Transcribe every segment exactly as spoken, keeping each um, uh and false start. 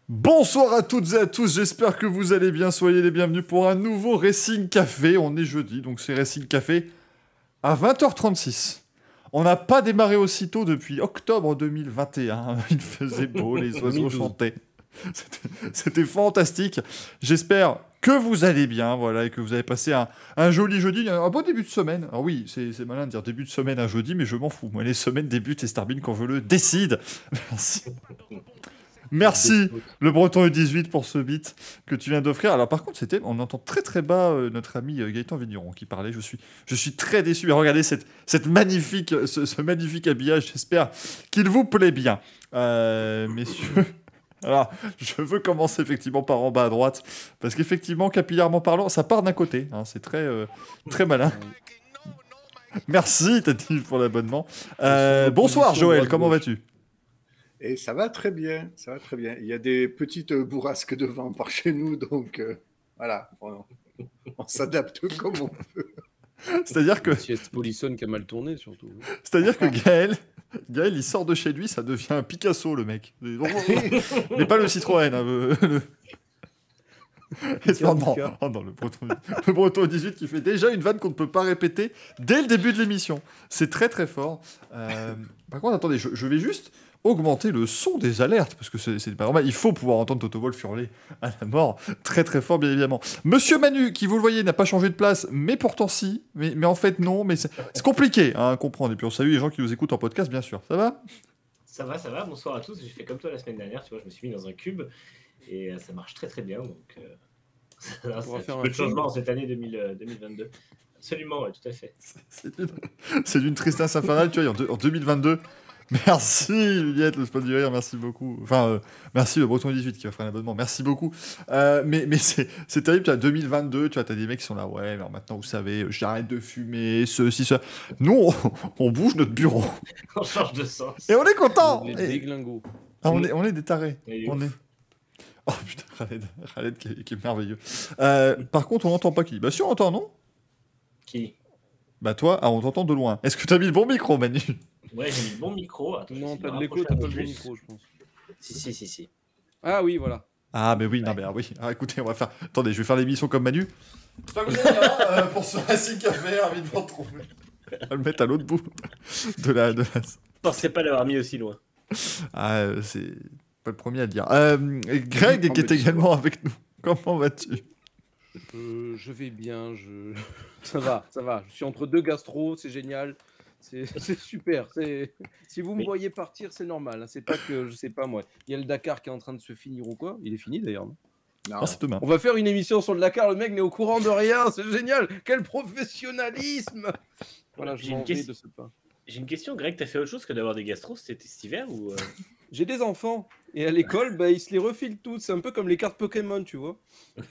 Bonsoir à toutes et à tous, j'espère que vous allez bien, soyez les bienvenus pour un nouveau Racing Café. On est jeudi, donc c'est Racing Café à vingt heures trente-six. On n'a pas démarré aussitôt depuis octobre deux mille vingt et un. Il faisait beau, les oiseaux chantaient. C'était, c'était fantastique. J'espère que vous allez bien, voilà, et que vous avez passé un, un joli jeudi, un bon début de semaine. Alors oui, c'est, c'est malin de dire début de semaine un jeudi, mais je m'en fous. Moi, les semaines débutent et se terminent quand je le décide. Merci. Merci, le Breton U dix-huit, pour ce beat que tu viens d'offrir. Alors par contre, c'était, on entend très très bas euh, notre ami euh, Gaëtan Vigneron qui parlait. Je suis, je suis très déçu. Et regardez cette, cette magnifique, ce, ce magnifique habillage. J'espère qu'il vous plaît bien, euh, messieurs. Alors, je veux commencer effectivement par en bas à droite, parce qu'effectivement, capillairement parlant, ça part d'un côté. Hein, c'est très, euh, très malin. Merci, Tati, pour l'abonnement. Euh, bonsoir, Joël. Comment vas-tu ? Et ça va très bien, ça va très bien. Il y a des petites bourrasques de vent par chez nous, donc euh, voilà, on, on s'adapte comme on peut. C'est-à-dire que... C'est Polisson qui a mal tourné, surtout. C'est-à-dire que Gaël, Gaël, il sort de chez lui, ça devient un Picasso, le mec. Mais pas le Citroën, hein, le... le... Non, non, oh non, le Breton, le Breton dix-huit qui fait déjà une vanne qu'on ne peut pas répéter dès le début de l'émission. C'est très très fort. Euh, par contre, attendez, je, je vais juste augmenter le son des alertes, parce que c'est, c'est pas normal. Il faut pouvoir entendre Toto Wolff hurler à la mort, très très fort, bien évidemment. Monsieur Manu, qui vous le voyez, n'a pas changé de place, mais pourtant si. Mais, mais en fait, non, mais c'est, c'est compliqué hein, à comprendre. Et puis on salue les gens qui nous écoutent en podcast, bien sûr. Ça va ? Ça va, ça va. Bonsoir à tous. J'ai fait comme toi la semaine dernière, tu vois, je me suis mis dans un cube, et euh, ça marche très très bien, donc... Euh... C'est un peu de changement en cette année deux mille, deux mille vingt-deux. Absolument, ouais, tout à fait. C'est d'une, c'est d'une tristesse infernale, tu vois, en, deux, en deux mille vingt-deux. Merci, Juliette, le spot du rire, merci beaucoup. Enfin, euh, merci le Breton dix-huit qui offre un abonnement, merci beaucoup. Euh, mais mais c'est, c'est terrible, tu vois, deux mille vingt-deux, tu vois, t'as des mecs qui sont là, ouais, alors maintenant, vous savez, j'arrête de fumer, ceci, ça. Nous, on, on bouge notre bureau. On change de sens. Et on est content. Les Et... déglingos. Ah, on, est, on est des tarés. On ouf. est... Oh putain, Khaled, Khaled qui, est, qui est merveilleux. Euh, par contre, on n'entend pas qui ? Bah si, on entend, non ? Qui ? Bah toi, ah, on t'entend de loin. Est-ce que t'as mis le bon micro, Manu ? Ouais, j'ai mis le bon micro. Attends, non, t'as de l'écho, t'as pas le bon micro, je pense. Si, si, si, si. Ah oui, voilà. Ah, mais oui, non, mais ah, oui. Ah, écoutez, on va faire... Attendez, je vais faire l'émission comme Manu. J'espère que vous allez bien, euh, pour ce Racing Café, ravi de vous retrouver. On va le mettre à l'autre bout de la... De la... Je pensais pas l'avoir mis aussi loin. Ah, euh, c'est pas le premier à le dire. Euh, Greg qui est également avec nous. Comment vas-tu ? euh, Je vais bien, je... ça va, ça va. Je suis entre deux gastro, c'est génial. C'est, c'est super. C'est... Si vous me voyez partir, c'est normal. C'est pas que, je sais pas moi, il y a le Dakar qui est en train de se finir ou quoi. Il est fini d'ailleurs, non ? Non. Ah, c'est demain. On va faire une émission sur le Dakar, le mec n'est au courant de rien, c'est génial. Quel professionnalisme. Voilà, je J'ai m'en une vais question- de ce pas. J'ai une question, Greg, t'as fait autre chose que d'avoir des gastros cet, cet hiver ou euh... J'ai des enfants, et à l'école, bah, ils se les refilent toutes. C'est un peu comme les cartes Pokémon, tu vois.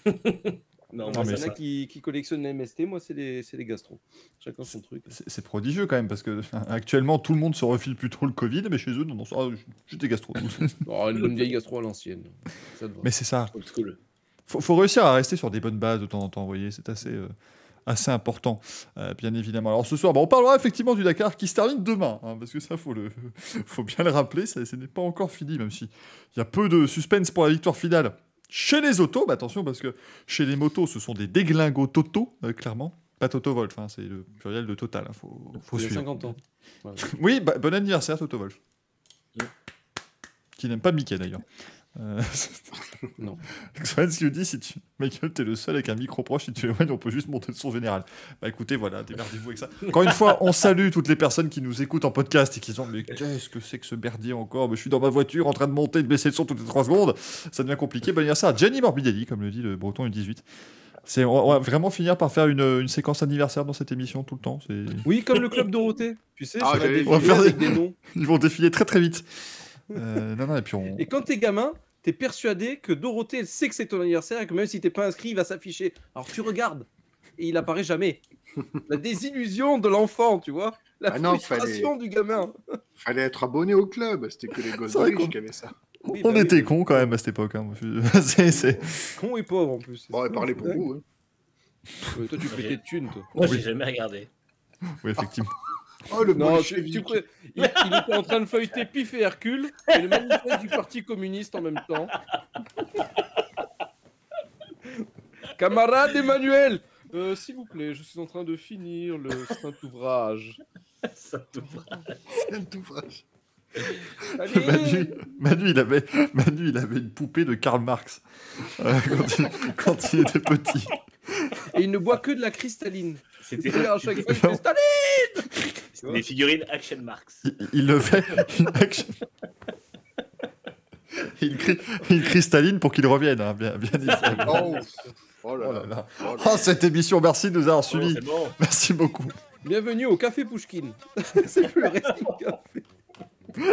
Non, Non, Il mais y en ça- a qui, qui collectionnent les M S T, moi, c'est les, c'est les gastros. Chacun son truc. C'est, c'est prodigieux quand même, parce que enfin, actuellement, tout le monde se refile plutôt le Covid, mais chez eux, non, non, ça, ah, juste des gastro. Oh, une bonne vieille gastro à l'ancienne. Ça te va. Mais c'est ça. old school. Faut, faut réussir à rester sur des bonnes bases de temps en temps, vous voyez, c'est assez, euh, assez important, euh, bien évidemment. Alors ce soir, bah, on parlera effectivement du Dakar qui se termine demain, hein, parce que ça, faut, le, faut bien le rappeler, ça, ce n'est pas encore fini, même si il y a peu de suspense pour la victoire finale. Chez les autos, bah attention, parce que chez les motos, ce sont des déglingos Toto, euh, clairement. Pas Toto Wolff, hein, c'est le pluriel de total, il hein, faut, faut Il y a suivre. cinquante ans. Voilà. Oui, bah, bon anniversaire Toto Wolff. Oui. Qui n'aime pas Mickey d'ailleurs. Euh... Non. Xoan, ce qu'il dit, si tu... Michael, t'es le seul avec un micro proche, si tu éloignes, on peut juste monter le son général. Bah écoutez, voilà, démerdez-vous avec ça. Encore une fois, on salue toutes les personnes qui nous écoutent en podcast et qui sont mais qu'est-ce que c'est que ce berdier encore ? Mais je suis dans ma voiture en train de monter, de baisser le son toutes les trois secondes. Ça devient compliqué. Bon anniversaire à Gianni Morbidelli, comme le dit le Breton U dix-huit. C'est... On va vraiment finir par faire une, une séquence anniversaire dans cette émission tout le temps. C'est... Oui, comme le club Dorothée. Tu sais, Ah, ça va j'allais- défiler on va faire avec des- des noms. Ils vont défiler très très vite. Euh, non, non, et puis on... Et quand t'es gamin, t'es persuadé que Dorothée, elle sait que c'est ton anniversaire et que même si t'es pas inscrit, il va s'afficher. Alors tu regardes et il apparaît jamais. La désillusion de l'enfant, tu vois. La Ah non, frustration du gamin. Fallait être abonné au club, c'était que les gosses C'est de vrai riches qu'on- qui avaient ça. Oui, on bah oui, était mais- cons quand même à cette époque. Hein. Moi, je- c'est, c'est... Con et pauvre en plus. Bon, et parlez pour vous. Hein. Ouais, toi, tu pétais de thunes, toi. Moi, Oui. j'ai jamais regardé. Oui, effectivement. Oh, le Non, tu, bolchevique. tu pré- il, il était en train de feuilleter Pif et Hercule et le manifeste du Parti communiste en même temps. Camarade Emmanuel, euh, s'il vous plaît, je suis en train de finir le saint ouvrage. Ça t'ouvre. C'est un ouvrage. Allez. Manu, Manu, il avait, Manu, il avait une poupée de Karl Marx euh, quand, il, quand il était petit. Et il ne boit que de la cristalline. C'était Et à chaque fois, il Non. fait Staline. des figurines Action Marks. Il, il le fait. Il, crie, il cristalline pour qu'il revienne, hein, bien, bien dit. Oh, oh là Oh là là. là. Oh là Oh, cette émission, merci de nous avoir Oh, suivis. c'est bon. Merci beaucoup. Bienvenue au Café Pouchkine. C'est plus le Racing Café.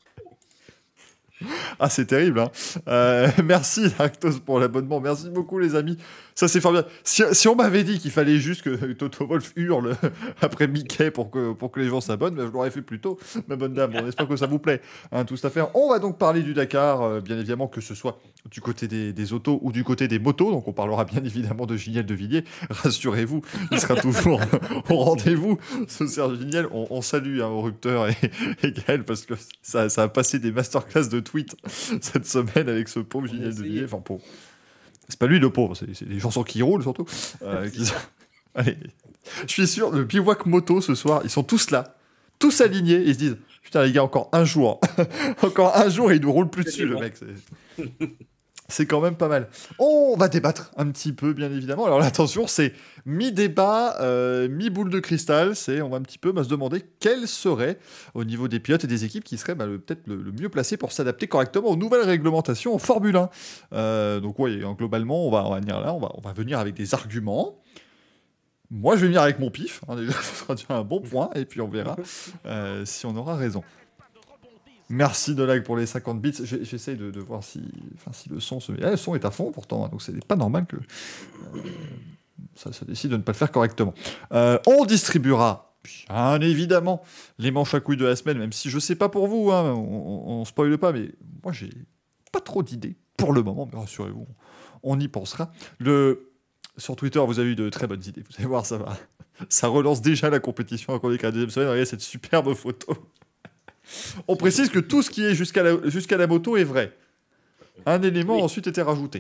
Ah, c'est terrible, hein. Euh, merci, Lactose, pour l'abonnement. Merci beaucoup, les amis. Ça, c'est formidable. Si, si on m'avait dit qu'il fallait juste que Toto Wolff hurle après Mickey pour que, pour que les gens s'abonnent, ben, je l'aurais fait plus tôt, ma bonne dame. On espère que ça vous plaît. Hein, tout cette affaire. On va donc parler du Dakar, euh, bien évidemment, que ce soit du côté des, des autos ou du côté des motos. Donc, on parlera bien évidemment de Giniel de Villiers. Rassurez-vous, il sera toujours au rendez-vous. Ce Serge Giniel, on, on salue hein, au Rupteur et, et Gaël parce que ça, ça a passé des masterclass de tweets cette semaine avec ce pauvre Giniel de Villiers. Enfin, pauvre. C'est pas lui le pauvre, c'est, c'est les chansons qui roulent surtout. Euh, qui sont... Allez, je suis sûr, le bivouac moto ce soir, ils sont tous là, tous alignés, et ils se disent putain les gars, encore un jour, encore un jour et il nous roule plus C'est dessus bon. le mec. C'est... c'est quand même pas mal. On va débattre un petit peu, bien évidemment. Alors là, attention, c'est mi-débat, euh, mi-boule de cristal. C'est, on va un petit peu bah, se demander quel serait, au niveau des pilotes et des équipes, qui seraient bah, le- peut-être le, le mieux placés pour s'adapter correctement aux nouvelles réglementations en Formule un. Euh, donc oui, globalement, on va, on va venir là, on va, on va venir avec des arguments. Moi, je vais venir avec mon pif. Hein, déjà, ce sera déjà un bon point, et puis on verra euh, si on aura raison. Merci de like pour les cinquante bits. J'ai- J'essaye de, de voir si, enfin, si le son se met. Ah, le son est à fond pourtant, hein, donc c'est pas normal que euh, ça, ça décide de ne pas le faire correctement. Euh, on distribuera, bien évidemment, les manches à couilles de la semaine, même si je sais pas pour vous, hein, on, on, on spoile pas, mais moi j'ai pas trop d'idées pour le moment, mais rassurez-vous, on y pensera. Le... Sur Twitter, vous avez eu de très bonnes idées. Vous allez voir, ça va. Ça relance déjà la compétition à la deuxième semaine. Regardez cette superbe photo. On précise que tout ce qui est jusqu'à la, jusqu'à la moto est vrai. Un élément Oui. a ensuite été rajouté.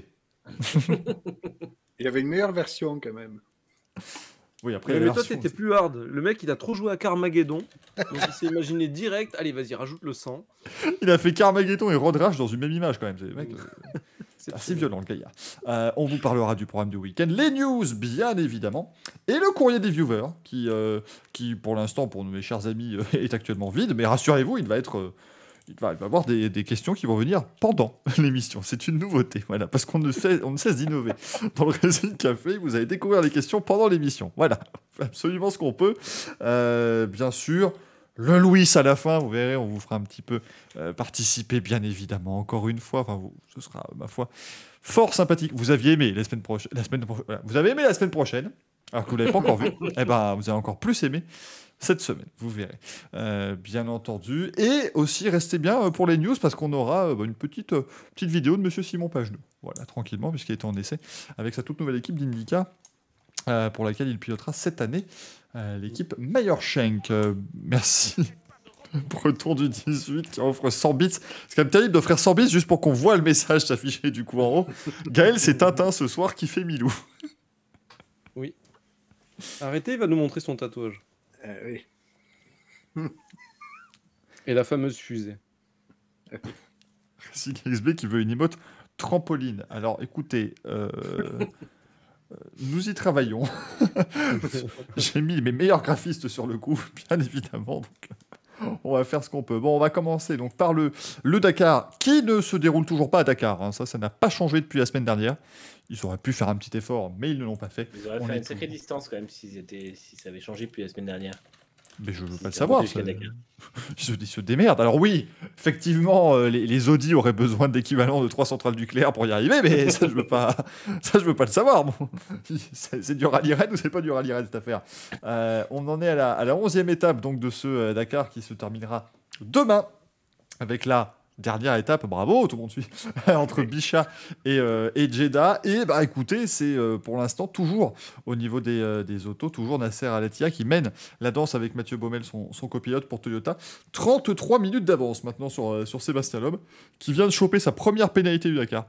Il y avait une meilleure version quand même. Oui, après, Mais, la mais toi, version- t'étais plus hard. Le mec, il a trop joué à Carmageddon. Donc, il s'est imaginé direct. Allez, vas-y, rajoute le sang. il a fait Carmageddon et Road Rash dans une même image quand même. C'est, mec, euh, C'est assez violent le gaillard. Euh, on vous parlera du programme du week-end, les news bien évidemment, et le courrier des viewers qui, euh, qui pour l'instant, pour mes chers amis, euh, est actuellement vide. Mais rassurez-vous, il va être... euh, Il va, il va y avoir des, des questions qui vont venir pendant l'émission. C'est une nouveauté, voilà, parce qu'on ne, fait, on ne cesse d'innover. Dans le Racing Café, vous allez découvrir les questions pendant l'émission. Voilà, on fait absolument ce qu'on peut. Euh, bien sûr, le Louis à la fin, vous verrez, on vous fera un petit peu euh, participer, bien évidemment, encore une fois. Enfin, vous, ce sera, ma foi, fort sympathique. Vous aviez aimé la semaine prochaine. La semaine pro- voilà. Vous avez aimé la semaine prochaine, alors que vous ne l'avez pas encore vu. Eh ben, vous avez encore plus aimé cette semaine, vous verrez, euh, bien entendu. Et aussi, restez bien euh, pour les news, parce qu'on aura euh, bah, une petite, euh, petite vidéo de Monsieur Simon Pagenaud. Voilà, tranquillement, puisqu'il est en essai avec sa toute nouvelle équipe d'Indica, euh, pour laquelle il pilotera cette année euh, l'équipe Meyershank. Euh, merci. Breton du dix-huit qui offre cent bits. C'est quand même terrible d'offrir cent bits juste pour qu'on voit le message s'afficher du coup en haut. Gaël, c'est Tintin ce soir qui fait Milou. Arrêtez, il va nous montrer son tatouage. Euh, oui. Et la fameuse fusée. Racing X B qui veut une emote trampoline. Alors écoutez, euh, euh, nous y travaillons. J'ai mis mes meilleurs graphistes sur le coup, bien évidemment. Donc, on va faire ce qu'on peut. Bon, on va commencer donc par le, le Dakar, qui ne se déroule toujours pas à Dakar. Hein. Ça, ça n'a pas changé depuis la semaine dernière. Ils auraient pu faire un petit effort, mais ils ne l'ont pas fait. Ils auraient On fait est une sacrée toujours- distance quand même s'ils étaient... si ça avait changé depuis la semaine dernière. Mais je veux Si pas le ça savoir. remonte ça- jusqu'à Dakar. Ils se, ils se démerdent. Alors oui, effectivement, euh, les, les Audi auraient besoin d'équivalent de trois centrales nucléaires pour y arriver, mais ça, je veux pas, ça, je veux pas le savoir. Bon. C'est, c'est du rallye raid ou c'est pas du rallye raid cette affaire. Euh, On en est à la, à la onzième étape donc, de ce euh, Dakar qui se terminera demain avec la Dernière étape, bravo, tout le monde suit, entre Bichat et, euh, et Jeddah. Et bah écoutez, c'est euh, pour l'instant toujours au niveau des, euh, des autos, toujours Nasser Al-Attiyah qui mène la danse avec Mathieu Baumel, son, son copilote pour Toyota. trente-trois minutes d'avance maintenant sur, euh, sur Sébastien Loeb, qui vient de choper sa première pénalité du Dakar.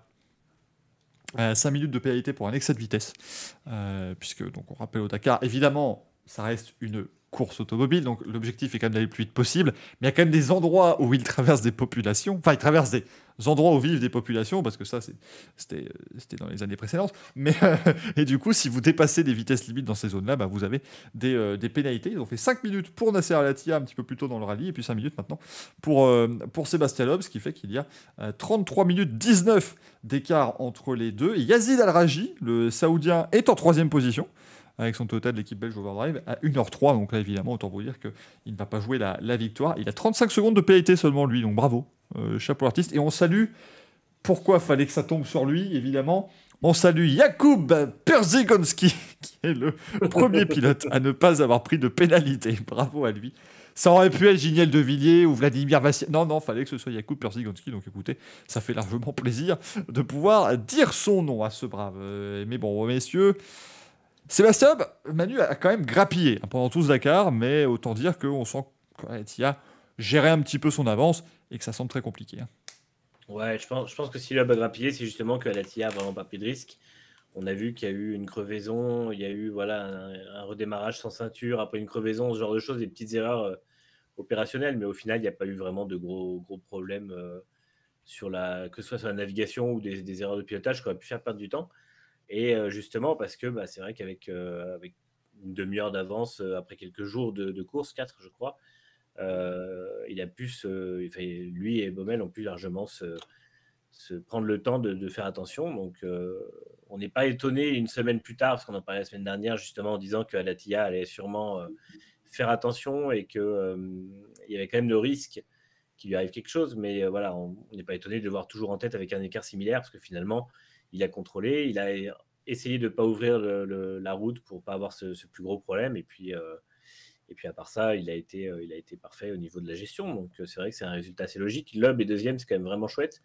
Euh, cinq minutes de pénalité pour un excès de vitesse. Euh, puisque, donc, on rappelle au Dakar, évidemment, ça reste une course automobile, donc l'objectif est quand même d'aller le plus vite possible, mais il y a quand même des endroits où il traverse des populations, enfin il traverse des endroits où vivent des populations, parce que ça c'est, c'était, c'était dans les années précédentes, mais euh, et du coup si vous dépassez des vitesses limites dans ces zones-là, bah, vous avez des, euh, des pénalités. Ils ont fait cinq minutes pour Nasser Al-Attiyah un petit peu plus tôt dans le rallye, et puis cinq minutes maintenant pour, euh, pour Sébastien Loeb, ce qui fait qu'il y a euh, trente-trois minutes dix-neuf d'écart entre les deux. Et Yazid Al-Raji, le Saoudien, est en troisième position, avec son Toyota de l'équipe belge Overdrive, à une heure trois. Donc là, évidemment, autant vous dire qu'il ne va pas jouer la, la victoire. Il a trente-cinq secondes de pénalité seulement, lui, donc bravo, euh, chapeau l'artiste. Et on salue, pourquoi fallait que ça tombe sur lui, évidemment, on salue Jakub Perzygonski, qui est le premier pilote à ne pas avoir pris de pénalité. Bravo à lui. Ça aurait pu être Giniel De Villiers ou Vladimir Vassili. Non, non, fallait que ce soit Jakub Perzygonski. Donc écoutez, ça fait largement plaisir de pouvoir dire son nom à ce brave. Euh, mais bon, messieurs... Sébastien, Manu a quand même grappillé pendant tout ce Dakar, mais autant dire qu'on sent qu'Al-Attiyah gérait un petit peu son avance et que ça semble très compliqué. Hein. Ouais, je pense, je pense que si Loeb a grappillé, c'est justement qu'Al-Attiyah n'a vraiment pas pris de risque. On a vu qu'il y a eu une crevaison, il y a eu voilà, un, un redémarrage sans ceinture, après une crevaison, ce genre de choses, des petites erreurs euh, opérationnelles, mais au final, il n'y a pas eu vraiment de gros, gros problèmes, euh, sur la, que ce soit sur la navigation ou des, des erreurs de pilotage qui auraient pu faire perdre du temps. Et euh, justement, parce que bah, c'est vrai qu'avec euh, avec une demi-heure d'avance, euh, après quelques jours de, de course, quatre je crois, euh, il a pu se, enfin, lui et Baumel ont pu largement se, se prendre le temps de, de faire attention. Donc, euh, on n'est pas étonné une semaine plus tard, parce qu'on en parlait la semaine dernière, justement en disant qu'Al-Attiyah allait sûrement euh, faire attention et qu'il euh, y avait quand même le risque qu'il lui arrive quelque chose. Mais euh, voilà, on n'est pas étonné de le voir toujours en tête avec un écart similaire, parce que finalement, il a contrôlé, il a essayé de ne pas ouvrir le, le, la route pour ne pas avoir ce, ce plus gros problème. Et puis, euh, et puis à part ça, il a, été, euh, il a été parfait au niveau de la gestion. Donc euh, c'est vrai que c'est un résultat assez logique. Loeb est deuxième, c'est quand même vraiment chouette.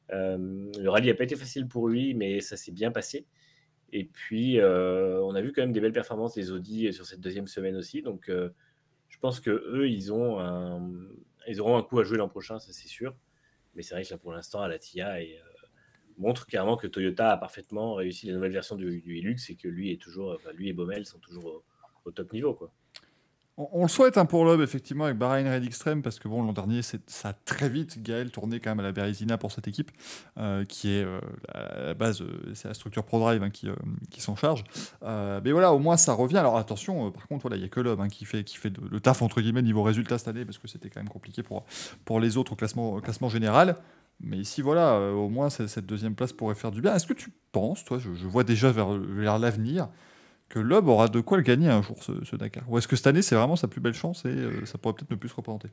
Euh, le rallye n'a pas été facile pour lui, mais ça s'est bien passé. Et puis, euh, on a vu quand même des belles performances des Audi sur cette deuxième semaine aussi. Donc, euh, je pense qu'eux, ils, ont un, ils auront un coup à jouer l'an prochain, ça c'est sûr. Mais c'est vrai que là, pour l'instant, Al-Attiyah est... montre clairement que Toyota a parfaitement réussi la nouvelle version du, du Hilux et que lui est toujours, enfin, lui et Baumel sont toujours au, au top niveau, quoi. On, on le souhaite hein, pour Loeb, effectivement, avec Bahrain Red Extreme, parce que bon, l'an dernier, c'est, ça a très vite, Gaël, tourné quand même à la Bérésina pour cette équipe, euh, qui est euh, à la base, euh, c'est la structure ProDrive hein, qui, euh, qui s'en charge. Euh, mais voilà, au moins ça revient. Alors attention, euh, par contre, voilà, il n'y a que Loeb hein, qui fait, qui fait de, le taf, entre guillemets, niveau résultat cette année, parce que c'était quand même compliqué pour, pour les autres au classement, au classement général. Mais ici, voilà, euh, au moins, cette deuxième place pourrait faire du bien. Est-ce que tu penses, toi, je, je vois déjà vers, vers l'avenir, que Loeb aura de quoi le gagner un jour, ce, ce Dakar? Ou est-ce que cette année, c'est vraiment sa plus belle chance et euh, ça pourrait peut-être ne plus se représenter?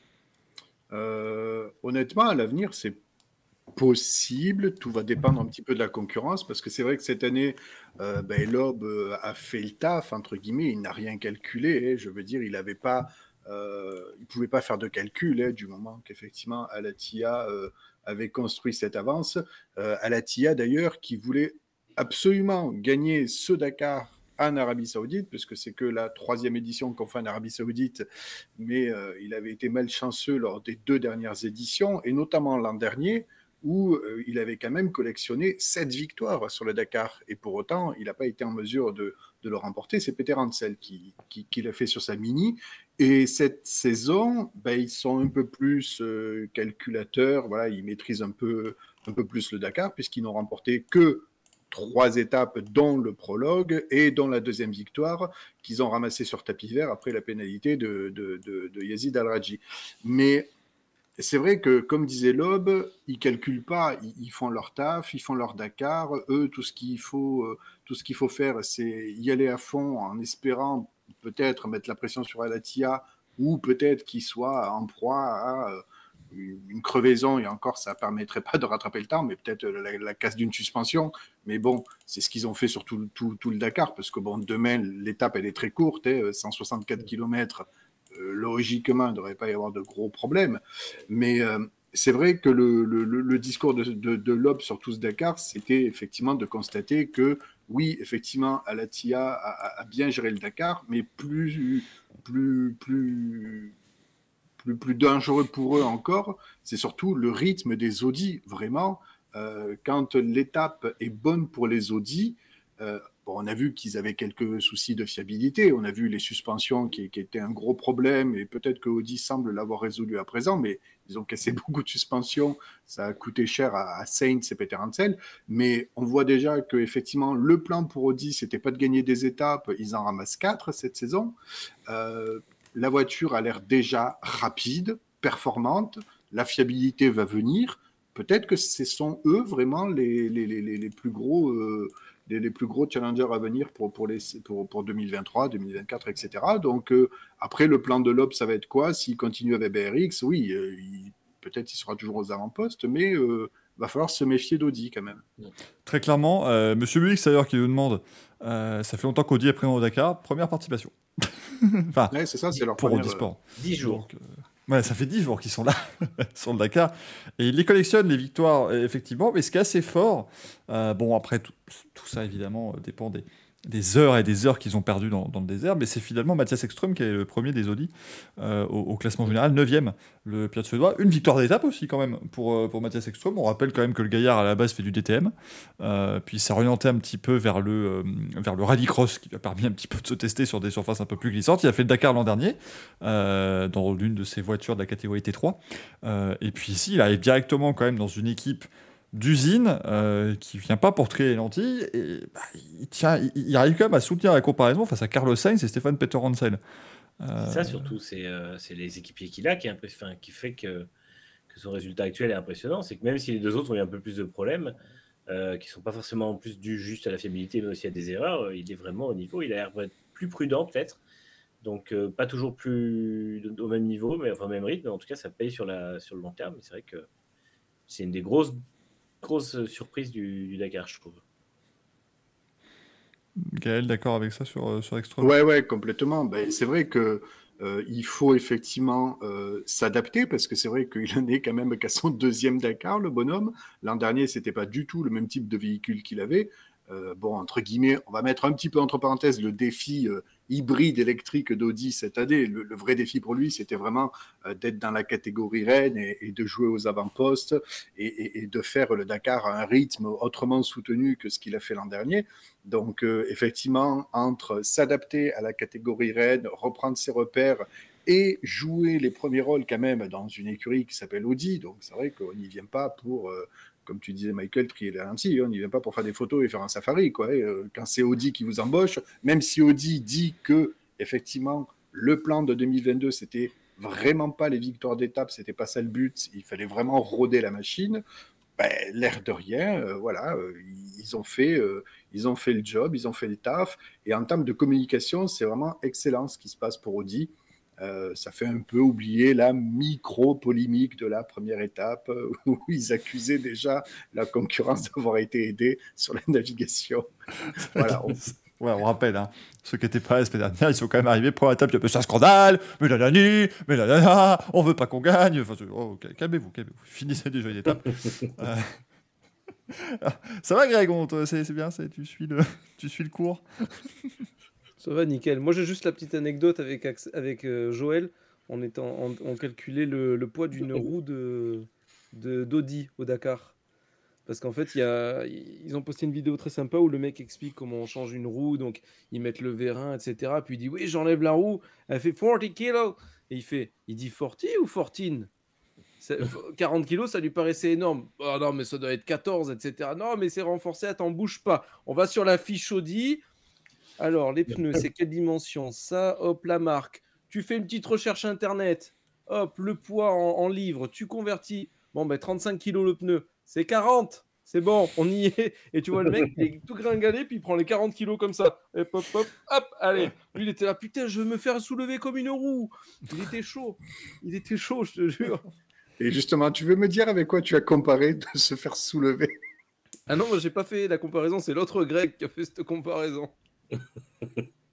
euh, Honnêtement, à l'avenir, c'est possible. Tout va dépendre un petit peu de la concurrence, parce que c'est vrai que cette année, euh, ben, Loeb a fait le taf, entre guillemets. Il n'a rien calculé. Hein, je veux dire, il n'avait pas... Euh, il ne pouvait pas faire de calcul hein, du moment qu'effectivement Al-Attiyah euh, avait construit cette avance. Euh, Al-Attiyah d'ailleurs qui voulait absolument gagner ce Dakar en Arabie Saoudite, puisque c'est que la troisième édition qu'on fait en Arabie Saoudite, mais euh, il avait été malchanceux lors des deux dernières éditions, et notamment l'an dernier, où euh, il avait quand même collectionné sept victoires sur le Dakar. Et pour autant, il n'a pas été en mesure de, de le remporter. C'est Peter Hansel qui, qui, qui l'a fait sur sa Mini. Et cette saison, ben, ils sont un peu plus euh, calculateurs. Voilà, ils maîtrisent un peu, un peu plus le Dakar, puisqu'ils n'ont remporté que trois étapes, dont le prologue et dont la deuxième victoire qu'ils ont ramassée sur tapis vert après la pénalité de, de, de, de Yazid Al-Raji. Mais c'est vrai que, comme disait Loeb, ils ne calculent pas, ils, ils font leur taf, ils font leur Dakar. Eux, tout ce qu'il faut, euh, tout ce qu'il faut faire, c'est y aller à fond en espérant peut-être mettre la pression sur Al-Attiyah ou peut-être qu'il soit en proie à euh, une crevaison, et encore, ça ne permettrait pas de rattraper le temps, mais peut-être la, la casse d'une suspension. Mais bon, c'est ce qu'ils ont fait sur tout, tout, tout le Dakar, parce que bon, demain, l'étape, elle est très courte, hein, cent soixante-quatre kilomètres. Euh, logiquement, il ne devrait pas y avoir de gros problèmes. Mais euh, c'est vrai que le, le, le discours de, de, de Loeb sur tout ce Dakar, c'était effectivement de constater que, oui, effectivement, Al-Attiyah a, a bien géré le Dakar, mais plus, plus, plus, plus, plus dangereux pour eux encore, c'est surtout le rythme des Audi, vraiment. Euh, quand l'étape est bonne pour les Audi, euh, bon, on a vu qu'ils avaient quelques soucis de fiabilité, on a vu les suspensions qui, qui étaient un gros problème, et peut-être que Audi semble l'avoir résolu à présent, mais ils ont cassé beaucoup de suspensions, ça a coûté cher à, à Sainz et Peter Hansel, mais on voit déjà que effectivement le plan pour Audi, c'était pas de gagner des étapes, ils en ramassent quatre cette saison. Euh, la voiture a l'air déjà rapide, performante, la fiabilité va venir. Peut-être que ce sont eux vraiment les, les, les, les plus gros euh, les, les plus gros challengers à venir pour, pour, les, pour, pour deux mille vingt-trois, deux mille vingt-quatre, et cetera. Donc euh, après, le plan de Loeb, ça va être quoi? S'il continue avec B R X, oui, euh, il, peut-être il sera toujours aux avant-postes, mais il euh, va falloir se méfier d'Audi quand même. Très clairement, euh, Monsieur Buix d'ailleurs qui nous demande, euh, ça fait longtemps qu'Audi est présent au Dakar, première participation. Enfin, ouais, c'est ça, c'est leur pour première, Audi Sport. Euh, dix jours. Donc, euh, ouais, ça fait dix jours qu'ils sont là sur le Dakar et ils les collectionnent les victoires effectivement, mais ce qui est assez fort, euh, bon après tout, tout ça évidemment dépend des, des heures et des heures qu'ils ont perdues dans, dans le désert, mais c'est finalement Mathias Ekström qui est le premier des Audi euh, au, au classement général, neuvième le pilote suédois, une victoire d'étape aussi quand même pour, pour Mathias Ekström. On rappelle quand même que le gaillard à la base fait du D T M, euh, puis il s'est orienté un petit peu vers le, euh, vers le rallycross qui lui a permis un petit peu de se tester sur des surfaces un peu plus glissantes. Il a fait le Dakar l'an dernier euh, dans l'une de ses voitures de la catégorie T trois, euh, et puis ici il arrive directement quand même dans une équipe d'usine euh, qui vient pas pour trier les lentilles et bah, il, tient, il, il arrive quand même à soutenir la comparaison face à Carlos Sainz et Stéphane Peter Hansel. Euh... C'est ça surtout, c'est, euh, c'est les équipiers qu'il a qui, est enfin, qui fait que, que son résultat actuel est impressionnant. C'est que même si les deux autres ont eu un peu plus de problèmes, euh, qui sont pas forcément en plus dus juste à la fiabilité mais aussi à des erreurs, euh, il est vraiment au niveau, il a l'air d'être plus prudent peut-être. Donc euh, pas toujours plus au même niveau, mais enfin au même rythme, mais en tout cas ça paye sur, la, sur le long terme. C'est vrai que c'est une des grosses grosse surprise du, du Dakar, je trouve. Gaël, d'accord avec ça sur, sur Ekström? Ouais, ouais, complètement. Ben, c'est vrai que euh, il faut effectivement euh, s'adapter parce que c'est vrai qu'il en est quand même qu'à son deuxième Dakar, le bonhomme. L'an dernier, c'était pas du tout le même type de véhicule qu'il avait. Euh, bon, entre guillemets, on va mettre un petit peu entre parenthèses le défi euh, hybride électrique d'Audi cette année. Le, le vrai défi pour lui, c'était vraiment euh, d'être dans la catégorie reine et, et de jouer aux avant-postes et, et, et de faire le Dakar à un rythme autrement soutenu que ce qu'il a fait l'an dernier. Donc, euh, effectivement, entre s'adapter à la catégorie reine, reprendre ses repères et jouer les premiers rôles quand même dans une écurie qui s'appelle Audi. Donc, c'est vrai qu'on n'y vient pas pour... Euh, comme tu disais, Michael, trier les lentilles, on n'y vient pas pour faire des photos et faire un safari, quoi. Et, euh, quand c'est Audi qui vous embauche, même si Audi dit que, effectivement, le plan de deux mille vingt-deux, c'était vraiment pas les victoires d'étape, c'était pas ça le but, il fallait vraiment rôder la machine, ben, l'air de rien, euh, voilà, euh, ils, ont fait, euh, ils ont fait le job, ils ont fait le taf, et en termes de communication, c'est vraiment excellent ce qui se passe pour Audi. Euh, ça fait un peu oublier la micro-polémique de la première étape euh, où ils accusaient déjà la concurrence d'avoir été aidée sur la navigation. Voilà. On... Ouais, on rappelle, hein, ceux qui n'étaient pas la semaine dernière, ils sont quand même arrivés pour la table. C'est un scandale, mais la nani, mais la nana, on veut pas qu'on gagne. Enfin, oh, calmez-vous, calmez-vous. Finissez déjà une étape. euh... Ça va, Greg, c'est, c'est bien, c'est, tu, suis le, tu suis le cours. Ça va, nickel. Moi, j'ai juste la petite anecdote avec, avec euh, Joël. On, est en, on, on calculait le, le poids d'une roue de, de, d'Audi au Dakar. Parce qu'en fait, y a, ils ont posté une vidéo très sympa où le mec explique comment on change une roue. Donc, ils mettent le vérin, et cetera. Puis il dit, oui, j'enlève la roue. Elle fait quarante kilos. Et il fait, il dit quarante ou quatorze? quarante kilos, ça lui paraissait énorme. Oh non, mais ça doit être quatorze, et cetera. Non, mais c'est renforcé. Attends, bouge pas. On va sur la fiche Audi. Alors, les pneus, c'est quelle dimension? Ça, hop, la marque. Tu fais une petite recherche internet. Hop, le poids en, en livres. Tu convertis. Bon, ben, trente-cinq kilos le pneu. C'est quarante. C'est bon, on y est. Et tu vois, le mec, il est tout gringalé, puis il prend les quarante kilos comme ça. Hop, hop, hop, hop, allez. Lui, il était là, putain, je veux me faire soulever comme une roue. Il était chaud. Il était chaud, je te jure. Et justement, tu veux me dire avec quoi tu as comparé de se faire soulever? Ah non, moi, j'ai pas fait la comparaison. C'est l'autre Greg qui a fait cette comparaison.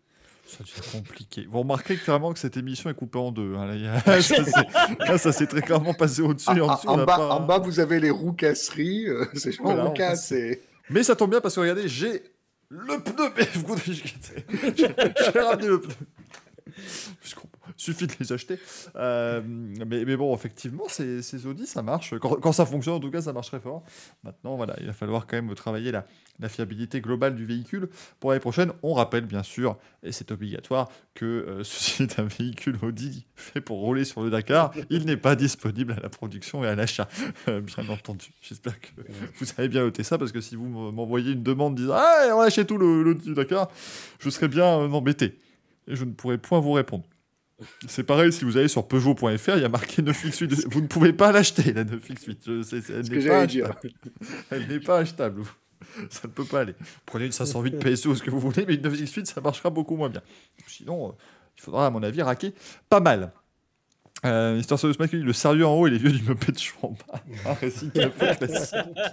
Ça devient compliqué. Vous remarquez clairement que cette émission est coupée en deux. Hein. Là, y a... ça, c'est... Là, ça s'est très clairement passé au-dessus et en dessous. En, on a bas, pas... en bas, vous avez les roues casseries. Euh, c'est genre Voilà, roues on casse. passe. Et... Mais ça tombe bien parce que regardez, j'ai le pneu. J'ai j'ai ramené le pneu. Suffit de les acheter. Euh, mais, mais bon, effectivement, ces, ces Audi, ça marche. Quand, quand ça fonctionne, en tout cas, ça marche très fort. Maintenant, voilà, il va falloir quand même travailler la, la fiabilité globale du véhicule. Pour l'année prochaine, on rappelle bien sûr, et c'est obligatoire, que euh, ceci est un véhicule Audi fait pour rouler sur le Dakar. Il n'est pas disponible à la production et à l'achat, euh, bien entendu. J'espère que vous avez bien noté ça, parce que si vous m'envoyez une demande disant « Ah, on achète tout le, le, le Dakar », je serais bien euh, embêté. Et je ne pourrai point vous répondre. C'est pareil, si vous allez sur Peugeot point F R, il y a marqué neuf X huit. Vous ne pouvez pas l'acheter, la neuf X huit. Je sais, elle n'est pas achetable. Elle n'est pas achetable. Ça ne peut pas aller. Prenez une cinq cent huit P S O, ce que vous voulez, mais une neuf X huit, ça marchera beaucoup moins bien. Sinon, euh, il faudra, à mon avis, raquer pas mal. Euh, Mister Solus Mike dit le sérieux en haut et les vieux du Muppet Show en bas. Un récit classique.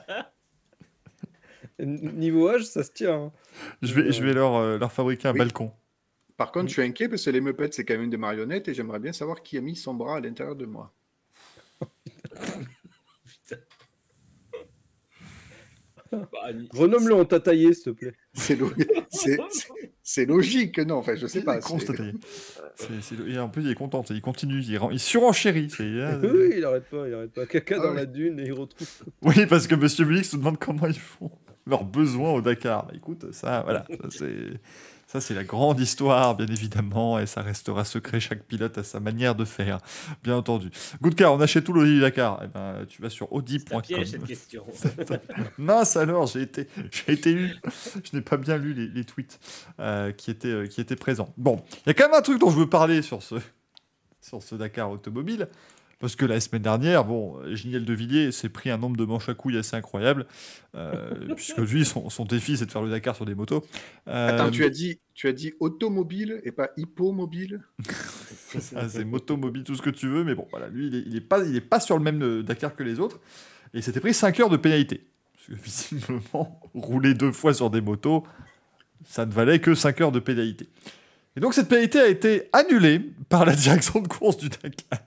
Niveau âge, ça se tient. Hein. Je vais, euh... je vais leur, euh, leur fabriquer un oui. balcon. Par contre, je suis inquiet parce que les Muppets, c'est quand même des marionnettes et j'aimerais bien savoir qui a mis son bras à l'intérieur de moi. Renomme-le en tataillé, s'il te plaît. C'est, lo... c'est, c'est, c'est logique, non, enfin, je sais pas. C'est... C'est, c'est... Et en plus, il est content, il continue, il, il surenchérit. C'est... Oui, il arrête pas, il arrête pas. Caca ah, dans oui. la dune et il retrouve. Oui, parce que Monsieur Mulix se demande comment ils font leurs besoins au Dakar. Bah, écoute, ça, voilà, ça, c'est... Ça, c'est la grande histoire, bien évidemment, et ça restera secret. Chaque pilote a sa manière de faire, bien entendu. Goodcar, on achète tout l'Audi Dakar. Eh ben, tu vas sur audi point com. C'est un piège, cette question. Mince alors, j'ai été, j'ai été lu. Je n'ai pas bien lu les, les tweets euh, qui, étaient, euh, qui étaient présents. Bon, il y a quand même un truc dont je veux parler sur ce, sur ce Dakar automobile. Parce que la semaine dernière, bon, Giniel Devilliers s'est pris un nombre de manches à couilles assez incroyable, euh, puisque lui, son, son défi, c'est de faire le Dakar sur des motos. Euh... Attends, tu as dit, tu as dit automobile et pas hippomobile. C'est ça, c'est motomobile, tout ce que tu veux, mais bon, voilà, lui, il est, il est pas, il est pas sur le même Dakar que les autres, et il s'était pris cinq heures de pénalité. Parce que visiblement, rouler deux fois sur des motos, ça ne valait que cinq heures de pénalité. Et donc cette pénalité a été annulée par la direction de course du Dakar.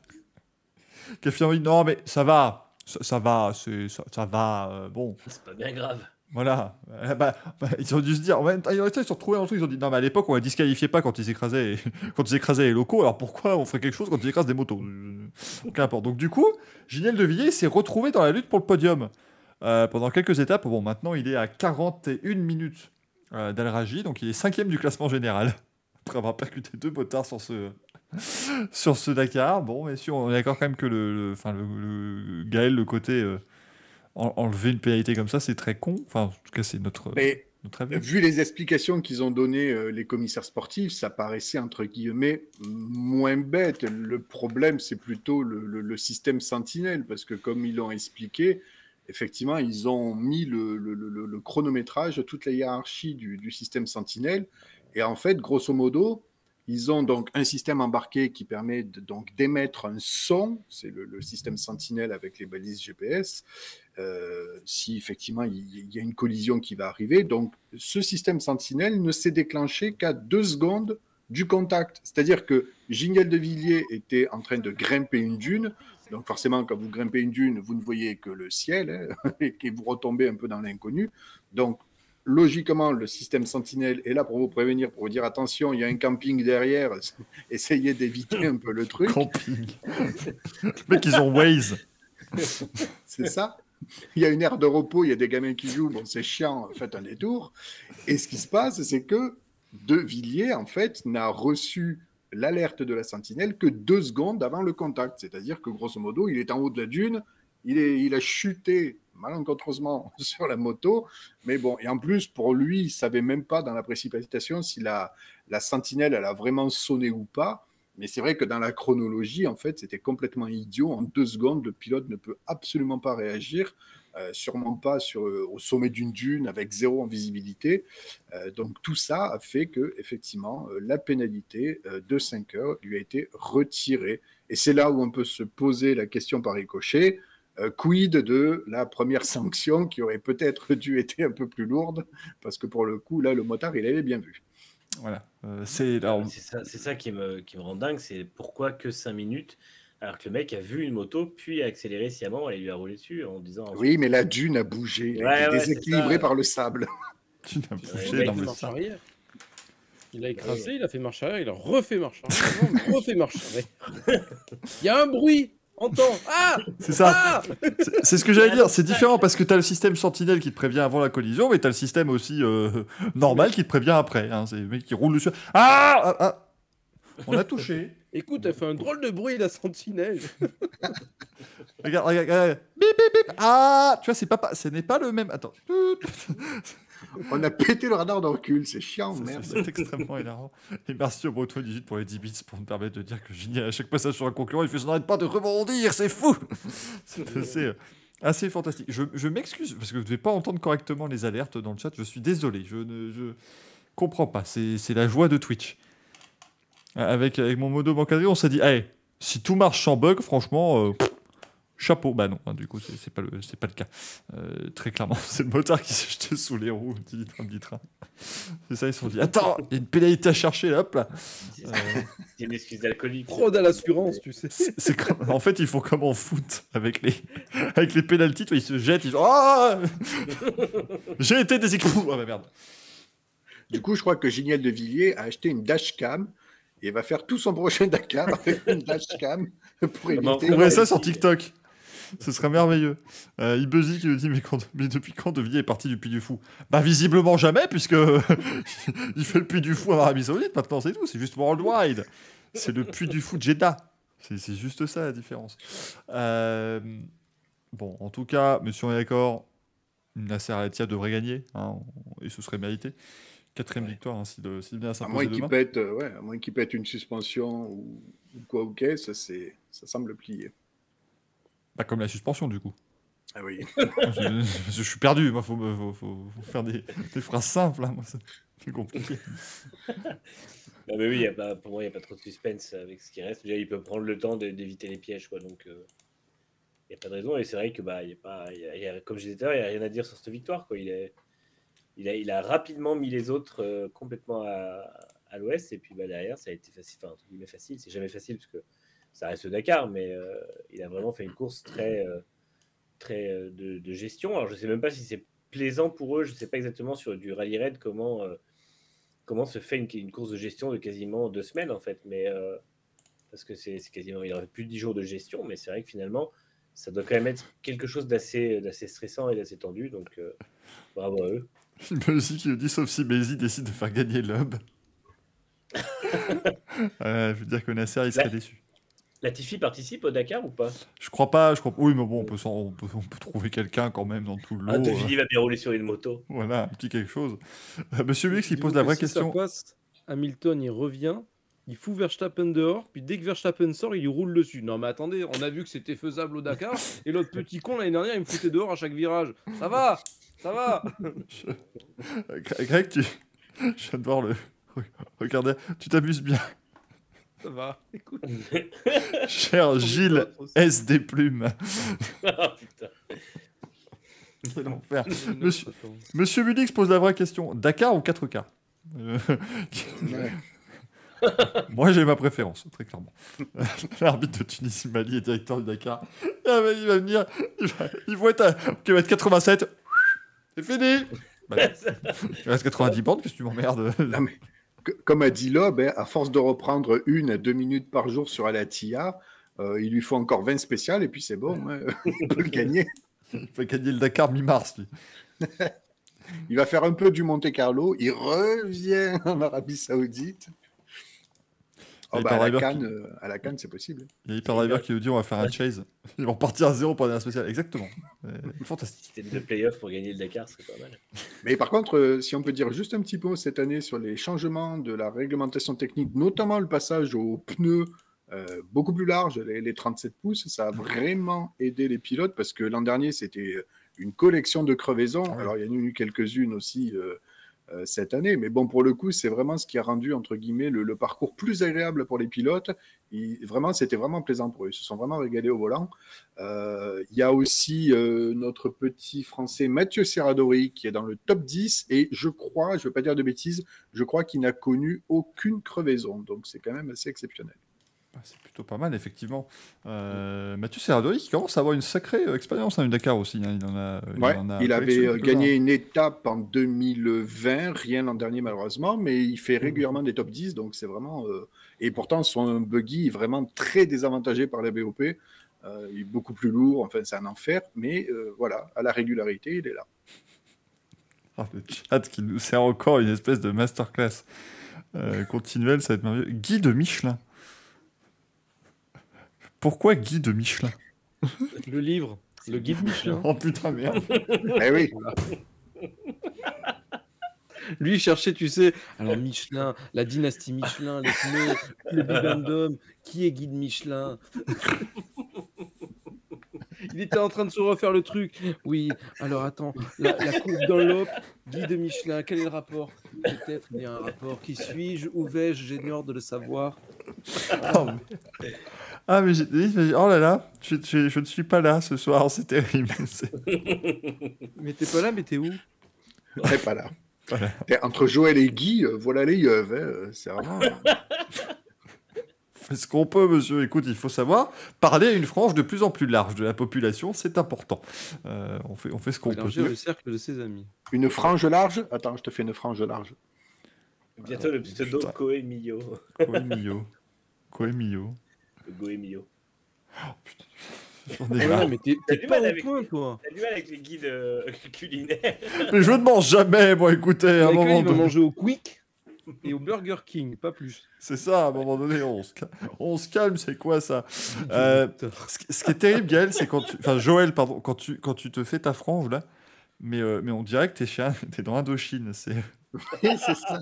Qui a finalement dit non, mais ça va, ça, ça va, c'est, ça, ça va, euh, bon. C'est pas bien grave. Voilà. Euh, bah, bah, ils ont dû se dire, en même temps, ils ont se retrouvé dans le truc, ils ont dit non, mais à l'époque, on ne disqualifiait pas quand ils écrasaient, quand ils écrasaient les locaux, alors pourquoi on ferait quelque chose quand ils écrasent des motos? Qu'importe. Donc, du coup, Giniel Devilliers s'est retrouvé dans la lutte pour le podium euh, pendant quelques étapes. Bon, maintenant, il est à quarante et une minutes euh, d'Al Rajhi, donc il est cinquième du classement général, après avoir percuté deux motards sur ce. sur ce Dakar. Bon, mais sûr, on est d'accord quand même que le, le, enfin, le, le Gaël, le côté euh, en, enlever une pénalité comme ça, c'est très con. Enfin, en tout cas, c'est notre, mais, notre avis. Vu les explications qu'ils ont données, euh, les commissaires sportifs, ça paraissait entre guillemets moins bête. Le problème, c'est plutôt le, le, le système Sentinelle, parce que comme ils l'ont expliqué, effectivement, ils ont mis le, le, le, le chronométrage, toute la hiérarchie du, du système Sentinelle, et en fait, grosso modo, ils ont donc un système embarqué qui permet de, donc, d'émettre un son, c'est le, le système Sentinelle avec les balises G P S, euh, si effectivement il, il y a une collision qui va arriver. Donc ce système Sentinelle ne s'est déclenché qu'à deux secondes du contact. C'est-à-dire que Giniel Devilliers était en train de grimper une dune, donc forcément quand vous grimpez une dune, vous ne voyez que le ciel, hein, et vous retombez un peu dans l'inconnu. Donc logiquement, le système Sentinelle est là pour vous prévenir, pour vous dire attention, il y a un camping derrière, essayez d'éviter un peu le truc. Camping. Les mecs, ils ont Waze. C'est ça. Il y a une aire de repos, il y a des gamins qui jouent, bon, c'est chiant, faites un détour. Et ce qui se passe, c'est que Devilliers, en fait, n'a reçu l'alerte de la Sentinelle que deux secondes avant le contact. C'est-à-dire que, grosso modo, il est en haut de la dune, il, est, il a chuté malencontreusement sur la moto, mais bon, et en plus, pour lui, il ne savait même pas dans la précipitation si la, la sentinelle, elle a vraiment sonné ou pas, mais c'est vrai que dans la chronologie, en fait, c'était complètement idiot. En deux secondes, le pilote ne peut absolument pas réagir, euh, sûrement pas sur, euh, au sommet d'une dune, avec zéro en visibilité. Euh, donc tout ça a fait que, effectivement, euh, la pénalité euh, de cinq heures lui a été retirée. Et c'est là où on peut se poser la question par ricochet. Euh, quid de la première sanction qui aurait peut-être dû être un peu plus lourde, parce que pour le coup, là, le motard, il avait bien vu. Voilà. Euh, c'est alors... ça, ça qui me, qui me rend dingue, c'est pourquoi que cinq minutes alors que le mec a vu une moto, puis a accéléré sciemment et lui a roulé dessus en disant... Oui, mais la dune a bougé, il a ouais, été ouais, déséquilibré par le sable. Tu n'as bougé ouais, dans il le marche sable. arrière. Il a écrasé, ouais. Il a fait marche arrière, il a refait marche arrière, il a refait marche arrière. Il y a un bruit, entend. Ah, c'est ça. Ah c'est ce que j'allais dire. C'est différent parce que tu as le système sentinelle qui te prévient avant la collision, mais tu as le système aussi euh, normal qui te prévient après. Hein. C'est le mec qui roule dessus. Ah, ah, ah. On a touché. Écoute, elle fait un drôle de bruit, la sentinelle. regarde, regarde, regarde. Bip, bip, bip. Ah, tu vois, c'est pas, ce n'est pas le même. Attends. On a pété le radar de recul, c'est chiant, c'est, merde. C'est, c'est extrêmement énervant. Et merci au Breton dix-huit pour les dix bits pour me permettre de dire que Génial, à chaque passage sur un concurrent, il fait ça n'arrête pas de rebondir, c'est fou. C'est assez, assez fantastique. Je, je m'excuse parce que vous ne devez pas entendre correctement les alertes dans le chat. Je suis désolé, je ne je comprends pas. C'est, c'est la joie de Twitch. Avec, avec mon modo encadré, on s'est dit, hey, si tout marche sans bug, franchement, euh, pff, chapeau. Bah non, hein, du coup, c'est, c'est, pas le, c'est pas le cas. Euh, très clairement, c'est le motard qui s'est jeté sous les roues du train du train. C'est ça, ils se sont dit, attends, il y a une pénalité à chercher, là, hop là. C'est, euh... c'est une excuse d'alcoolique. Trop à l'assurance, tu sais. C'est, c'est comme, en fait, ils font comme en foot, avec les, avec les pénalties, ils se jettent, ils disent, oh j'ai été déséquilibré. Oh bah merde. Du coup, je crois que Giniel de Villiers a acheté une dashcam. Et va faire tout son prochain Dakar avec une dashcam pour éviter... On trouverait ça sur TikTok. Ce serait merveilleux. Euh, Ibezi qui nous dit mais, quand, mais depuis quand De Villiers est parti du Puy du Fou? Bah visiblement jamais, puisque il fait le Puy du Fou en Arabie Saoudite, maintenant c'est tout. C'est juste Worldwide. C'est le Puy du Fou de Jeddah. C'est, c'est juste ça la différence. Euh, bon, en tout cas, monsieur on est d'accord, Nasser Al-Attiyah devrait gagner, hein, et ce serait mérité. Quatrième ouais. victoire, hein, si, de, si bien s'imposer demain. Qu'il pète, euh, ouais, à moins qu'il pète une suspension ou, ou quoi ou qu'est, ça, c'est, ça semble plier. Bah, comme la suspension, du coup. Ah oui. je, je, je suis perdu. Il faut, faut, faut, faut faire des, des phrases simples. Hein. Moi, c'est, c'est compliqué. Non, mais oui, y a pas, pour moi, il n'y a pas trop de suspense avec ce qui reste. Déjà, il peut prendre le temps de, d'éviter les pièges. Quoi, donc, il euh, n'y a pas de raison. Et c'est vrai que, bah, y a pas, y a, y a, comme je disais tout à l'heure, il n'y a rien à dire sur cette victoire. Quoi. Il est... Il a, il a rapidement mis les autres euh, complètement à, à l'ouest, et puis bah, derrière, ça a été facile. Enfin, entre guillemets facile, c'est jamais facile, parce que ça reste le Dakar, mais euh, il a vraiment fait une course très, euh, très euh, de, de gestion. Alors, je ne sais même pas si c'est plaisant pour eux, je ne sais pas exactement sur du rallye raid comment, euh, comment se fait une, une course de gestion de quasiment deux semaines, en fait, mais euh, parce que c'est, c'est quasiment, il y aurait plus de dix jours de gestion, mais c'est vrai que finalement, ça doit quand même être quelque chose d'assez, d'assez stressant et d'assez tendu, donc euh, bravo à eux. Ibezi qui nous dit sauf si Bézi décide de faire gagner l'Hub. euh, je veux dire que Nasser il serait la... déçu. Latifi participe au Dakar ou pas? Je crois pas, je crois oui mais bon on peut, on peut, on peut trouver quelqu'un quand même dans tout le lot. Ah, Tevili euh... va bien rouler sur une moto. Voilà, un petit quelque chose. Euh, Monsieur Mix qui pose la vraie si question. Ça passe, Hamilton il revient, il fout Verstappen dehors, puis dès que Verstappen sort, il lui roule dessus. Non mais attendez, on a vu que c'était faisable au Dakar, et l'autre petit con l'année dernière il me foutait dehors à chaque virage. Ça va. Ça va. Je... Greg, tu... je viens de voir le... Regardez, tu t'amuses bien. Ça va, écoute. Cher Gilles S. des Plumes. Oh putain. Quel enfer. Monsieur, Monsieur Mulix pose la vraie question. Dakar ou quatre K euh... ouais. Moi, j'ai ma préférence, très clairement. L'arbitre de Tunisie-Mali est directeur du Dakar. Il va venir, il va, il va être à kilomètre quatre-vingt-sept. C'est fini. Bah, il reste quatre-vingt-dix bandes, qu'est-ce que tu m'emmerdes? Non, mais, comme a dit Lob, hein, à force de reprendre une à deux minutes par jour sur Al-Attiyah, euh, il lui faut encore vingt spéciales et puis c'est bon, hein, il peut le gagner. Il va gagner le Dakar mi-mars, lui. Il va faire un peu du Monte-Carlo, il revient en Arabie Saoudite. Oh bah à, la Cannes, qui... euh, à la Cannes, c'est possible. Il y a Hyper Driver qui nous dit on va faire un chase. Ils vont partir à zéro pour un spécial. Exactement. Euh, fantastique. C'était le playoff pour gagner le Dakar, ce serait pas mal. Mais par contre, euh, si on peut dire juste un petit peu cette année sur les changements de la réglementation technique, notamment le passage aux pneus euh, beaucoup plus larges, les, les trente-sept pouces, ça a vraiment aidé les pilotes parce que l'an dernier, c'était une collection de crevaisons. Ah oui. Alors, il y en a eu quelques-unes aussi. Euh, euh, cette année. Mais bon, pour le coup, c'est vraiment ce qui a rendu, entre guillemets, le, le parcours plus agréable pour les pilotes. Il, vraiment, c'était vraiment plaisant pour eux. Ils se sont vraiment régalés au volant. Il euh, y a aussi euh, notre petit Français Mathieu Serradori qui est dans le top dix. Et je crois, je ne veux pas dire de bêtises, je crois qu'il n'a connu aucune crevaison. Donc, c'est quand même assez exceptionnel. C'est plutôt pas mal, effectivement. Euh, Mathieu Serradori qui commence à avoir une sacrée euh, expérience dans hein, le Dakar aussi. Hein. Il, en a, il, ouais, en a il avait euh, gagné une étape en deux mille vingt, rien l'an dernier malheureusement, mais il fait régulièrement des top dix, donc c'est vraiment... Euh... Et pourtant, son buggy est vraiment très désavantagé par la B O P. Euh, il est beaucoup plus lourd, enfin c'est un enfer, mais euh, voilà, à la régularité, il est là. Oh, le chat qui nous sert encore une espèce de masterclass euh, continuelle, ça va être merveilleux. Guy de Michelin. Pourquoi Guy de Michelin? Le livre, le guide Michelin. Oh putain, merde. Eh oui. Voilà. Lui, il cherchait, tu sais, alors Michelin, la dynastie Michelin, les pneus, le bibendum, qui est guide Michelin? Il était en train de se refaire le truc. Oui, alors attends, la, la coupe Dunlop, guide Michelin, quel est le rapport? Peut-être il y a un rapport. Qui suis-je? Où vais-je? J'ignore de le savoir. Oh, mais... Ah, mais j'ai dit, oh là là, je, je, je ne suis pas là ce soir, c'est terrible. C'est... Mais t'es pas là, mais t'es où? T'es pas là. Voilà. Entre Joël et Guy, euh, voilà les yeux. Hein, c'est vraiment... Fait ce qu'on peut, monsieur. Écoute, il faut savoir parler à une frange de plus en plus large de la population, c'est important. Euh, on, fait, on fait ce qu'on peut. Élargir le cercle de ses amis. Une frange large? Attends, je te fais une frange large. Bientôt le pseudo Koemio. Koemio. Koemio. Goemio. Oh putain. J'en ai marre. Ouais, mais t'es, t'es pas au point, toi. T'as du mal avec les guides euh, culinaires. Mais je ne mange jamais, moi, écoutez. À un moment là, il va donné... manger au Quick et au Burger King, pas plus. C'est ça, à un moment donné, on se, cal... on se calme, c'est quoi ça? euh, ce, ce qui est terrible, Gaël, c'est quand tu... Enfin, Joël, pardon, quand tu, quand tu te fais ta frange, là, mais, euh, mais on dirait que t'es, chez... t'es dans Indochine. C'est... Oui, c'est ça.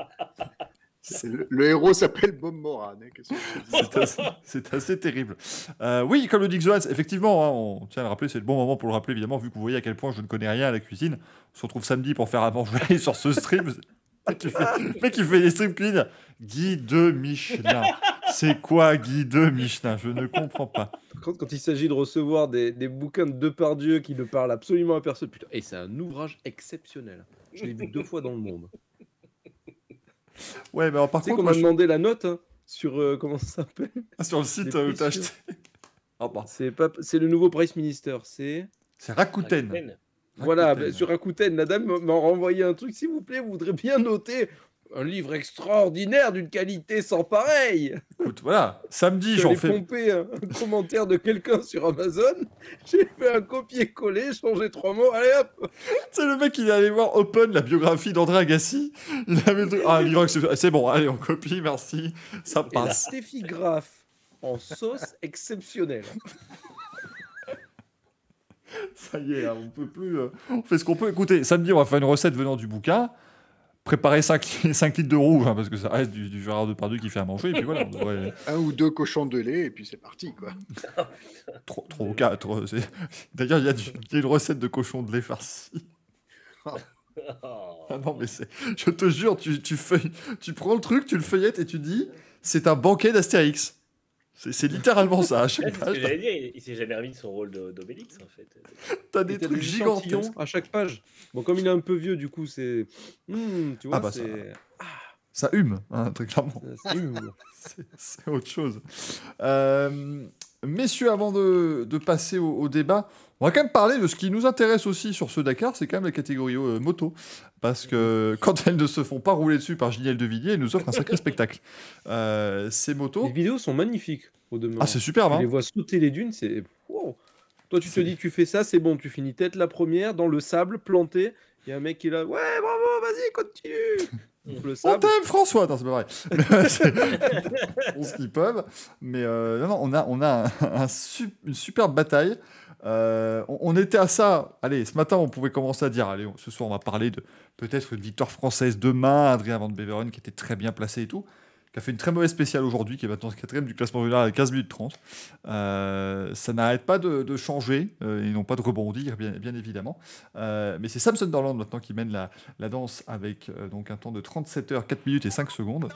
C'est le, le héros s'appelle Bob Moran. Hein, qu'est-ce que je te dis c'est, assez, c'est assez terrible. Euh, oui, comme le dit Xoans, effectivement, hein, on tient à le rappeler, c'est le bon moment pour le rappeler, évidemment, vu que vous voyez à quel point je ne connais rien à la cuisine. On se retrouve samedi pour faire à manger sur ce stream. Le mec qui fait, mec qui fait des streams cuisine. Guy de Michelin. C'est quoi Guy de Michelin? Je ne comprends pas. Par contre, quand il s'agit de recevoir des, des bouquins de Depardieu qui ne parlent absolument à personne, putain, et c'est un ouvrage exceptionnel. Je l'ai vu deux fois dans le monde. Ouais, mais alors, par tu sais contre, qu'on m'a je... demandé la note hein, sur euh, comment ça s'appelle ah, sur le site où t'as acheté. Ah, bah. C'est pas, c'est le nouveau Price Minister. C'est. C'est Rakuten. Rakuten. Voilà, bah, sur Rakuten, la dame m'a renvoyé un truc. S'il vous plaît, vous voudrez bien noter un livre extraordinaire d'une qualité sans pareil. Écoute, voilà, samedi, j'en fais. J'ai pompé un, un commentaire de quelqu'un sur Amazon. J'ai fait un copier-coller, changé trois mots. Allez hop. C'est le mec, il est allé voir Open, la biographie d'André Agassi. Il avait dit, ah, livre, c'est bon, allez, on copie, merci, ça passe. Et la Steffi Graf en sauce exceptionnelle. Ça y est, on peut plus. Euh, on fait ce qu'on peut. Écoutez, samedi, on va faire une recette venant du bouquin. Préparer cinq, cinq litres de rouge, hein, parce que ça reste du, du Gérard Depardieu qui fait à manger. Et puis voilà, on devrait... Un ou deux cochons de lait, et puis c'est parti, quoi. Trois, trois ou quatre. C'est... D'ailleurs, il y, y a une recette de cochon de lait farci. Ah non, mais c'est... Je te jure, tu, tu, feuilles... tu prends le truc, tu le feuillettes et tu dis c'est un banquet d'Astérix. C'est, c'est littéralement ça. À chaque ouais, page. C'est ce que j'allais dire, il, il s'est jamais remis de son rôle de, d'Obélix, en fait. T'as des trucs gigantesques à chaque page. Bon, comme il est un peu vieux, du coup, c'est. Mmh, tu vois, ah bah c'est. Ça, ça hume, hein, très clairement. Ça hume. c'est, c'est autre chose. Euh, messieurs, avant de, de passer au, au débat, on va quand même parler de ce qui nous intéresse aussi sur ce Dakar, c'est quand même la catégorie euh, moto. Parce que quand elles ne se font pas rouler dessus par Gilles de Villiers, elles nous offrent un sacré spectacle. Euh, ces motos... Les vidéos sont magnifiques, au demeurant. Ah, c'est superbe, hein. Tu les vois sauter les dunes, c'est... Wow. Toi, tu c'est... te dis, tu fais ça, c'est bon, tu finis tête la première, dans le sable, planté. Il y a un mec qui est là, ouais, bravo, vas-y, continue. Le sable. On t'aime, François. Non, c'est pas vrai. c'est... On se qu'ils peuvent. Mais euh, non, non, on a, on a un, un su- une superbe bataille. Euh, on, on était à ça. Allez, ce matin, on pouvait commencer à dire, allez, on, ce soir, on va parler de peut-être une victoire française demain, Adrien Van Beveren qui était très bien placé et tout. qui a fait une très mauvaise spéciale aujourd'hui, qui est maintenant quatrième du classement général à quinze minutes trente. Euh, ça n'arrête pas de, de changer, euh, et non pas de rebondir, bien, bien évidemment. Euh, mais c'est Sam Sunderland maintenant qui mène la, la danse avec euh, donc un temps de trente-sept heures, quatre minutes et cinq secondes.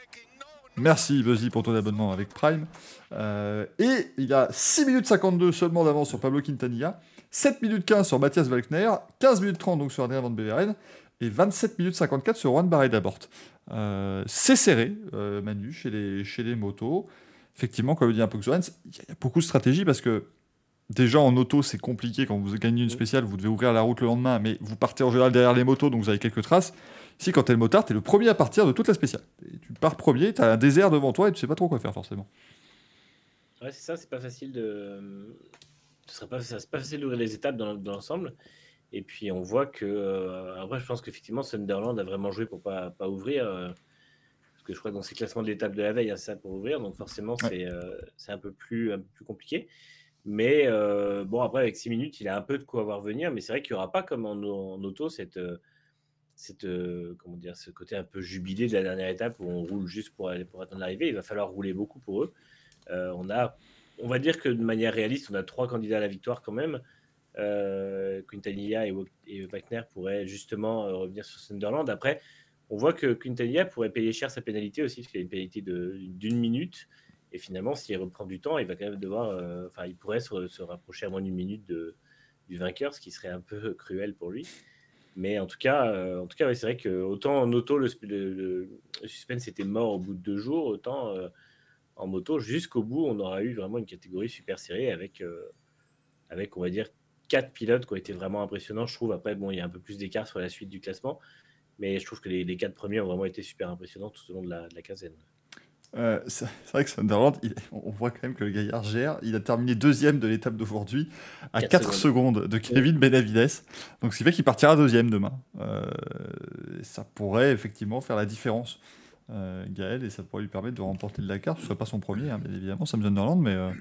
Merci Buzzy pour ton abonnement avec Prime. Euh, et il a six minutes cinquante-deux seulement d'avance sur Pablo Quintanilla, sept minutes quinze sur Mathias Walkner, quinze minutes trente donc sur Adrien Van Beveren, et vingt-sept minutes cinquante-quatre sur Juan Barret d'Abort. Euh, c'est serré, euh, Manu, chez les, chez les motos. Effectivement, comme le dit un peu Xoran, il y a beaucoup de stratégie parce que déjà en auto, c'est compliqué quand vous gagnez une spéciale, vous devez ouvrir la route le lendemain, mais vous partez en général derrière les motos, donc vous avez quelques traces. Ici, quand t'es le motard, t'es le premier à partir de toute la spéciale. Et tu pars premier, t'as un désert devant toi et tu sais pas trop quoi faire forcément. Ouais, c'est ça, c'est pas facile de. Ce serait pas, c'est pas facile d'ouvrir les étapes dans, dans l'ensemble. Et puis on voit que. Euh, après, je pense qu'effectivement, Sunderland a vraiment joué pour pas, pas ouvrir. Euh, parce que je crois que dans ses classements de l'étape de la veille, il y a ça pour ouvrir. Donc forcément, ouais. c'est, euh, c'est un, peu plus, un peu plus compliqué. Mais euh, bon, après, avec six minutes, il a un peu de quoi voir venir. Mais c'est vrai qu'il n'y aura pas comme en, en auto cette. Euh, Cette, euh, comment dire, ce côté un peu jubilé de la dernière étape où on roule juste pour, aller, pour atteindre l'arrivée. Il va falloir rouler beaucoup pour eux. Euh, on, a, on va dire que de manière réaliste, on a trois candidats à la victoire quand même. Euh, Quintanilla et, et Wagner pourraient justement euh, revenir sur Sunderland. Après, on voit que Quintanilla pourrait payer cher sa pénalité aussi, parce qu'il a une pénalité de, d'une minute. Et finalement, s'il reprend du temps, il va quand même devoir. Enfin, euh, il pourrait se, se rapprocher à moins d'une minute de, du vainqueur, ce qui serait un peu cruel pour lui. Mais en tout cas, euh, en tout cas ouais, c'est vrai que autant en auto, le, le, le suspense était mort au bout de deux jours, autant euh, en moto, jusqu'au bout, on aura eu vraiment une catégorie super serrée avec, euh, avec, on va dire, quatre pilotes qui ont été vraiment impressionnants, je trouve. Après, bon, il y a un peu plus d'écart sur la suite du classement, mais je trouve que les, les quatre premiers ont vraiment été super impressionnants tout au long de la, de la quinzaine. Euh, c'est vrai que Sunderland, il, on voit quand même que le gaillard gère. Il a terminé deuxième de l'étape d'aujourd'hui à quatre secondes. secondes de Kevin Benavides. Donc, ce qui fait qu'il partira deuxième demain. Euh, ça pourrait effectivement faire la différence, euh, Gaël, et ça pourrait lui permettre de remporter le Dakar. Ce ne serait pas son premier, hein, bien évidemment, Sam Sunderland, mais euh,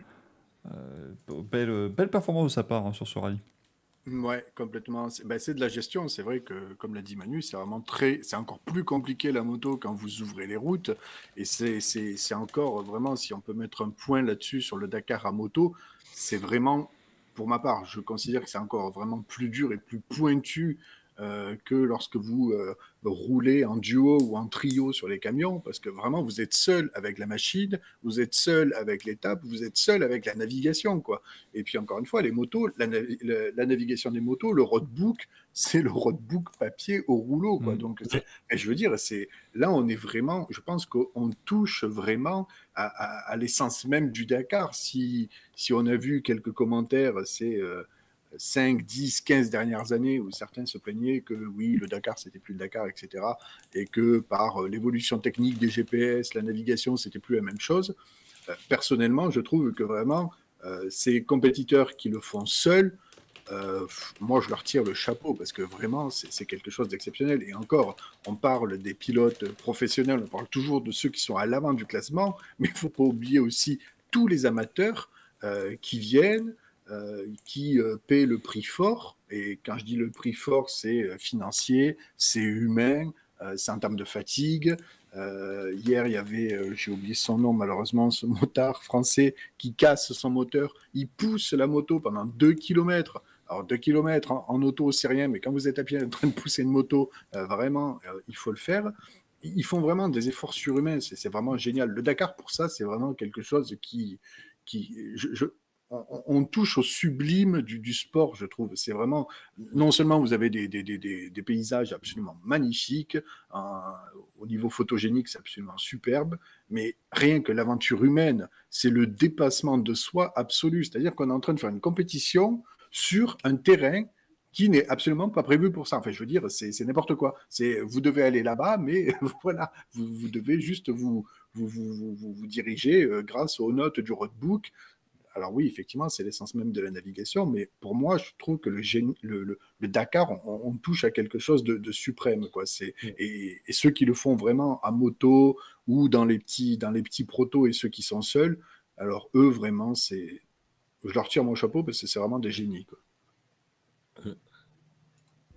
euh, belle, belle performance de sa part hein, sur ce rallye. Ouais, complètement. C'est, ben, c'est de la gestion. C'est vrai que, comme l'a dit Manu, c'est vraiment très, c'est encore plus compliqué la moto quand vous ouvrez les routes. Et c'est, c'est, c'est encore vraiment, si on peut mettre un point là-dessus sur le Dakar à moto, c'est vraiment, pour ma part, je considère que c'est encore vraiment plus dur et plus pointu euh, que lorsque vous euh, roulez en duo ou en trio sur les camions, parce que vraiment, vous êtes seul avec la machine, vous êtes seul avec l'étape, vous êtes seul avec la navigation, quoi. Et puis, encore une fois, les motos, la, la, la navigation des motos, le roadbook, c'est le roadbook papier au rouleau, quoi. Mmh. Donc, c'est, et je veux dire, c'est, là, on est vraiment, je pense qu'on touche vraiment à, à, à l'essence même du Dakar. Si, si on a vu quelques commentaires, c'est... Euh, cinq, dix, quinze dernières années où certains se plaignaient que oui, le Dakar, c'était plus le Dakar, et cetera. Et que par l'évolution technique des G P S, la navigation, c'était plus la même chose. Euh, personnellement, je trouve que vraiment, euh, ces compétiteurs qui le font seuls, euh, moi, je leur tire le chapeau parce que vraiment, c'est, c'est quelque chose d'exceptionnel. Et encore, on parle des pilotes professionnels, on parle toujours de ceux qui sont à l'avant du classement, mais il ne faut pas oublier aussi tous les amateurs euh, qui viennent, Euh, qui euh, paie le prix fort. Et quand je dis le prix fort, c'est euh, financier, c'est humain, euh, c'est en termes de fatigue. Euh, hier, il y avait, euh, j'ai oublié son nom malheureusement, ce motard français qui casse son moteur. Il pousse la moto pendant deux kilomètres. Alors deux kilomètres en, en auto, c'est rien, mais quand vous êtes à pied en train de pousser une moto, euh, vraiment, euh, il faut le faire. Ils font vraiment des efforts surhumains. C'est, c'est vraiment génial. Le Dakar, pour ça, c'est vraiment quelque chose qui... qui je, je, On, on touche au sublime du, du sport, je trouve. C'est vraiment, non seulement vous avez des, des, des, des paysages absolument magnifiques, euh, au niveau photogénique, c'est absolument superbe, mais rien que l'aventure humaine, c'est le dépassement de soi absolu. C'est-à-dire qu'on est en train de faire une compétition sur un terrain qui n'est absolument pas prévu pour ça. Enfin, je veux dire, c'est, c'est n'importe quoi. C'est, vous devez aller là-bas, mais voilà, vous, vous devez juste vous, vous, vous, vous, vous diriger euh, grâce aux notes du roadbook. Alors oui, effectivement, c'est l'essence même de la navigation, mais pour moi, je trouve que le, génie, le, le, le Dakar, on, on touche à quelque chose de, de suprême, quoi. C'est, mmh. et, et ceux qui le font vraiment à moto ou dans les petits, dans les petits protos et ceux qui sont seuls, alors eux, vraiment, c'est, je leur tire mon chapeau parce que c'est vraiment des génies, quoi.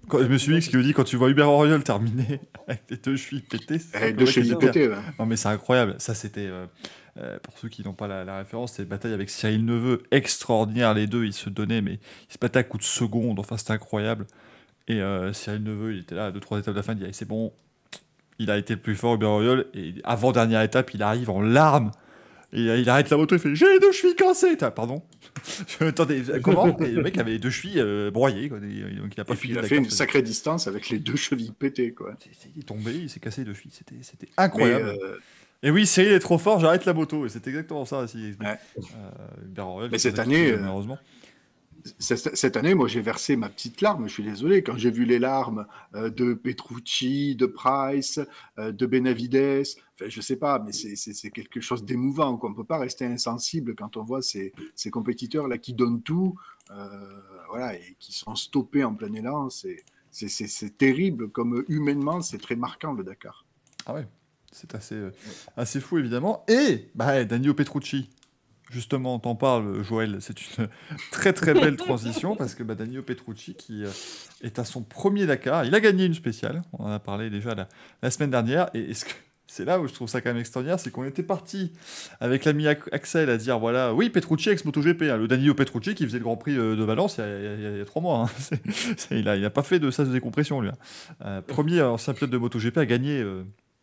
Quand, je me suis dit ce qu'il me dit quand tu vois Hubert Auriol terminer avec les deux chevilles pétées. Eh, deux chevilles pétées, ouais. Non, mais c'est incroyable. Ça, c'était. Euh, euh, pour ceux qui n'ont pas la, la référence, c'était une bataille avec Cyril Neveu. Extraordinaire, les deux. Ils se donnaient, mais ils se battaient à coups de seconde. Enfin, c'était incroyable. Et euh, Cyril Neveu, il était là à deux trois étapes de la fin. Il dit allez, c'est bon. Il a été le plus fort, Hubert Auriol. Et avant dernière étape, il arrive en larmes. Et euh, il arrête la moto, il fait j'ai les deux chevilles cassées. T'as, pardon. Attendez, comment? Et le mec avait les deux chevilles euh, broyées, quoi. Et, donc il a pas et fini. Il a fait une sacrée distance avec les deux chevilles pétées, quoi. C'est, c'est, il est tombé, il s'est cassé les deux chevilles. C'était, c'était incroyable. Mais, euh... Et oui, Cyril est trop fort, j'arrête la moto. Et c'est exactement ça aussi. Ouais. Euh, Auriol, mais cette année, euh, malheureusement. Cette, cette année, moi, j'ai versé ma petite larme. Je suis désolé quand j'ai vu les larmes euh, de Petrucci, de Price, euh, de Benavides. Enfin, je sais pas, mais c'est, c'est, c'est quelque chose d'émouvant, quoi. On peut pas rester insensible quand on voit ces, ces compétiteurs là qui donnent tout, euh, voilà, et qui sont stoppés en plein élan. C'est, c'est, c'est, c'est terrible. Comme humainement, c'est très marquant le Dakar. Ah ouais, c'est assez, euh, assez fou évidemment. Et bah, Danilo Petrucci. Justement, on t'en parle, Joël, c'est une très très belle transition parce que bah, Danilo Petrucci qui euh, est à son premier Dakar, il a gagné une spéciale, on en a parlé déjà la, la semaine dernière, et, et ce que, c'est là où je trouve ça quand même extraordinaire, c'est qu'on était parti avec l'ami Axel à dire voilà, oui, Petrucci ex-MotoGP, hein, le Danilo Petrucci qui faisait le Grand Prix de Valence il y a, il y a, il y a trois mois, hein. c'est, c'est, il, a, il a pas fait de sas de décompression lui. Hein. Euh, premier ancien pilote de MotoGP à gagner... Euh,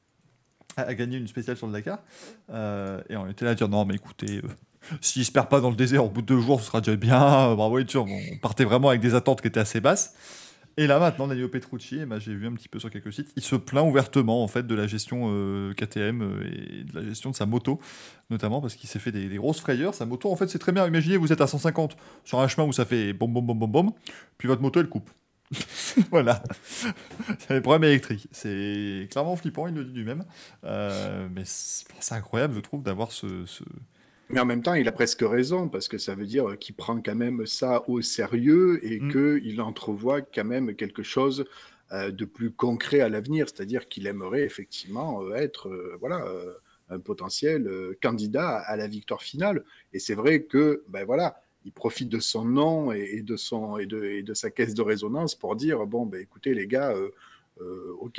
a gagné une spéciale sur le Dakar, euh, et on était là à dire non mais écoutez, euh, s'il se perd pas dans le désert au bout de deux jours ce sera déjà bien, euh, bravo et sûr, on partait vraiment avec des attentes qui étaient assez basses, et là maintenant Danilo Petrucci, eh ben, j'ai vu un petit peu sur quelques sites, il se plaint ouvertement en fait de la gestion euh, K T M euh, et de la gestion de sa moto, notamment parce qu'il s'est fait des, des grosses frayeurs. Sa moto en fait c'est très bien, imaginez vous êtes à cent cinquante sur un chemin où ça fait bom bom bom bom bom, puis votre moto elle coupe. Voilà, c'est les problèmes électriques. C'est clairement flippant, il le dit lui-même. Euh, mais c'est, c'est incroyable, je trouve, d'avoir ce, ce. Mais en même temps, il a presque raison, parce que ça veut dire qu'il prend quand même ça au sérieux et mm. qu'il entrevoit quand même quelque chose euh, de plus concret à l'avenir. C'est-à-dire qu'il aimerait effectivement euh, être euh, voilà, euh, un potentiel euh, candidat à la victoire finale. Et c'est vrai que, ben voilà. Il profite de son nom et, et, de, son, et, de, et de sa caisse de résonance pour dire, bon, ben, écoutez les gars, euh, euh, ok,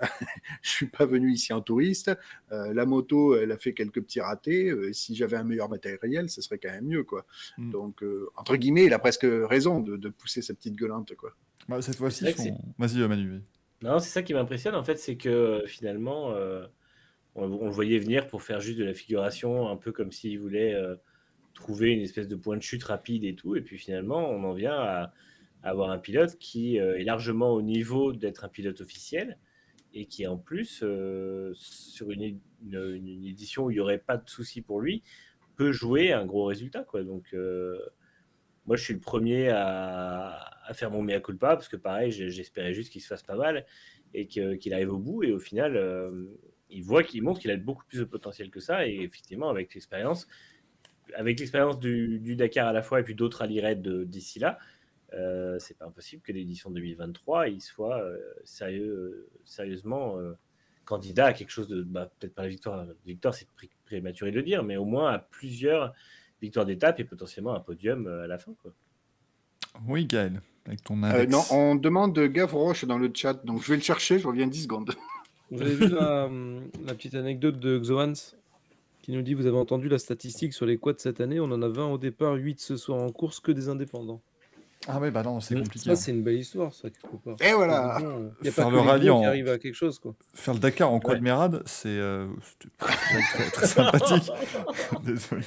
je suis pas venu ici en touriste, euh, la moto, elle a fait quelques petits ratés, euh, si j'avais un meilleur matériel, ce serait quand même mieux, quoi. Mm. Donc, euh, entre guillemets, il a presque raison de, de pousser sa petite gueulante, quoi. Bah, cette fois-ci, son... vas-y, Manu. Non, c'est ça qui m'impressionne, en fait, c'est que finalement, euh, on, on le voyait venir pour faire juste de la figuration, un peu comme s'il voulait... Euh, trouver une espèce de point de chute rapide et tout, et puis finalement on en vient à, à avoir un pilote qui euh, est largement au niveau d'être un pilote officiel et qui en plus euh, sur une, une, une édition où il n'y aurait pas de souci pour lui peut jouer un gros résultat, quoi. Donc euh, moi je suis le premier à, à faire mon mea culpa parce que pareil j'espérais juste qu'il se fasse pas mal et que, qu'il arrive au bout, et au final euh, il voit qu'il montre qu'il a beaucoup plus de potentiel que ça, et effectivement avec l'expérience avec l'expérience du, du Dakar à la fois et puis d'autres rallye raids d'ici là, euh, c'est pas impossible que l'édition deux mille vingt-trois il soit euh, sérieux, euh, sérieusement euh, candidat à quelque chose de, bah, peut-être pas la victoire, la victoire c'est pré- prématuré de le dire, mais au moins à plusieurs victoires d'étape et potentiellement un podium à la fin, quoi. Oui, Gaël, avec ton index. Euh, non, on demande Gavroche dans le chat, donc je vais le chercher, je reviens dix secondes. Vous avez vu la, la petite anecdote de Xoans qui nous dit, vous avez entendu la statistique sur les quads cette année, on en a vingt au départ, huit ce soir en course, que des indépendants. Ah ouais, bah non, c'est Donc, compliqué. Ça, hein. C'est une belle histoire, ça, quelque part. Et voilà. Il n'y a faire pas le que rallye en... qui arrive à quelque chose, quoi. Faire le Dakar en quad mérade, c'est euh... très, très, très sympathique. Désolé.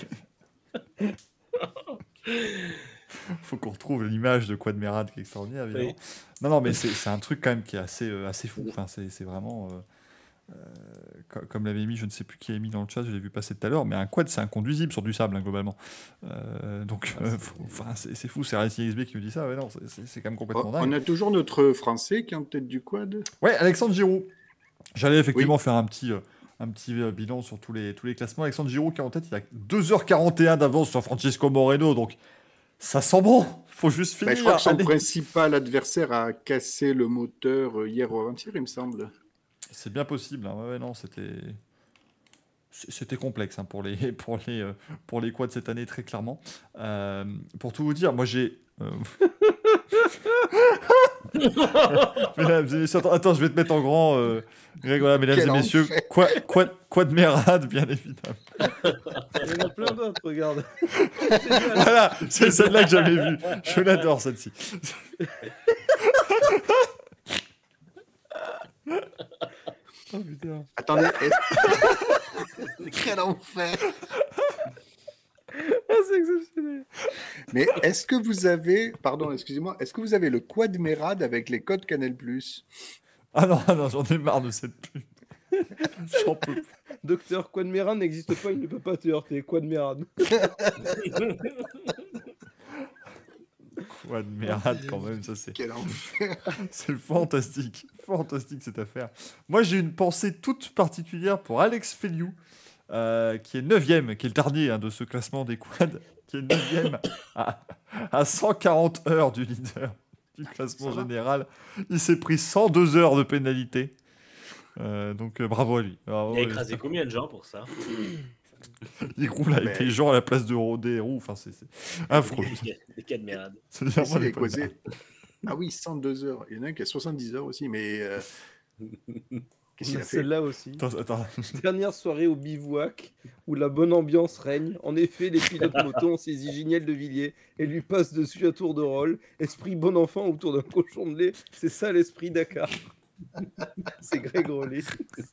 Faut qu'on retrouve l'image de quad mérade qui est extraordinaire, évidemment. Oui. Non, non, mais c'est, c'est un truc quand même qui est assez, euh, assez fou. Enfin, c'est, c'est vraiment... Euh... Euh, comme l'avait mis, je ne sais plus qui a mis dans le chat, je l'ai vu passer tout à l'heure, mais un quad c'est inconduisible sur du sable, hein, globalement. Euh, donc, euh, faut, enfin, c'est, c'est fou, c'est Racing X B qui nous dit ça, ouais, non, c'est, c'est, c'est quand même complètement oh, dingue. On a toujours notre Français qui est en tête du quad. Ouais, Alexandre Giroud. J'allais effectivement oui. faire un petit, euh, un petit euh, bilan sur tous les, tous les classements. Alexandre Giroud qui est en tête, il a deux heures quarante et un d'avance sur Francesco Moreno, donc ça sent bon, faut juste finir. Bah, je crois que son Allez. principal adversaire a cassé le moteur hier ou avant-hier, il me semble. C'est bien possible, hein. Ouais, non, c'était... C'était complexe hein, pour, les, pour, les, euh, pour les quads cette année, très clairement. Euh, pour tout vous dire, moi j'ai... Euh... Mesdames et messieurs, attends, attends, je vais te mettre en grand. Euh... Greg, voilà, mesdames Quel et messieurs, quoi, quoi, quoi de mérade, bien évidemment. Il y en a plein d'autres, regarde. Voilà, c'est celle-là que j'avais vue. Je l'adore, celle-ci. Oh putain. Attendez. Est... Quel enfer. Ah, c'est exceptionnel. Mais est-ce que vous avez, pardon, excusez-moi, est-ce que vous avez le Quadmerad avec les codes Canal plus? Ah non, non, j'en ai marre de cette pub. J'en peux plus. Docteur Quadmerad n'existe pas, il ne peut pas te heurter. Quadmerad. Quadmerad quand même, ça c'est... Quel enfer. C'est fantastique, fantastique cette affaire. Moi j'ai une pensée toute particulière pour Alex Feliu, euh, qui est neuvième, qui est le dernier hein, de ce classement des quads, qui est neuvième à, à cent quarante heures du leader du classement général. Il s'est pris cent deux heures de pénalité. Euh, donc euh, bravo à lui. Bravo, il a écrasé combien de gens pour ça? Il roule avec mais... les gens à la place de ro- des roues. Enfin, c'est, c'est affreux. Des cas de merde. C'est ah oui, cent deux heures. Il y en a un qui a soixante-dix heures aussi, mais... Euh... Qu'est-ce qu'il a fait? Celle-là aussi. Attends, attends. Dernière soirée au bivouac où la bonne ambiance règne. En effet, les pilotes moto ont saisi Giniel de Villiers et lui passent dessus à tour de rôle. Esprit bon enfant autour d'un cochon de lait. C'est ça l'esprit Dakar. C'est Greg Rollet.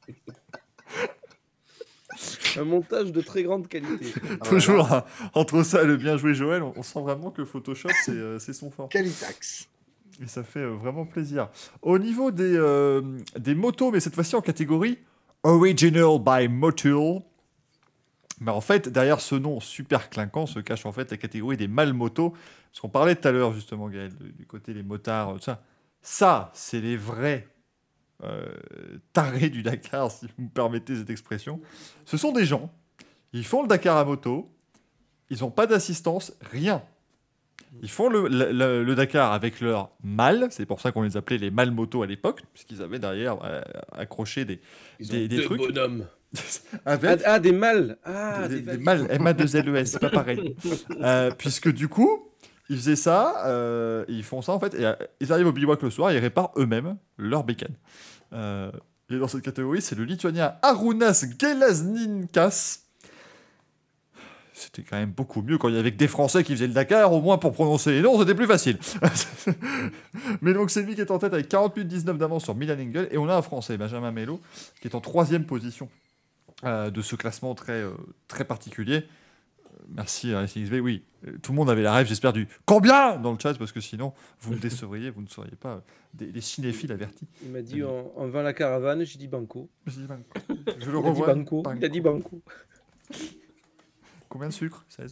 Un montage de très grande qualité. Toujours voilà. hein, entre ça et le bien joué Joël, on, on sent vraiment que le Photoshop c'est, euh, c'est son fort. Qualitax. Et ça fait euh, vraiment plaisir. Au niveau des, euh, des motos, mais cette fois-ci en catégorie Original by Motul. Mais en fait, derrière ce nom super clinquant se cache en fait la catégorie des mal motos. Parce qu'on parlait tout à l'heure justement, Gaël, du côté des motards, tout ça. Ça, c'est les vrais euh, tarés du Dakar, si vous me permettez cette expression. Ce sont des gens, ils font le Dakar à moto, ils n'ont pas d'assistance, rien. Ils font le, le, le, le Dakar avec leur mal, c'est pour ça qu'on les appelait les mal motos à l'époque, puisqu'ils avaient derrière euh, accroché des, ils des, ont des deux trucs. bonhommes. Avec ah, ah, des mâles. Ah, des, des, des mâles, M A deux L E S, c'est pas pareil. euh, puisque du coup, ils faisaient ça, euh, ils font ça en fait, et euh, ils arrivent au bivouac le soir, ils réparent eux-mêmes leur bécane. Euh, et dans cette catégorie, c'est le Lituanien Arūnas Gelažninkas. C'était quand même beaucoup mieux quand il y avait que des Français qui faisaient le Dakar, au moins pour prononcer les noms, c'était plus facile. Mais donc c'est lui qui est en tête avec quarante minutes dix-neuf d'avance sur Milan Engel, et on a un Français, Benjamin Mello, qui est en troisième position euh, de ce classement très, euh, très particulier. Merci à Racing X B. Oui, tout le monde avait la rêve, j'espère, du combien dans le chat, parce que sinon, vous me décevriez, vous ne seriez pas des, des cinéphiles avertis. Il m'a dit en, en vin la caravane, j'ai dit banco. J'ai dit banco. Je le il revois. A dit banco. banco. Il a dit banco. Combien de sucre? seize.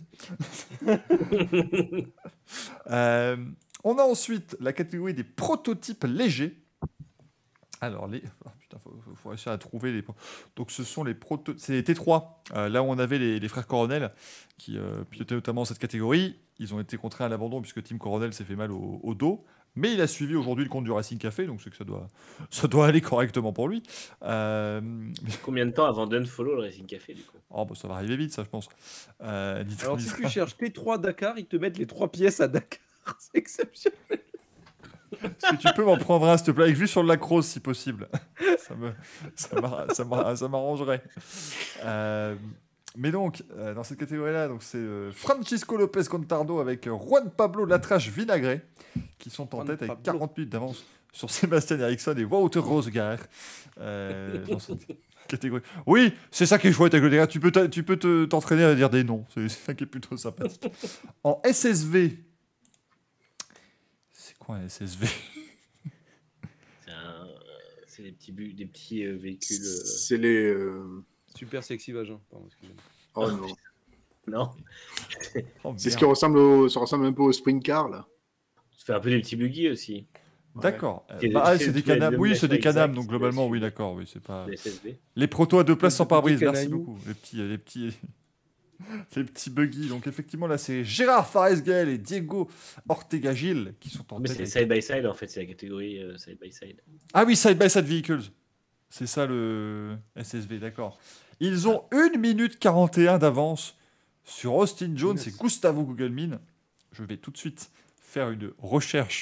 euh, on a ensuite la catégorie des prototypes légers. Alors, les... Oh, putain, faut, faut, faut réussir à trouver les... Donc, ce sont les proto... C'est les T trois. Euh, là où on avait les, les frères Coronel, qui euh, pilotaient notamment cette catégorie. Ils ont été contraints à l'abandon, puisque Tim Coronel s'est fait mal au, au dos. Mais il a suivi aujourd'hui le compte du Racing Café, donc c'est que ça doit, ça doit aller correctement pour lui. Euh... Combien de temps avant d'unfollow le Racing Café, du coup? Oh, bah, ça va arriver vite, ça, je pense. Euh, Alors, si tu cherches T trois Dakar, ils te mettent les trois pièces à Dakar. C'est exceptionnel. Est-ce que tu peux m'en prendre un, s'il te plaît, avec vue sur le lacrosse, si possible? Ça, me, ça, m'a, ça, m'a, ça m'arrangerait. Euh, mais donc, euh, dans cette catégorie-là, donc c'est euh, Francisco Lopez Contardo avec euh, Juan Pablo Latrache Vinagre, qui sont en Juan tête avec Pablo. quarante minutes d'avance sur Sébastien Eriksson et Wouter Rosegaard. Euh, dans cette catégorie. Oui, c'est ça qui est chouette avec le Dakar. Tu peux, t'a- tu peux te, t'entraîner à dire des noms. C'est, c'est ça qui est plutôt sympathique. En S S V... C'est quoi un S S V? C'est, un, c'est des petits, bu- des petits euh, véhicules. euh, C'est les... euh, Super sexy vagin. Pardon, excusez-moi. Oh non. Non, Oh, C'est ce merde. qui ressemble, au... ça ressemble un peu au sprint car, là. ça fait un peu des petits buggy aussi. D'accord. Euh, C'est- bah, ah, c'est c'est des tous les canams. Oui, c'est des dénominations canams, exactes, donc globalement, c'est oui, celui-là. d'accord. Oui, c'est pas... Le S S B. Les protos à deux places Les sans petits pare-brise, merci canailloux. beaucoup. Les petits, les petits, les petits buggy. Donc effectivement, là, c'est Gérard Fares-Gaël et Diego Ortega-Gil qui sont en Mais tête. c'est avec- side by side en fait, c'est la catégorie euh, side by side. Ah oui, Side by Side Vehicles. C'est ça le S S V, d'accord. Ils ont une minute quarante et un d'avance sur Austin Jones et Gustavo Gugelmin. Je vais tout de suite faire une recherche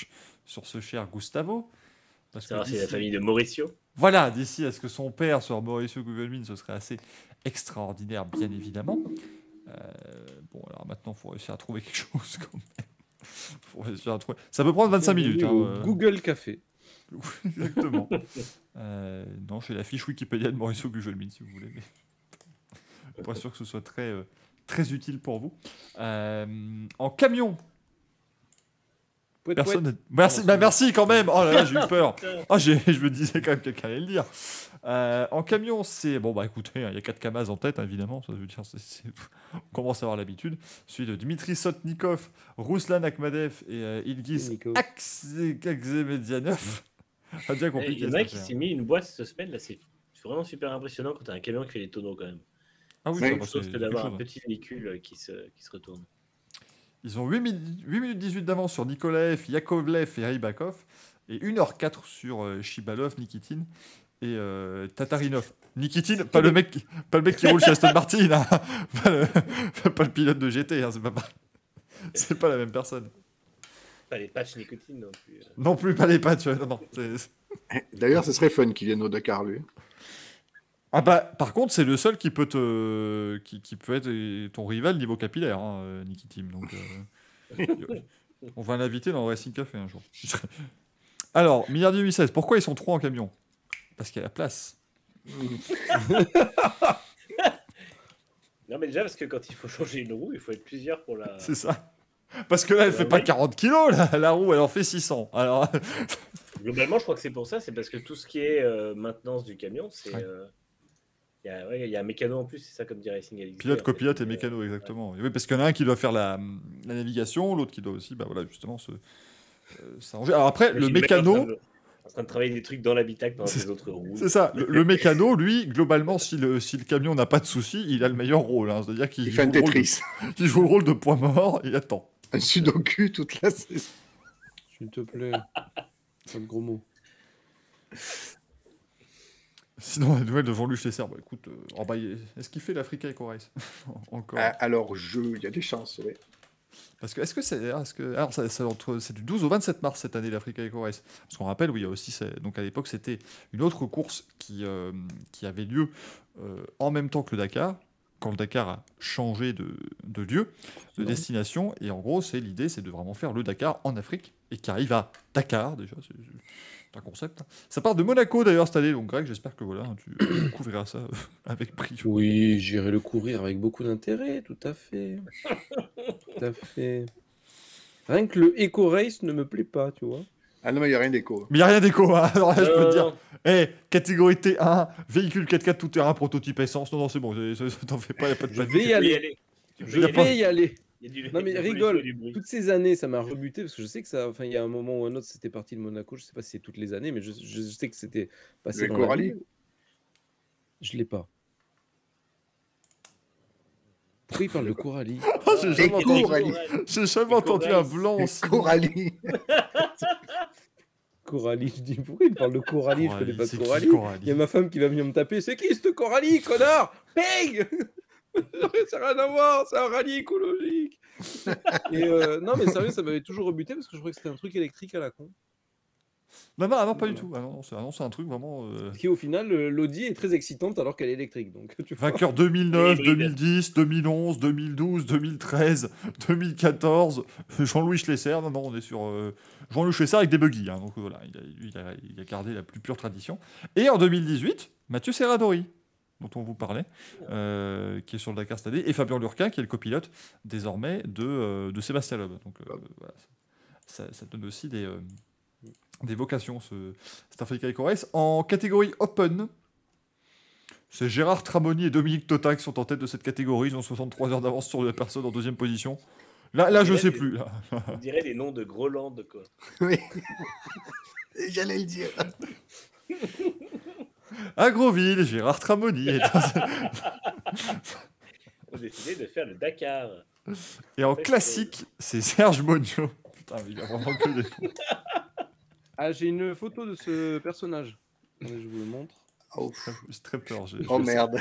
sur ce cher Gustavo. Parce que c'est la famille de Mauricio. Voilà, d'ici à ce que son père soit Mauricio Gugelmin, ce serait assez extraordinaire, bien évidemment. Euh, bon, alors maintenant, il faut réussir à trouver quelque chose quand même. Faut réussir à trouver... Ça peut prendre vingt-cinq minutes. Hein, euh... Google Café. Exactement. euh, non, j'ai la fiche Wikipédia de Mauricio Gugelmin, si vous voulez. Mais... pas sûr que ce soit très, euh, très utile pour vous. Euh, en camion. Pouet, Personne. pouet. Merci, bah merci quand même. Oh là là, j'ai eu peur. Oh, j'ai, je me disais quand même que quelqu'un allait le dire. Euh, en camion, c'est bon bah écoutez, il y a quatre Kamaz en tête, hein, évidemment. Ça veut dire, c'est, c'est... on commence à avoir l'habitude. Celui de Dmitri Sotnikov, Ruslan Akhmadev et euh, Ilgiz Akhmedyanov. Ça devient compliqué. Il y en a qui s'est mis une boîte cette semaine là, c'est vraiment super impressionnant quand tu as un camion qui fait les tonneaux quand même. Ah oui, c'est ça, quelque chose c'est que d'avoir chose, un petit véhicule qui se, qui se retourne. Ils ont huit minutes dix-huit d'avance sur Nikolaev, Yakovlev et Rybakov, et une heure quatre sur euh, Shibalov, Nikitin et euh, Tatarinov. Nikitin, pas le mec, qui, pas le mec qui roule chez Aston Martin, hein, pas, le, pas le pilote de G T, hein, c'est pas, c'est pas la même personne. Pas les patchs Nikitin non plus. Non plus, pas les patchs. Non, non, c'est... D'ailleurs, ce serait fun qu'il vienne au Dakar, lui. Ah bah, par contre, c'est le seul qui peut te, qui, qui peut être ton rival niveau capillaire, hein, Nikitin. Donc, euh, on va l'inviter dans le Racing Café un jour. Alors, Milliardier huit seize, pourquoi ils sont trois en camion? Parce qu'il y a la place. Non, mais déjà, parce que quand il faut changer une roue, il faut être plusieurs pour la. C'est ça. Parce que là, elle fait pas quarante kilos, là. La roue, elle en fait six cents. Alors. Globalement, je crois que c'est pour ça. C'est parce que tout ce qui est euh, maintenance du camion, c'est. Ouais. Euh... Il y, a, ouais, il y a un mécano en plus, c'est ça comme dit Racing X D. Pilote, copilote et euh, mécano, exactement. Ouais. Oui, parce qu'il y en a un qui doit faire la, la navigation, l'autre qui doit aussi, bah voilà, justement, se, euh, s'arranger. Alors après, le mécano. En train de travailler des trucs dans l'habitacle dans les autres roues. C'est ça. Le, le mécano, lui, globalement, si le, si le camion n'a pas de souci, il a le meilleur rôle. Hein. C'est-à-dire qu'il il joue, fait un le rôle Tetris. de, il joue le rôle de point mort et il attend. Un sudoku toute la saison. S'il te plaît. Pas de gros mots. Sinon, la nouvelle de Jean-Luc Lesser, bah écoute, euh, oh bah, est-ce qu'il fait l'Africa Eco Race encore? euh, Alors, je, il y a des chances, oui. Parce que, est-ce que c'est, est-ce que, alors ça, ça, entre, c'est du douze au vingt-sept mars cette année l'Africa Eco Race. Parce qu'on rappelle, oui, il y a aussi, donc à l'époque, c'était une autre course qui, euh, qui avait lieu euh, en même temps que le Dakar, quand le Dakar a changé de, de lieu, de ouais. destination. Et en gros, c'est l'idée, c'est de vraiment faire le Dakar en Afrique et qui arrive à Dakar déjà. C'est, c'est un concept. Ça part de Monaco d'ailleurs cette année, donc Greg, j'espère que voilà, tu couvriras ça avec brio. Oui, j'irai le couvrir avec beaucoup d'intérêt, tout à fait. Tout à fait. Rien que le Eco Race ne me plaît pas, tu vois. Ah non, mais il n'y a rien d'éco. Mais il n'y a rien d'éco, hein. Alors là, euh... je peux te dire. Eh, hey, catégorie T un, véhicule quatre quatre tout-terrain, prototype essence. Non, non, c'est bon, t'en fais pas, il n'y a pas de panique. Je vais y aller. Je vais y aller. Du... Non mais rigole, toutes ces années ça m'a rebuté parce que je sais que ça, enfin il y a un moment ou un autre c'était parti de Monaco, je sais pas si c'est toutes les années mais je, je sais que c'était passé le dans Rally. La... Je l'ai pas. Pourquoi il parle de Coralie? Oh, j'ai jamais entendu, j'ai jamais entendu un blanc aussi. Coralie. Coralie, je dis pourquoi il parle de Coralie, je connais pas de Coralie. Il y a ma femme qui va venir me taper, c'est qui cette Coralie, connard? Peg. Ça n'a rien à voir, c'est un rallye écologique. Et euh, non, mais sérieux, ça m'avait toujours rebuté parce que je croyais que c'était un truc électrique à la con. Non, non, ah non pas voilà. du tout. Ah non, c'est, ah non, c'est un truc vraiment. Euh... Qui au final, l'Audi est très excitante alors qu'elle est électrique. Donc, tu vainqueur deux mille neuf, deux mille dix, deux mille onze, deux mille douze, deux mille treize, deux mille quatorze. Jean-Louis Schlesser. Non, non, on est sur euh, Jean-Louis Schlesser avec des buggy. Hein, donc voilà, il a, il, a, il a gardé la plus pure tradition. Et en deux mille dix-huit, Mathieu Serradori, dont on vous parlait, euh, qui est sur le Dakar cette année, et Fabien Lurquin, qui est le copilote désormais de, euh, de Sébastien Loeb. Donc euh, voilà, ça, ça donne aussi des, euh, des vocations, ce, cet Africa Eco Race. En catégorie Open, c'est Gérard Tramoni et Dominique Tota qui sont en tête de cette catégorie. Ils ont soixante-trois heures d'avance sur la personne en deuxième position. Là, là je sais des, plus. Là. On dirait des noms de Groland, quoi. Oui, j'allais le dire. Agroville, Gérard Tramoni. Et on a décidé de faire le Dakar. Et en classique, c'est Serge Monio. Putain, il y a vraiment que des... Ah, j'ai une photo de ce personnage. Je vous le montre. Oh, j'ai très peur. J'ai, oh merde.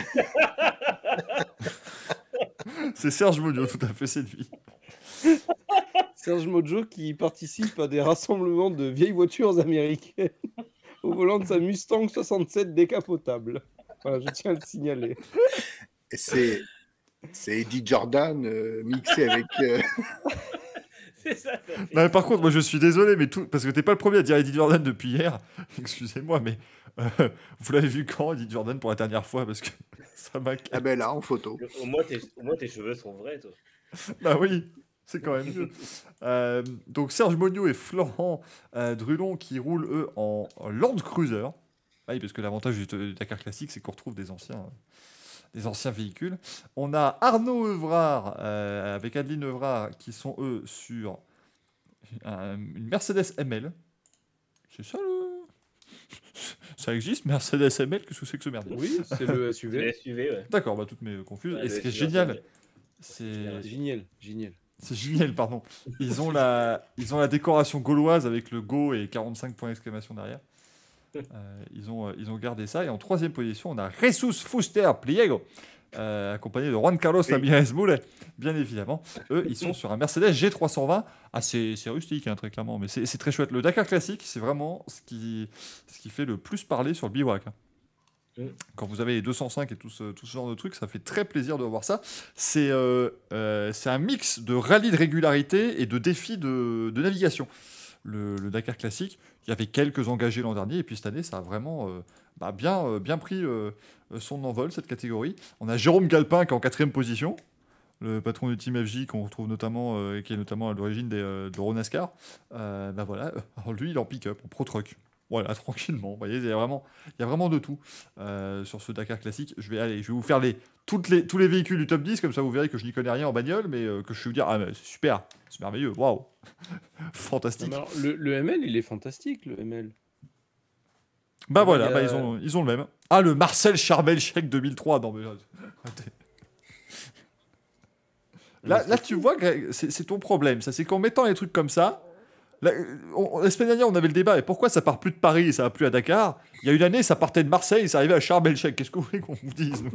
C'est Serge Monio, tout à fait, c'est lui. Serge Mojo qui participe à des rassemblements de vieilles voitures américaines au volant de sa Mustang soixante-sept décapotable. Voilà, je tiens à le signaler. Et c'est, c'est Eddie Jordan euh, mixé avec... Euh... C'est ça, ça non, mais par contre, moi je suis désolé, mais tout... parce que t'es pas le premier à dire Eddie Jordan depuis hier. Excusez-moi, mais euh, vous l'avez vu quand, Eddie Jordan, pour la dernière fois? Parce que ça m'a... Ah ben là, en photo. Au moins, tes, au moins tes cheveux sont vrais, toi. Bah oui, c'est quand même mieux. euh, donc Serge Monio et Florent euh, Drulon qui roulent, eux, en, en Land Cruiser. Oui, parce que l'avantage du, du Dakar Classique, c'est qu'on retrouve des anciens... Euh, des anciens véhicules. On a Arnaud Evrard euh, avec Adeline Evrard qui sont eux sur un, une Mercedes M L. C'est ça le... Ça existe, Mercedes M L? Qu'est-ce que c'est que ce merdier? Oui, c'est le S U V. C'est le S U V, ouais. D'accord, bah toutes mes confuses. Ouais, Et ce qui est S U V, génial, c'est... Génial, génial. C'est génial, pardon. Ils ont, la... Ils ont la décoration gauloise avec le Go et quarante-cinq points d'exclamation derrière. Euh, ils, ont, euh, ils ont gardé ça. Et en troisième position, on a Jesus Fuster Pliego, euh, accompagné de Juan Carlos Ramirez Moulet, bien évidemment. Eux, ils sont sur un Mercedes G trois cent vingt. Ah, c'est, c'est rustique, hein, très clairement, mais c'est, c'est très chouette. Le Dakar Classique, c'est vraiment ce qui, ce qui fait le plus parler sur le bivouac. Hein. Mm. Quand vous avez les deux cent cinq et tout ce, tout ce genre de trucs, ça fait très plaisir de voir ça. C'est, euh, euh, c'est un mix de rallye de régularité et de défis de, de navigation. Le, le Dakar Classique, il y avait quelques engagés l'an dernier, et puis cette année, ça a vraiment euh, bah, bien, euh, bien pris euh, son envol, cette catégorie. On a Jérôme Galpin qui est en quatrième position, le patron du Team F J, qu'on retrouve notamment, euh, qui est notamment à l'origine des, euh, de l'Euro-NASCAR. Euh, bah voilà, alors lui, il est en pick-up, en pro-truck. Voilà, tranquillement. Vous voyez, il y a vraiment, il y a vraiment de tout euh, sur ce Dakar Classique. Je vais aller, je vais vous faire les, toutes les, tous les véhicules du top dix, comme ça vous verrez que je n'y connais rien en bagnole, mais euh, que je vais vous dire, ah, mais c'est super, c'est merveilleux, waouh, fantastique. Alors, le, le M L, il est fantastique, le M L. Bah ouais, voilà, a... bah, ils, ont, ils ont le même. Ah, le Marcel Charbel-Chèque deux mille trois, non mais... Là, là tu vois, Greg, c'est, c'est ton problème, ça, c'est qu'en mettant les trucs comme ça, la, on, la semaine dernière, on avait le débat, et pourquoi ça part plus de Paris et ça va plus à Dakar? Il y a une année, ça partait de Marseille et ça arrivait à Charbel-Chèque. Qu'est-ce que vous voulez qu'on vous dise?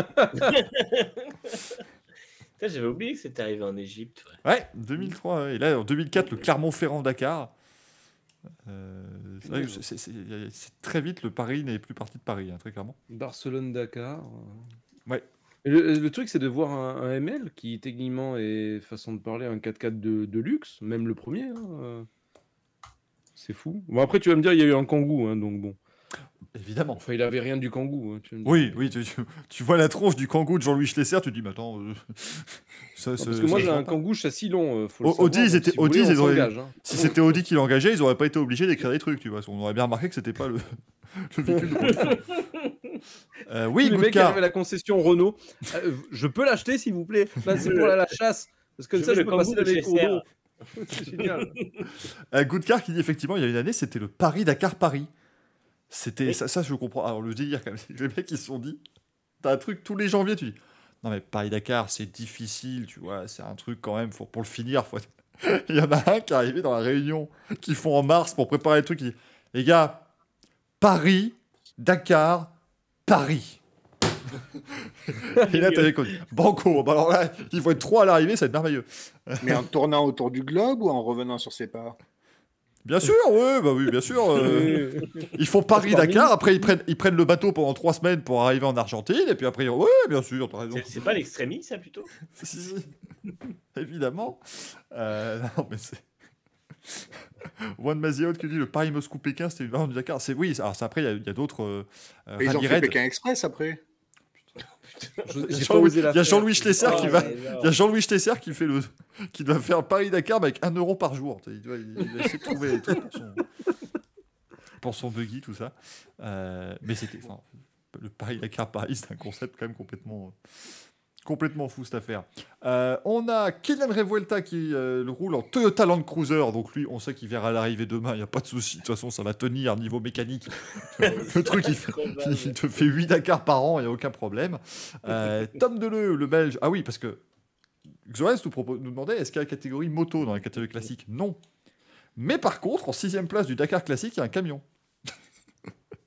J'avais oublié que c'était arrivé en Égypte. Ouais, ouais deux mille trois, ouais. Et là, en deux mille quatre, le Clermont-Ferrand-Dakar. Euh, c'est, vrai que c'est, c'est, c'est, c'est très vite, le Paris n'est plus parti de Paris, hein, très clairement. Barcelone-Dakar. Ouais. Le, le truc, c'est de voir un, un M L qui, techniquement, est, façon de parler, un quatre-quatre de, de luxe, même le premier. Hein. C'est fou. Bon, après, tu vas me dire, il y a eu un Kangoo, hein, donc bon. Évidemment. Enfin, il avait rien du Kangoo. Hein, tu oui, oui, tu, tu, tu vois la tronche du Kangoo de Jean-Louis Schlesser, tu te dis, mais attends... Euh, ça, non, parce que moi, j'ai un Kangoo chassis long. Faut le Audi, savoir, ils étaient, si Audi voulez, ils auraient, hein. Si c'était Audi qui l'engageait, ils n'auraient pas été obligés d'écrire des trucs, tu vois. On aurait bien remarqué que c'était pas le, le véhicule de euh, oui, le mec qui arrive à la concession Renault. Euh, je peux l'acheter, s'il vous plaît? Là, c'est pour la, la chasse. Parce que je ça, je peux passer avec Renault. C'est génial. Euh, Goodcar qui dit effectivement, il y a une année, c'était le Paris-Dakar-Paris. C'était oui. ça, ça, je comprends. Alors, le délire, quand même, les mecs, ils se sont dit, t'as un truc tous les janvier, tu dis, non, mais Paris-Dakar, c'est difficile, tu vois, c'est un truc quand même, faut, pour le finir, faut... il y en a un qui est arrivé dans la réunion qu'ils font en mars pour préparer le truc, il dit, les gars, Paris, Dakar, Paris. Et là, t'avais quoi? Banco. Bah alors là, il faut être trois à l'arrivée, ça va être merveilleux. Mais en tournant autour du globe ou en revenant sur ses pas? Bien sûr, oui, bah oui, bien sûr. Euh, ils font Paris-Dakar, après ils prennent, ils prennent le bateau pendant trois semaines pour arriver en Argentine, et puis après, oui, bien sûr, t'as raison. C'est, c'est pas l'extrémie, ça, plutôt? Si, si. Évidemment. Euh, non, mais c'est... One Maziot qui dit le Paris-Moscou-Pékin, c'était une variante du Dakar. C'est, oui, alors c'est, après, il y, y a d'autres... Euh, ils ont fait Pékin Express, après. Il y a Jean-Louis Schlesser oh, qui va. Il y a Jean-Louis Schlesser qui fait le, qui doit faire Paris-Dakar avec un euro par jour. Il doit, il doit essayer de trouver les trucs pour son, pour son buggy, tout ça. Euh, mais c'était, enfin, le Paris-Dakar Paris, c'est un concept quand même complètement, complètement fou cette affaire. Euh, on a Kylian Revuelta qui euh, le roule en Toyota Land Cruiser. Donc lui, on sait qu'il verra l'arrivée demain. Il y a pas de souci. De toute façon, ça va tenir niveau mécanique. Le truc, il, fait, il te fait huit Dakar par an. Il n'y a aucun problème. Euh, Tom Deleu, le Belge. Ah oui, parce que Xoès nous, propos... nous demandait est-ce qu'il y a la catégorie moto dans la catégorie classique? Non. Mais par contre, en sixième place du Dakar classique, il y a un camion.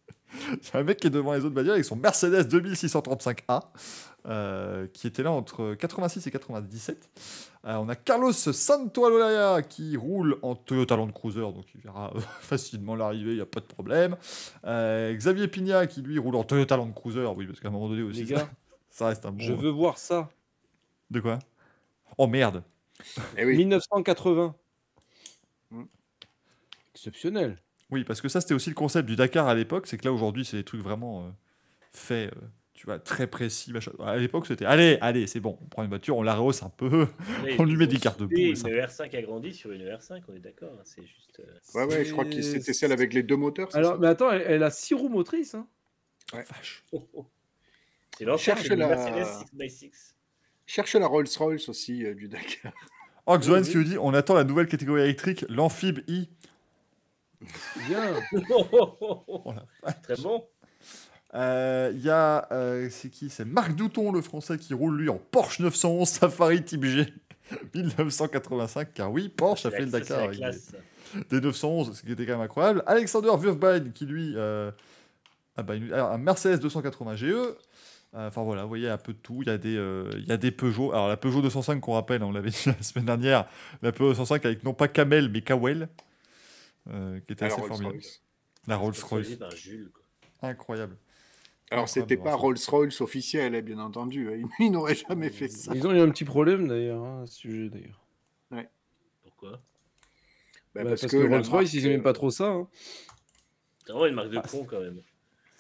Il y a un mec qui est devant les autres bagnoles avec son Mercedes deux mille six cent trente-cinq A, euh, qui était là entre quatre-vingt-six et quatre-vingt-dix-sept. Euh, on a Carlos Santaolalla qui roule en Toyota Land Cruiser, donc il verra euh, facilement l'arrivée, il n'y a pas de problème. Euh, Xavier Pigna qui lui roule en Toyota Land Cruiser, oui, parce qu'à un moment donné aussi, Les gars, ça, ça reste un bon... je veux voir ça. De quoi? Oh merde. Eh oui. mille neuf cent quatre-vingts. Mm. Exceptionnel. Oui, parce que ça, c'était aussi le concept du Dakar à l'époque, c'est que là, aujourd'hui, c'est des trucs vraiment euh, faits, euh, tu vois, très précis. Machin. À l'époque, c'était, allez, allez, c'est bon, on prend une voiture, on la rehausse un peu, Mais on lui met ils des ont garde-boue. soudé et ça. Une E R cinq a grandi sur une E R cinq, on est d'accord. hein, C'est juste. euh, Ouais, ouais, je crois que c'était celle avec les deux moteurs. c'est Alors, ça mais attends, elle, elle a six roues motrices. Hein. Vache. oh, oh. C'est l'ancien Cherche c'est une la- Mercedes six by six. Cherche la Rolls-Royce aussi euh, du Dakar. Oh, Xohan, Oui, ce qui nous dit, on attend la nouvelle catégorie électrique, l'amphib I. Bien. Voilà. Très bon. Il euh, y a, euh, c'est qui? C'est Marc Douton, le français, qui roule, lui, en Porsche neuf cent onze Safari Type G mille neuf cent quatre-vingt-cinq, car oui, Porsche a C'est fait la- le ça, Dakar c'est la avec classe. des, des neuf cent onze, ce qui était quand même incroyable. Alexander Würfbein, qui lui... euh, ah bah, une- alors, un Mercedes deux cent quatre-vingts G E. Euh, Enfin voilà, vous voyez un peu de tout. Il y a des, euh, il y a des Peugeot. Alors la Peugeot deux cent cinq qu'on rappelle, on l'avait dit la semaine dernière, la Peugeot deux cent cinq avec non pas Camel mais Cawell, euh, qui était Alors, assez formidable. Rolls-Royce. La Choisi Rolls-Royce, par Jules. quoi. incroyable. Alors, Incroyable c'était de pas voir ça. Rolls-Royce officiel, hein, bien entendu. Ils, ils n'auraient jamais fait ça. Ils ont eu un petit problème d'ailleurs hein, à ce sujet d'ailleurs. Pourquoi Bah, Bah, parce, parce, que, que, la Rolls-Royce, ils marque, aimaient pas trop ça. Hein. C'est vraiment une marque de Ah, con quand même.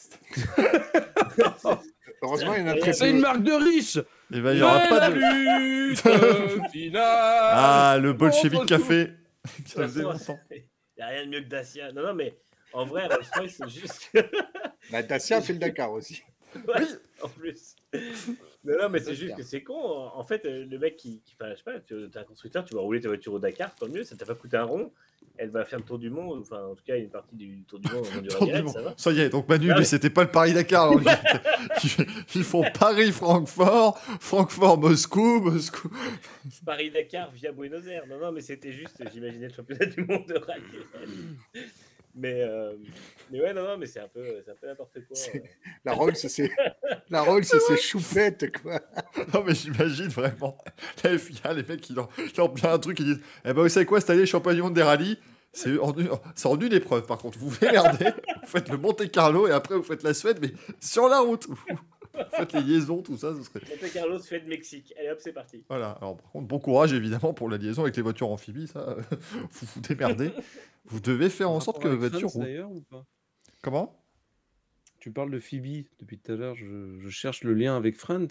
Heureusement, il y en a très C'est une peu. marque de riche. Il va y aura pas de... lutte finale. Ah, le bolchevique Contre café. Ça De faisait toute façon, longtemps. Il n'y a rien de mieux que Dacia. Non, non, mais en vrai, Rolls-Royce, c'est juste que. Bah, Dacia fait le Dakar aussi. Ouais, en plus. Non, non, mais c'est juste que c'est con. En fait, euh, le mec qui. qui enfin, je sais pas, tu es un constructeur, tu vas rouler ta voiture au Dakar, tant mieux, ça t'a pas coûté un rond. Elle va faire le tour du monde, enfin, en tout cas, une partie du tour du monde en Tour du direct, monde. ça va. Ça y est, donc Manu, Ah lui, ouais. c'était pas le Paris-Dakar. alors, ils, ils font Paris-Francfort, Francfort-Moscou, Moscou. Paris-Dakar via Buenos Aires. Non, non, mais c'était juste, j'imaginais le championnat du monde de rallye. Mais, euh, mais ouais, non, non, mais c'est un peu, c'est un peu n'importe quoi. C'est- La Rolls, c'est la Rolls, c'est choupette, quoi. Non, mais j'imagine vraiment. La F I A, les mecs, ils leur, ils leur bien un truc, ils disent eh ben, vous savez quoi, cette année, champion du monde des rallyes, c'est en, une- c'est en une épreuve, par contre. Vous vous merdez, vous faites le Monte-Carlo et après, vous faites la Suède, mais sur la route. Vous faites les liaisons, tout ça, ce serait. Monte Carlo fait de Mexique. Allez hop, c'est parti. Voilà. Alors, par contre, bon courage, évidemment, pour la liaison avec les voitures amphibies, ça, euh, vous vous démerdez. Vous devez faire en sorte que Avec votre voiture France, roule. d'ailleurs, ou pas Comment Tu parles de Phoebe depuis tout à l'heure. Je, je cherche le lien avec Friends.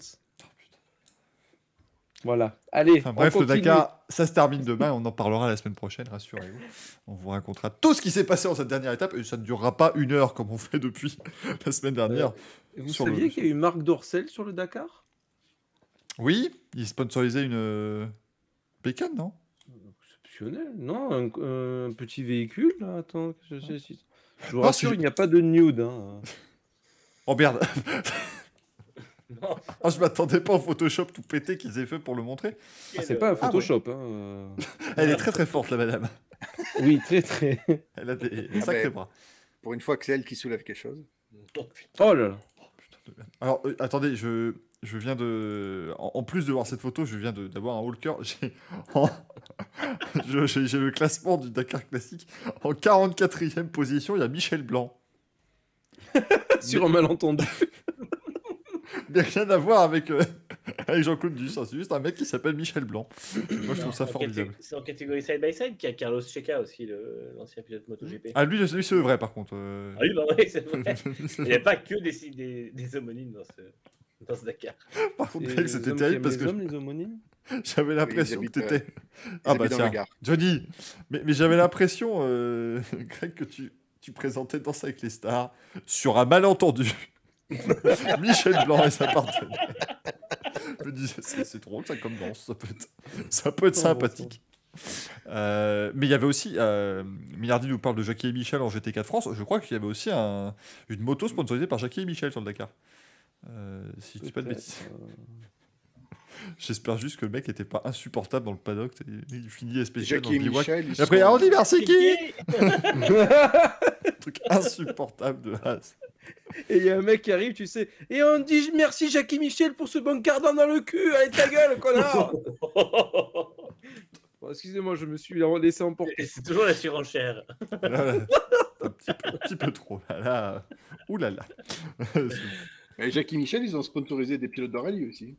Voilà. Allez. Enfin on bref, le continue. Dakar, ça se termine demain, on en parlera la semaine prochaine, rassurez-vous. On vous racontera tout ce qui s'est passé en cette dernière étape, et ça ne durera pas une heure comme on fait depuis la semaine dernière. Et Vous sur le- saviez qu'il y a eu Marc Dorcel sur le Dakar? Oui, il sponsorisait une euh, bécane, non Exceptionnel. Non, un, un petit véhicule. Là. Attends, je, je, je, je vous Non, rassure, c'est- il n'y a pas de nude. Hein. Oh merde. Non, Ah, je m'attendais pas au Photoshop tout pété qu'ils aient fait pour le montrer. Ah, c'est pas un Photoshop. Hein. euh. Elle est très très forte, la madame. Oui, très très. Elle a des Ah sacrés ben. bras. Pour une fois que c'est elle qui soulève quelque chose. Oh, putain. Oh là là. Alors, euh, attendez, je, je viens de... En, en plus de voir cette photo, je viens de- d'avoir un haut-le-cœur. J'ai en- je- j'ai j'ai le classement du Dakar Classique. En quarante-quatrième position, il y a Michel Blanc. Sur un malentendu. Mais rien à voir avec, euh, avec Jean-Claude Duss. hein, C'est juste un mec qui s'appelle Michel Blanc. Moi, je trouve ça En formidable. catég- C'est en catégorie side-by-side qu'il y a Carlos Checa aussi, le- l'ancien pilote MotoGP. Ah, lui, lui c'est le vrai, par contre. euh. Ah oui, bah oui, c'est vrai. Il n'y a pas que des, des, des homonymes dans ce, dans ce Dakar. Par contre, Et mec, les c'était hommes qui terrible aiment parce les que hommes, les homonymes. j'avais l'impression habitent, que t'étais... Ils Ah bah habitent dans le tiens, Gard. Johnny, mais, mais j'avais l'impression, euh, Greg, que tu, tu présentais Danse avec les stars sur un malentendu. Michel Blanc et sa partenaire. Je me disais, c'est c'est drôle ça comme danse, ça peut être, ça peut être Oh, sympathique. Euh, mais il y avait aussi, euh, Millardi nous parle de Jackie et Michel en G T quatre France, je crois qu'il y avait aussi un, une moto sponsorisée par Jackie et Michel sur le Dakar. Euh, si je dis pas de Peut-être, bêtises. euh, J'espère juste que le mec était pas insupportable dans le paddock. Il il finit spécial dans Jackie le et bivouac. Michel, ils Et après, sont- on dit merci qui Qui Truc insupportable de base. Et il y a un mec qui arrive, tu sais, et on dit merci Jackie Michel pour ce bon quart d'heure dans le cul, allez ta gueule, connard. Bon, excusez-moi, je me suis laissé emporter. C'est toujours la surenchère. Là, là, un, petit peu, un petit peu trop. Là, là. Ouh là là. Et Jackie Michel, ils ont sponsorisé des pilotes de rallye aussi.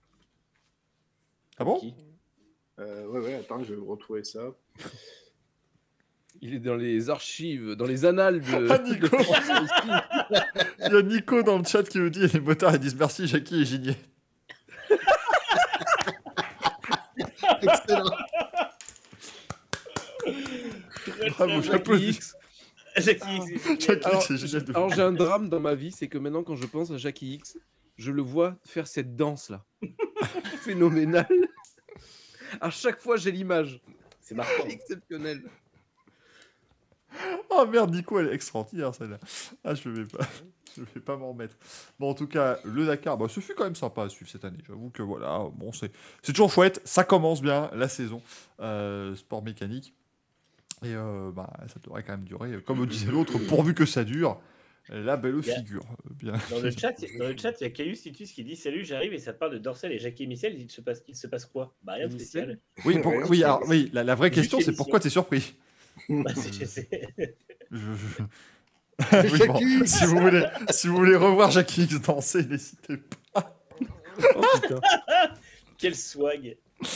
Ah bon? euh, Ouais, ouais, attends, je vais retrouver ça. Il est dans les archives, dans les annales de. Ah, Nico. Il y a Nico dans le chat qui nous dit les motards ils disent merci Jackie et Gigné. Excellent. Bravo, j'applaudis. Jackie X. Jackie Alors, c'est génial de alors j'ai un drame dans ma vie, c'est que maintenant quand je pense à Jackie X, je le vois faire cette danse-là. Phénoménale. À chaque fois, j'ai l'image. C'est marquant. Exceptionnel. Oh merde, Nico, elle est extraordinaire celle-là. Ah, je vais pas, je vais pas m'en remettre. Bon, en tout cas, le Dakar, bah, ce fut quand même sympa à suivre cette année. J'avoue que voilà, bon, c'est, c'est toujours chouette. Ça commence bien la saison euh, sport mécanique et euh, bah, ça devrait quand même durer. Comme disait l'autre, pourvu que ça dure. La belle Bien. figure. Bien. Dans le chat, dans le chat, il y a Caius Titus qui dit salut, j'arrive et ça parle de Dorsel et Jackie Michel. Il se passe, il se passe quoi? Bah rien de spécial. Oui, pour- oui, alors, oui, la, la vraie question, c'est pourquoi t'es surpris. Bah, c'est- je sais. Je- je- Oui, bon, si, vous voulez, si vous voulez revoir Jackie X danser, n'hésitez pas. Oh putain. Quel swag.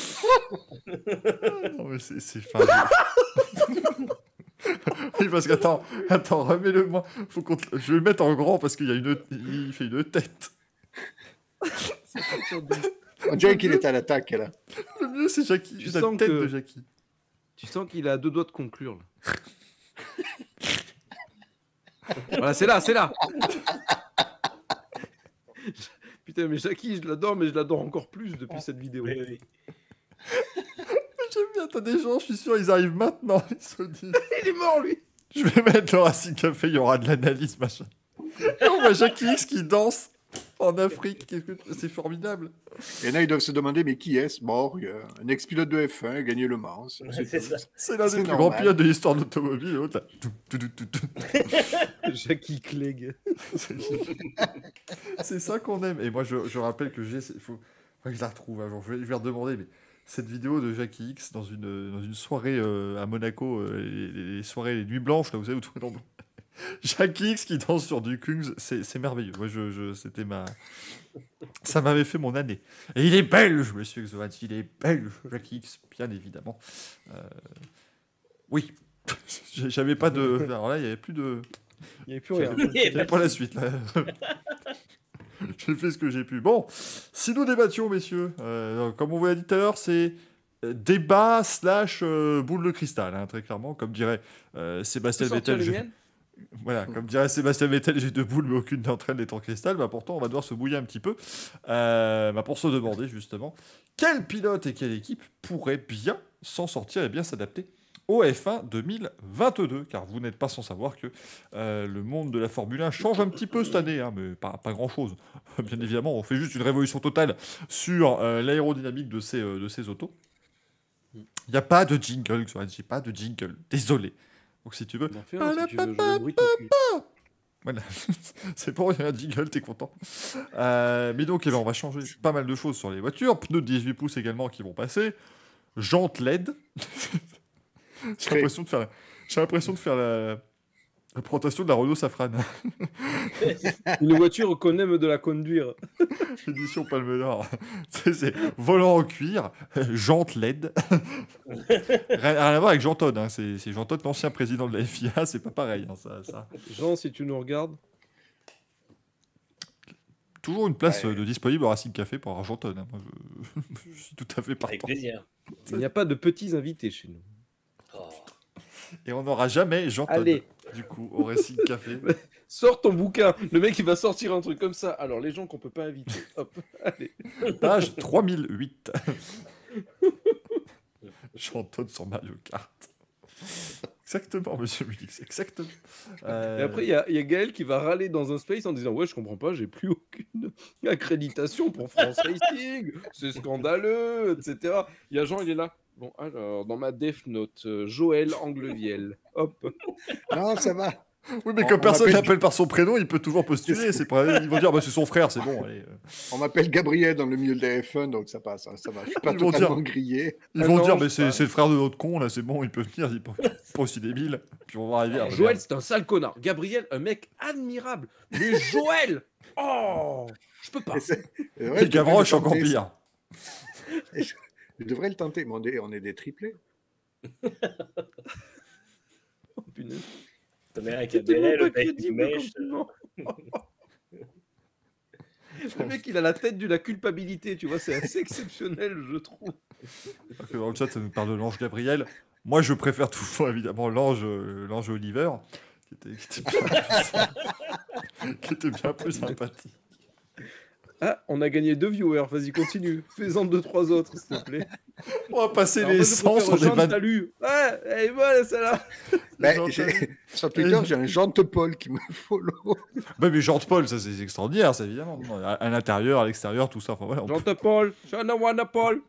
Non, mais c'est, c'est fin. Oui, parce qu'attends, attends, remets-le moi. Faut qu'on te- Je vais le mettre en grand parce qu'il y a une, il fait une tête. On dirait qu'il est à l'attaque, là. Le mieux, c'est Jackie. Tu la sens tête que- de Jackie. Tu sens qu'il a deux doigts de conclure. Là. Voilà, c'est là, c'est là. Putain, mais Jackie, je l'adore, mais je l'adore encore plus depuis cette vidéo. Oui, oui. J'aime bien, t'as des gens, je suis sûr, ils arrivent maintenant. Ils se disent, Il est mort, lui. je vais mettre le Racing Café, il y aura de l'analyse, machin. Et on voit Jackie X qui danse en Afrique. Qu'est-ce que- C'est formidable. Et là, ils doivent se demander, mais qui est-ce? Bon, il y a un ex-pilote de F un a gagné le Mans. c'est- Ouais, c'est c'est tout. ça. C'est l'un des C'est plus normal. grands pilotes de l'histoire de l'automobile. L'autre, là. Tout, tout, tout, tout, tout. Jackie Clegg. C'est ça qu'on aime. Et moi, je, je rappelle que j'ai. Il faut, faut que je la retrouve un jour. Je vais, je vais redemander. Mais cette vidéo de Jackie X dans une, dans une soirée euh, à Monaco, euh, les, les soirées, les nuits blanches, là, vous savez, où tout est en blanc. Jackie X qui danse sur du Kungs, c'est, c'est merveilleux. Moi, je, je, c'était ma. Ça m'avait fait mon année. Et il est belge, monsieur Xovan. Il est belge, Jackie X, bien évidemment. Euh, Oui. J'avais pas de. Alors là, il n'y avait plus de. Il n'y avait plus rien. C'est pas la suite, là. J'ai fait ce que j'ai pu. Bon, si nous débattions, messieurs, euh, comme on vous l'a dit tout à l'heure, c'est euh, débat slash euh, boule de cristal, hein, très clairement. Comme dirait euh, Sébastien Sortir Vettel. les j'ai- miennes. Voilà, comme dirait Sébastien Vettel, j'ai deux boules, mais aucune d'entre elles n'est en cristal. Bah, pourtant, on va devoir se bouiller un petit peu euh, bah, pour se demander, justement, quel pilote et quelle équipe pourrait bien s'en sortir et bien s'adapter au F un deux mille vingt-deux, car vous n'êtes pas sans savoir que euh, le monde de la Formule un change un petit peu cette année, hein, mais pas, pas grand-chose. Bien évidemment, on fait juste une révolution totale sur euh, l'aérodynamique de ces, euh, de ces autos. Il n'y a pas de jingle, j'ai pas de jingle, désolé. Donc si tu veux, On en fait un, si tu veux, je le bruit tout de suite. voilà, c'est bon, il y a un jingle, t'es content. Euh, mais donc, eh ben, on va changer pas mal de choses sur les voitures. Pneus de dix-huit pouces également qui vont passer. Jantes L E D. J'ai l'impression de faire, j'ai l'impression de faire la, la présentation de la Renault Safran. Une voiture qu'on aime de la conduire. Édition Palme d'Or. c'est, c'est volant en cuir, jantes L E D. rien, rien à voir avec Jean Todt. Hein. C'est, c'est Jean Todt, l'ancien président de la F I A. C'est pas pareil. Hein, ça, ça. Jean, si tu nous regardes. Toujours une place Ouais. euh, de disponible au Racing Café pour avoir Jean Todt. Hein. Moi, je... je suis tout à fait Avec partant. plaisir. Il n'y a pas de petits invités chez nous. Oh. Et on n'aura jamais Jean Todt, Allez. du coup, au Racing Café. Sors ton bouquin. Le mec, il va sortir un truc comme ça. Alors, les gens qu'on peut pas inviter. Hop. Allez. Page trois mille huit. Jean Todt sur Mario Kart. Exactement, monsieur Mulix, exactement. Euh, Et après, il y, a- il y a Gaël qui va râler dans un space en disant ouais, je comprends pas, j'ai plus aucune accréditation pour France Racing, c'est scandaleux, et cetera. Il y a Jean, il est là. Bon, alors, dans ma Def Note, euh, Joël Angleviel. Hop. Non, ça va. Oui, mais On- comme on personne m'appelle- l'appelle par son prénom, il peut toujours postuler. C'est pas... Ils vont dire, bah, c'est son frère, c'est bon. Allez. euh. On m'appelle Gabriel dans le milieu de la F un, donc ça passe, hein, ça va. Je suis pas Ils vont totalement dire- grillé. Ils Ah vont non, dire, je mais sais c'est pas. c'est le frère de notre con, là, c'est bon, il peut venir, il peut pas aussi débile. Puis on va arriver à. Joël, c'est un sale connard. Gabriel, un mec admirable. Mais Joël, oh, je peux pas. Et c'est- c'est vrai, Et je devrais Gavroche, le encore tenter, pire. ça. Je, je devrais le tenter, mais on est, on est des triplés. Oh, punaise. T'en as un qui C'est a des tellement le pas mec qui crédible mèche. comme compliment. Le mec, il a la tête de la culpabilité, tu vois, c'est assez exceptionnel, je trouve. Parce que dans le chat, ça nous parle de l'ange Gabriel. Moi, je préfère toujours, évidemment, l'ange euh, l'ange Oliver, qui était, qui était bien plus, qui était bien plus sympathique. Ah, on a gagné deux viewers, vas-y, continue. Fais-en deux, trois autres, s'il te plaît. On va passer Alors, les moi, je cent préfère sur des Jean de vannes. Talus. Ouais, elle est bonne, celle-là. Ben, Jean j'ai- Talus. sur Twitter, j'ai un Jean-Te Paul qui me follow. Bah, mais Jean Paul, ça c'est extraordinaire, ça évidemment. À, à l'intérieur, à l'extérieur, tout ça. Enfin, voilà, on Jean peut- de Paul, Jean de Paul.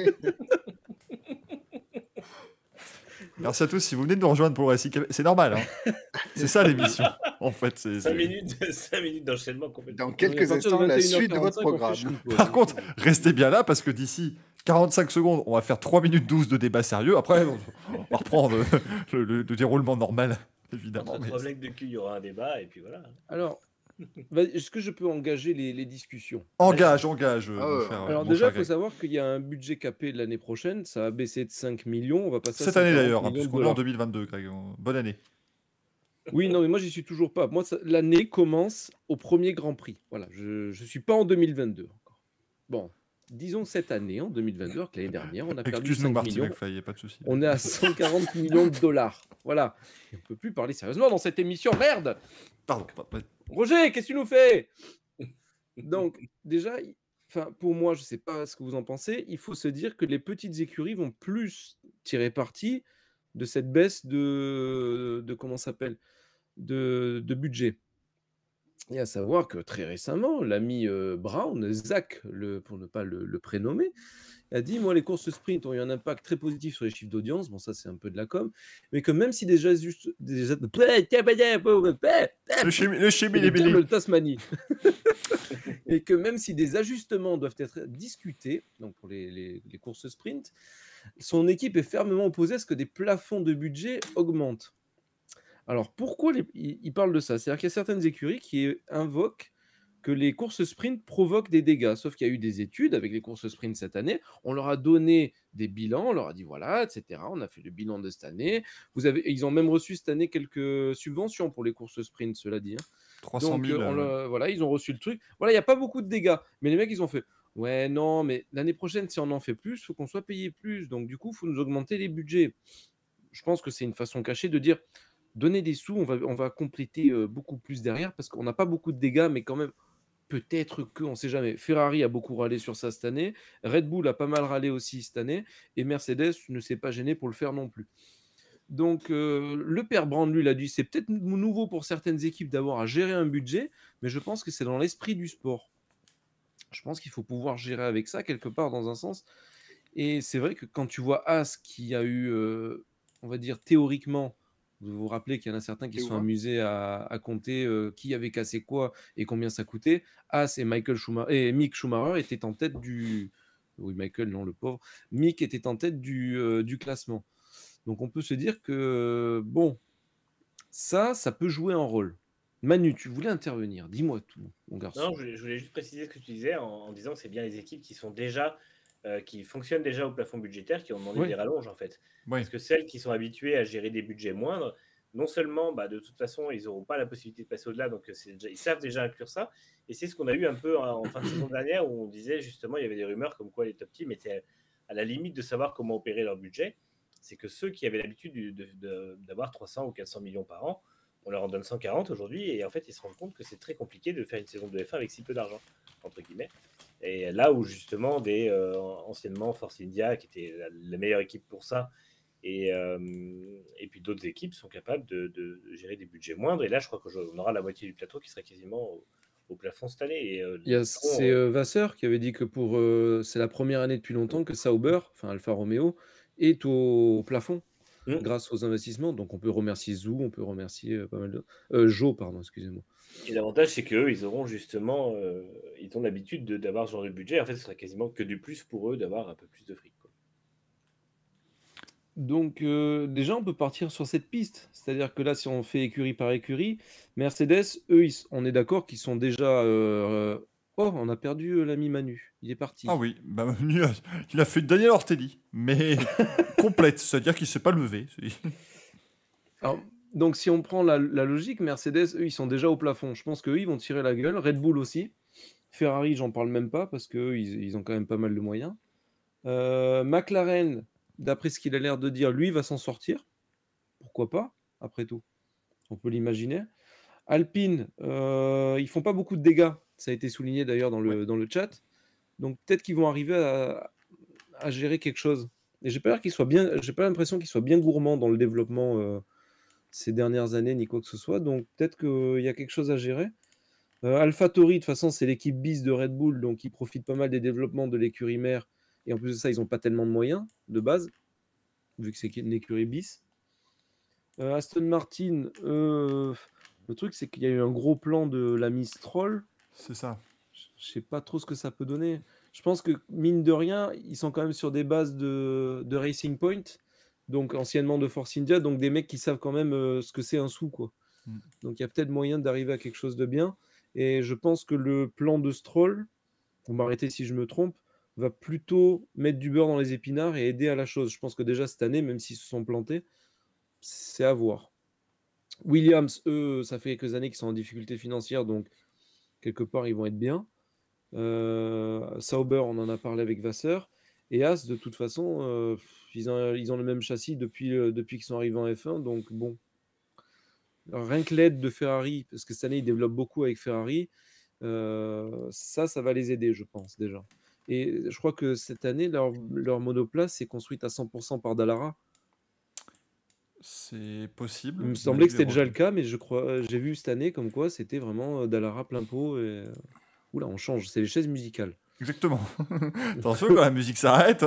Merci à tous. Si vous venez de nous rejoindre pour le Racing Café, c'est normal. Hein. C'est ça l'émission. En fait, c'est. cinq c'est- minutes, cinq minutes d'enchaînement complètement. Dans quelques instants, la suite de votre programme. Par contre, restez bien là parce que d'ici quarante-cinq secondes, on va faire trois minutes douze de débat sérieux. Après, on on va reprendre le, le- le déroulement normal, évidemment. Entre mais- trois blagues de cul, il y aura un débat, et puis voilà. Alors, vas- est-ce que je peux engager les, les discussions? Engage, engage. euh, Ah mon ouais. cher- Alors mon déjà, cher il faut Greg. savoir qu'il y a un budget capé de l'année prochaine, ça va baisser de cinq millions, on va passer à Cette année cent quarante d'ailleurs, hein, millions de puisqu'on est en dollars. deux mille vingt-deux, Greg. Bonne année. Oui, non, mais moi, j'y suis toujours pas. Moi, ça- l'année commence au premier Grand Prix. Voilà, je ne suis pas en deux mille vingt-deux encore. Bon, disons cette année, en deux mille vingt-deux, alors que l'année dernière, on a perdu Excuse-nous, cinq Martin millions. McFly, il n'y a pas de souci. On est à cent quarante millions de dollars. Voilà. Et on peut plus parler sérieusement dans cette émission. Merde! Pardon. pardon. Roger, qu'est-ce que tu nous fais? Donc, déjà, il- enfin, pour moi, je ne sais pas ce que vous en pensez, il faut se dire que les petites écuries vont plus tirer parti de cette baisse de, de comment ça s'appelle, de, de budget. Et à savoir que très récemment, l'ami euh, Brown, Zach, le, pour ne pas le, le prénommer, a dit, moi, les courses sprint ont eu un impact très positif sur les chiffres d'audience. Bon, ça, c'est un peu de la com. Mais que même si déjà... Juste, déjà Le le chimie, le chimie, les le Tasmanie. Et que même si des ajustements doivent être discutés, donc pour les, les- les courses sprint, son équipe est fermement opposée à ce que des plafonds de budget augmentent. Alors pourquoi les- il, il parle de ça? C'est-à-dire qu'il y a certaines écuries qui invoquent que les courses sprint provoquent des dégâts. Sauf qu'il y a eu des études avec les courses sprint cette année. On leur a donné des bilans, on leur a dit voilà, et cetera. On a fait le bilan de cette année. Vous avez, ils ont même reçu cette année quelques subventions pour les courses sprint, cela dit. hein. trois cent Donc, mille. euh, on euh, l'a- voilà, ils ont reçu le truc. Voilà, il n'y a pas beaucoup de dégâts. Mais les mecs, ils ont fait ouais, non, mais l'année prochaine, si on en fait plus, il faut qu'on soit payé plus. Donc, du coup, il faut nous augmenter les budgets. Je pense que c'est une façon cachée de dire donner des sous, on va, on va compléter euh, beaucoup plus derrière parce qu'on n'a pas beaucoup de dégâts, mais quand même, peut-être que, on ne sait jamais. Ferrari a beaucoup râlé sur ça cette année. Red Bull a pas mal râlé aussi cette année. Et Mercedes ne s'est pas gêné pour le faire non plus. Donc, euh, le père Brand, lui, il a dit c'est peut-être nou- nouveau pour certaines équipes d'avoir à gérer un budget, mais je pense que c'est dans l'esprit du sport. Je pense qu'il faut pouvoir gérer avec ça, quelque part, dans un sens. Et c'est vrai que quand tu vois As qui a eu, euh, on va dire, théoriquement, vous vous rappelez qu'il y en a certains qui se sont Théora. amusés à, à compter euh, qui avait cassé quoi et combien ça coûtait. As et, Michael Schumacher, et Mick Schumacher étaient en tête du... Oui, Michael, non, le pauvre. Mick était en tête du, euh, du classement. Donc on peut se dire que, bon, ça, ça peut jouer un rôle. Manu, tu voulais intervenir. Dis-moi tout, mon garçon. Non, je voulais, je voulais juste préciser ce que tu disais en, en disant que c'est bien les équipes qui sont déjà, euh, qui fonctionnent déjà au plafond budgétaire, qui ont demandé Oui. des rallonges en fait. Oui. Parce que celles qui sont habituées à gérer des budgets moindres, non seulement, bah, de toute façon, ils n'auront pas la possibilité de passer au-delà, donc c'est déjà- ils savent déjà inclure ça. Et c'est ce qu'on a eu un peu en, en fin de saison dernière, où on disait justement, il y avait des rumeurs comme quoi les top teams étaient à la limite de savoir comment opérer leur budget. C'est que ceux qui avaient l'habitude de- de- de- d'avoir trois cents ou quatre cents millions par an, on leur en donne cent quarante aujourd'hui, et en fait, ils se rendent compte que c'est très compliqué de faire une saison de F un avec si peu d'argent, entre guillemets. Et là où justement, des euh, anciennement Force India, qui était la, la meilleure équipe pour ça, et, euh, et puis d'autres équipes sont capables de, de gérer des budgets moindres. Et là, je crois qu'on aura la moitié du plateau qui sera quasiment au, au plafond cette année. Et, euh, Il y a les patrons, c'est euh, euh, Vasseur qui avait dit que pour euh, c'est la première année depuis longtemps que Sauber, enfin Alfa Romeo, est au, au plafond. mmh. grâce aux investissements. Donc on peut remercier Zhou, on peut remercier euh, pas mal de... Euh, Joe, pardon, excusez-moi. Et l'avantage, c'est qu'eux, ils auront justement, euh, ils ont l'habitude de- d'avoir ce genre de budget. En fait, ce sera quasiment que du plus pour eux d'avoir un peu plus de fric, quoi. Donc euh, déjà, on peut partir sur cette piste. C'est-à-dire que là, si on fait écurie par écurie, Mercedes, eux, ils- on est d'accord qu'ils sont déjà... euh, Oh, on a perdu euh, l'ami Manu. Il est parti. Ah oui, bah, Manu a- il a fait Daniel Ortelli, mais complète, c'est-à-dire qu'il ne s'est pas levé. C'est- Alors, donc si on prend la, la logique, Mercedes, eux, ils sont déjà au plafond. Je pense qu'eux, ils vont tirer la gueule. Red Bull aussi. Ferrari, j'en parle même pas parce qu'eux, ils, ils ont quand même pas mal de moyens. Euh, McLaren, d'après ce qu'il a l'air de dire, lui, va s'en sortir. Pourquoi pas, après tout. On peut l'imaginer. Alpine, euh, ils font pas beaucoup de dégâts. Ça a été souligné d'ailleurs dans le, dans le chat. Donc peut-être qu'ils vont arriver à, à gérer quelque chose. Et j'ai pas l'air qu'ils soient bien, j'ai pas l'impression qu'ils soient bien gourmands dans le développement euh, ces dernières années ni quoi que ce soit. Donc peut-être qu'il y a quelque chose à gérer. Euh, AlphaTauri, de toute façon, c'est l'équipe bis de Red Bull, donc ils profitent pas mal des développements de l'écurie mère. Et en plus de ça, ils n'ont pas tellement de moyens de base, vu que c'est une écurie bis. Euh, Aston Martin, euh, le truc, c'est qu'il y a eu un gros plan de la Mistral. C'est ça. Je sais pas trop ce que ça peut donner. Je pense que, mine de rien, ils sont quand même sur des bases de, de Racing Point, donc anciennement de Force India, donc des mecs qui savent quand même euh, ce que c'est un sou, quoi. Mm. Donc il y a peut-être moyen d'arriver à quelque chose de bien. Et je pense que le plan de Stroll, vous m'arrêtez si je me trompe, va plutôt mettre du beurre dans les épinards et aider à la chose. Je pense que déjà cette année, même s'ils se sont plantés, c'est à voir. Williams, eux, ça fait quelques années qu'ils sont en difficulté financière, donc quelque part, ils vont être bien. Euh, Sauber, on en a parlé avec Vasseur. Et As, de toute façon, euh, ils, ont, ils ont le même châssis depuis, euh, depuis qu'ils sont arrivés en F un, donc bon. Alors, rien que l'aide de Ferrari, parce que cette année, ils développent beaucoup avec Ferrari, euh, ça, ça va les aider, je pense, déjà. Et je crois que cette année, leur, leur monoplace est construite à cent pour cent par Dallara. C'est possible. Il me semblait que c'était déjà le cas, mais je crois, j'ai vu cette année comme quoi c'était vraiment Dallara plein pot. Et... Oula, on change, c'est les chaises musicales. Exactement. Attention, quand la musique s'arrête,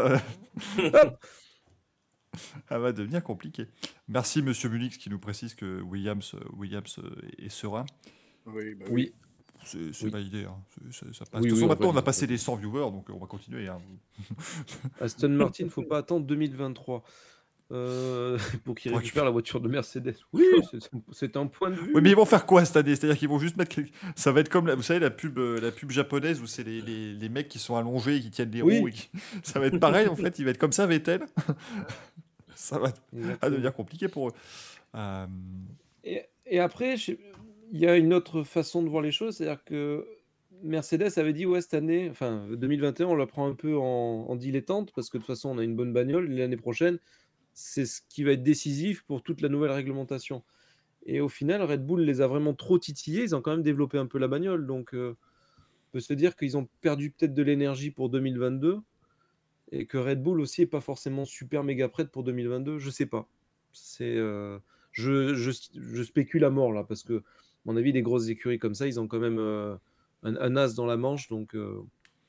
ça va devenir compliqué. Merci, Monsieur Munix, qui nous précise que Williams, Williams est serein. Oui, bah oui. C'est, c'est oui. validé. Hein. C'est, c'est, ça passe. Oui, de toute façon, oui, maintenant, on, on a passé les cent viewers, donc on va continuer. Hein. Aston Martin, il ne faut pas attendre deux mille vingt-trois. Euh, pour qu'ils récupèrent la voiture de Mercedes. Oui, c'est, c'est un point de vue. Oui, mais ils vont faire quoi cette année? C'est-à-dire qu'ils vont juste mettre. Quelque... Ça va être comme, la... vous savez, la pub, la pub japonaise où c'est les, les, les mecs qui sont allongés et qui tiennent les roues. Oui. Et qui... Ça va être pareil, en fait. Il va être comme ça, Vettel. Ça va à devenir compliqué pour eux. Euh... Et, et après, je... il y a une autre façon de voir les choses. C'est-à-dire que Mercedes avait dit, ouais, cette année, enfin, deux mille vingt et un, on la prend un peu en, en dilettante parce que de toute façon, on a une bonne bagnole. L'année prochaine, c'est ce qui va être décisif pour toute la nouvelle réglementation. Et au final, Red Bull les a vraiment trop titillés. Ils ont quand même développé un peu la bagnole. Donc, euh, on peut se dire qu'ils ont perdu peut-être de l'énergie pour deux mille vingt-deux et que Red Bull aussi n'est pas forcément super méga prête pour deux mille vingt-deux. Je sais pas. C'est, euh, je, je, je spécule à mort là parce que, à mon avis, des grosses écuries comme ça, ils ont quand même euh, un, un as dans la manche. Donc, euh,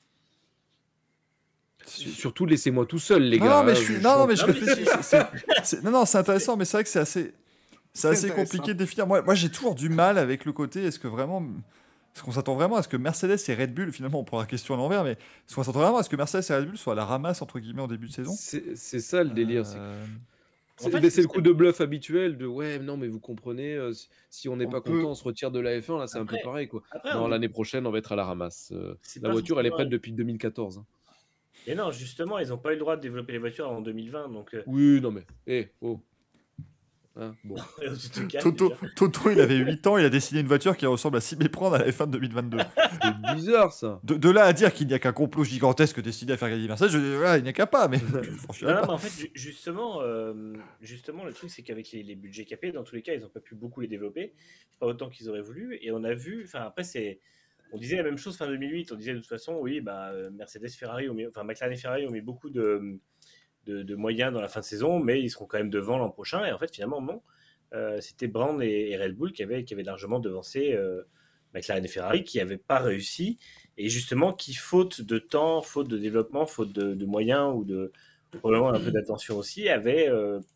surtout, laissez-moi tout seul, les non, gars. Non, mais je, suis... non, non, mais je réfléchis. C'est, c'est, c'est... Non, non, c'est intéressant, mais c'est vrai que c'est assez, c'est assez compliqué de définir. Moi, moi, j'ai toujours du mal avec le côté. Est-ce que vraiment, est-ce qu'on s'attend vraiment à ce que Mercedes et Red Bull, finalement, on prend la question à l'envers, mais est-ce qu'on s'attend vraiment à ce que Mercedes et Red Bull soient à la ramasse entre guillemets en début de saison? C'est, c'est ça le délire. Euh... C'est, en fait, c'est, c'est le coup de bluff habituel de ouais, non, mais vous comprenez, euh, si on n'est pas peut... content, on se retire de la F un. Là, c'est après, un peu pareil, quoi. Après, non, on... l'année prochaine, on va être à la ramasse. Euh, la voiture, elle est prête depuis deux mille quatorze. Hein. Et non, justement, ils n'ont pas eu le droit de développer les voitures en deux mille vingt. Donc, euh... oui, non, mais. Eh, oh. Hein, bon. Toto, Toto, il avait huit ans, il a dessiné une voiture qui ressemble à s'y méprendre à la F un de deux mille vingt-deux. C'est bizarre, ça. De, de là à dire qu'il n'y a qu'un complot gigantesque destiné à faire gagner Mercedes, je, voilà, il n'y a qu'à pas. Mais, non, non, mais en fait, justement, euh, justement, le truc, c'est qu'avec les, les budgets capés, dans tous les cas, ils n'ont pas pu beaucoup les développer, pas autant qu'ils auraient voulu. Et on a vu, enfin, après, c'est. On disait la même chose fin deux mille huit, on disait de toute façon, oui, bah, Mercedes, Ferrari, ont mis, enfin, McLaren et Ferrari ont mis beaucoup de, de, de moyens dans la fin de saison, mais ils seront quand même devant l'an prochain. Et en fait, finalement, non. Euh, c'était Brown et, et Red Bull qui avaient, qui avaient largement devancé euh, McLaren et Ferrari, qui n'avaient pas réussi, et justement qui, faute de temps, faute de développement, faute de, de moyens ou de probablement un peu d'attention aussi, avaient euh,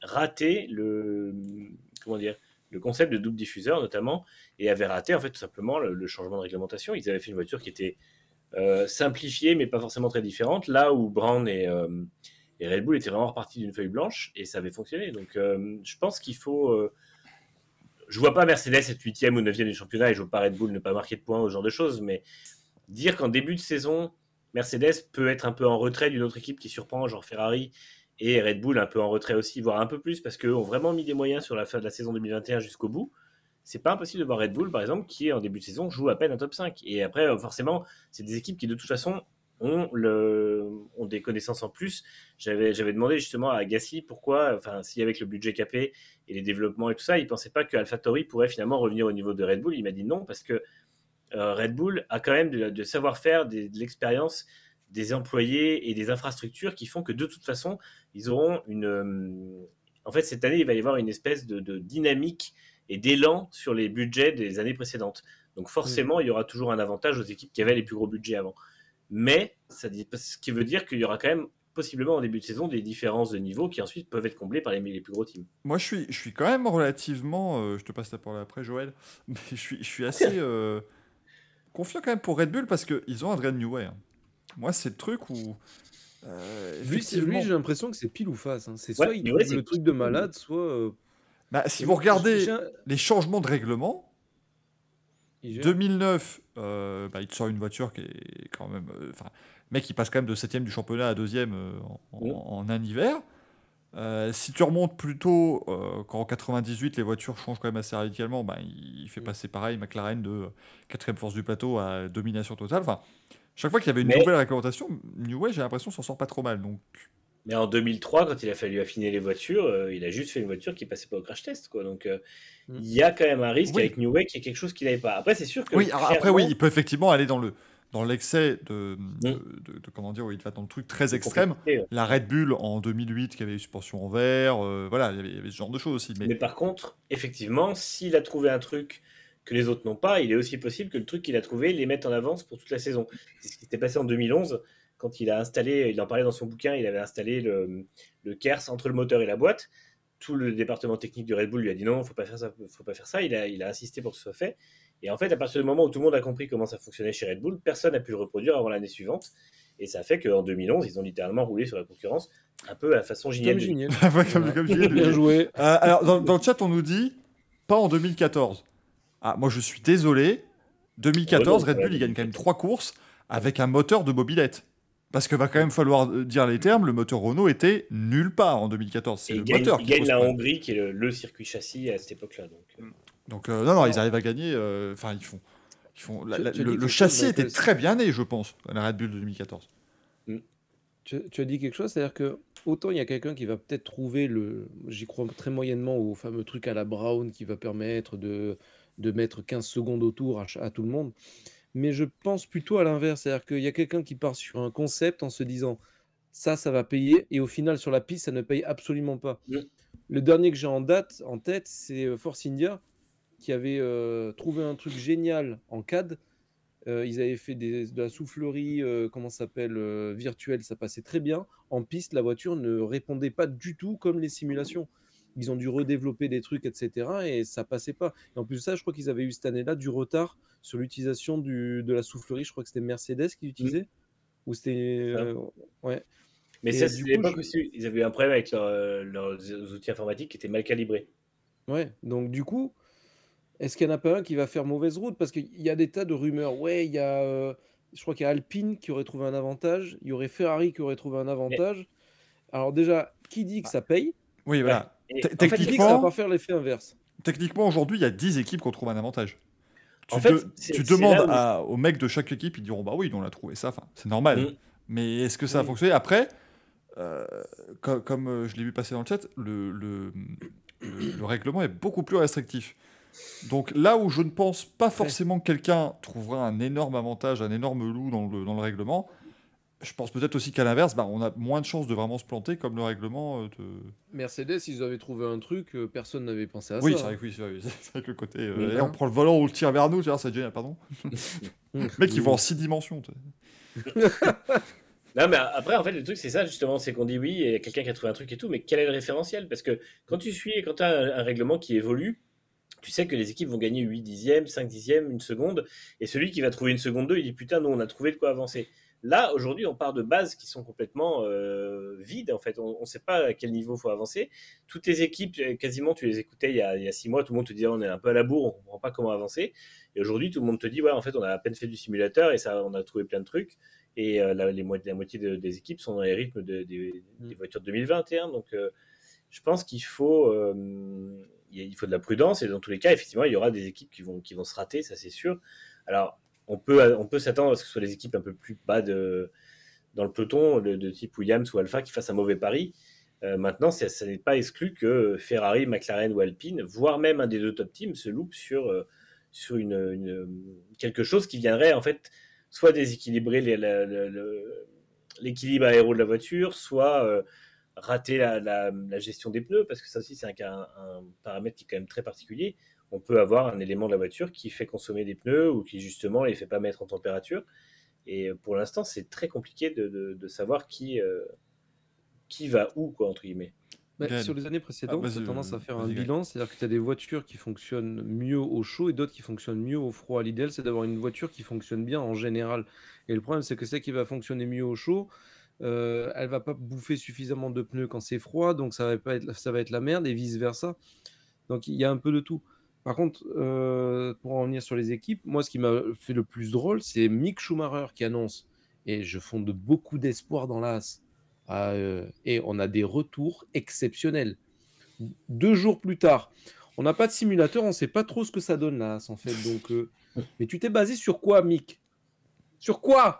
raté le, comment dire, le concept de double diffuseur notamment, et avaient raté en fait tout simplement le, le changement de réglementation. Ils avaient fait une voiture qui était euh, simplifiée mais pas forcément très différente, là où Brown et, euh, et Red Bull étaient vraiment repartis d'une feuille blanche et ça avait fonctionné. Donc euh, je pense qu'il faut... Euh, je vois pas Mercedes être huitième ou neuvième du championnat et je vois pas Red Bull ne pas marquer de points, ce genre de choses, mais dire qu'en début de saison, Mercedes peut être un peu en retrait d'une autre équipe qui surprend, genre Ferrari, et Red Bull un peu en retrait aussi, voire un peu plus, parce qu'eux ont vraiment mis des moyens sur la fin de la saison deux mille vingt et un jusqu'au bout. C'est pas impossible de voir Red Bull, par exemple, qui en début de saison joue à peine un top cinq. Et après, forcément, c'est des équipes qui de toute façon ont, le, ont des connaissances en plus. J'avais, j'avais demandé justement à Agassi pourquoi, enfin, si avec le budget capé et les développements et tout ça, il pensait pas que AlphaTauri pourrait finalement revenir au niveau de Red Bull. Il m'a dit non, parce que euh, Red Bull a quand même de, de savoir-faire, de, de l'expérience, des employés et des infrastructures qui font que de toute façon, ils auront une... Euh, en fait, cette année, il va y avoir une espèce de, de dynamique et d'élan sur les budgets des années précédentes. Donc forcément, mmh. il y aura toujours un avantage aux équipes qui avaient les plus gros budgets avant. Mais ça dit, ce qui veut dire qu'il y aura quand même possiblement en début de saison des différences de niveau qui ensuite peuvent être comblées par les, les plus gros teams. Moi, je suis, je suis quand même relativement... Euh, je te passe la parole après, Joël. Mais je suis, je suis assez euh, confiant quand même pour Red Bull parce qu'ils ont Adrian Newey. Hein. Moi, c'est le truc où... Euh, effectivement... Lui, j'ai l'impression que c'est pile ou face. Hein. C'est ouais, soit il trouve ouais, le truc de malade, soit... Euh... Bah, si vous regardez les changements de règlement, deux mille neuf, euh, bah, il te sort une voiture qui est quand même... Enfin, euh, mec, il passe quand même de septième du championnat à deuxième euh, en, mmh. en, en un hiver. Euh, si tu remontes plus tôt, euh, quand en quatre-vingt-dix-huit, les voitures changent quand même assez radicalement, bah, il, il fait mmh. passer pareil McLaren de quatrième force du plateau à domination totale. Enfin, chaque fois qu'il y avait une Mais... nouvelle réglementation, Newey, j'ai l'impression, s'en sort pas trop mal. Donc... Mais en deux mille trois, quand il a fallu affiner les voitures, euh, il a juste fait une voiture qui passait pas au crash test, quoi. Donc, euh, il mm. y a quand même un risque oui. avec Newey qu'il y ait quelque chose qu'il n'avait pas. Après, c'est sûr que... Oui, clairement... après, oui, il peut effectivement aller dans le dans l'excès de, mm. de, de, de... Comment dire, où il va dans le truc très extrême. Ouais. La Red Bull, en deux mille huit, qui avait une suspension en verre, euh, voilà, il y, avait, il y avait ce genre de choses aussi. Mais... mais par contre, effectivement, s'il a trouvé un truc que les autres n'ont pas, il est aussi possible que le truc qu'il a trouvé les mette en avance pour toute la saison. C'est ce qui s'était passé en deux mille onze, quand il a installé, il en parlait dans son bouquin, il avait installé le, le Kers entre le moteur et la boîte. Tout le département technique du Red Bull lui a dit non, faut pas faire ça, faut pas faire ça. Il a, il a insisté pour que ce soit fait. Et en fait, à partir du moment où tout le monde a compris comment ça fonctionnait chez Red Bull, personne n'a pu le reproduire avant l'année suivante. Et ça a fait qu'en deux mille onze, ils ont littéralement roulé sur la concurrence, un peu à la façon Giniel. Comme Giniel. comme, comme Giniel. Bien joué. Euh, alors, dans, dans le chat, on nous dit pas en deux mille quatorze. Ah, moi, je suis désolé. deux mille quatorze, Red Bull, il gagne quand même trois courses avec un moteur de mobilette. Parce qu'il va quand même falloir dire les termes, le moteur Renault était nulle part en deux mille quatorze. C'est et le gagne, moteur qui qui gagne la Hongrie, qui est le, le circuit châssis à cette époque-là. Donc, donc euh, non, non, ils arrivent à gagner. Enfin, euh, ils font. Ils font la, la, le, le châssis était très bien né, je pense, à la Red Bull de deux mille quatorze. Mm. Tu, tu as dit quelque chose, c'est-à-dire que autant il y a quelqu'un qui va peut-être trouver le. J'y crois très moyennement au fameux truc à la Brown qui va permettre de, de mettre quinze secondes autour à, à tout le monde. Mais je pense plutôt à l'inverse, c'est-à-dire qu'il y a quelqu'un qui part sur un concept en se disant ça, ça va payer, et au final, sur la piste, ça ne paye absolument pas. Mmh. Le dernier que j'ai en date, en tête, c'est Force India, qui avait euh, trouvé un truc génial en C A D. Euh, ils avaient fait des, de la soufflerie, euh, comment ça s'appelle, euh, virtuelle, ça passait très bien. En piste, la voiture ne répondait pas du tout comme les simulations. Ils ont dû redévelopper des trucs, et cetera. Et ça passait pas. Et en plus de ça, je crois qu'ils avaient eu cette année-là du retard sur l'utilisation du, de la soufflerie. Je crois que c'était Mercedes qui l'utilisait. Mmh. Ou c'était... Euh, ouais. Mais et ça, c'est l'époque où je... ils avaient eu un problème avec leur, leurs outils informatiques qui étaient mal calibrés. Ouais, donc du coup, est-ce qu'il n'y en a pas un qui va faire mauvaise route? Parce qu'il y a des tas de rumeurs. Ouais, il y a... Euh, je crois qu'il y a Alpine qui aurait trouvé un avantage. Il y aurait Ferrari qui aurait trouvé un avantage. Mais... Alors déjà, qui dit que ça paye? Oui, voilà. Et techniquement, ça va pas faire l'effet inverse. Techniquement, aujourd'hui, il y a dix équipes qui ont trouvé un avantage. Tu, en fait, de, tu demandes où... à, aux mecs de chaque équipe, ils diront bah oui, on a trouvé ça, enfin, c'est normal. Mmh. Mais est-ce que ça oui. a fonctionné? Après, euh, comme, comme euh, je l'ai vu passer dans le chat, le, le, le, le règlement est beaucoup plus restrictif. Donc là où je ne pense pas forcément que quelqu'un trouvera un énorme avantage, un énorme loup dans le, dans le règlement, je pense peut-être aussi qu'à l'inverse, bah, on a moins de chances de vraiment se planter comme le règlement de... Mercedes, ils avaient trouvé un truc, euh, personne n'avait pensé à oui, ça. C'est vrai que oui, c'est vrai, c'est vrai que le côté... Euh, oui, et hein. On prend le volant, on le tire vers nous, tu vois, c'est génial, pardon. Le mec, il va en six dimensions. Non, mais après, en fait, le truc, c'est ça, justement, c'est qu'on dit oui, il y a quelqu'un qui a trouvé un truc et tout, mais quel est le référentiel? Parce que quand tu suis, quand tu as un, un règlement qui évolue, tu sais que les équipes vont gagner huit dixièmes, cinq dixièmes, une seconde, et celui qui va trouver une seconde deux, il dit putain, nous, on a trouvé de quoi avancer. Là, aujourd'hui, on part de bases qui sont complètement euh, vides, en fait. On ne sait pas à quel niveau il faut avancer. Toutes les équipes, quasiment, tu les écoutais il y, a, il y a six mois, tout le monde te disait on est un peu à la bourre, on ne comprend pas comment avancer. Et aujourd'hui, tout le monde te dit ouais, en fait, on a à peine fait du simulateur et ça, on a trouvé plein de trucs. Et euh, la, les, la moitié de, des équipes sont dans les rythmes de, de, mmh. des voitures de deux mille vingt et un. Donc, euh, je pense qu'il faut, euh, il faut de la prudence. Et dans tous les cas, effectivement, il y aura des équipes qui vont, qui vont se rater, ça c'est sûr. Alors, on peut, on peut s'attendre à ce que ce soit les équipes un peu plus bas de, dans le peloton, de, de type Williams ou Alpha, qui fassent un mauvais pari. Euh, maintenant, ça, ça n'est pas exclu que Ferrari, McLaren ou Alpine, voire même un des deux top teams, se loupe sur, euh, sur une, une, quelque chose qui viendrait en fait soit déséquilibrer les, la, la, la, l'équilibre aéro de la voiture, soit euh, rater la, la, la gestion des pneus, parce que ça aussi, c'est un, un, un paramètre qui est quand même très particulier. On peut avoir un élément de la voiture qui fait consommer des pneus ou qui, justement, les fait pas mettre en température. Et pour l'instant, c'est très compliqué de, de, de savoir qui, euh, qui va où, quoi, entre guillemets. Bah, sur les années précédentes, ah, tu as tendance à faire un bilan, c'est-à-dire que tu as des voitures qui fonctionnent mieux au chaud et d'autres qui fonctionnent mieux au froid. L'idéal, c'est d'avoir une voiture qui fonctionne bien en général. Et le problème, c'est que celle qui va fonctionner mieux au chaud, euh, elle va pas bouffer suffisamment de pneus quand c'est froid, donc ça va, pas être, ça va être la merde et vice-versa. Donc il y a un peu de tout. Par contre, euh, pour en venir sur les équipes, moi, ce qui m'a fait le plus drôle, c'est Mick Schumacher qui annonce, et je fonde beaucoup d'espoir dans l'A S, euh, et on a des retours exceptionnels. Deux jours plus tard, on n'a pas de simulateur, on ne sait pas trop ce que ça donne l'A S, en fait. Donc, euh, mais tu t'es basé sur quoi, Mick? Sur quoi?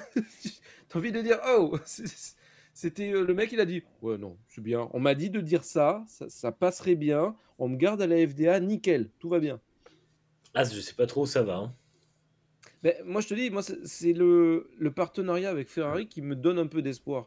T'as envie de dire, oh, c'était euh, le mec, il a dit, ouais, non, c'est bien. On m'a dit de dire ça, ça, ça passerait bien. On me garde à la F D A, nickel, tout va bien. Ah, je sais pas trop où ça va. Hein. Mais moi, je te dis, moi, c'est le, le partenariat avec Ferrari qui me donne un peu d'espoir.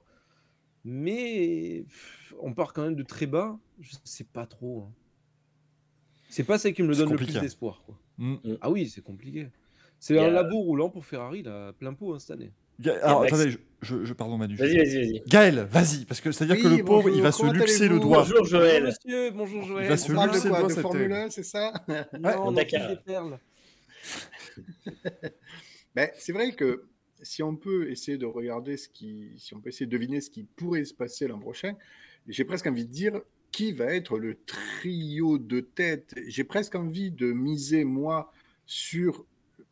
Mais on part quand même de très bas. Je sais pas trop. Hein. C'est pas ça qui me donne le plus d'espoir. Quoi. Mm. Ah oui, c'est compliqué. C'est un a... labo roulant pour Ferrari, là, plein pot hein, cette année. Ga- Alors attendez, je, je, je pardon Manu. Vas-y, vas-y, vas-y. Gaël, vas-y, parce que c'est-à-dire oui, que le bonjour, pauvre, il va se luxer le doigt. Bonjour Joël. Bonjour monsieur, bonjour Joël. Il va se On luxer le doigt. De Formule un, c'est ça? Non, ouais, des perles. Ben, c'est vrai que si on peut essayer de regarder ce qui, si on peut essayer de deviner ce qui pourrait se passer l'an prochain, j'ai presque envie de dire qui va être le trio de tête. J'ai presque envie de miser moi sur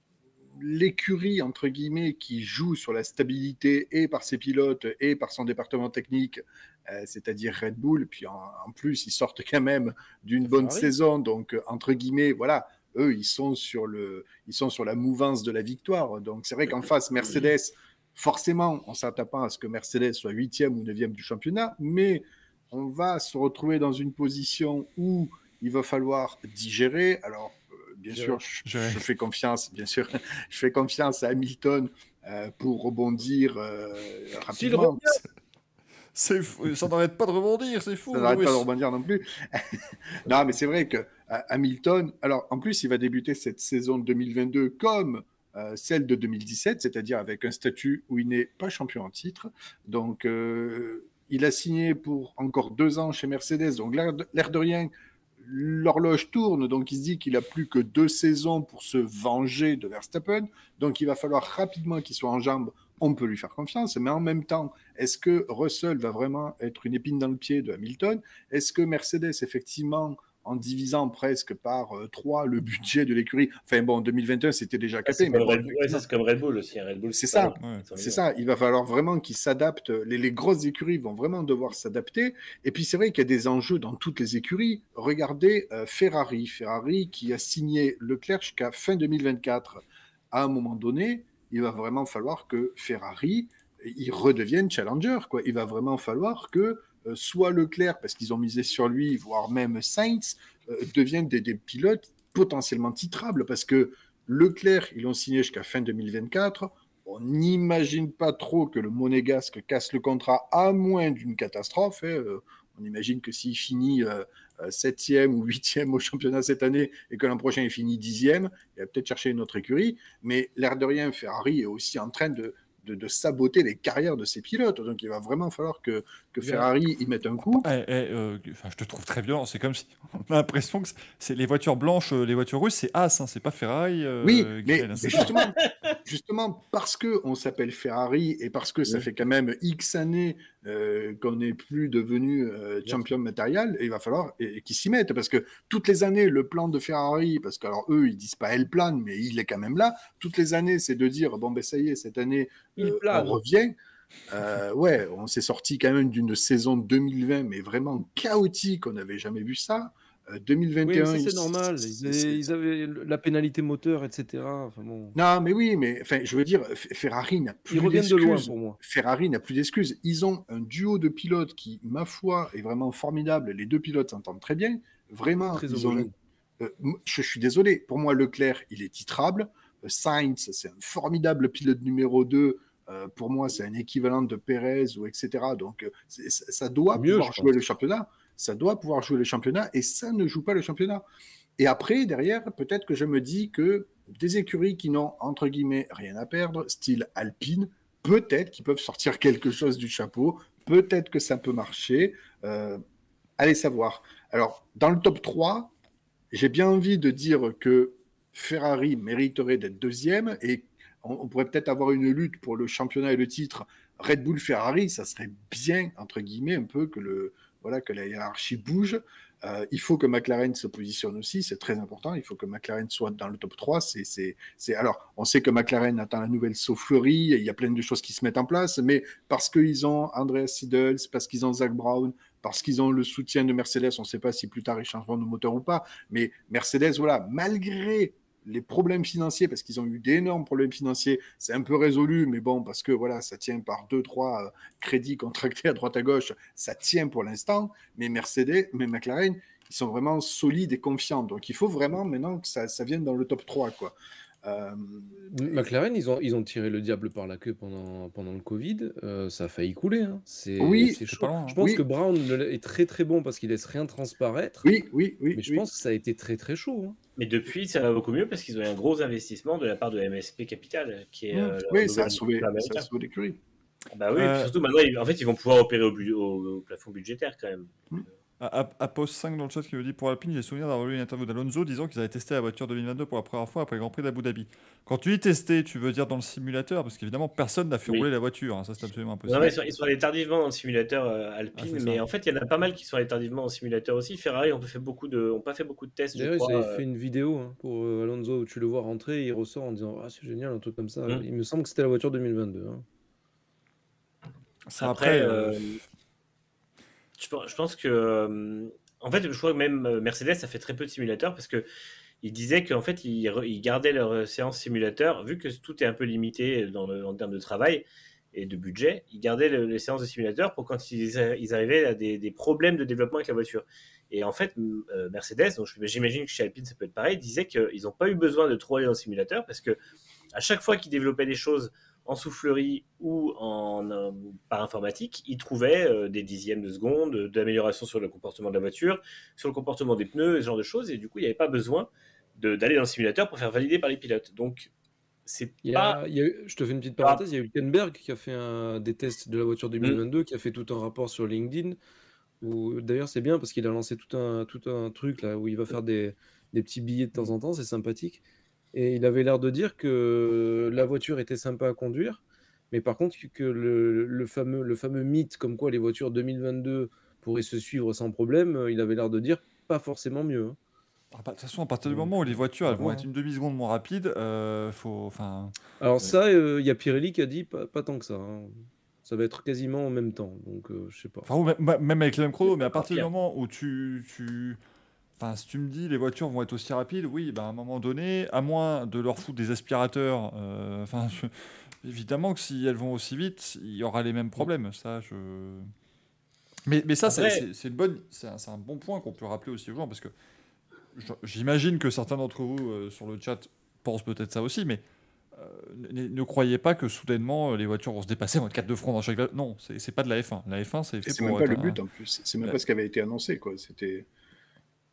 l'écurie, entre guillemets, qui joue sur la stabilité et par ses pilotes et par son département technique, euh, c'est-à-dire Red Bull. Puis en, en plus, ils sortent quand même d'une bonne Ferrari. saison. Donc, entre guillemets, voilà, eux, ils sont, sur le, ils sont sur la mouvance de la victoire. Donc, c'est vrai qu'en face, Mercedes, forcément, on ne s'attend pas à ce que Mercedes soit huitième ou neuvième du championnat, mais on va se retrouver dans une position où il va falloir digérer. Alors, Bien je, sûr, je, je... je fais confiance, bien sûr, je fais confiance à Hamilton euh, pour rebondir euh, rapidement. C'est fou, ça n'arrête pas de rebondir, c'est fou. Ça n'arrête oui. pas de rebondir non plus. Non, mais c'est vrai que euh, Hamilton, alors en plus, il va débuter cette saison deux mille vingt-deux comme euh, celle de deux mille dix-sept, c'est-à-dire avec un statut où il n'est pas champion en titre. Donc, euh, il a signé pour encore deux ans chez Mercedes. Donc, l'air de, l'air de rien. L'horloge tourne, donc il se dit qu'il n'a plus que deux saisons pour se venger de Verstappen, donc il va falloir rapidement qu'il soit en jambes, on peut lui faire confiance, mais en même temps, est-ce que Russell va vraiment être une épine dans le pied de Hamilton? Est-ce que Mercedes, effectivement, en divisant presque par euh, trois le budget de l'écurie, enfin bon, en deux mille vingt et un, c'était déjà capé. C'est comme, bon, ouais, c'est comme Red Bull aussi. Red Bull, c'est, c'est ça, ouais. c'est ça. Il va falloir vraiment qu'ils s'adaptent. Les, les grosses écuries vont vraiment devoir s'adapter. Et puis c'est vrai qu'il y a des enjeux dans toutes les écuries. Regardez euh, Ferrari. Ferrari qui a signé Leclerc jusqu'à fin deux mille vingt-quatre. À un moment donné, il va vraiment falloir que Ferrari, il redevienne challenger, quoi. Il va vraiment falloir que Euh, soit Leclerc, parce qu'ils ont misé sur lui, voire même Sainz, euh, deviennent des, des pilotes potentiellement titrables, parce que Leclerc, ils l'ont signé jusqu'à fin deux mille vingt-quatre, on n'imagine pas trop que le Monégasque casse le contrat, à moins d'une catastrophe, hein. euh, on imagine que s'il finit euh, septième ou huitième au championnat cette année, et que l'an prochain il finit dixième, il va peut-être chercher une autre écurie, mais l'air de rien, Ferrari est aussi en train de de, de saboter les carrières de ses pilotes. Donc il va vraiment falloir que, que Ferrari y mette un coup. Eh, eh, euh, enfin, je te trouve très violent. C'est comme si on a l'impression que c'est les voitures blanches, les voitures russes, c'est As, hein, c'est pas Ferrari. Euh, oui, mais, mais justement, justement parce qu'on s'appelle Ferrari et parce que ça oui. fait quand même X années euh, qu'on n'est plus devenu euh, champion matériel, il va falloir qu'ils s'y mettent. Parce que toutes les années, le plan de Ferrari, parce que alors eux, ils disent pas elle plane, mais il est quand même là. Toutes les années, c'est de dire bon ben ça y est, cette année, euh, on revient. Euh, ouais, on s'est sorti quand même d'une saison deux mille vingt, mais vraiment chaotique. On n'avait jamais vu ça. Euh, deux mille vingt et un, oui, c'est normal. Ils avaient, ils avaient la pénalité moteur, et cetera. Enfin, bon. Non, mais oui, mais enfin, je veux dire, Ferrari n'a plus ils reviennent de loin pour moi. Ferrari n'a plus d'excuses. Ils ont un duo de pilotes qui, ma foi, est vraiment formidable. Les deux pilotes s'entendent très bien. Vraiment, très ils ont. Euh, je suis désolé. Pour moi, Leclerc, il est titrable. Euh, Sainz, c'est un formidable pilote numéro deux. Euh, pour moi, c'est un équivalent de Pérez ou et cetera. Donc, ça doit Mieux, pouvoir jouer le championnat. Ça doit pouvoir jouer le championnat et ça ne joue pas le championnat. Et après, derrière, peut-être que je me dis que des écuries qui n'ont, entre guillemets, rien à perdre, style Alpine, peut-être qu'ils peuvent sortir quelque chose du chapeau, peut-être que ça peut marcher. Euh, allez savoir. Alors, dans le top trois, j'ai bien envie de dire que Ferrari mériterait d'être deuxième et on, on pourrait peut-être avoir une lutte pour le championnat et le titre Red Bull-Ferrari, ça serait bien, entre guillemets, un peu que le... Voilà, que la hiérarchie bouge. Euh, il faut que McLaren se positionne aussi, c'est très important. Il faut que McLaren soit dans le top trois. C'est, c'est, c'est... Alors, on sait que McLaren attend la nouvelle Sauve-Fleury, il y a plein de choses qui se mettent en place, mais parce qu'ils ont Andreas Seidel, parce qu'ils ont Zach Brown, parce qu'ils ont le soutien de Mercedes, on ne sait pas si plus tard ils changeront de moteur ou pas, mais Mercedes, voilà, malgré les problèmes financiers, parce qu'ils ont eu d'énormes problèmes financiers, c'est un peu résolu, mais bon, parce que voilà, ça tient par deux, trois euh, crédits contractés à droite à gauche, ça tient pour l'instant, mais Mercedes, mais McLaren, ils sont vraiment solides et confiants, donc il faut vraiment maintenant que ça, ça vienne dans le top trois, quoi. Euh, McLaren, ils ont, ils ont tiré le diable par la queue pendant, pendant le Covid. Euh, ça a failli couler. Hein. C'est, oui, c'est chaud. Je pense oui. que Brown est très très bon parce qu'il laisse rien transparaître. Oui, oui, oui. Mais je oui. pense que ça a été très très chaud. Hein. Mais depuis, ça va beaucoup mieux parce qu'ils ont eu un gros investissement de la part de M S P Capital, qui est. Euh, oui, ça a sauvé, ça a sauvé l'écurie. Bah oui, euh... surtout maintenant, ils, en fait, ils vont pouvoir opérer au, bu- au, au plafond budgétaire quand même. Mmh. Apos cinq dans le chat qui me dit pour Alpine, j'ai souvenir d'avoir lu une interview d'Alonso disant qu'ils avaient testé la voiture deux mille vingt-deux pour la première fois après le Grand Prix d'Abu Dhabi. Quand tu dis tester, tu veux dire dans le simulateur, parce qu'évidemment personne n'a fait oui. rouler la voiture, hein, ça c'est absolument impossible. Non, mais ils, sont, ils sont allés tardivement dans le simulateur euh, Alpine, ah, mais en fait il y en a pas mal qui sont allés tardivement dans le simulateur aussi. Ferrari ont fait beaucoup de, ont pas fait beaucoup de tests. D'ailleurs, ils avaient fait une vidéo hein, pour euh, Alonso où tu le vois rentrer et il ressort en disant ah c'est génial un truc comme ça. Mmh. Il me semble que c'était la voiture deux mille vingt-deux. Hein. Ça, après, après euh... je pense que euh, en fait, je crois que même Mercedes a fait très peu de simulateurs parce que ils disaient qu'en fait, ils, ils gardaient leur séance simulateur, vu que tout est un peu limité dans le, en termes de travail et de budget, ils gardaient le, les séances de simulateurs pour quand ils, ils arrivaient à des, des problèmes de développement avec la voiture. Et en fait, euh, Mercedes, donc j'imagine que chez Alpine ça peut être pareil, disait qu'ils n'ont pas eu besoin de trop aller dans le simulateur parce que à chaque fois qu'ils développaient des choses en soufflerie ou en, euh, par informatique, ils trouvaient euh, des dixièmes de seconde euh, d'amélioration sur le comportement de la voiture, sur le comportement des pneus, ce genre de choses, et du coup, il n'y avait pas besoin de, d'aller dans le simulateur pour faire valider par les pilotes. Donc, c'est il y pas... a, il y a eu, je te fais une petite parenthèse, il y a eu Hülkenberg qui a fait un, des tests de la voiture deux mille vingt-deux, mmh. qui a fait tout un rapport sur LinkedIn, où d'ailleurs c'est bien parce qu'il a lancé tout un, tout un truc là, où il va faire des, des petits billets de temps en temps, c'est sympathique. Et il avait l'air de dire que la voiture était sympa à conduire, mais par contre que le, le, fameux, le fameux mythe comme quoi les voitures deux mille vingt-deux pourraient se suivre sans problème, il avait l'air de dire pas forcément mieux. Hein. De ah bah, toute façon, à partir du moment où les voitures elles vont être une demi-seconde moins rapides, euh, faut... Enfin. Alors ouais. ça, il euh, y a Pirelli qui a dit pas, pas tant que ça. Hein. Ça va être quasiment en même temps, donc euh, je sais pas. Enfin, même avec les mêmes chronos, mais à partir du moment où tu... tu... Enfin, si tu me dis les voitures vont être aussi rapides, oui, bah, à un moment donné, à moins de leur foutre des aspirateurs, euh, enfin, je... évidemment que si elles vont aussi vite, il y aura les mêmes problèmes. Ça, je... Mais, mais ça, Après... c'est, c'est, c'est, une bonne, c'est, un, c'est un bon point qu'on peut rappeler aussi aux gens, parce que j'imagine que certains d'entre vous euh, sur le chat pensent peut-être ça aussi, mais euh, ne, ne croyez pas que soudainement les voitures vont se dépasser en quatre de front dans chaque... Non, c'est, c'est pas de la F un. La F un, c'est fait c'est pour... même pas le but, un... en plus. C'est même ouais. pas ce qui avait été annoncé, quoi. C'était...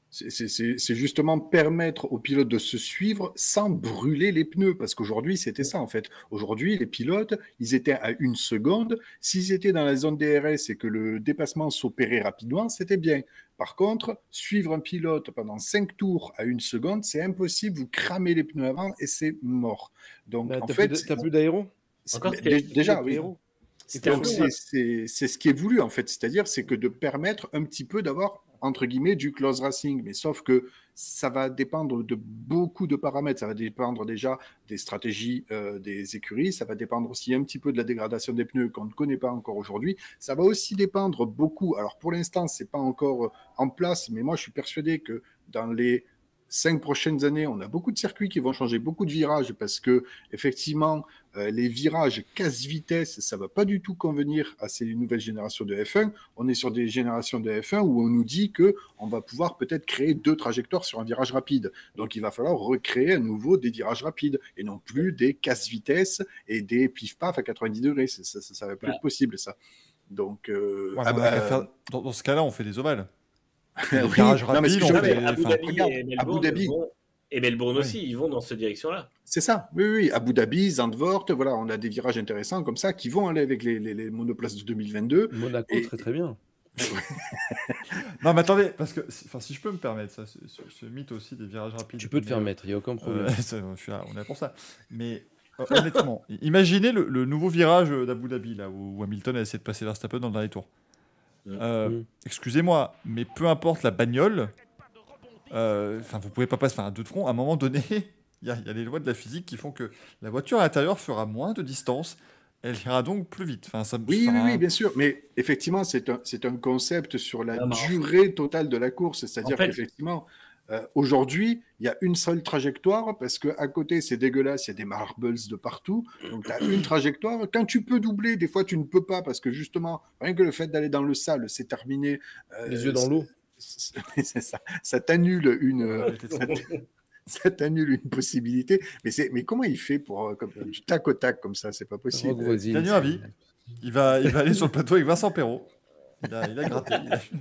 C'est justement permettre aux pilotes de se suivre sans brûler les pneus, parce qu'aujourd'hui, c'était ça en fait. Aujourd'hui, les pilotes, ils étaient à une seconde. S'ils étaient dans la zone D R S et que le dépassement s'opérait rapidement, c'était bien. Par contre, suivre un pilote pendant cinq tours à une seconde, c'est impossible. Vous cramez les pneus avant et c'est mort. Donc, bah, en as fait, plus plus d'aéro. Déjà, oui. Donc, c'est ce qui est voulu, en fait. C'est-à-dire, c'est que de permettre un petit peu d'avoir, entre guillemets, du close racing. Mais sauf que ça va dépendre de beaucoup de paramètres. Ça va dépendre déjà des stratégies euh, des écuries. Ça va dépendre aussi un petit peu de la dégradation des pneus qu'on ne connaît pas encore aujourd'hui. Ça va aussi dépendre beaucoup. Alors, pour l'instant, ce n'est pas encore en place. Mais moi, je suis persuadé que dans les cinq prochaines années, on a beaucoup de circuits qui vont changer, beaucoup de virages, parce que effectivement, euh, les virages casse-vitesse, ça ne va pas du tout convenir à ces nouvelles générations de F un. On est sur des générations de F un où on nous dit qu'on va pouvoir peut-être créer deux trajectoires sur un virage rapide. Donc, il va falloir recréer à nouveau des virages rapides, et non plus des casse-vitesse et des pif-paf à quatre-vingt-dix degrés. Ça ne va plus ouais. être possible, ça. Donc, euh, ouais, ah bah, euh... faire... dans, dans ce cas-là, on fait des ovales. Oui, virage rapide, on fait... Abu Dhabi et Melbourne, Abu Dhabi. Vont... et Melbourne oui. aussi, ils vont dans cette direction-là. C'est ça, oui, oui. Abu Dhabi, Zandvoort, voilà, on a des virages intéressants comme ça qui vont aller avec les, les, les monoplaces de deux mille vingt-deux. Monaco, et... très très bien. Non, mais attendez, parce que enfin, si je peux me permettre, ça, ce, ce, ce mythe aussi des virages rapides. Tu peux te faire mettre, il n'y a aucun problème. Euh, ça, je suis là, on est là pour ça. Mais euh, honnêtement, imaginez le, le nouveau virage d'Abu Dhabi, là, où Hamilton a essayé de passer Verstappen dans le dernier tour. Euh, mmh. Excusez-moi, mais peu importe la bagnole, euh, vous pouvez pas passer enfin, à deux de front. À un moment donné, il y, y a les lois de la physique qui font que la voiture à l'intérieur fera moins de distance. Elle ira donc plus vite. Enfin, ça, oui, enfin... oui, oui, bien sûr. Mais effectivement, c'est un, c'est un concept sur la non, durée totale de la course. C'est-à-dire en fait... qu'effectivement, euh, aujourd'hui, il y a une seule trajectoire parce qu'à côté, c'est dégueulasse, il y a des marbles de partout. Donc, tu as une trajectoire. Quand tu peux doubler, des fois, tu ne peux pas parce que justement, rien que le fait d'aller dans le sale, c'est terminé. Euh, les yeux dans l'eau. C'est ça. Ça t'annule une... ça ça t'annule une possibilité. Mais, mais comment il fait pour comme, du tac au tac comme ça? C'est pas possible. Oh, il gagne à vie. Il va, il va aller sur le plateau avec Vincent Perrault. Il a, il a gratté. Il a...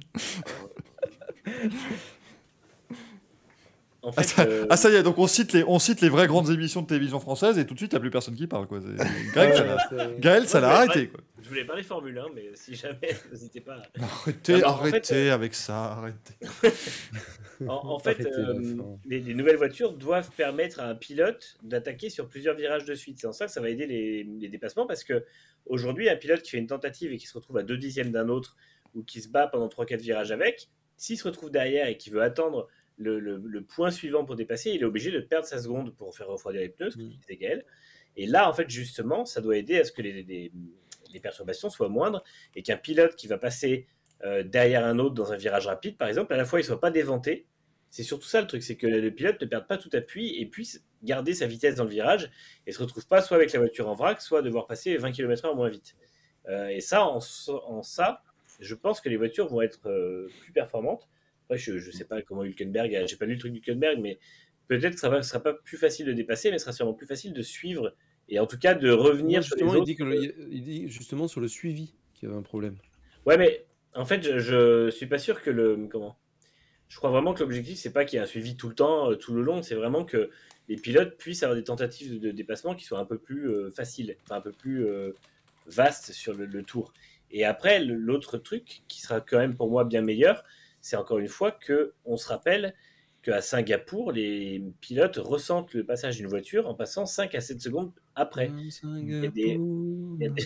En fait, ah, ça, euh... ah ça y est, donc on cite, les, on cite les vraies grandes émissions de télévision françaises et tout de suite, il n'y a plus personne qui parle. Quoi. Greg, ça l'a, Gaël, ça l'a arrêté. Quoi. Je voulais parler Formule un, mais si jamais, n'hésitez pas. À... Arrêtez, non, arrêtez fait, euh... avec ça, arrêtez. en, en fait, euh, les, les nouvelles voitures doivent permettre à un pilote d'attaquer sur plusieurs virages de suite. C'est en ça que ça va aider les, les dépassements, parce qu'aujourd'hui, un pilote qui fait une tentative et qui se retrouve à deux dixièmes d'un autre, ou qui se bat pendant trois quatre virages avec, s'il se retrouve derrière et qui veut attendre Le, le, le point suivant pour dépasser, il est obligé de perdre sa seconde pour faire refroidir les pneus, ce que tu disais Gaël. Et là, en fait, justement, ça doit aider à ce que les, les, les perturbations soient moindres et qu'un pilote qui va passer euh, derrière un autre dans un virage rapide, par exemple, à la fois, il ne soit pas déventé. C'est surtout ça le truc, c'est que le pilote ne perde pas tout appui et puisse garder sa vitesse dans le virage et ne se retrouve pas soit avec la voiture en vrac, soit devoir passer vingt kilomètres heure moins vite. Euh, et ça, en, en ça, je pense que les voitures vont être euh, plus performantes. Ouais, je ne sais pas comment Hülkenberg, j'ai pas lu le truc d'Hülkenberg, mais peut-être que ça ne sera pas plus facile de dépasser, mais ce sera sûrement plus facile de suivre et en tout cas de revenir non, sur les autres. Il dit, que le, il dit justement sur le suivi qu'il y avait un problème. Ouais, mais en fait, je ne suis pas sûr que le... Comment Je crois vraiment que l'objectif, c'est pas qu'il y ait un suivi tout le temps, tout le long, c'est vraiment que les pilotes puissent avoir des tentatives de, de dépassement qui soient un peu plus euh, faciles, enfin un peu plus euh, vastes sur le, le tour. Et après, le, l'autre truc qui sera quand même pour moi bien meilleur, c'est encore une fois qu'on se rappelle qu'à Singapour, les pilotes ressentent le passage d'une voiture en passant cinq à sept secondes après. Il y a des, il y a des,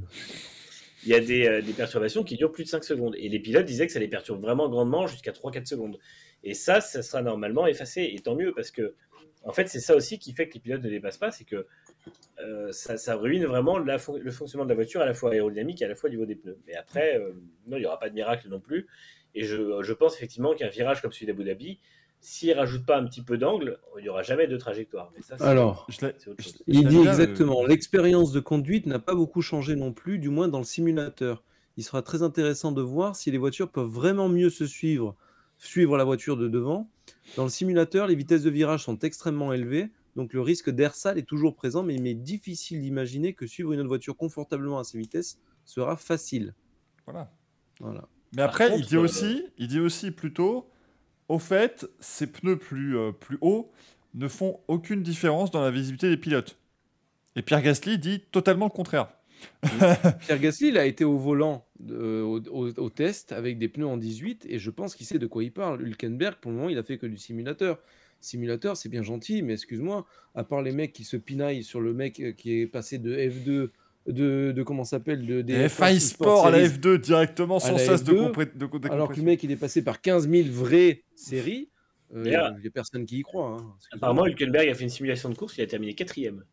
il y a des, euh, des perturbations qui durent plus de cinq secondes. Et les pilotes disaient que ça les perturbe vraiment grandement jusqu'à trois à quatre secondes. Et ça, ça sera normalement effacé. Et tant mieux, parce que en fait, c'est ça aussi qui fait que les pilotes ne dépassent pas, c'est que euh, ça, ça ruine vraiment la fon- le fonctionnement de la voiture à la fois aérodynamique et à la fois au niveau des pneus. Mais après, euh, non, il n'y aura pas de miracle non plus. Et je, je pense effectivement qu'un virage comme celui d'Abu Dhabi, s'il ne rajoute pas un petit peu d'angle, il n'y aura jamais de trajectoire. Mais ça, c'est, Alors, c'est autre chose. Il dit exactement, le... l'expérience de conduite n'a pas beaucoup changé non plus, du moins dans le simulateur. Il sera très intéressant de voir si les voitures peuvent vraiment mieux se suivre, suivre la voiture de devant. Dans le simulateur, les vitesses de virage sont extrêmement élevées, donc le risque d'air sale est toujours présent, mais il m'est difficile d'imaginer que suivre une autre voiture confortablement à ces vitesses sera facile. Voilà. Voilà. Mais après, contre, il, dit aussi, il dit aussi plutôt, au fait, ces pneus plus, euh, plus hauts ne font aucune différence dans la visibilité des pilotes. Et Pierre Gasly dit totalement le contraire. Pierre Gasly, il a été au volant de, au, au, au test avec des pneus en dix-huit et je pense qu'il sait de quoi il parle. Hülkenberg, pour le moment, il a fait que du simulateur. Simulateur, c'est bien gentil, mais excuse-moi, à part les mecs qui se pinaillent sur le mec qui est passé de F deux, de, de comment ça s'appelle, de, des F un Sport à la F deux directement sans cesse de, compré- de, de alors que le mec, il est passé par quinze mille vraies séries. Il n'y euh, a personne qui y croit. Hein, apparemment, Hülkenberg a fait une simulation de course, il a terminé quatrième.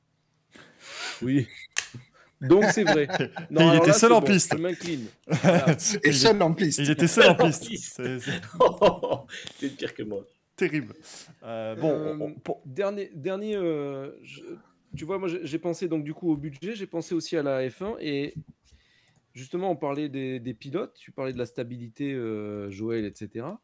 Oui. Donc c'est vrai. Non, il était là, seul en bon, piste. Je m'incline. Voilà. Et seul en piste. Il était seul en piste. C'est, c'est... c'est pire que moi. Terrible. Euh, bon, euh, on, on... dernier, dernier. Euh, je, tu vois, moi j'ai pensé donc du coup au budget, j'ai pensé aussi à la F un et justement on parlait des, des pilotes, tu parlais de la stabilité, euh, Joël, et cetera.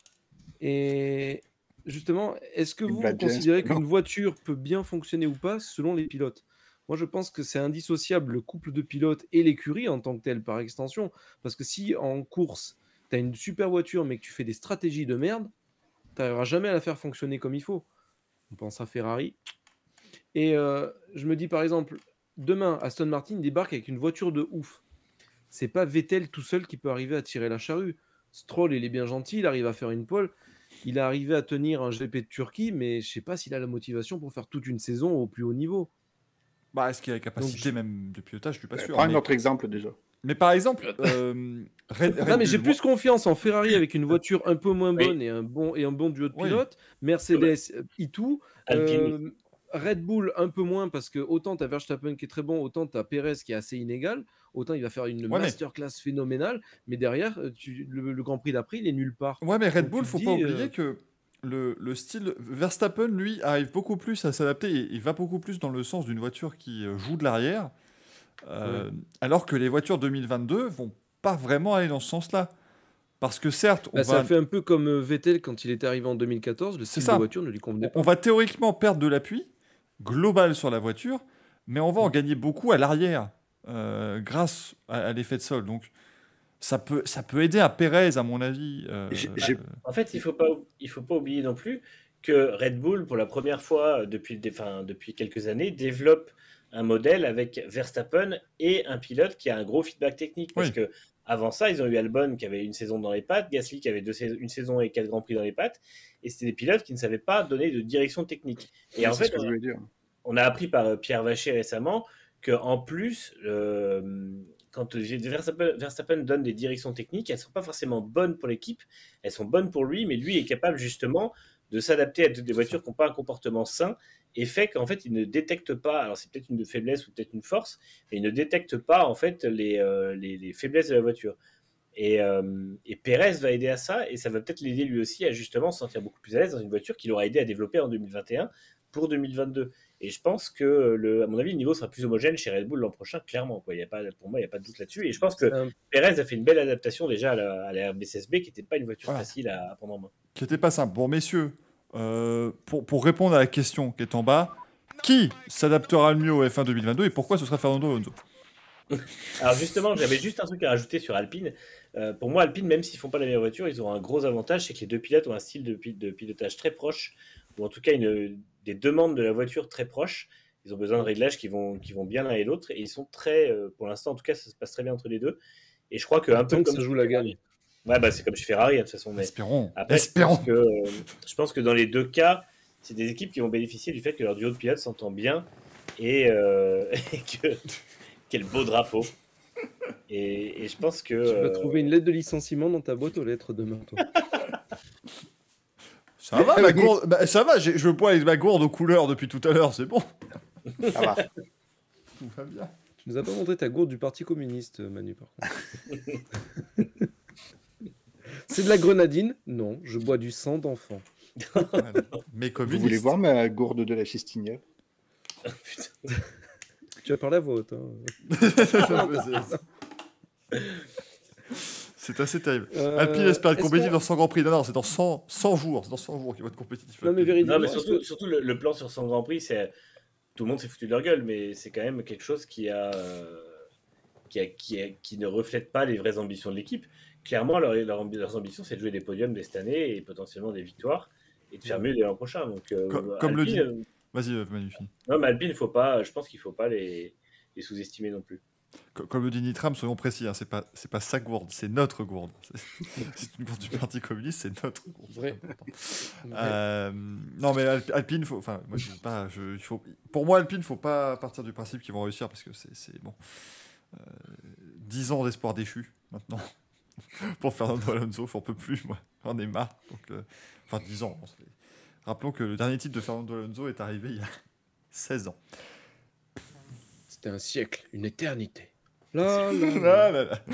Et justement, est-ce que vous, vous considérez qu'une voiture peut bien fonctionner ou pas selon les pilotes? Moi, je pense que c'est indissociable le couple de pilotes et l'écurie en tant que telle, par extension. Parce que si en course, tu as une super voiture, mais que tu fais des stratégies de merde, tu n'arriveras jamais à la faire fonctionner comme il faut. On pense à Ferrari. Et euh, je me dis, par exemple, demain, Aston Martin débarque avec une voiture de ouf. C'est pas Vettel tout seul qui peut arriver à tirer la charrue. Stroll, il est bien gentil, il arrive à faire une pole. Il est arrivé à tenir un G P de Turquie, mais je sais pas s'il a la motivation pour faire toute une saison au plus haut niveau. Bah, est-ce qu'il a la capacité Donc, même de pilotage? Je suis pas sûr. Prends mais... un autre exemple déjà. Mais par exemple, euh, Red, Red non, mais j'ai plus confiance en Ferrari avec une voiture un peu moins bonne oui. et, un bon, et un bon duo de pilotes. Oui. Mercedes, I deux. Euh, Red Bull, un peu moins parce que autant tu as Verstappen qui est très bon, autant tu as Perez qui est assez inégal. Autant il va faire une ouais, masterclass mais... phénoménale. Mais derrière, tu, le, le Grand Prix d'après, il est nulle part. Ouais, mais Red Donc, Bull, faut dis, pas oublier euh... que le, le style. Verstappen, lui, arrive beaucoup plus à s'adapter. Et il va beaucoup plus dans le sens d'une voiture qui joue de l'arrière. Euh, ouais. Alors que les voitures deux mille vingt-deux vont pas vraiment aller dans ce sens-là. Parce que certes, on bah, va... ça fait un peu comme Vettel quand il est arrivé en deux mille quatorze, le style de voiture ne lui convenait pas. On va théoriquement perdre de l'appui global sur la voiture, mais on va en gagner beaucoup à l'arrière euh, grâce à, à l'effet de sol. Donc ça peut, ça peut aider à Perez, à mon avis. Euh, j'ai, j'ai... En fait, il faut pas, il faut pas oublier non plus que Red Bull, pour la première fois depuis, enfin, depuis quelques années, développe un modèle avec Verstappen et un pilote qui a un gros feedback technique. Parce oui. que avant ça, ils ont eu Albon qui avait une saison dans les pattes, Gasly qui avait deux saisons, une saison et quatre grands prix dans les pattes, et c'était des pilotes qui ne savaient pas donner de direction technique. Et oui, en fait, ce que je veux dire. On a appris par Pierre Vacher récemment qu'en plus, euh, quand Verstappen, Verstappen donne des directions techniques, elles ne sont pas forcément bonnes pour l'équipe, elles sont bonnes pour lui, mais lui est capable justement de s'adapter à des voitures qui n'ont pas un comportement sain et fait qu'en fait, il ne détecte pas, alors c'est peut-être une faiblesse ou peut-être une force, mais il ne détecte pas en fait les, euh, les, les faiblesses de la voiture. Et, euh, et Perez va aider à ça et ça va peut-être l'aider lui aussi à justement se sentir beaucoup plus à l'aise dans une voiture qu'il aura aidé à développer en deux mille vingt et un pour deux mille vingt-deux. Et je pense que, le, à mon avis, le niveau sera plus homogène chez Red Bull l'an prochain, clairement. Quoi. Il y a pas, pour moi, il n'y a pas de doute là-dessus. Et je pense que euh... Perez a fait une belle adaptation déjà à la, à la R B C S B, qui n'était pas une voiture voilà. facile à, à prendre en main. Qui n'était pas simple. Bon, messieurs, euh, pour, pour répondre à la question qui est en bas, qui s'adaptera le mieux au F un deux mille vingt-deux et pourquoi ce sera Fernando Alonso? Alors justement, j'avais juste un truc à rajouter sur Alpine. Euh, pour moi, Alpine, même s'ils ne font pas la meilleure voiture, ils ont un gros avantage, c'est que les deux pilotes ont un style de, de pilotage très proche, ou en tout cas une, des demandes de la voiture très proches. Ils ont besoin de réglages qui vont, qui vont bien l'un et l'autre, et ils sont très, euh, pour l'instant en tout cas, ça se passe très bien entre les deux. Et je crois que un peu que comme ça joue la gagne. Ouais, bah c'est comme chez Ferrari hein, de toute façon. Mais espérons. Après, espérons. Je pense, que, euh, je pense que dans les deux cas, c'est des équipes qui vont bénéficier du fait que leur duo de pilotes s'entend bien et, euh, et que quel beau drapeau. Et, et je pense que tu vas euh... trouver une lettre de licenciement dans ta boîte aux lettres demain, toi. Ça va, ma gourde, bah, ça va, je bois avec ma gourde aux couleurs depuis tout à l'heure, c'est bon. Ça va. Tout va bien. Tu nous as pas montré ta gourde du Parti communiste, Manu, par contre. C'est de la grenadine? Non, je bois du sang d'enfant. Mais vous voulez voir ma gourde de la Chistinière? Oh, putain. Tu as parlé à voix haute. Hein. C'est assez terrible. Euh, Alpine espère être compétitif dans cent Grands Prix. Non, non, c'est dans cent, cent jours. C'est dans cent jours qu'il va être compétitif. Non, mais, non, mais surtout, surtout le, le plan sur cent Grands Prix, c'est... tout le monde s'est foutu de leur gueule, mais c'est quand même quelque chose qui, a, qui, a, qui, a, qui ne reflète pas les vraies ambitions de l'équipe, clairement, leur, leur, leurs ambitions, c'est de jouer des podiums dès cette année et potentiellement des victoires et de faire mieux dès l'an prochain. Donc, euh, comme, comme Alpine, le dit. euh, Vas-y, euh, magnifique. Non, mais Alpine, faut pas, je pense qu'il ne faut pas les, les sous-estimer non plus. Comme, comme le dit Nitram, soyons précis, hein, c'est pas, c'est pas sa gourde, c'est notre gourde. C'est, c'est une gourde du Parti communiste, c'est notre gourde. Vrai. Euh, non, mais Alp- Alpine, faut, enfin, moi, je dis pas, je, il faut, pour moi, Alpine, faut pas partir du principe qu'ils vont réussir parce que c'est, c'est bon. Euh, dix ans d'espoir déchu maintenant pour Fernando Alonso, on peut plus, moi, on est marre. Donc, euh, enfin, dix ans. Bon, ça fait... Rappelons que le dernier titre de Fernando Alonso est arrivé il y a seize ans. C'était un siècle, une éternité. Là, là, là, là, là.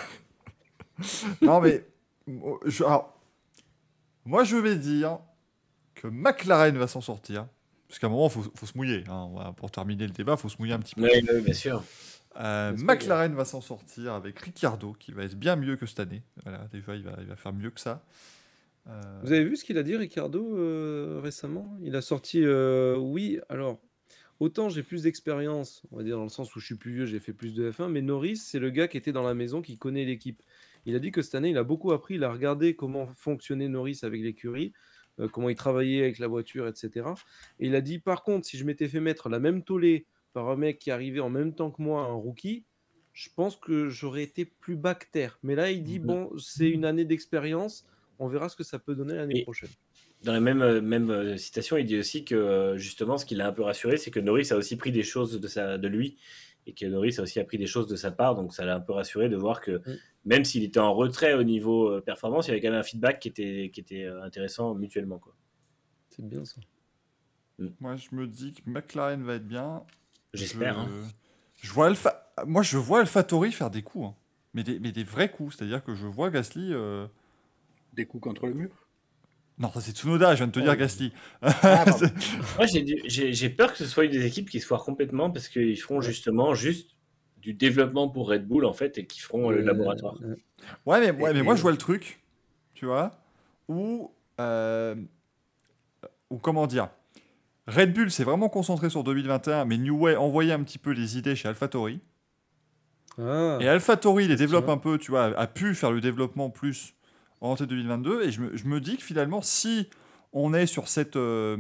Non, mais je, alors, moi, je vais dire que McLaren va s'en sortir. Parce qu'à un moment, il faut, faut se mouiller. Hein. On va- Pour terminer le débat, il faut se mouiller un petit peu. Oui, oui, bien sûr. Euh, Parce que- McLaren va s'en sortir avec Ricciardo, qui va être bien mieux que cette année. Voilà, déjà, il va, il va faire mieux que ça. Euh, Vous avez vu ce qu'il a dit, Ricardo, euh, récemment? Il a sorti, euh, oui, alors, autant j'ai plus d'expérience, on va dire dans le sens où je suis plus vieux, j'ai fait plus de F un, mais Norris, c'est le gars qui était dans la maison, qui connaît l'équipe. Il a dit que cette année, il a beaucoup appris, il a regardé comment fonctionnait Norris avec l'écurie, euh, comment il travaillait avec la voiture, et cetera. Et il a dit, par contre, si je m'étais fait mettre la même tollée par un mec qui arrivait en même temps que moi, un rookie, je pense que j'aurais été plus bactère. Mais là, il dit, Mhm. bon, c'est une année d'expérience, on verra ce que ça peut donner l'année Et- prochaine. Dans la même, euh, même euh, citation, il dit aussi que euh, justement, ce qui l'a un peu rassuré, c'est que Norris a aussi pris des choses de, sa, de lui et que Norris a aussi appris des choses de sa part. Donc, ça l'a un peu rassuré de voir que Mm. même s'il était en retrait au niveau euh, performance, il y avait quand même un feedback qui était, qui était euh, intéressant mutuellement, quoi. C'est bien ça. Moi, je me dis que McLaren va être bien. J'espère. Je, hein. je vois Alpha... Moi, je vois AlphaTauri faire des coups. Hein. Mais, des, mais des vrais coups. C'est-à-dire que je vois Gasly... euh, Des coups contre le mur. Non, ça c'est Tsunoda, je viens de te Oh. dire Gasly. Ah, pardon. Moi, j'ai, du- j'ai, j'ai peur que ce soit une des équipes qui se foire complètement parce qu'ils feront justement juste du développement pour Red Bull en fait et qui feront le Euh, laboratoire. euh, Ouais, mais, ouais, Et- mais moi et- je vois le truc, tu vois, où, euh, où comment dire, Red Bull s'est vraiment concentré sur deux mille vingt et un, mais New Way envoyait un petit peu les idées chez AlphaTauri. Ah, Et AlphaTauri les développe Tiens. un peu, tu vois, a pu faire le développement plus en rentrée deux mille vingt-deux. Et je me, je me dis que finalement, si on est sur cette, euh,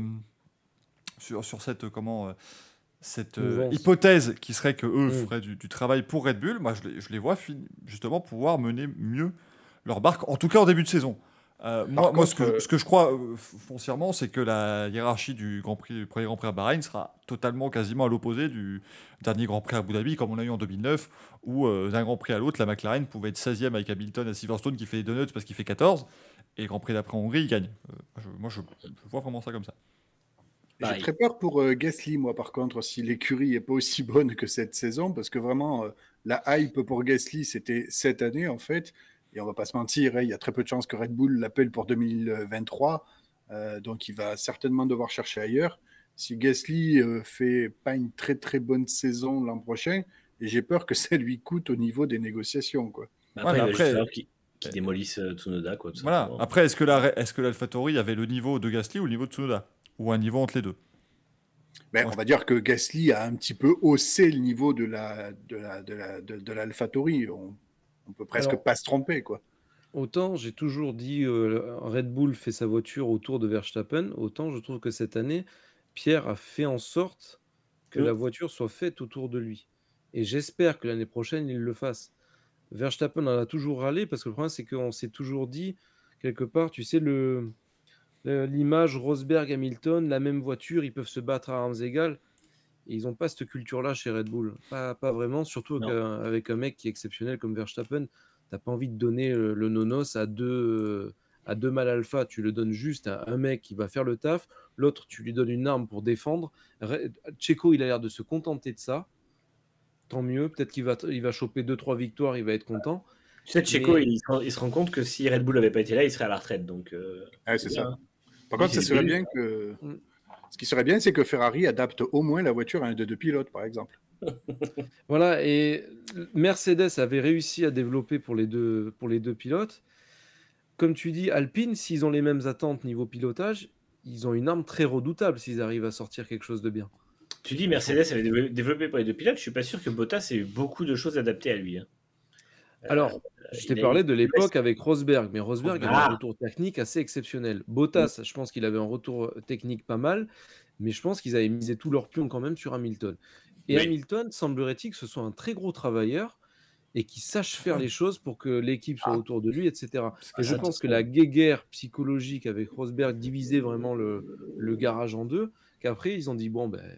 sur, sur cette, euh, comment, euh, cette euh, Mouvance. hypothèse qui serait que eux Mm. feraient du, du travail pour Red Bull, moi je les, je les vois fin- justement pouvoir mener mieux leur barque, en tout cas en début de saison. Euh, moi, moi, ce, contre, que, euh, ce que je crois euh, f- foncièrement, c'est que la hiérarchie du, Grand Prix, du premier Grand Prix à Bahreïn sera totalement, quasiment à l'opposé du dernier Grand Prix à Abu Dhabi, comme on a eu en deux mille neuf, où euh, d'un Grand Prix à l'autre, la McLaren pouvait être seizième avec Hamilton à Silverstone qui fait les donuts parce qu'il fait quatorze, et le Grand Prix d'après en Hongrie, il gagne. Euh, je- moi, je, je vois vraiment ça comme ça. J'ai Pareil. très peur pour euh, Gasly, moi, par contre, si l'écurie n'est pas aussi bonne que cette saison, parce que vraiment, euh, la hype pour Gasly, c'était cette année, en fait. Et on va pas se mentir, hein, il y a très peu de chances que Red Bull l'appelle pour deux mille vingt-trois. Euh, donc, il va certainement devoir chercher ailleurs. Si Gasly euh, fait pas une très, très bonne saison l'an prochain, et j'ai peur que ça lui coûte au niveau des négociations, quoi. Bah, Ouais, après, mais il va après- juste falloir qu'ils, qu'ils démolissent euh, Tsunoda, quoi, tout Voilà. simplement. Après, est-ce que la, est-ce que l'AlphaTauri avait le niveau de Gasly ou le niveau de Tsunoda, ou un niveau entre les deux? Ben, Moi, on va dire que Gasly a un petit peu haussé le niveau de la de la de la de, de l'AlphaTauri. On, on peut presque Alors- pas se tromper, quoi. autant j'ai toujours dit euh, Red Bull fait sa voiture autour de Verstappen, autant je trouve que cette année, Pierre a fait en sorte que Mm. la voiture soit faite autour de lui. Et j'espère que l'année prochaine, il le fasse. Verstappen en a toujours râlé parce que le problème, c'est qu'on s'est toujours dit, quelque part, tu sais, le, le- l'image Rosberg-Hamilton, la même voiture, ils peuvent se battre à armes égales. Et ils n'ont pas cette culture-là chez Red Bull. Pas, pas vraiment, surtout Non. avec un, avec un mec qui est exceptionnel comme Verstappen. T'as pas envie de donner le, le nonos à deux, à deux mal alpha. Tu le donnes juste à un mec qui va faire le taf. L'autre, tu lui donnes une arme pour défendre. Re- Checo, il a l'air de se contenter de ça. Tant mieux. Peut-être qu'il va, il va choper deux trois victoires. Il va être content. Tu sais, Checo, Mais- il, se rend- il se rend compte que si Red Bull n'avait pas été là, il serait à la retraite. Donc, euh, Ouais, c'est bien, ça. hein. Par Lui, contre, ça c'est serait le bien que. Mm. Ce qui serait bien, c'est que Ferrari adapte au moins la voiture à un des deux pilotes, par exemple. Voilà, et Mercedes avait réussi à développer pour les deux, pour les deux pilotes. Comme tu dis, Alpine, s'ils ont les mêmes attentes niveau pilotage, ils ont une arme très redoutable s'ils arrivent à sortir quelque chose de bien. Tu dis Mercedes avait déve- développé pour les deux pilotes. Je suis pas sûr que Bottas ait eu beaucoup de choses adaptées à lui. hein. Alors, euh, je t'ai il a- parlé il- de l'époque avec Rosberg, mais Rosberg avait Ah. un retour technique assez exceptionnel. Bottas, je pense qu'il avait un retour technique pas mal, mais je pense qu'ils avaient misé tout leur pion quand même sur Hamilton. Et Oui. Hamilton, semblerait-il que ce soit un très gros travailleur et qui sache faire les choses pour que l'équipe soit Ah. autour de lui, et cetera. Et je ça, pense ça, que la guéguerre psychologique avec Rosberg divisait vraiment le, le garage en deux, qu'après ils ont dit bon ben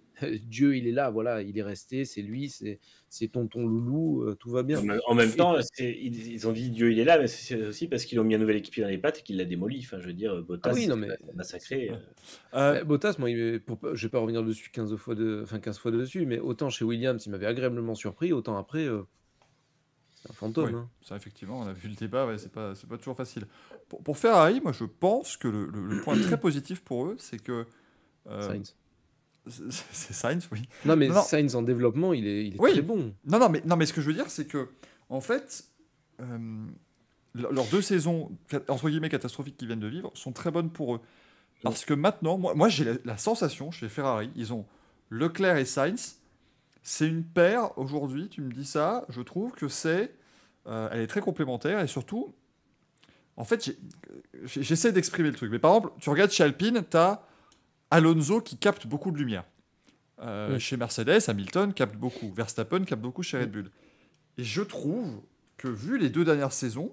Dieu il est là, voilà, il est resté, c'est lui, c'est c'est tonton loulou, euh, tout va bien. En même, en même Et- temps, c'est- ils, ils ont dit Dieu il est là, mais c'est aussi parce qu'ils ont mis un nouvel équipier dans les pattes et qu'il l'a démoli. Enfin, je veux dire, Bottas, Ah oui, non, il mais- l'a massacré. euh. Euh, Euh, Bottas, moi, il- pour, je vais pas revenir dessus quinze fois, de, enfin quinze fois dessus, mais autant chez Williams, il m'avait agréablement surpris, autant après, euh, c'est un fantôme. Ouais, hein. ça effectivement, on a vu le débat, ouais, c'est pas, c'est pas toujours facile. Pour, pour Ferrari, moi je pense que le, le- le point très positif pour eux, c'est que. euh, Sainz. c'est c'est Sainz, oui. Non, mais non, non. Sainz en développement, il est, il est Oui. très bon. Non, non, mais, non, mais ce que je veux dire, c'est que, en fait, euh, le- leurs deux saisons, cat- entre guillemets, catastrophiques qu'ils viennent de vivre, sont très bonnes pour eux. Parce que maintenant, moi, moi j'ai la, la sensation, chez Ferrari, ils ont Leclerc et Sainz, c'est une paire, aujourd'hui, tu me dis ça, je trouve que c'est... euh, elle est très complémentaire, et surtout, en fait, j'ai- j'ai- j'essaie d'exprimer le truc. Mais par exemple, tu regardes chez Alpine, tu as Alonso qui capte beaucoup de lumière. Euh, Oui. Chez Mercedes, Hamilton capte beaucoup. Verstappen capte beaucoup chez Red Bull. Et je trouve que, vu les deux dernières saisons,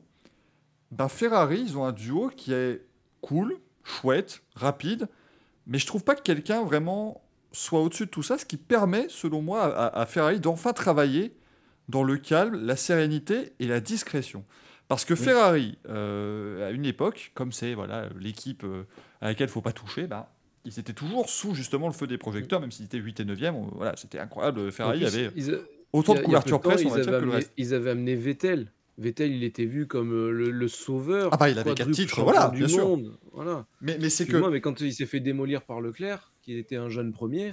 ben Ferrari, ils ont un duo qui est cool, chouette, rapide, mais je trouve pas que quelqu'un vraiment soit au-dessus de tout ça, ce qui permet, selon moi, à, à Ferrari d'enfin travailler dans le calme, la sérénité et la discrétion. Parce que Ferrari, euh, à une époque, comme c'est voilà, l'équipe euh, à laquelle il ne faut pas toucher, ben, ils étaient toujours sous justement le feu des projecteurs, même s'ils étaient huit et neuvième. on- Voilà, c'était incroyable. Ferrari En plus, avait ils a- autant il y de a- il y a peu couverture temps, presse, on ils va dire, avaient que le amené- reste. Ils avaient amené Vettel. Vettel, il était vu comme euh, le, le sauveur. Ah bah, il avait quatre quadruple titres, champion voilà, du bien sûr. monde. Voilà. Mais, mais c'est que... Excuse-moi, mais quand il s'est fait démolir par Leclerc, qui était un jeune premier,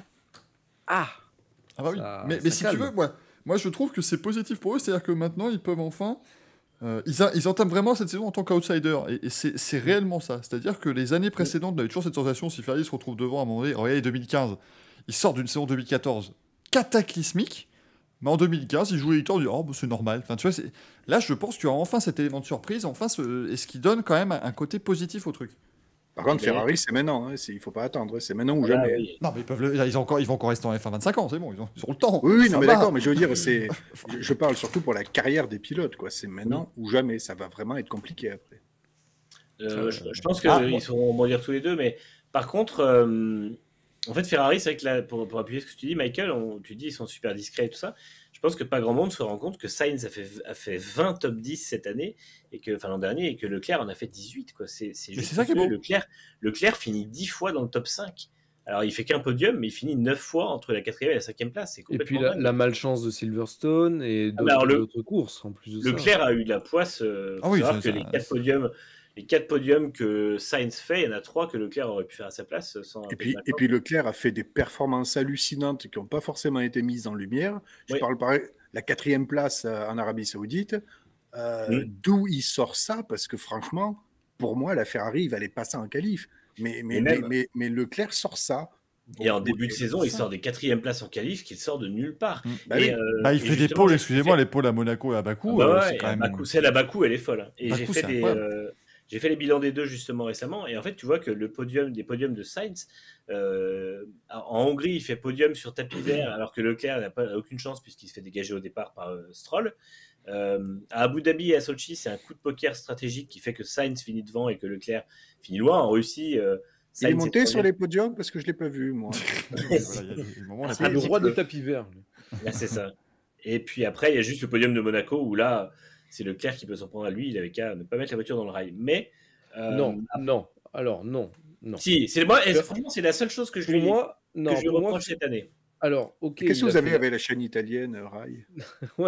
ah, Ah bah oui. Ça- mais ça mais si calme. tu veux, moi, moi je trouve que c'est positif pour eux, c'est-à-dire que maintenant ils peuvent enfin. euh, ils, a- ils entament vraiment cette saison en tant qu'outsider, et, et c'est c'est réellement ça. C'est-à-dire que les années précédentes, on avait toujours cette sensation, si Ferrari se retrouve devant à un moment donné, regardez deux mille quinze, ils sortent d'une saison deux mille quatorze cataclysmique, mais en deux mille quinze, ils jouent les victoires, on dit oh, bah, c'est normal. Enfin, tu vois, c'est- là je pense qu'il y aura enfin cet élément de surprise, enfin, ce... et ce qui donne quand même un, un côté positif au truc. Par contre, Mais- Ferrari, c'est maintenant. Hein, c'est- il ne faut pas attendre. hein, C'est maintenant ou Voilà, jamais. oui. Non, mais ils, peuvent le- ils, ont encore, ils vont encore rester en F un vingt-cinq ans, c'est bon, ils ont, ils ont le temps. Oui, oui, Ça non, mais va. d'accord, mais je veux dire, c'est, je, je parle surtout pour la carrière des pilotes, quoi. C'est maintenant ou jamais. Ça va vraiment être compliqué après. Euh, je, je pense qu'ils Ah, moi- sont rebondir tous les deux, mais par contre, euh, en fait, Ferrari, c'est vrai que là, pour, pour appuyer ce que tu dis, Michael, on- tu dis ils sont super discrets et tout ça. Je pense que pas grand monde se rend compte que Sainz a fait, a fait vingt top dix cette année, et que, enfin l'an dernier, et que Leclerc en a fait dix-huit. Quoi. C'est, c'est Mais juste c'est ça qui est monstrueux. beau. Leclerc, Leclerc finit dix fois dans le top cinq. Alors, il fait qu'un podium, mais il finit neuf fois entre la quatrième et la cinquième place. C'est et complètement puis la, dingue. la malchance de Silverstone et Ah, mais alors, d'autres le- d'autres courses en plus de ça. Leclerc a eu de la poisse. Euh, Ah faut oui, savoir ça- que ça- les quatre podiums, les quatre podiums que Sainz fait, il y en a trois que Leclerc aurait pu faire à sa place sans. un Et peu puis, de et accord. puis Leclerc a fait des performances hallucinantes qui n'ont pas forcément été mises en lumière. Je Oui. parle par la quatrième place euh, en Arabie Saoudite. Euh, Mm. D'où il sort ça? Parce que franchement, pour moi, la Ferrari, il va les passer en qualif. Mais, mais, Et mais, même- mais, mais Leclerc sort ça. Et en Bon, début de bon, saison, il ça. sort des quatrièmes places en qualif qu'il sort de nulle part. Mm. Bah Et, oui. euh, Bah, il et fait des justement, pôles, j'ai- excusez-moi, les pôles à Monaco et à Bakou, Ah bah euh, ouais, c'est quand même... Bakou, celle à Bakou, elle est folle. hein. Et Bakou, j'ai c'est fait des, incroyable. euh, j'ai fait les bilans des deux justement récemment, et en fait, tu vois que le podium, des podiums de Sainz, euh, en Hongrie, il fait podium sur tapis vert, alors que Leclerc n'a pas aucune chance puisqu'il se fait dégager au départ par euh, Stroll. Euh, à Abu Dhabi et à Sochi, c'est un coup de poker stratégique qui fait que Sainz finit devant et que Leclerc finit loin. En Russie, euh, Il est Sainz monté est sur premier. les podiums parce que je ne l'ai pas vu, moi. Voilà, il y a des moments, là, Ah, C'est le petit roi peu. de tapis vert. lui. Là, c'est ça. Et puis après, il y a juste le podium de Monaco où là, c'est Leclerc qui peut s'en prendre à lui. Il avait qu'à ne pas mettre la voiture dans le rail. Mais euh, Non, non. Alors non, non. si, c'est moi. et franchement, c'est la seule chose que je Pour lui, moi, non. que je lui Pour moi, reproche cette année. alors ok. Qu'est-ce que il a vous avez fait- avec la chaîne italienne, euh, Rai? Ouais.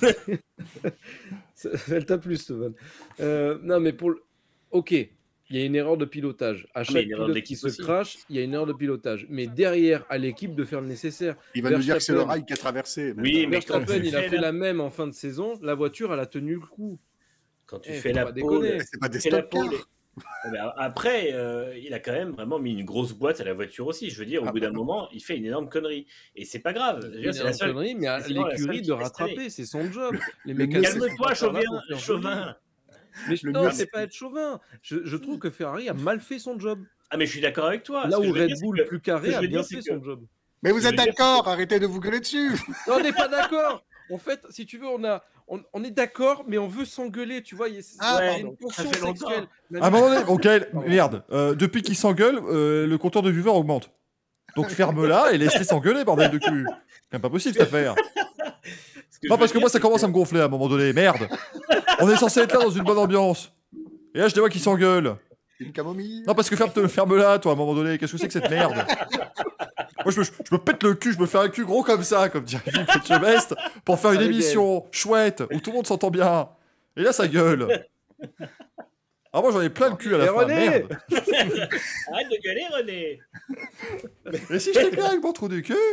Ça- Elle t'a plu, Steven. Euh, non, mais pour le... Ok, il y a une erreur de pilotage. À mais chaque une erreur pilote d'équipe qui se aussi. crache, il y a une erreur de pilotage. Mais derrière, à l'équipe de faire le nécessaire. Il va nous dire que c'est le Verstappen- rail qui a traversé. Oui, mais quand Verstappen, tu il a fais fait la- la même en fin de saison. La voiture, elle a tenu le coup. Quand tu Eh, fais faut la pas pole, déconner. C'est pas des tu fais la stock cars. pole, Après, euh, il a quand même vraiment mis une grosse boîte à la voiture aussi. Je veux dire, au ah bout d'un bah moment, il fait une énorme connerie. Et c'est pas grave. C'est la seule connerie, mais à l'écurie de rattraper, c'est son job. Les mecs, calme-toi, chauvin. chauvin. Mais je, non, c'est pas être chauvin. Je, je trouve que Ferrari a mal fait son job. Ah, mais je suis d'accord avec toi. Là où Red Bull, que, plus carré, a bien fait son job. Mais vous êtes d'accord, arrêtez de vous gueuler dessus. Non, on n'est pas d'accord. En fait, si tu veux, on a, on, on est d'accord, mais on veut s'engueuler, tu vois. Il y a, ah, ouais, une tension sexuelle. À un moment donné, ok, merde. Euh, depuis qu'il s'engueule, euh, le compteur de viewers augmente. Donc ferme-la et laisse-les s'engueuler, bordel de cul. C'est pas possible cette affaire. Non, parce que moi, ça commence à me gonfler à un moment donné. Merde. On est censé être là dans une bonne ambiance. Et là, je les vois qui s'engueulent. Une camomille. Non, parce que ferme-la, ferme toi, à un moment donné. Qu'est-ce que c'est que cette merde? Moi, je me, je me pète le cul, je me fais un cul gros comme ça, comme dirait Philippe Best, pour faire une ah, émission chouette, où tout le monde s'entend bien. Et là, ça gueule. Ah, moi, j'en ai plein de cul à la et fin, René merde. Arrête de gueuler, René. Et si je t'éclaire avec mon trou du cul?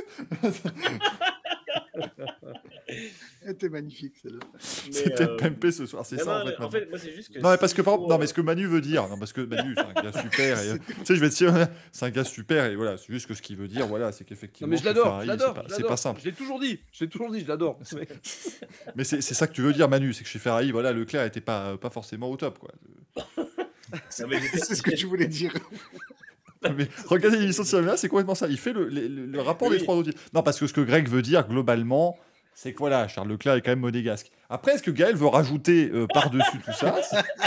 C'était magnifique, celle-là. C'était euh... Pimpé ce soir, c'est ça, non, en fait. En fait moi, c'est juste que non, mais parce que, faut... non, mais ce que Manu veut dire, non, parce que Manu, c'est un gars super, et, tu sais, je vais te dire, c'est un gars super, et voilà, c'est juste que ce qu'il veut dire, voilà, c'est qu'effectivement. Non, mais je l'adore, je l'adore, c'est pas, pas simple. Je l'ai toujours dit, je l'ai toujours dit, je l'adore. Mais c'est ça que tu veux dire, Manu, c'est que chez Ferrari, voilà, Leclerc était pas, pas forcément au top, quoi. C'est ce que tu voulais dire. Mais regardez l'émission de Sylvain, c'est complètement ça. Il fait le, le, le rapport oui. des trois autres. Non, parce que ce que Greg veut dire globalement, c'est que voilà, Charles Leclerc est quand même monégasque. Après, est-ce que Gaël veut rajouter euh, par-dessus tout ça?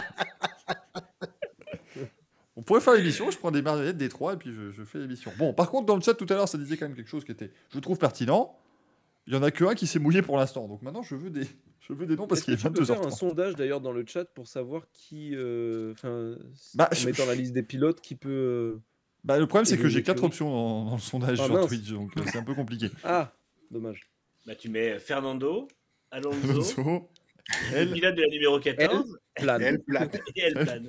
On pourrait faire l'émission, je prends des marionnettes des trois et puis je, je fais l'émission. Bon, par contre, dans le chat tout à l'heure, ça disait quand même quelque chose qui était, je trouve, pertinent. Il y en a que un qui s'est mouillé pour l'instant. Donc maintenant, je veux des, je veux des noms parce qu'il est vingt-deux heures trente. On peut faire un sondage d'ailleurs dans le chat pour savoir qui, enfin, euh, bah, en je... mettant la liste des pilotes, qui peut. Euh... Bah, le problème, c'est que j'ai quatre options dans, dans le sondage ah, sur mince. Twitch, donc euh, c'est un peu compliqué. Ah, dommage. Bah, tu mets Fernando, Alonso, Alonso le pilote de la numéro quatorze, Elle plane. Et elle plane.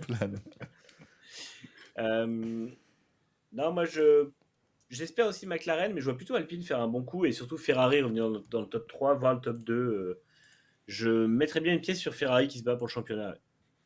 euh, non, moi, je j'espère aussi McLaren, mais je vois plutôt Alpine faire un bon coup et surtout Ferrari revenir dans le, dans le top trois, voire le top deux. Euh, je mettrais bien une pièce sur Ferrari qui se bat pour le championnat.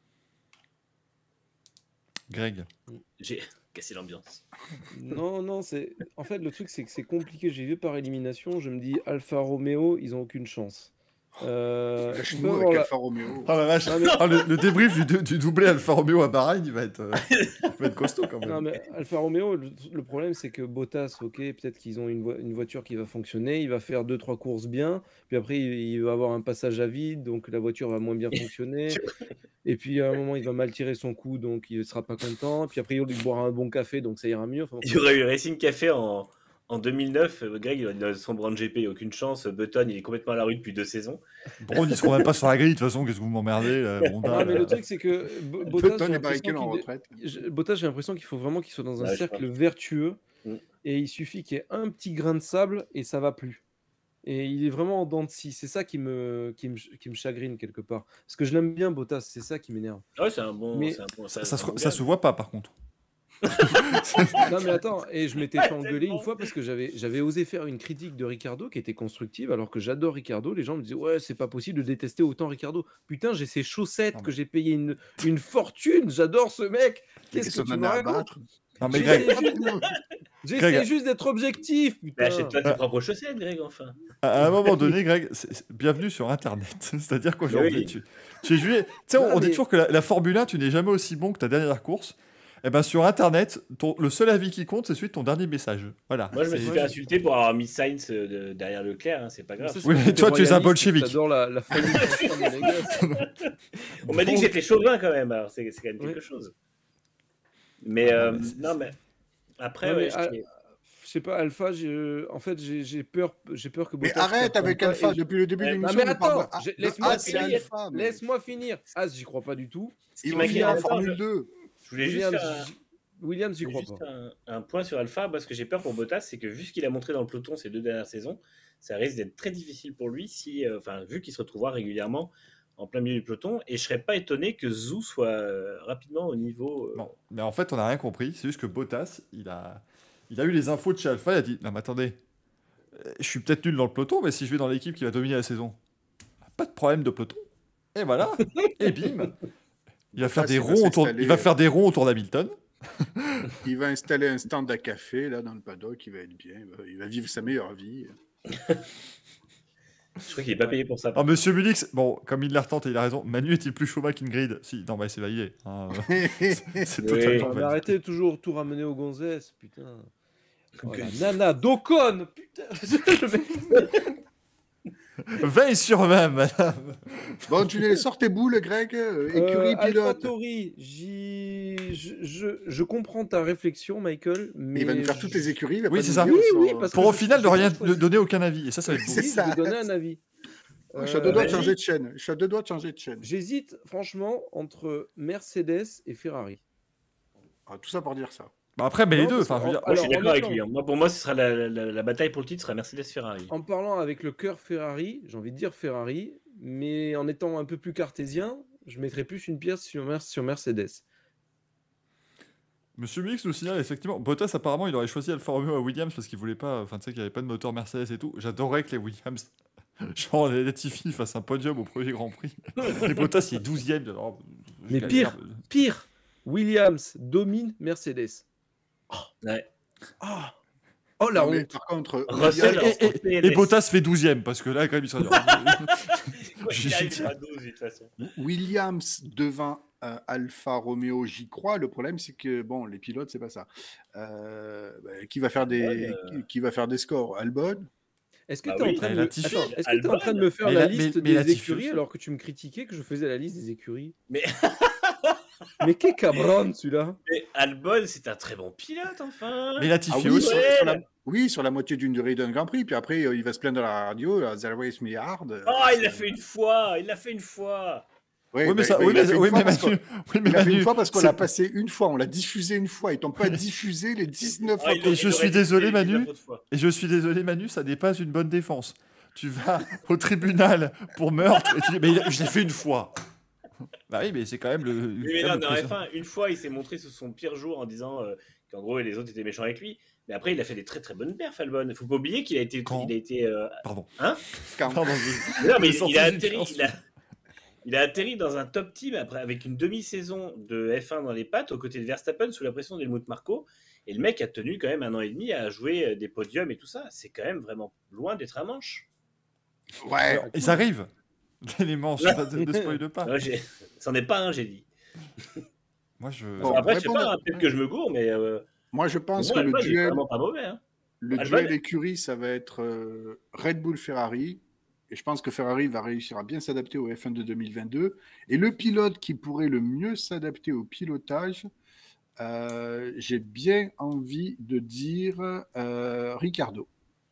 Greg. J'ai casser l'ambiance. Non, non, c'est en fait le truc c'est que c'est compliqué. J'ai vu par élimination, je me dis Alfa Romeo, ils ont aucune chance. Euh, je suis avec la... Alfa Romeo. Oh la vache. Non, mais... ah, le, le débrief du, du doublé Alfa Romeo à Bahreïn, il va être, euh, il va être costaud quand même. Non, mais Alfa Romeo, le, le problème c'est que Bottas, ok, peut-être qu'ils ont une, vo une voiture qui va fonctionner, il va faire deux trois courses bien, puis après il, il va avoir un passage à vide, donc la voiture va moins bien fonctionner. Et puis à un moment il va mal tirer son coup, donc il sera pas content. Puis après il va boire un bon café, donc ça ira mieux. Enfin, il y aurait eu Racing Café en En deux mille neuf, Greg, il a son brand G P, il n'y a aucune chance. Button, il est complètement à la rue depuis deux saisons. Bon, ils ne seront même pas sur la grille, de toute façon, qu'est-ce que vous m'emmerdez là, non, mais le truc, c'est que Bottas, Button est barricade en retraite. Bottas, j'ai l'impression qu'il faut vraiment qu'il soit dans un ouais, cercle vertueux. Mm. Et il suffit qu'il y ait un petit grain de sable et ça va plus. Et il est vraiment en dents de scie. C'est ça qui me, qui, me, qui me chagrine quelque part. Parce que je l'aime bien, Bottas, c'est ça qui m'énerve. Ouais, c'est un bon. Mais un bon ça, ça, ça, se, ça se voit pas, par contre. Non mais attends, et je m'étais fait engueuler une fois parce que j'avais j'avais osé faire une critique de Ricardo qui était constructive alors que j'adore Ricardo. Les gens me disaient ouais c'est pas possible de détester autant Ricardo. Putain j'ai ses chaussettes non, mais... que j'ai payé une, une fortune. J'adore ce mec. Qu'est-ce que tu me racontes? J'essaie juste d'être objectif. Putain. Achète-toi tes propres chaussettes, Greg, enfin. À un moment donné, Greg, c'est, c'est, bienvenue sur Internet. C'est-à-dire qu'aujourd'hui, oui. tu, tu es juillet. Tu sais, on, on dit toujours que la, la Formule un, tu n'es jamais aussi bon que ta dernière course. Eh ben sur Internet, ton, le seul avis qui compte, c'est celui de ton dernier message. Voilà. Moi, je me suis fait insulter pour avoir mis Sainz de, derrière Leclerc, hein, c'est pas grave. Oui, mais toi, tu es un bolchevique. J'adore la, la famille. On m'a dit que j'étais chauvin quand même, alors c'est, c'est quand même quelque oui. chose. Mais, euh, ah, non, mais après, non, ouais, mais, je... à, je sais pas, Alpha, j'ai, en fait, j'ai, j'ai peur, j'ai peur que. Mais Bottas arrête avec Alpha je... depuis le début de l'émission. Non, mais attends, ah, laisse-moi ah, finir. Alpha, mais... Laisse-moi finir. As, j'y crois pas du tout. Il va finir en Formule deux. Je voulais juste Williams, faire un... Williams, j'y crois juste pas. Un, un point sur Alpha, parce que j'ai peur pour Bottas, c'est que vu ce qu'il a montré dans le peloton ces deux dernières saisons, ça risque d'être très difficile pour lui, si, enfin, euh, vu qu'il se retrouvera régulièrement en plein milieu du peloton, et je serais pas étonné que Zhou soit euh, rapidement au niveau. Euh... Non, mais en fait, on n'a rien compris. C'est juste que Bottas, il a, il a eu les infos de chez Alpha, il a dit non, mais attendez, je suis peut-être nul dans le peloton, mais si je vais dans l'équipe qui va dominer la saison, pas de problème de peloton. Et voilà, et bim. Il va faire Bottas, des il va ronds autour, s'installer, il va euh, faire des ronds autour d'Hamilton. Il va installer un stand à café là dans le paddock, il va être bien, il va, il va vivre sa meilleure vie. Je crois qu'il n'est pas payé pour ça. Ah, Monsieur Mulix, bon, comme il l'a retenté, il a raison. Manu est-il plus chauva qu'Ingrid? Si, non, bah c'est validé. Hein, euh, c'est Oui. totalement Mais validé. arrêtez de toujours tout ramener aux gonzesses, putain. Comme Voilà. que- Nana, Docon, putain. Le mec- vingt sur vingt, madame. Bon, tu les sors tes boules, Greg. euh, Écurie Euh, pilote. AlphaTauri, j'y- je, je, je comprends ta réflexion, Michael, mais... Il va nous faire toutes les écuries. il va Oui, pas c'est nous ça. dire Oui, son- oui, parce que Pour au je- final de j'ai rien pas choisi. de donner aucun avis. Et ça, ça va être beau. C'est Oui, ça. je vais donner un avis. Je suis à deux doigts de Euh, changer de chaîne. Je suis à deux doigts de changer de chaîne. J'hésite franchement entre Mercedes et Ferrari. Ah, tout ça pour dire ça. Bah après, mais les Non, deux. parce Enfin, que je veux dire, en- Moi, je suis Alors, d'accord avec honnêtement- lui. hein. Moi, pour moi, ce sera la, la- la bataille pour le titre sera Mercedes-Ferrari. En parlant avec le cœur Ferrari, j'ai envie de dire Ferrari, mais en étant un peu plus cartésien, je mettrais plus une pièce sur, Mer- sur Mercedes. Monsieur Mulix nous signale effectivement, Bottas apparemment il aurait choisi Alfa Romeo à Williams parce qu'il voulait pas, enfin tu sais qu'il n'y avait pas de moteur Mercedes et tout. J'adorerais que les Williams, genre les Latifi fassent un podium au premier Grand Prix. Et Bottas il est douzième. Alors, je Mais galère. pire. Pire, Williams domine Mercedes. Ouais. Ah Oh la Non, mais honte. par contre, Russell, Et, et- en P L et S. Bottas fait douzième parce que là, quand même, il sera dur. Quoi qu'il Je- arrive, je- il fera douze, de toute façon. Williams devant euh, Alfa Romeo, j'y crois. Le problème, c'est que bon, les pilotes, c'est pas ça. Euh, bah, qui va faire des, Ouais, euh, qui, qui va faire des scores? Albon. Est-ce que Bah tu es oui. en train de Et me... Latifi. Attends, est-ce que t'es en Albon. train de me faire Mais la la- liste mais- mais des Latifi écuries aussi. alors que tu me critiquais que je faisais la liste des écuries? Mais, Mais quel cabron celui-là. mais Albon, c'est un très bon pilote, enfin. Mais Latifi Ah oui, aussi. sur, Ouais. sur la, oui, sur la moitié d'une durée d'un Grand Prix. Puis après, euh, il va se plaindre à la radio. euh, There was me hard. euh, Oh, il l'a c'est- fait une fois. Il l'a fait une fois. Ouais, Oui, mais bah, ça, bah, oui, il l'a mais, fait une oui, fois mais parce qu'on- Manu, oui, mais il l'a fait Manu, une fois parce qu'on c'est- l'a passé une fois. On l'a diffusé une fois. Ils t'ont pas diffusé les dix-neuf Ah, fois. il qu'on- Et je aurait suis dû désolé, faire Manu. d'autres fois. Et je suis désolé, Manu, ça n'est pas une bonne défense. Tu vas au tribunal pour meurtre et tu dis, mais il a- je l'ai fait une fois. Bah oui, mais c'est quand même le. Oui, mais quand non, même dans le F président. un, une fois, il s'est montré sous son pire jour en disant euh, qu'en gros, les autres étaient méchants avec lui. Mais après, il a fait des très très bonnes perfs, Albon. Faut pas oublier qu'il a été. Quand il a été euh, Pardon. Hein Quand- Pardon. je- Mais non, mais Il est il, sorti il a d'une atterri, chance. il, a, il a atterri dans un top team après, avec une demi-saison de F un dans les pattes, aux côtés de Verstappen, sous la pression d'Helmut Marko. Et le mec a tenu quand même un an et demi à jouer euh, des podiums et tout ça. C'est quand même vraiment loin d'être un manche. Ouais. Ils arrivent. Les manches, ne, ne spoil pas. Ouais, j'ai- C'en est pas un, j'ai dit. Moi, je. Bon, Après, je sais répondre- pas, hein, peut-être que je me gourre, mais euh, Moi, je pour pense moi, que le Albon, il est duel, vraiment pas mauvais. Hein. le Albon- duel écurie, ça va être euh, Red Bull Ferrari. Et je pense que Ferrari va réussir à bien s'adapter au F un de deux mille vingt-deux. Et le pilote qui pourrait le mieux s'adapter au pilotage, euh, j'ai bien envie de dire euh, Ricardo.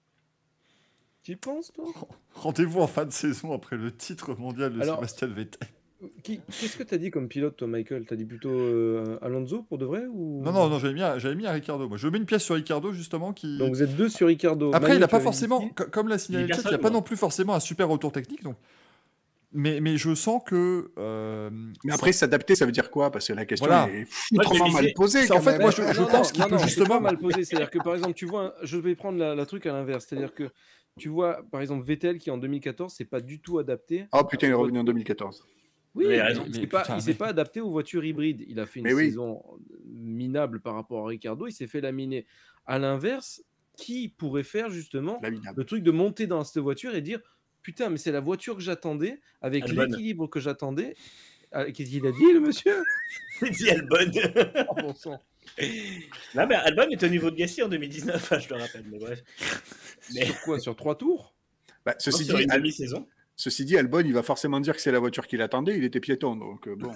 Tu y penses, toi? Rendez-vous en fin de saison après le titre mondial de Alors- Sébastien Vettel. Qui- Qu'est-ce que t'as dit comme pilote, toi, Michael? T'as dit plutôt euh, Alonso pour de vrai ou... Non, non, non, j'avais mis, un- j'avais mis un Ricardo. Moi, je mets une pièce sur Ricardo justement qui. Donc vous êtes deux sur Ricardo. Après, Manu, il n'a tu pas avais dit forcément, qui? co- comme l'a signalé Il dit le chat, il personne, n'a pas moi. non plus forcément un super retour technique. Donc... Mais, mais je sens que. euh, Mais après, s'adapter, ça veut dire quoi? Parce que la question Voilà. est foutrement Moi, je mal vais posée. c'est- quand en fait, même. moi, je- Non, non, pense qu'il non, peut non, c'est justement- pas mal posé. C'est-à-dire que par exemple, tu vois, un- je vais prendre la, la truc à l'inverse. C'est-à-dire que tu vois, par exemple, Vettel qui en deux mille quatorze, c'est pas du tout adapté. Oh putain, il est revenu en deux mille quatorze. Oui, Vous avez mais raison. il Mais s'est pas, putain, il s'est mais- pas adapté aux voitures hybrides. Il a fait une Mais oui. saison minable par rapport à Ricardo. Il s'est fait laminer. À l'inverse, qui pourrait faire justement Laminable. le truc de monter dans cette voiture et dire putain, mais c'est la voiture que j'attendais avec Albon. l'équilibre que j'attendais. Ah, qu'est-ce qu'il a dit, le monsieur? Il dit Albon. Oh, bon sang. Non, mais Albon est au niveau de Gasly en deux mille dix-neuf, hein, je le rappelle. Mais bref. Mais Sur quoi? Sur trois tours? Bah, ceci, sur dit, une Al- demi-saison. ceci dit, Albon, il va forcément dire que c'est la voiture qu'il attendait. Il était piéton, donc euh, bon.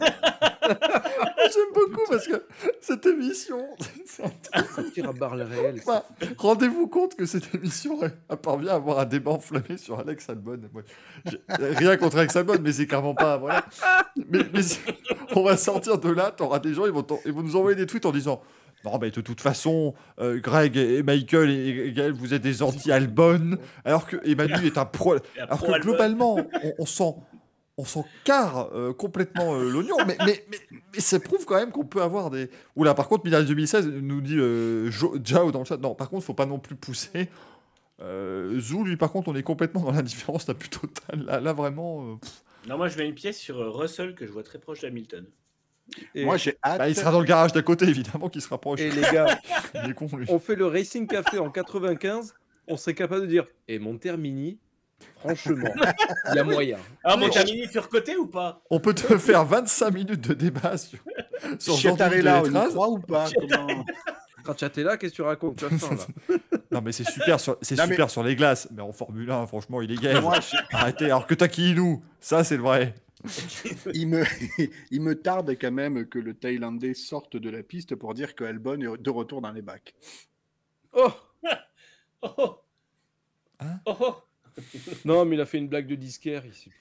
J'aime beaucoup parce que cette émission. c'est un- Ça tire à barre réel. Enfin, rendez-vous compte que cette émission elle, elle parvient à avoir un débat enflammé sur Alex Albon. Moi, j'ai rien contre Alex Albon, mais c'est clairement pas. Voilà. Mais, mais c'est- on va sortir de là, t'auras des gens, ils vont, t'en- ils vont nous envoyer des tweets en disant non, mais de toute façon, euh, Greg et Michael et, et Gaël, vous êtes des anti-Albon, alors que Emmanuel est un pro. Et Alors pro que Albon. globalement, on, on sent. On s'en carre euh, complètement euh, l'oignon, mais, mais, mais, mais ça prouve quand même qu'on peut avoir des. Oula, par contre, Milan deux mille seize nous dit euh, Jo- Jao dans le chat. Non, par contre, faut pas non plus pousser. Euh, Zou, lui, par contre, on est complètement dans l'indifférence la plus totale. Là, là vraiment. euh, pff. Non, moi je mets une pièce sur euh, Russell que je vois très proche d'Hamilton. Et moi, j'ai hâte. Bah, il sera dans le garage d'à côté, évidemment, qui se rapproche. Et les gars, il est con, lui. On fait le Racing Café en quatre-vingt-quinze, on serait capable de dire et mon Termini, franchement, il y a moyen. Ah, mon Termini surcoté ou pas? On peut te faire vingt-cinq minutes de débat sur, sur Chiatarella, on y croit ou pas? Comment... Stracciatella, qu'est-ce que tu racontes? Tu as faim, là. Non, mais c'est super, sur, c'est super mais... sur les glaces. Mais en Formule un, franchement, il est gay. Moi, je... Arrêtez, alors que Takinou, ça, c'est le vrai. il, me... il me tarde quand même que le Thaïlandais sorte de la piste pour dire que Albon est de retour dans les bacs. Oh Oh hein oh, oh. Non, mais il a fait une blague de disquaire ici.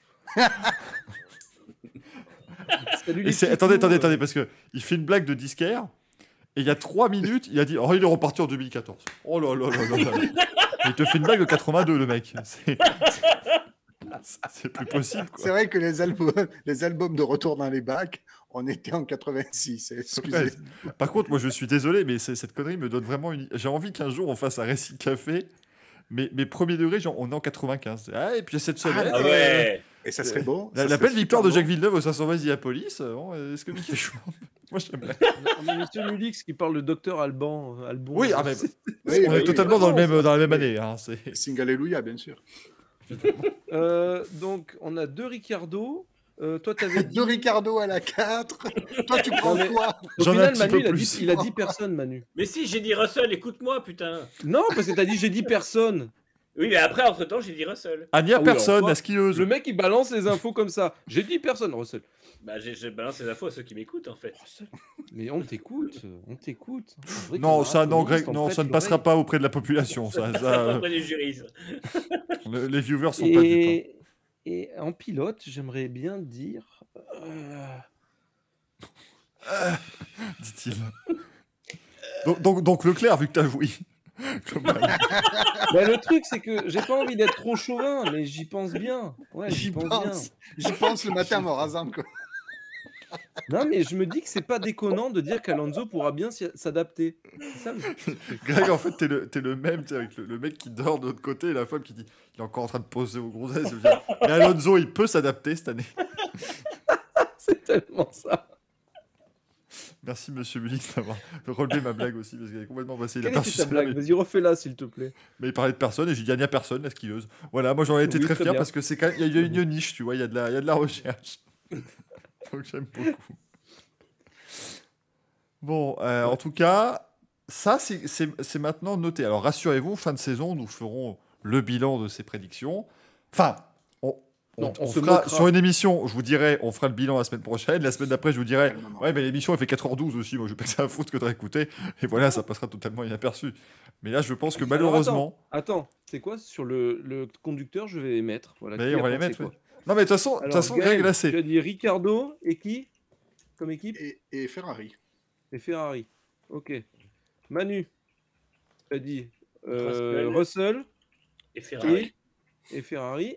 Salut les c'est... Attendez, attendez, attendez, parce qu'il fait une blague de disquaire. Et il y a trois minutes, il a dit oh, il est reparti en deux mille quatorze. Oh là là là là là. Il te fait une blague de quatre-vingt-deux, le mec. C'est, c'est... c'est plus possible, quoi. C'est vrai que les albums... les albums de Retour dans les bacs, on était en quatre-vingt-six. Excusez. Ouais. Par contre, moi, je suis désolé, mais c'est... cette connerie me donne vraiment une. J'ai envie qu'un jour on fasse un Racing Café. Mais, mais premier degré, genre, on est en quatre-vingt-quinze. Ah, et puis cette semaine. Ah ouais. Et ça serait beau. La, ça la serait belle victoire bon. de Jacques Villeneuve au cinq cent vingt Diapolis. Bon, est-ce que Mickey Chouin... Moi, j'aime bien. On a Monsieur Mulix qui parle de docteur Alban. Albon. Oui, ah, mais... oui, on oui, est oui, totalement oui, dans, oui, le même, dans la même oui. année. Hein, c'est... Sing Alléluia, bien sûr. euh, donc, on a deux Ricardo. Euh, toi, t'avais dit... Deux Ricardo à la quatre. Toi, tu prends mais... quoi? Au J'en final, ai un Manu, petit il peu a, plus. dit, il a dit personne, Manu. Mais si, j'ai dit Russell, écoute-moi, putain. Non, parce que t'as dit j'ai dit personne. Oui, mais après, entre-temps, j'ai dit Russell. Ah, il n'y a Ah oui, personne, alors, la skieuse. Le mec, il balance les infos comme ça. J'ai dit personne, Russell. Bah, j'ai, je balance les infos à ceux qui m'écoutent, en fait. Mais on t'écoute, on t'écoute. Non, ça, non, Greg, non, ça ne passera pas auprès de la population. Ça, ça, ça auprès des jurys. le, les viewers sont et... pas dupes. Hein. Et en pilote, j'aimerais bien dire... Euh... Euh, dit-il. Donc, donc, donc Leclerc, vu que t'as joué. Bah, le truc, c'est que j'ai pas envie d'être trop chauvin, mais j'y pense bien. Ouais, j'y, j'y pense, pense. bien. J'y pense le matin en me rasant, quoi. Non, mais je me dis que c'est pas déconnant de dire qu'Alonso pourra bien s'adapter. C'est ça, le... Greg, en fait, t'es le, t'es le même, t'es avec le, le mec qui dort de l'autre côté et la femme qui dit il est encore en train de poser aux grossesses. Mais Alonso, il peut s'adapter cette année. C'est tellement ça. Merci, monsieur Mulix, d'avoir relevé ma blague aussi, parce qu'elle est complètement passée. Quelle était ta blague? Vas-y, refais-la, s'il te plaît. Mais il parlait de personne et j'ai dit il n'y a personne, la skieuse. Voilà, moi j'en ai été oui, très, très fier bien. parce que c'est quand même, il y a une niche, tu vois, il y a de la, il y a de la recherche. Donc j'aime beaucoup. Bon, euh, en tout cas, ça c'est, c'est, c'est maintenant noté. Alors rassurez-vous, fin de saison, nous ferons le bilan de ces prédictions. Enfin, on, on, non, on, on se fera moquera. sur une émission, je vous dirai, on fera le bilan la semaine prochaine. La semaine d'après, je vous dirai, ouais, mais l'émission elle fait quatre heures douze aussi. Moi, je vais pas que ça à foutre que de réécouter. Et voilà, ça passera totalement inaperçu. Mais là, je pense que malheureusement. Alors, attends, attends, c'est quoi sur le, le conducteur? Je vais les mettre. Voilà. Mais Qui on a va les pensé mettre. quoi? Ouais. Non, mais de toute façon, de toute façon, Greg, là, c'est. Tu as dit Ricardo et qui comme équipe? Et, et Ferrari. Et Ferrari. Ok. Manu, tu as dit euh, Russell et Ferrari. Et, et Ferrari.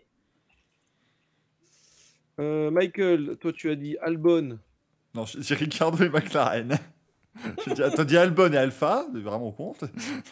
Euh, Michael, toi tu as dit Albon. Non, j'ai Ricardo et McLaren. J'ai dit, t'as dit Albon et Alpha, c'est vraiment compte.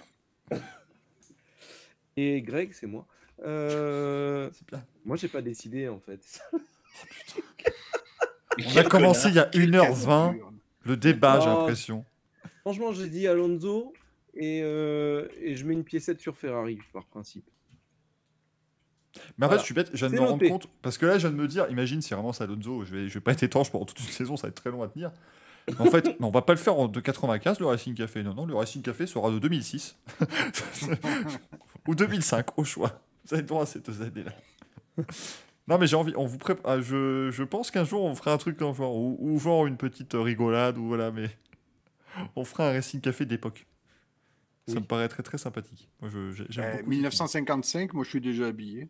Et Greg, c'est moi. Euh... C'est bien. Moi, j'ai pas décidé en fait. Oh, putain. On a commencé il y a une heure vingt le débat, non, j'ai l'impression. Franchement, j'ai dit Alonso et, euh, et je mets une piécette sur Ferrari par principe. Mais en voilà. fait, je suis bête, je viens de me rendre compte, parce que là, je viens de me dire, imagine si vraiment c'est Alonso, je vais, je vais pas être étanche pendant toute une saison, ça va être très long à tenir. Mais en fait, mais on va pas le faire en de quatre-vingt-quinze, le Racing Café. Non, non, le Racing Café sera de deux mille six. Ou deux mille cinq, au choix. Ça va être droit à cette année-là. Non, mais j'ai envie, on vous prépare, je, je pense qu'un jour, on fera un truc dans le genre, ou, ou genre une petite rigolade, ou voilà, mais on fera un Racing Café d'époque. Ça oui. me paraît très, très sympathique. Moi, je, j'aime euh, beaucoup. dix-neuf cent cinquante-cinq, moi, je suis déjà habillé.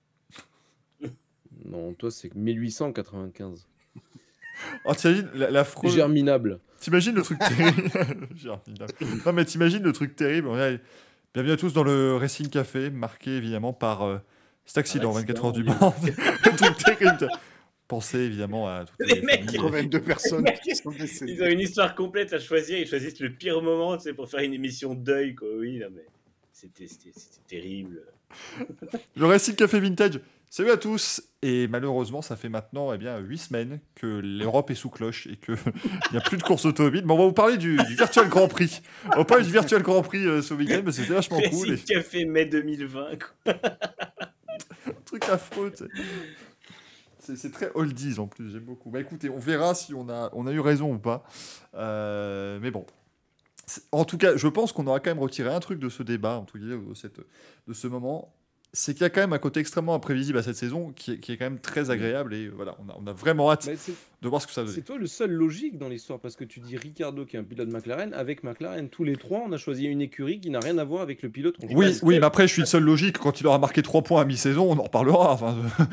Non, toi, c'est mille huit cent quatre-vingt-quinze. Oh, t'imagines la, la fraude. Germinable. T'imagines le truc terrible. Germinable. Non, mais t'imagines le truc terrible. Bienvenue à tous dans le Racing Café, marqué évidemment par euh, cet accident, vingt-quatre heures du Mans. Le truc terrible. Pensez évidemment à toutes les, les mecs, quatre-vingt-deux personnes qui sont décédées. Ils ont une histoire complète à choisir. Ils choisissent le pire moment, tu sais, pour faire une émission deuil, quoi. Oui, non, mais c'était, c'était, c'était terrible. Le Racing Café Vintage. Salut à tous. Et malheureusement, ça fait maintenant eh bien huit semaines que l'Europe est sous cloche et qu'il n'y a plus de course automobile. Mais on va vous parler du, du Virtual Grand Prix. On va parler du Virtual Grand Prix euh, ce week-end, mais c'était vachement cool. Racing Café mai deux mille vingt. Quoi. Truc affreux, tu sais. C'est, c'est très oldies en plus, j'aime beaucoup. Bah écoutez, on verra si on a, on a eu raison ou pas. Euh, mais bon. C'est, en tout cas, je pense qu'on aura quand même retiré un truc de ce débat, en tout cas, de, cette, de ce moment. C'est qu'il y a quand même un côté extrêmement imprévisible à cette saison qui est, qui est quand même très agréable. Et voilà, on a, on a vraiment hâte de voir ce que ça donne. C'est toi le seul logique dans l'histoire, parce que tu dis Ricardo qui est un pilote McLaren, avec McLaren, tous les trois, on a choisi une écurie qui n'a rien à voir avec le pilote. Oui, oui, que... mais après, je suis le seul logique. Quand il aura marqué trois points à mi-saison, on en reparlera. Enfin,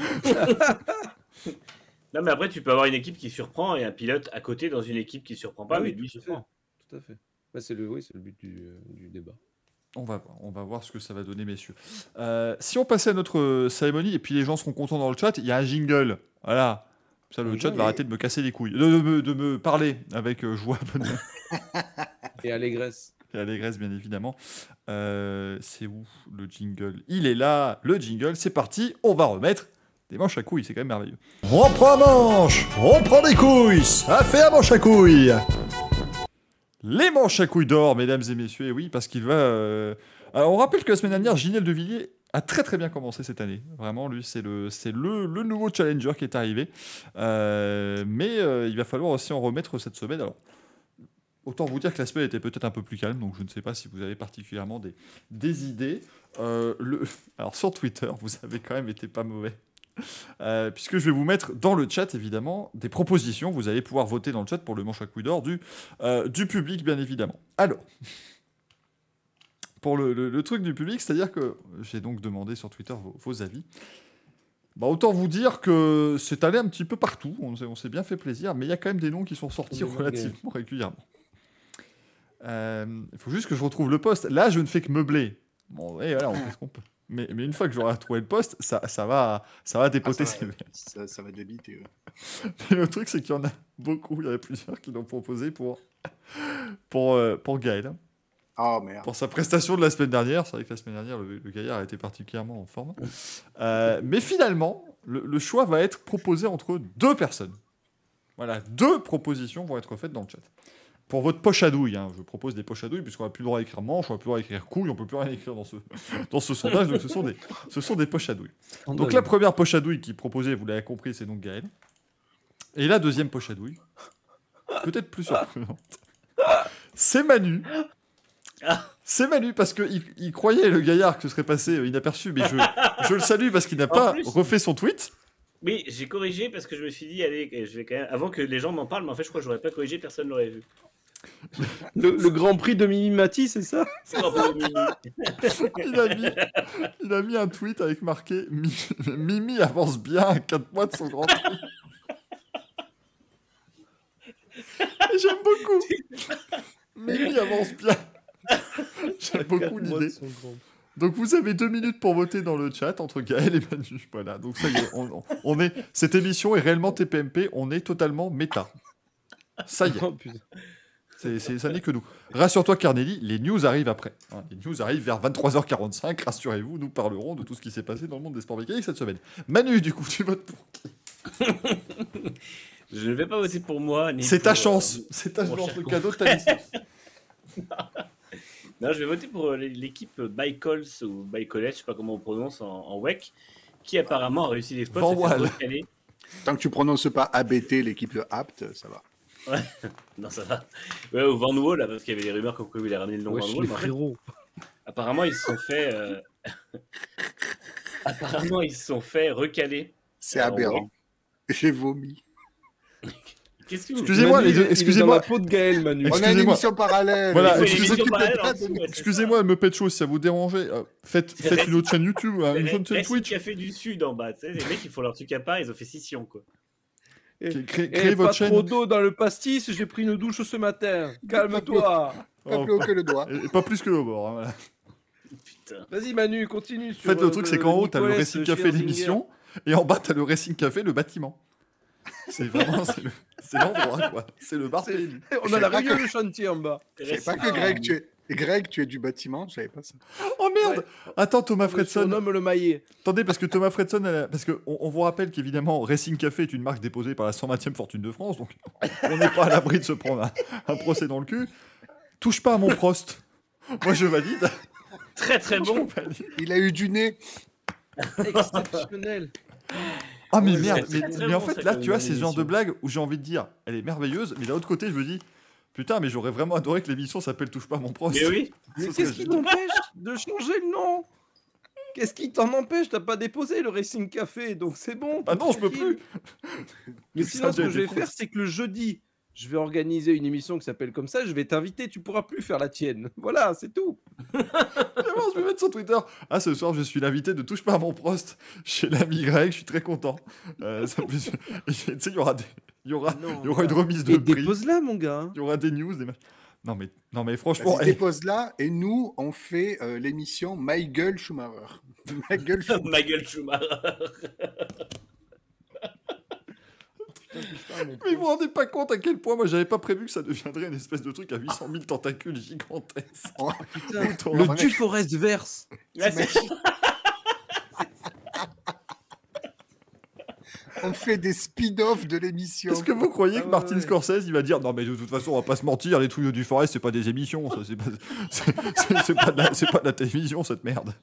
non, mais après, tu peux avoir une équipe qui surprend et un pilote à côté dans une équipe qui surprend pas, ah, mais oui, lui tout surprend. Tout à fait. Bah, c'est le, oui, c'est le but du, euh, du débat. On va, on va voir ce que ça va donner, messieurs. Euh, si on passait à notre cérémonie, et puis les gens seront contents dans le chat, il y a un jingle. Voilà. Ça, le un chat va arrêter de me casser les couilles. De, de, de, de me parler avec euh, joie. Et allégresse. Et allégresse, bien évidemment. Euh, c'est où le jingle? Il est là, le jingle. C'est parti. On va remettre des manches à couilles. C'est quand même merveilleux. On prend un manche. On prend des couilles. Ça fait un manche à couilles. Les manches à couilles d'or, mesdames et messieurs, et oui, parce qu'il va... Euh... Alors, on rappelle que la semaine dernière, Ginel de Villiers a très très bien commencé cette année. Vraiment, lui, c'est le, c'est le, le nouveau challenger qui est arrivé. Euh... Mais euh, il va falloir aussi en remettre cette semaine. Alors, autant vous dire que la semaine était peut-être un peu plus calme, donc je ne sais pas si vous avez particulièrement des, des idées. Euh, le... Alors, sur Twitter, vous avez quand même été pas mauvais. Euh, puisque je vais vous mettre dans le chat évidemment des propositions, vous allez pouvoir voter dans le chat pour le manche à couilles d'or du, euh, du public bien évidemment. Alors, pour le, le, le truc du public, c'est-à-dire que j'ai donc demandé sur Twitter vos, vos avis. Bah, autant vous dire que c'est allé un petit peu partout, on s'est, on s'est bien fait plaisir, mais il y a quand même des noms qui sont sortis relativement régulièrement. Il euh, faut juste que je retrouve le post. Là, je ne fais que meubler. Bon, et voilà, on fait ce qu'on peut. Mais, mais une fois que j'aurai retrouvé le poste, ça, ça, va, ça va dépoter. Ah, ça, va, ça, ça va débiter. Ouais. Mais le truc, c'est qu'il y en a beaucoup. Il y en a plusieurs qui l'ont proposé pour, pour, euh, pour Gaël. Oh merde. Pour sa prestation de la semaine dernière. C'est vrai que la semaine dernière, le, le gaillard a été particulièrement en forme. Euh, mais finalement, le, le choix va être proposé entre deux personnes. Voilà, deux propositions vont être faites dans le chat. Pour votre poche à douille, hein. Je propose des poches à douille, puisqu'on n'a plus le droit d'écrire manche, on n'a plus le droit d'écrire couille, on ne peut plus rien écrire dans ce, dans ce sondage, donc ce sont, des, ce sont des poches à douille. Donc la première poche à douille qui est proposée, vous l'avez compris, c'est donc Gaël. Et la deuxième poche à douille, peut-être plus surprenante, c'est Manu. C'est Manu, parce qu'il il croyait, le gaillard, que ce serait passé inaperçu, mais je, je le salue parce qu'il n'a pas plus... refait son tweet. Oui, j'ai corrigé parce que je me suis dit, allez, je vais quand même... avant que les gens m'en parlent, mais en fait, je crois que je n'aurais pas corrigé, personne ne l'aurait vu. Le, le Grand Prix de Mimi Mati, c'est ça? il, a mis, il a mis un tweet avec marqué « Mimi avance bien à quatre mois de son Grand Prix ». Et j'aime beaucoup. Mimi avance bien. J'aime beaucoup l'idée. Donc vous avez deux minutes pour voter dans le chat entre Gaël et Manu. Voilà, donc ça y est, on, on est... cette émission est réellement T P M P, on est totalement méta. Ça y est. Oh, c'est, c'est, ça n'est que nous. Rassure-toi Carnelli, les news arrivent après. Hein, les news arrivent vers vingt-trois heures quarante-cinq, rassurez-vous, nous parlerons de tout ce qui s'est passé dans le monde des sports mécaniques cette semaine. Manu, du coup, tu votes pour qui? Je ne vais pas voter pour moi. Ni c'est pour, ta chance, euh, c'est ta chance, le cadeau de ta licence. Non, je vais voter pour l'équipe Bycols ou Bycoles, je ne sais pas comment on prononce en, en W E C, qui apparemment a réussi l'exploit de se faire recaler. Tant que tu prononces pas A B T, l'équipe de Apt, ça va. Ouais, non, ça va. Ouais, au Van Wall, là, parce qu'il y avait des rumeurs comme quoi il voulait ramener le nom ouais, Van Wall. Frérot. Apparemment, ils se sont fait. Euh... apparemment, ils se sont fait recaler. C'est aberrant. J'ai vomi. Qu'est-ce que vous excusez-moi, Manu, les deux, excusez-moi. La peau de Gaël, Manu. On a une émission parallèle. Voilà, oui, excusez, émission parallèle dessous, ouais, excusez-moi, me pète chaud si ça vous dérangeait. Euh, faites faites une autre chaîne YouTube, hein, une autre chaîne Twitch. Café du Sud en bas, tu sais, les mecs ils font leur truc à part, ils ont fait scission quoi. Et, créez, et créez votre pas chaîne. Trop d'eau dans le pastis, j'ai pris une douche ce matin. Calme-toi. Pas plus haut que le doigt. Et pas plus que le bord. Hein, voilà. Putain. Vas-y Manu, continue. En fait, le truc, c'est qu'en haut, t'as le Racing Café l'émission, et en bas, t'as le Racing Café le bâtiment. C'est vraiment, c'est, le, c'est l'endroit, quoi. C'est le bar. C'est, on a la réunion de chantier en bas. Je sais pas que Greg, tu es, Et Greg, tu es du bâtiment, je savais pas ça. Oh merde ouais. Attends, Thomas Fredson. Nomme le maillet. Attendez, parce que Thomas Fredson, a... parce que on, on vous rappelle qu'évidemment, Racing Café est une marque déposée par la cent vingtième fortune de France, donc on n'est pas à l'abri de se prendre un, un procès dans le cul. Touche pas à mon Prost. Moi, je valide. Très très bon. Il a eu du nez. Exceptionnel. Ah mais merde, mais, mais bon, en fait là tu vois c'est ce genre de blague où j'ai envie de dire elle est merveilleuse, mais d'un autre côté je me dis putain mais j'aurais vraiment adoré que l'émission s'appelle Touche pas à mon Prost. Mais oui. Mais qu'est-ce qui t'empêche de changer le nom? Qu'est-ce qui t'en empêche? T'as pas déposé le Racing Café, donc c'est bon. Ah non je peux plus. Mais sinon ce que je vais faire c'est que le jeudi je vais organiser une émission qui s'appelle comme ça, je vais t'inviter, tu pourras plus faire la tienne. Voilà, c'est tout. Vraiment, je vais mettre sur Twitter. Ah, ce soir, je suis l'invité de Touche pas à mon Prost chez l'ami Greg, je suis très content. Euh, ça peut... Tu sais, il y aura, des... il y aura... Non, il y aura une remise de et prix. Dépose là, mon gars. Il y aura des news, des... Non, mais... non, mais franchement... Vas-y, dépose là, et nous, on fait euh, l'émission My Gueule Schumacher. My Gueule Schumacher. My Gueule Schumacher. Mais vous vous rendez pas compte à quel point moi j'avais pas prévu que ça deviendrait une espèce de truc à huit cent mille tentacules gigantesques. Oh, putain, le Duforest verse. Ouais, on fait des speed-off de l'émission. Est-ce que vous croyez ah, que ouais, Martin ouais. Scorsese il va dire non mais de toute façon on va pas se mentir, les trucs du Forest c'est pas des émissions, ça c'est pas c'est, c'est, c'est pas de la, c'est pas de la télévision cette merde.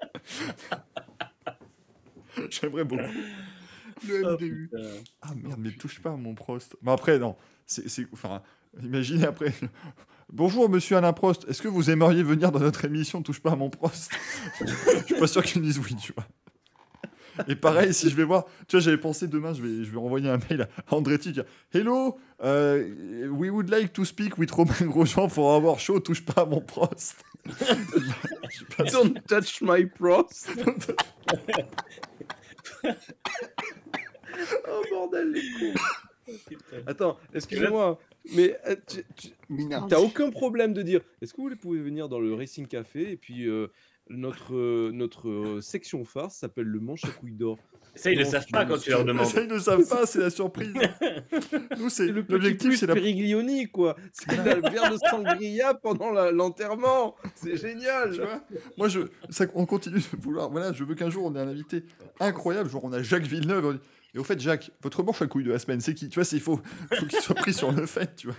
J'aimerais beaucoup. Le M D U. Oh, ah merde, mais touche pas à mon Prost. Mais après, non. C'est, c'est, enfin, imaginez après. Bonjour, monsieur Alain Prost. Est-ce que vous aimeriez venir dans notre émission Touche pas à mon Prost? Je suis pas sûr qu'ils me disent oui, tu vois. Et pareil, si je vais voir. Tu vois, j'avais pensé demain, je vais, je vais renvoyer un mail à Andretti. Dire, hello, uh, we would like to speak with Romain Grosjean for our show. Touche pas à mon Prost. Don't touch my Prost. Oh bordel les cons. Attends, excusez-moi, mais euh, tu, tu t'as aucun problème de dire est-ce que vous pouvez venir dans le Racing Café et puis euh, notre, euh, notre euh, section farce s'appelle le manche à couilles d'or. Ça ils ne savent pas quand tu leur demandes. Ça ils ne savent pas, c'est la surprise. Nous c'est, c'est le l'objectif c'est la Périglioni quoi. C'est le verre de sangria pendant la, l'enterrement. C'est génial. Tu vois, moi je ça, on continue de vouloir voilà, je veux qu'un jour on ait un invité incroyable, genre on a Jacques Villeneuve on dit, et au fait Jacques, votre manche à couilles de la semaine c'est qui? Tu vois, c'est il faut, faut qu'il soit pris sur le fait, tu vois.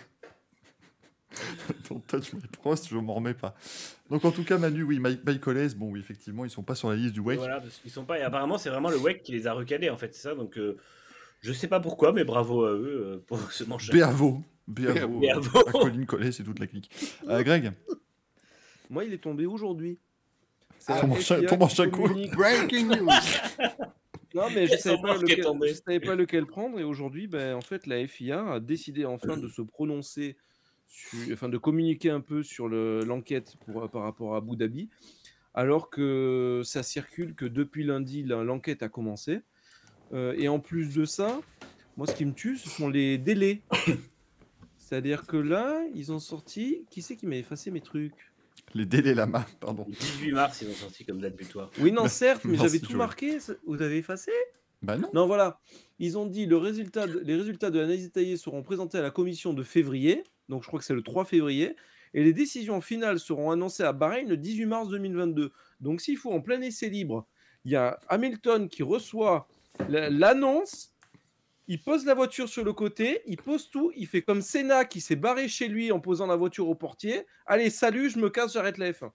Don't touch my Prost, je m'en remets pas. Donc en tout cas Manu, oui, Mike, Mike Hollis, bon oui effectivement ils sont pas sur la liste du W E C. Voilà, parce qu'ils sont pas. Et apparemment c'est vraiment le W E C qui les a recalés en fait, c'est ça. Donc euh, je sais pas pourquoi, mais bravo à eux euh, pour ce manche. Bravo, bravo, Bravo. à Colin Collis et toute la clique. Euh, Greg. Moi il est tombé aujourd'hui. Ah, ton manche à, ton manche à couilles. Breaking news. Non mais je savais, pas lequel, tombé. je savais pas lequel prendre et aujourd'hui ben, en fait la F I A a décidé enfin de se prononcer, sur, enfin de communiquer un peu sur le, l'enquête pour, par rapport à Abu Dhabi alors que ça circule que depuis lundi la, l'enquête a commencé euh, et en plus de ça moi ce qui me tue ce sont les délais. C'est-à-dire que là ils ont sorti, qui c'est qui m'a effacé mes trucs? Les délais lama, pardon. Le dix-huit mars, ils ont sorti comme date butoir. Oui, non, certes, mais Merci, j'avais tout Joël. marqué. Vous avez effacé? Bah non. Non, voilà. Ils ont dit le résultat de- les résultats de l'analyse détaillée seront présentés à la commission de février. Donc, je crois que c'est le trois février. Et les décisions finales seront annoncées à Bahreïn le dix-huit mars deux mille vingt-deux. Donc, s'il faut en plein essai libre, il y a Hamilton qui reçoit la- l'annonce. Il pose la voiture sur le côté, il pose tout, il fait comme Senna qui s'est barré chez lui en posant la voiture au portier. Allez, salut, je me casse, j'arrête la F un.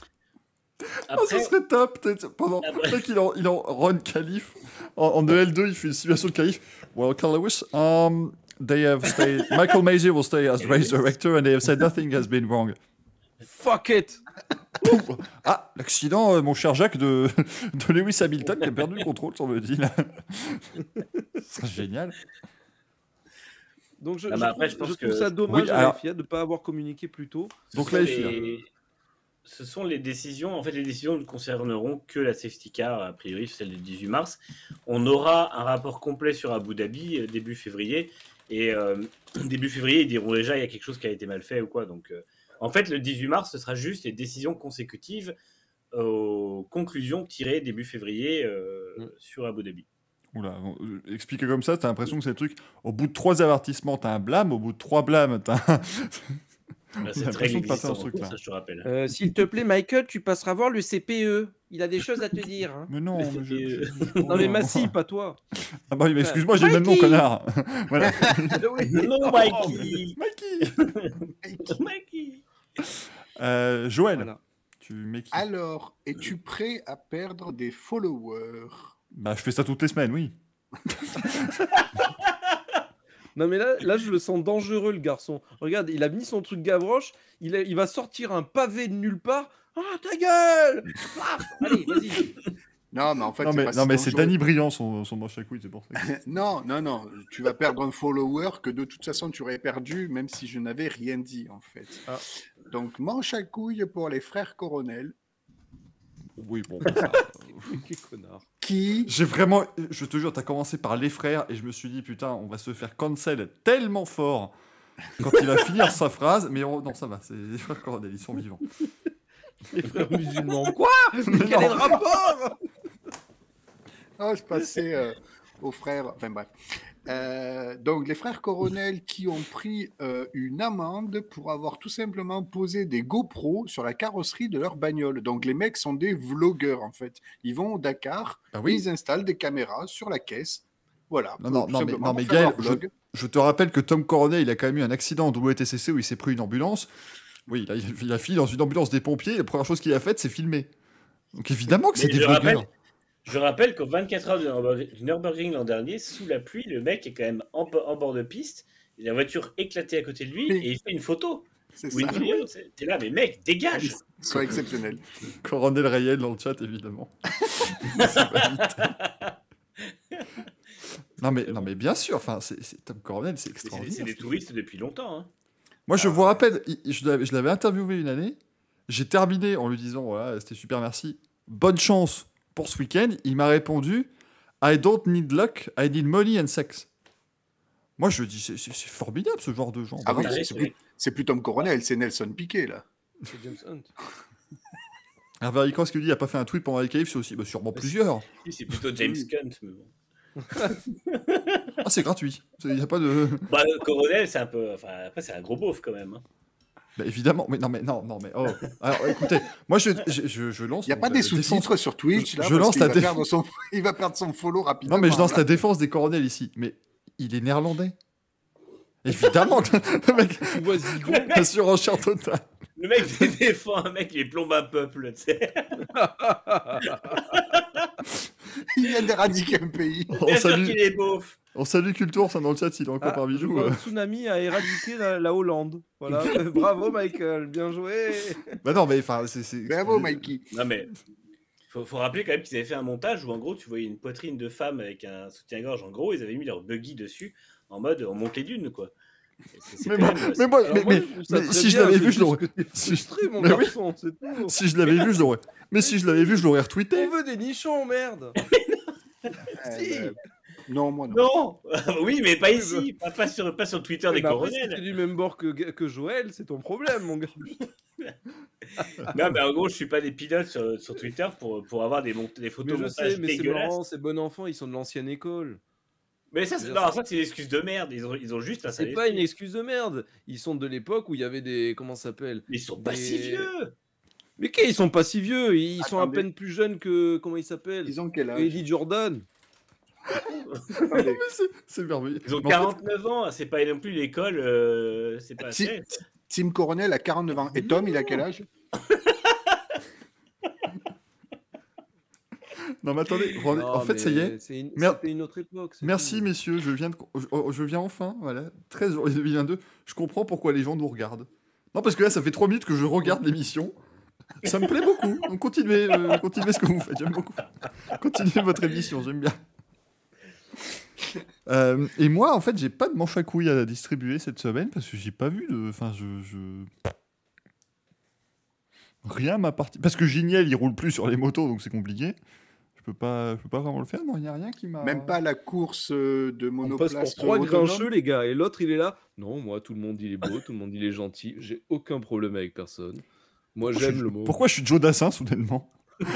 Oh, ce serait top, peut-être, pendant Après... peut-être qu'il en, il en run qualif. En, en E L deux, il fait une simulation de qualif. Well, Carl Lewis, um, they have stayed, Michael Maisie will stay as race director and they have said nothing has been wrong. Fuck it. Ah, l'accident, euh, mon cher Jacques, de, de Lewis Hamilton qui a perdu le contrôle sur le deal. C'est génial. Donc je, Ah je bah trouve, après, je pense je trouve que- ça dommage Oui, à alors- la F I A de ne pas avoir communiqué plus tôt. Ce Donc sont là, il fait, les... Ce sont les décisions, en fait, les décisions ne concerneront que la safety car, a priori, celle du dix-huit mars. On aura un rapport complet sur Abu Dhabi euh, début février, et euh, début février, ils diront déjà il y a quelque chose qui a été mal fait ou quoi. Donc, euh, en fait, le dix-huit mars, ce sera juste les décisions consécutives aux conclusions tirées début février euh, Mm. sur Abu Dhabi. Oula, euh, expliqué comme ça, t'as l'impression que c'est le truc. Au bout de trois avertissements, t'as un blâme. Au bout de trois blâmes, t'as un... Bah, J'ai c'est très l'impression de passer un existant, truc là. ça je te rappelle. Euh, S'il te plaît, Michael, tu passeras voir le C P E. Il a des choses à te dire. Hein. Mais non, Le mais je- C P E. je- je- Non, mais Massy, pas toi. Ah bah oui, mais excuse-moi, j'ai le même nom, Mikey. connard. Voilà. Non, Mikey. Mikey. Mikey. Euh, Joël, Voilà. tu mets qui? Alors, es-tu prêt à perdre des followers? Bah, je fais ça toutes les semaines, oui. Non, mais là, là, je le sens dangereux, le garçon. Regarde, il a mis son truc Gavroche. Il, a- il va sortir un pavé de nulle part. Ah, ta gueule. Paf. Allez, vas-y. Non, mais en fait, non, c'est mais, pas non, si mais c'est dangereux. Danny Briand, son, son manche à couilles, c'est pour ça. Non, non, non. Tu vas perdre un follower que de toute façon tu aurais perdu, même si je n'avais rien dit, en fait. Ah. Donc, manche à couilles pour les frères Coronel, Oui, bon. ça- Quel connard. qui... J'ai vraiment, je te jure, t'as commencé par les frères et je me suis dit, putain, on va se faire cancel tellement fort quand il va finir sa phrase. Mais on- non, ça va, c'est les frères Coronel, ils sont vivants. Les frères musulmans. Quoi? Mais Mais quel non. est le rapport? Ah, je passais euh, aux frères... Enfin, bref. Euh, donc, les frères Coronel qui ont pris euh, une amende pour avoir tout simplement posé des GoPros sur la carrosserie de leur bagnole. Donc, les mecs sont des vlogueurs, en fait. Ils vont au Dakar Ah et oui. ils installent des caméras sur la caisse. Voilà. Non, tout non, non, mais, simplement non, pour mais faire leur Gaël, je, vlog. je te rappelle que Tom Coronel, il a quand même eu un accident en W T C C où il s'est pris une ambulance. Oui, il a, il a fini dans une ambulance des pompiers. La première chose qu'il a faite, c'est filmer. Donc évidemment que c'est Mais des je vlogueurs. rappelle, je rappelle qu'au vingt-quatre heures du Nürburgring- du Nürburgring l'an dernier, sous la pluie, le mec est quand même en, en bord de piste. Et la voiture éclatée à côté de lui Oui. et il fait une photo. C'est Ou une ça. vidéo. c'est- T'es là, mais mec, dégage. Soit exceptionnel. Coronel Rayel dans le chat, évidemment. C'est pas vite. non, mais, non, mais bien sûr, enfin, c'est, c'est- Tom Coronel, c'est Mais C'est extraordinaire. c'est des touristes depuis longtemps. Hein. Moi, je vous rappelle, il- je l'avais, je l'avais interviewé une année. J'ai terminé en lui disant, voilà, c'était super, merci. Bonne chance pour ce week-end. Il m'a répondu, I don't need luck, I need money and sex. Moi, je dis, c'est, c'est- c'est formidable ce genre de gens. Ah oui, Bravo. c'est, c'est plus, c'est plus Tom Coronel, c'est Nelson Piquet, là. C'est James Hunt. Hervé Haricot, ce qu'il dit, il n'a pas fait un tweet pendant les qualifs, c'est aussi bah, sûrement plusieurs. Lui, C'est plutôt James Oui. Cunt. Mais bon. Ah, c'est gratuit. Il n'y a pas de. Bah, le Coronel, c'est un peu. Enfin, après, c'est un gros beauf quand même. Hein. Bah, évidemment, mais non, mais non, non, mais oh. Alors, écoutez, moi, je, je, je, je lance. Il n'y a donc, pas la des défense- sous-titres sur Twitch, là, je parce lance qu'il la va, déf- perdre son... il va perdre son follow rapidement. Non, mais je lance là. la défense des Coronel ici. Mais il est néerlandais. Évidemment, le mec, Tu vois Zigo. la surenchère totale. Le mec défend un mec, il plombe un peuple. Tu sais. Il vient d'éradiquer un pays. On Bien sûr salue, qu'il est beauf. on salue Cultour, ça dans le chat, s'il est encore Ah, parmi je nous. vois, euh. un tsunami a éradiqué la, la Hollande. Voilà. Bravo, Michael. Bien joué. Bah non, mais enfin, c'est. c'est- Bravo, Mikey. Non, mais. Faut, faut rappeler quand même qu'ils avaient fait un montage où en gros tu voyais une poitrine de femme avec un soutien-gorge. En gros, ils avaient mis leur buggy dessus en mode on monte les dunes quoi. C'est- c'est Mais quand moi, même- mais moi, Alors mais, moi, mais- je trouve ça mais très si je bien, l'avais c'est vu, je juste l'aurais. que t'es frustré, mon Mais oui. garçon, c'est tout. Si je l'avais vu, je l'aurais. Mais si je l'avais vu, je l'aurais retweeté. On veut des nichons, merde. Euh, Si. euh, non, moi non. Non Oui, mais pas Oui, ici, pas, pas sur, pas sur le Twitter des Mais après, si Coronels. t'es du même bord que, que Joël, c'est ton problème, mon gars. Non, mais en gros, je suis pas des pilotes sur, sur Twitter pour, pour avoir des, mont- des Mais photos je montages sais, mais c'est dégueulasses. marrant, c'est bon enfant, ils sont de l'ancienne école. Mais ça, c'est, C'est non, ça. ça, c'est une excuse de merde. Ils ont, ils ont juste un C'est sale pas une esprit. excuse de merde. Ils sont de l'époque où il y avait des. Comment ça s'appelle? Mais ils sont pas des- si vieux. Mais qu'est, ils sont pas si vieux. Ils sont à Attendez. peine plus jeunes que. Comment il s'appelle? Ils ont quel âge? Eddie Jordan. Attendez. Mais c'est- c'est merveilleux. Ils ont Mais en fait, quarante-neuf ans, c'est pas non plus l'école, euh, c'est pas Si- assez. Tim Coronel a quarante-neuf ans. Et Tom, il a quel âge? Non, mais attendez, René, en Non, fait, ça y mais est. c'est une- Mer- C'était une autre époque. c'est Merci, tout. messieurs, je viens, de... je- je viens enfin, voilà, treize janvier deux mille vingt-deux, je comprends pourquoi les gens nous regardent. Non, parce que là, ça fait trois minutes que je regarde l'émission. Ça me plaît beaucoup. Donc, continuez, euh, continuez ce que vous faites, j'aime beaucoup. Continuez votre émission, j'aime bien. Euh, et moi, en fait, j'ai pas de manche à couilles à distribuer cette semaine parce que j'ai pas vu de. Enfin, je. je... Rien m'a parti. Parce que Giniel, il roule plus sur les motos, donc c'est compliqué. Je peux pas, je peux pas vraiment le faire. Non, il n'y a rien qui m'a. Même pas la course euh, de On monoplace. passe pour trois autonome. grincheux, les gars. Et l'autre, il est là. Non, moi, tout le monde, il est beau. Tout le monde, il est gentil. J'ai aucun problème avec personne. Moi, Pourquoi je j'aime suis- le mot. Pourquoi je suis Joe Dassin soudainement?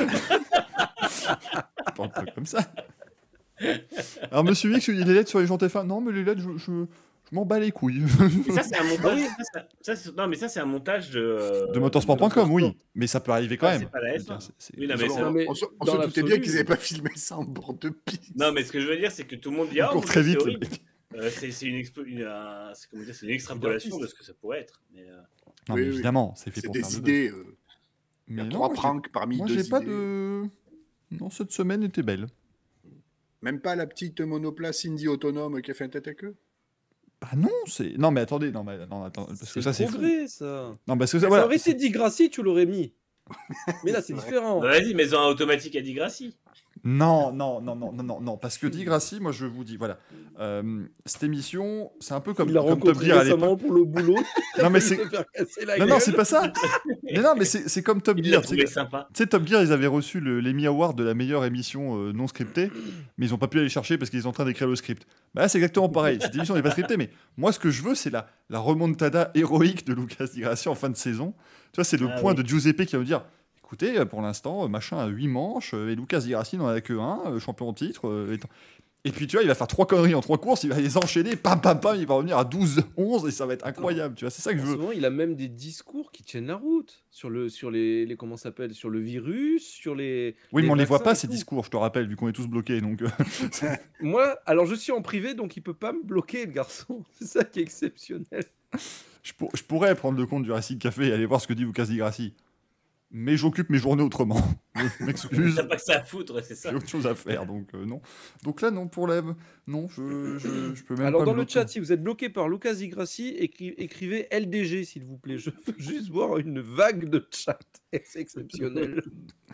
Parle pas comme ça. Alors, monsieur X, il y a des lettres sur les gens T F un. Non, mais les lettres, je, je, je m'en bats les couilles. Mais ça, c'est un montage. ça, ça, ça, c'est- non, mais ça, c'est un montage de. De motorsport point com, oui, mais ça peut arriver quand Ah, même. c'est pas la S un. C'est- c'est- Oui, non, mais On- c'est- Non, mais on se on dans se doutait l'absolu- bien qu'ils n'avaient pas filmé ça en bord de piste. Non, mais ce que je veux dire, c'est que tout le monde dit ah, Encore mon très Dieu, vite. c'est le horrible. mec. Euh, c'est c'est une, expo- une, euh, c'est comment dire, c'est une extrapolation de ce que ça pourrait être. Mais, euh, Non, Oui, mais oui. évidemment, c'est fait C'est pour des faire le idées. euh, buzz. Il y a Mais trois non, j'ai- pranks parmi moi deux j'ai pas idées. de. Non, cette semaine était belle. Même pas la petite monoplace Indy autonome qui a fait un tête à queue. Bah non, c'est. Non, mais attendez, non, mais non, attends, parce C'est que ça c'est fou. progrès, ça. Non, parce que ça, Ça voilà. aurait été dit Grassi, tu l'aurais mis. Mais là, c'est C'est vrai. différent. bah, vas-y, mais en automatique à Di Grassi. Non, non, non, non, non, non, non, parce que Di Grassi, moi je vous dis, voilà, euh, cette émission, c'est un peu comme, Il l'a comme Top rencontré Gear à l'époque. récemment pour le boulot. Non, mais Il c'est. s'est fait casser la Non, non, gueule. c'est pas ça. Mais non, mais c'est c'est comme Top Il l'a Gear. Tu trouvé sais, sympa. tu sais, Top Gear, ils avaient reçu le- l'Emmy Award de la meilleure émission euh, non scriptée, mais ils ont pas pu aller chercher parce qu'ils sont en train d'écrire le script. Bah là, c'est exactement pareil. Cette émission n'est pas scriptée, mais moi, ce que je veux, c'est la, la remontada héroïque de Lucas Di Grassi en fin de saison. Tu vois, c'est le Ah point oui. de Giuseppe qui va me dire. Écoutez, euh, pour l'instant, euh, machin a huit manches, euh, et Lucas Di Grassi n'en a que un, euh, champion en titre. euh, et, tant- et puis, tu vois, il va faire trois conneries en trois courses, il va les enchaîner, pam, pam, pam, il va revenir à douze onze, et ça va être incroyable, tu vois, c'est ça que je En veux. ce moment, il a même des discours qui tiennent la route sur le sur les, les comment ça s'appelle sur le virus, sur les. Oui, les mais on les voit vaccins pas, et ces tout. discours, je te rappelle, vu qu'on est tous bloqués, donc... euh, Moi, alors je suis en privé, donc il peut pas me bloquer, le garçon. C'est ça qui est exceptionnel. je, pour- je pourrais prendre le compte du Racing Café et aller voir ce que dit Lucas Di Grassi. Mais j'occupe mes journées autrement. Je m'excuse, T'as pas que ça à foutre, c'est ça. j'ai autre chose à faire, donc euh, non. Donc là, non, pour l'Ève, non, je, je, je peux même Alors pas dans me le bloquer. chat, si vous êtes bloqué par Lucas Di Grassi, écri- écrivez L D G s'il vous plaît. Je veux juste voir une vague de chat. C'est exceptionnel.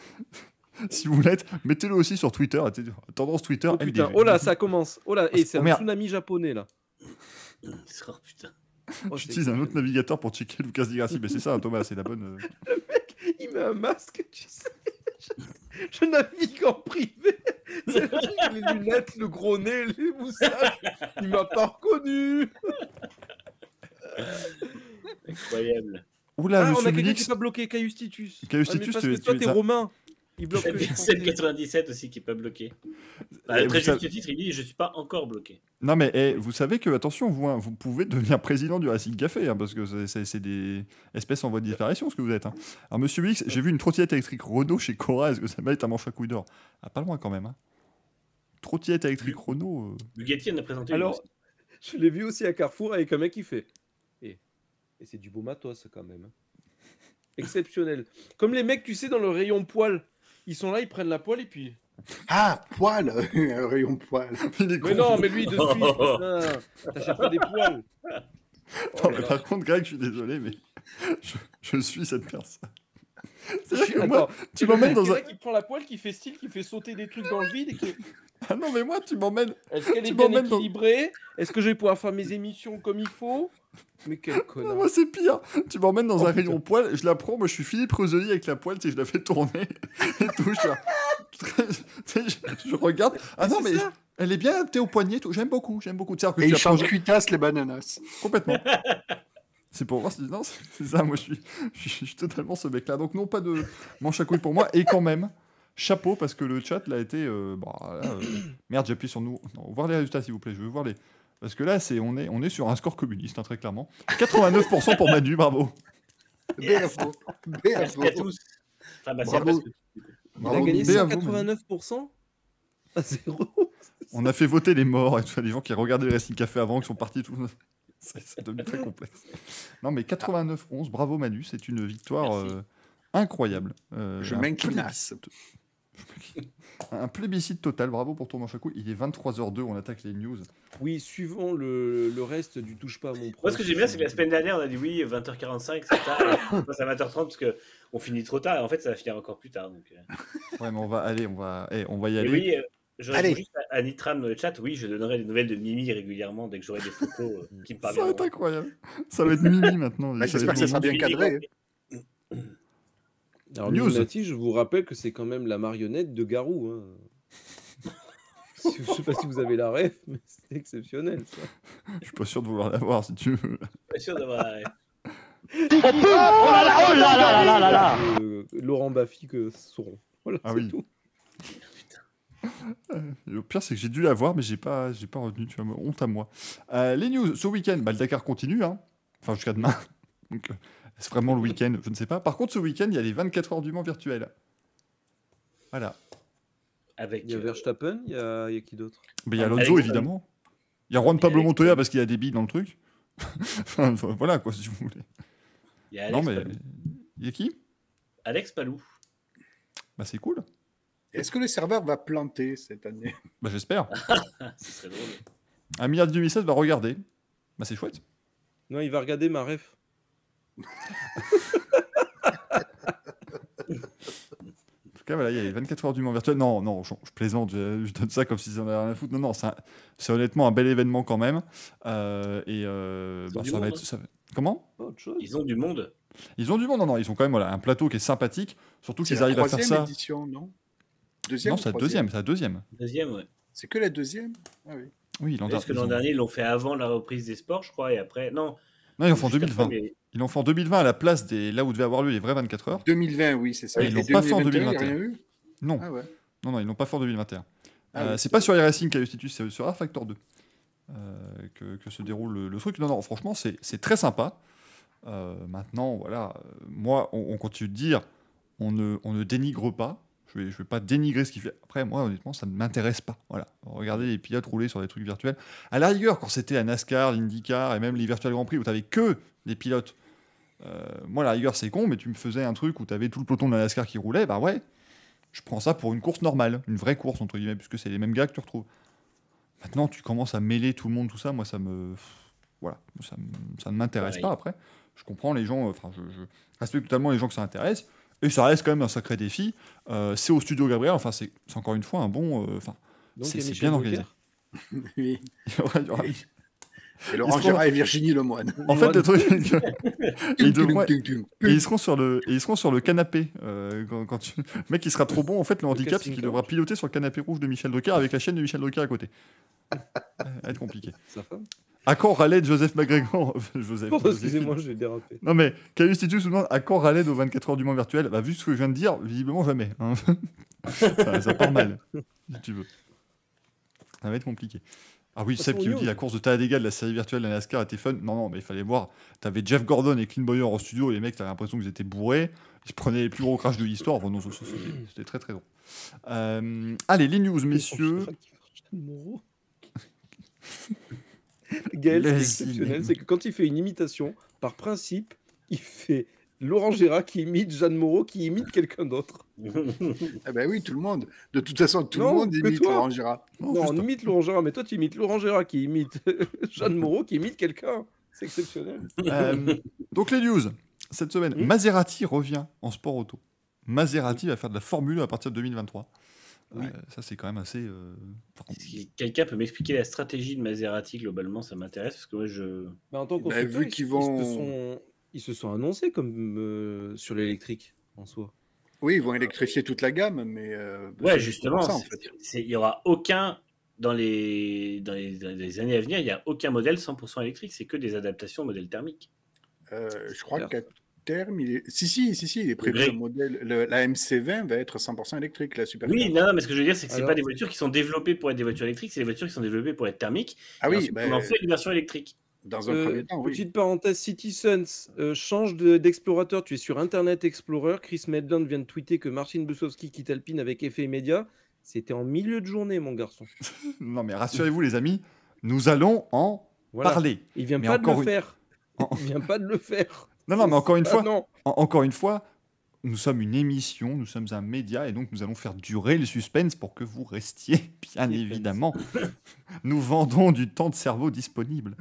Si vous l'êtes, mettez-le aussi sur Twitter, tendance Twitter, Oh L D G. putain, oh là, ça commence. Oh là, et c'est Oh, un merde. tsunami japonais là. Oh, putain. Oh, c'est J'utilise un autre navigateur pour checker Lucas Di Grassi, mais c'est ça, hein, Thomas, c'est la bonne... euh, Il met un masque, tu sais. Je, je navigue en privé. C'est le truc, les lunettes, le gros nez, les moustaches. Il m'a pas reconnu. Incroyable. Oula, Ah, on a monsieur quelqu'un qui Mulix, n'est pas bloqué, Caiustitus. Caiustitus, Ah, mais parce tu- que toi, tu- t'es ça- romain. Il bloque que les C'est Français. le quatre-vingt-dix-sept aussi qui est pas bloqué. Bah, Eh, très vous juste titre, il dit je suis pas encore bloqué. Non mais eh, vous savez que, attention, vous, hein, vous pouvez devenir président du Racing Café, hein, parce que c'est- c'est c'est des espèces en voie de disparition ce que vous êtes. Hein. Alors monsieur Mulix, j'ai vu une trottinette électrique Renault chez Cora, est-ce que ça mérite un manche à couilles d'or? Ah, pas loin quand même. Hein. Trottinette électrique Renault... euh, Bugatti en a présenté une Alors, aussi. je l'ai vu aussi à Carrefour avec un mec qui fait. Et, et c'est du beau matos quand même. hein. Exceptionnel. Comme les mecs, tu sais, dans le rayon poil. Ils sont là, ils prennent la poêle et puis. Ah, poil Un rayon poil. il est Mais con, non, je- mais lui de suite, putain, t'achètes pas des poils. Oh Non, là mais là. par contre, Greg, je suis désolé, mais je, je suis cette personne. Je C'est-à-dire suis- que moi, Attends, tu c'est le m'emmènes mec dans qui est un... là qui prend la poêle, qui fait style, qui fait sauter des trucs dans le vide et qui. Ah non, mais moi, tu m'emmènes... Est-ce qu'elle Tu est bien m'emmènes dans- équilibrée? Est-ce que je vais pouvoir faire mes émissions comme il faut? Mais quel Ah, connard. moi, c'est pire. Tu m'emmènes dans Oh, un putain. rayon poil, je la prends, moi, je suis Philippe Rosoli avec la poêle, tu sais, je la fais tourner et tout. Je, suis là- tu sais, je, je regarde. Ah non, c'est mais ça. elle est bien adaptée au poignet, tout. J'aime beaucoup, j'aime beaucoup. C'est-à-dire que Et tu il la change prends- cuitasse les bananas. complètement. C'est pour voir si... Non, c'est c'est ça, moi, je suis, je suis, je suis totalement ce mec-là. Donc, non, pas de manche à couilles pour moi. Et quand même, chapeau, parce que le chat, là, a été... euh, bon, là, euh, merde, j'appuie sur nous. Non, voir les résultats, s'il vous plaît. Je veux voir les... Parce que là, c'est, on, est, on est sur un score communiste, hein, très clairement. quatre-vingt-neuf pour cent pour Manu, bravo. Bravo. Merci à Bravo. tous. Enfin, bah, c'est Bravo. parce que- Il a Bravo, gagné B à vous, cent quatre-vingt-neuf pour cent à zéro. On a fait voter les morts et tout ça, les gens qui regardaient le Racing Café avant, qui sont partis tout. C'est c'est devenu très complexe. Non, mais quatre-vingt-neuf onze, bravo Manu, c'est une victoire Merci. euh, incroyable. Euh, Je un m'inclinasse. plébiscite- Un plébiscite total, bravo pour ton manche à couilles. Il est vingt-trois heures zéro deux, on attaque les news. Oui, suivant le, le reste du touche pas à mon proche. Moi, ce que j'aime bien, c'est que la semaine dernière, on a dit oui, vingt heures quarante-cinq, c'est tard. On passe à vingt heures trente parce qu'on finit trop tard. Et en fait, ça va finir encore plus tard. Donc, euh. Ouais, mais on va aller, on va, eh, on va y Et aller. oui, euh, je Allez. réponds juste à, à Nitram dans le chat. Oui, je donnerai des nouvelles de Mimi régulièrement dès que j'aurai des photos euh, qui me Ça va parviendront. être incroyable. Ça va être Mimi maintenant. Bah, Ça va j'espère être que ça sera Mimi. bien cadré. Alors, News. Illuminati, je vous rappelle que c'est quand même la marionnette de Garou. Hein. Je sais pas si vous avez la ref, mais c'est exceptionnel ça. Je suis pas sûr de vouloir l'avoir si tu veux. Pas sûr d'avoir la ref. Euh, Laurent Baffy que sauront. Voilà, Ah c'est oui. tout. Le pire, c'est que j'ai dû la voir, mais j'ai pas, j'ai pas retenu. Tu vois, honte à moi. Euh, les news, ce week-end, bah, le Dakar continue, hein. Enfin jusqu'à demain. Donc, euh, c'est vraiment le week-end, je ne sais pas. Par contre, ce week-end, il y a les vingt-quatre heures du Mans virtuelles. Voilà. Avec, Il y a Verstappen, il y a, il y a qui d'autre? Mais il y a Ah, Alonso, Alex- évidemment. Il y a Juan Et Pablo Alex- Montoya parce qu'il y a des billes dans le truc. Enfin, voilà, quoi, si vous voulez. Il y a Non, Alex mais Palou. il y a qui? Alex Palou. Bah, c'est cool. Est-ce que le serveur va planter cette année? Bah, j'espère. Ah, ce serait drôle. Un milliard deux mille seize va regarder. Bah, c'est chouette. Non, il va regarder ma ref. En tout cas, voilà, il y a les vingt-quatre heures du Mans virtuel. Non, non, je, je plaisante, je, je donne ça comme si ça en avait rien à foutre. Non, non, c'est un- c'est honnêtement un bel événement quand même. Euh, et euh, Ils bah, ont du ça va monde, être. hein. ça va- Comment? Pas autre chose. Ils ont du monde. Ils ont du monde, non, non, ils ont quand même voilà, un plateau qui est sympathique. Surtout C'est qu'ils la arrivent à faire troisième ça. édition, non? Deuxième Non, ou c'est la troisième deuxième, c'est la deuxième. Deuxième, ouais. C'est que la deuxième? Ah oui. Oui, l'an Parce que ils l'an ont- dernier, ils l'ont fait avant la reprise des sports, je crois, et après. Non, Non, ils en font en juste deux mille après, vingt. mais- Ils en font en deux mille vingt à la place des là où devait avoir lieu les vrais vingt-quatre heures. deux mille vingt, oui, c'est ça. Oui, ils Et l'ont pas fait en deux mille vingt et un, il y a deux mille vingt et un. rien eu? Non, Ah ouais. non, non, ils l'ont pas fait en deux mille vingt et un. Ah Euh, oui, c'est pas sur iRacing qu'Aerostitus, c'est sur R-Factor deux euh, que, que se déroule le, le truc. Non, non, franchement, c'est c'est très sympa. Euh, maintenant, voilà, euh, moi, on, on continue de dire, on ne, on ne dénigre pas. Je vais, je vais pas dénigrer ce qu'il fait. Après, moi, honnêtement, ça ne m'intéresse pas. Voilà. Regardez les pilotes rouler sur des trucs virtuels. À la rigueur, quand c'était la NASCAR, l'IndyCar et même les Virtual Grand Prix où tu n'avais que des pilotes, euh, moi, à la rigueur, c'est con, mais tu me faisais un truc où tu avais tout le peloton de la NASCAR qui roulait, bah ouais, je prends ça pour une course normale, une vraie course, entre guillemets, puisque c'est les mêmes gars que tu retrouves. Maintenant, tu commences à mêler tout le monde, tout ça, moi, ça me. Voilà, ça, me- ça ne m'intéresse Pareil. pas après. Je comprends les gens, enfin, je, je respecte totalement les gens que ça intéresse, et ça reste quand même un sacré défi. Euh, c'est au studio Gabriel, enfin, c'est c'est encore une fois un bon. euh, Enfin, Donc, c'est il y a c'est Michel bien Drucker. organisé. Oui. Il y aura- il y aura- Et Laurent Ils seront- Gérard et Virginie Lemoine. En fait, le truc, c'est que- et ils, devront- Tung, tung, tung, et ils seront sur le, et ils seront sur le canapé. euh, quand, quand tu- Le mec, il sera trop bon. En fait, le handicap, c'est casting qu'il devra couch. piloter sur le canapé rouge de Michel Drucker avec la chaîne de Michel Drucker à côté. Ça va être compliqué. Sa femme. À quand rallye de Joseph McGregor Joseph. Pardon, Joseph- excusez-moi, j'ai dérapé. Non mais, Calustitus nous demande à quand rallye aux vingt-quatre heures du Mans virtuel. Bah, vu ce que je viens de dire, visiblement jamais. hein. ça, ça part mal, si tu veux. Ça va être compliqué. Ah oui, Seb façon, qui nous Yo- dit la course de Talladega de la série virtuelle de la NASCAR était fun. Non, non, mais il fallait voir. T'avais Jeff Gordon et Clint Bowyer en studio, et les mecs, t'avais l'impression qu'ils étaient bourrés. Ils se prenaient les plus gros crashs de l'histoire. Enfin, non, ça- ça, c'était c'était très très drôle. Euh, allez, les news, messieurs. Moreau. Gaël, ce qui est Laisse-y, exceptionnel, mais- c'est que quand il fait une imitation, par principe, il fait Laurent Gérard qui imite Jeanne Moreau qui imite quelqu'un d'autre. Ah ben oui, tout le monde. De toute façon, tout Non, le monde que imite toi. Laurent Gérard. Non, Non, juste- on imite Laurent Gérard, mais toi tu imites Laurent Gérard qui imite Jeanne Moreau qui imite quelqu'un. C'est exceptionnel. Euh, donc les news. Cette semaine, Hmm. Maserati revient en sport auto. Maserati va faire de la Formule un à partir de deux mille vingt-trois. Oui. Euh, ça, c'est quand même assez... euh, enfin, Si quelqu'un peut m'expliquer la stratégie de Maserati globalement, ça m'intéresse parce que moi je. Mais en tant que Bah, constructeur, vu ils, qu'ils ils vont- se sont, ils se sont annoncés comme euh, sur l'électrique en soi. Oui, ils vont électrifier toute la gamme, mais... euh, Ouais, c'est justement, pour ça, en c'est- fait. c'est- il y aura aucun dans les... Dans, les, dans les années à venir, il n'y a aucun modèle cent pour cent électrique, c'est que des adaptations au modèle thermique. Euh, je crois Claire. qu'à terme, il est... Si, si, si, si, il est prévu Grey. un modèle... le- La M C vingt va être cent pour cent électrique, la Super Oui, non, non, mais ce que je veux dire, c'est que c'est Alors- pas des voitures qui sont développées pour être des voitures électriques, c'est des voitures qui sont développées pour être thermiques. Ah Et oui, ensuite, ben, on en fait une version électrique. dans un Euh, premier temps, oui. Petite parenthèse, Citizens euh, change de- d'Explorateur. Tu es sur Internet Explorer. Chris Medland vient de tweeter que Marcin Busowski quitte Alpine avec effet immédiat. C'était en milieu de journée, mon garçon. Non, mais rassurez-vous, les amis, nous allons en Voilà. parler. Il vient Mais pas de encore le une- faire. En- Il vient pas de le faire. Non, non, mais encore une Ah fois, non. en- encore une fois, nous sommes une émission, nous sommes un média, et donc nous allons faire durer le suspense pour que vous restiez, bien Suspense. évidemment. Nous vendons du temps de cerveau disponible.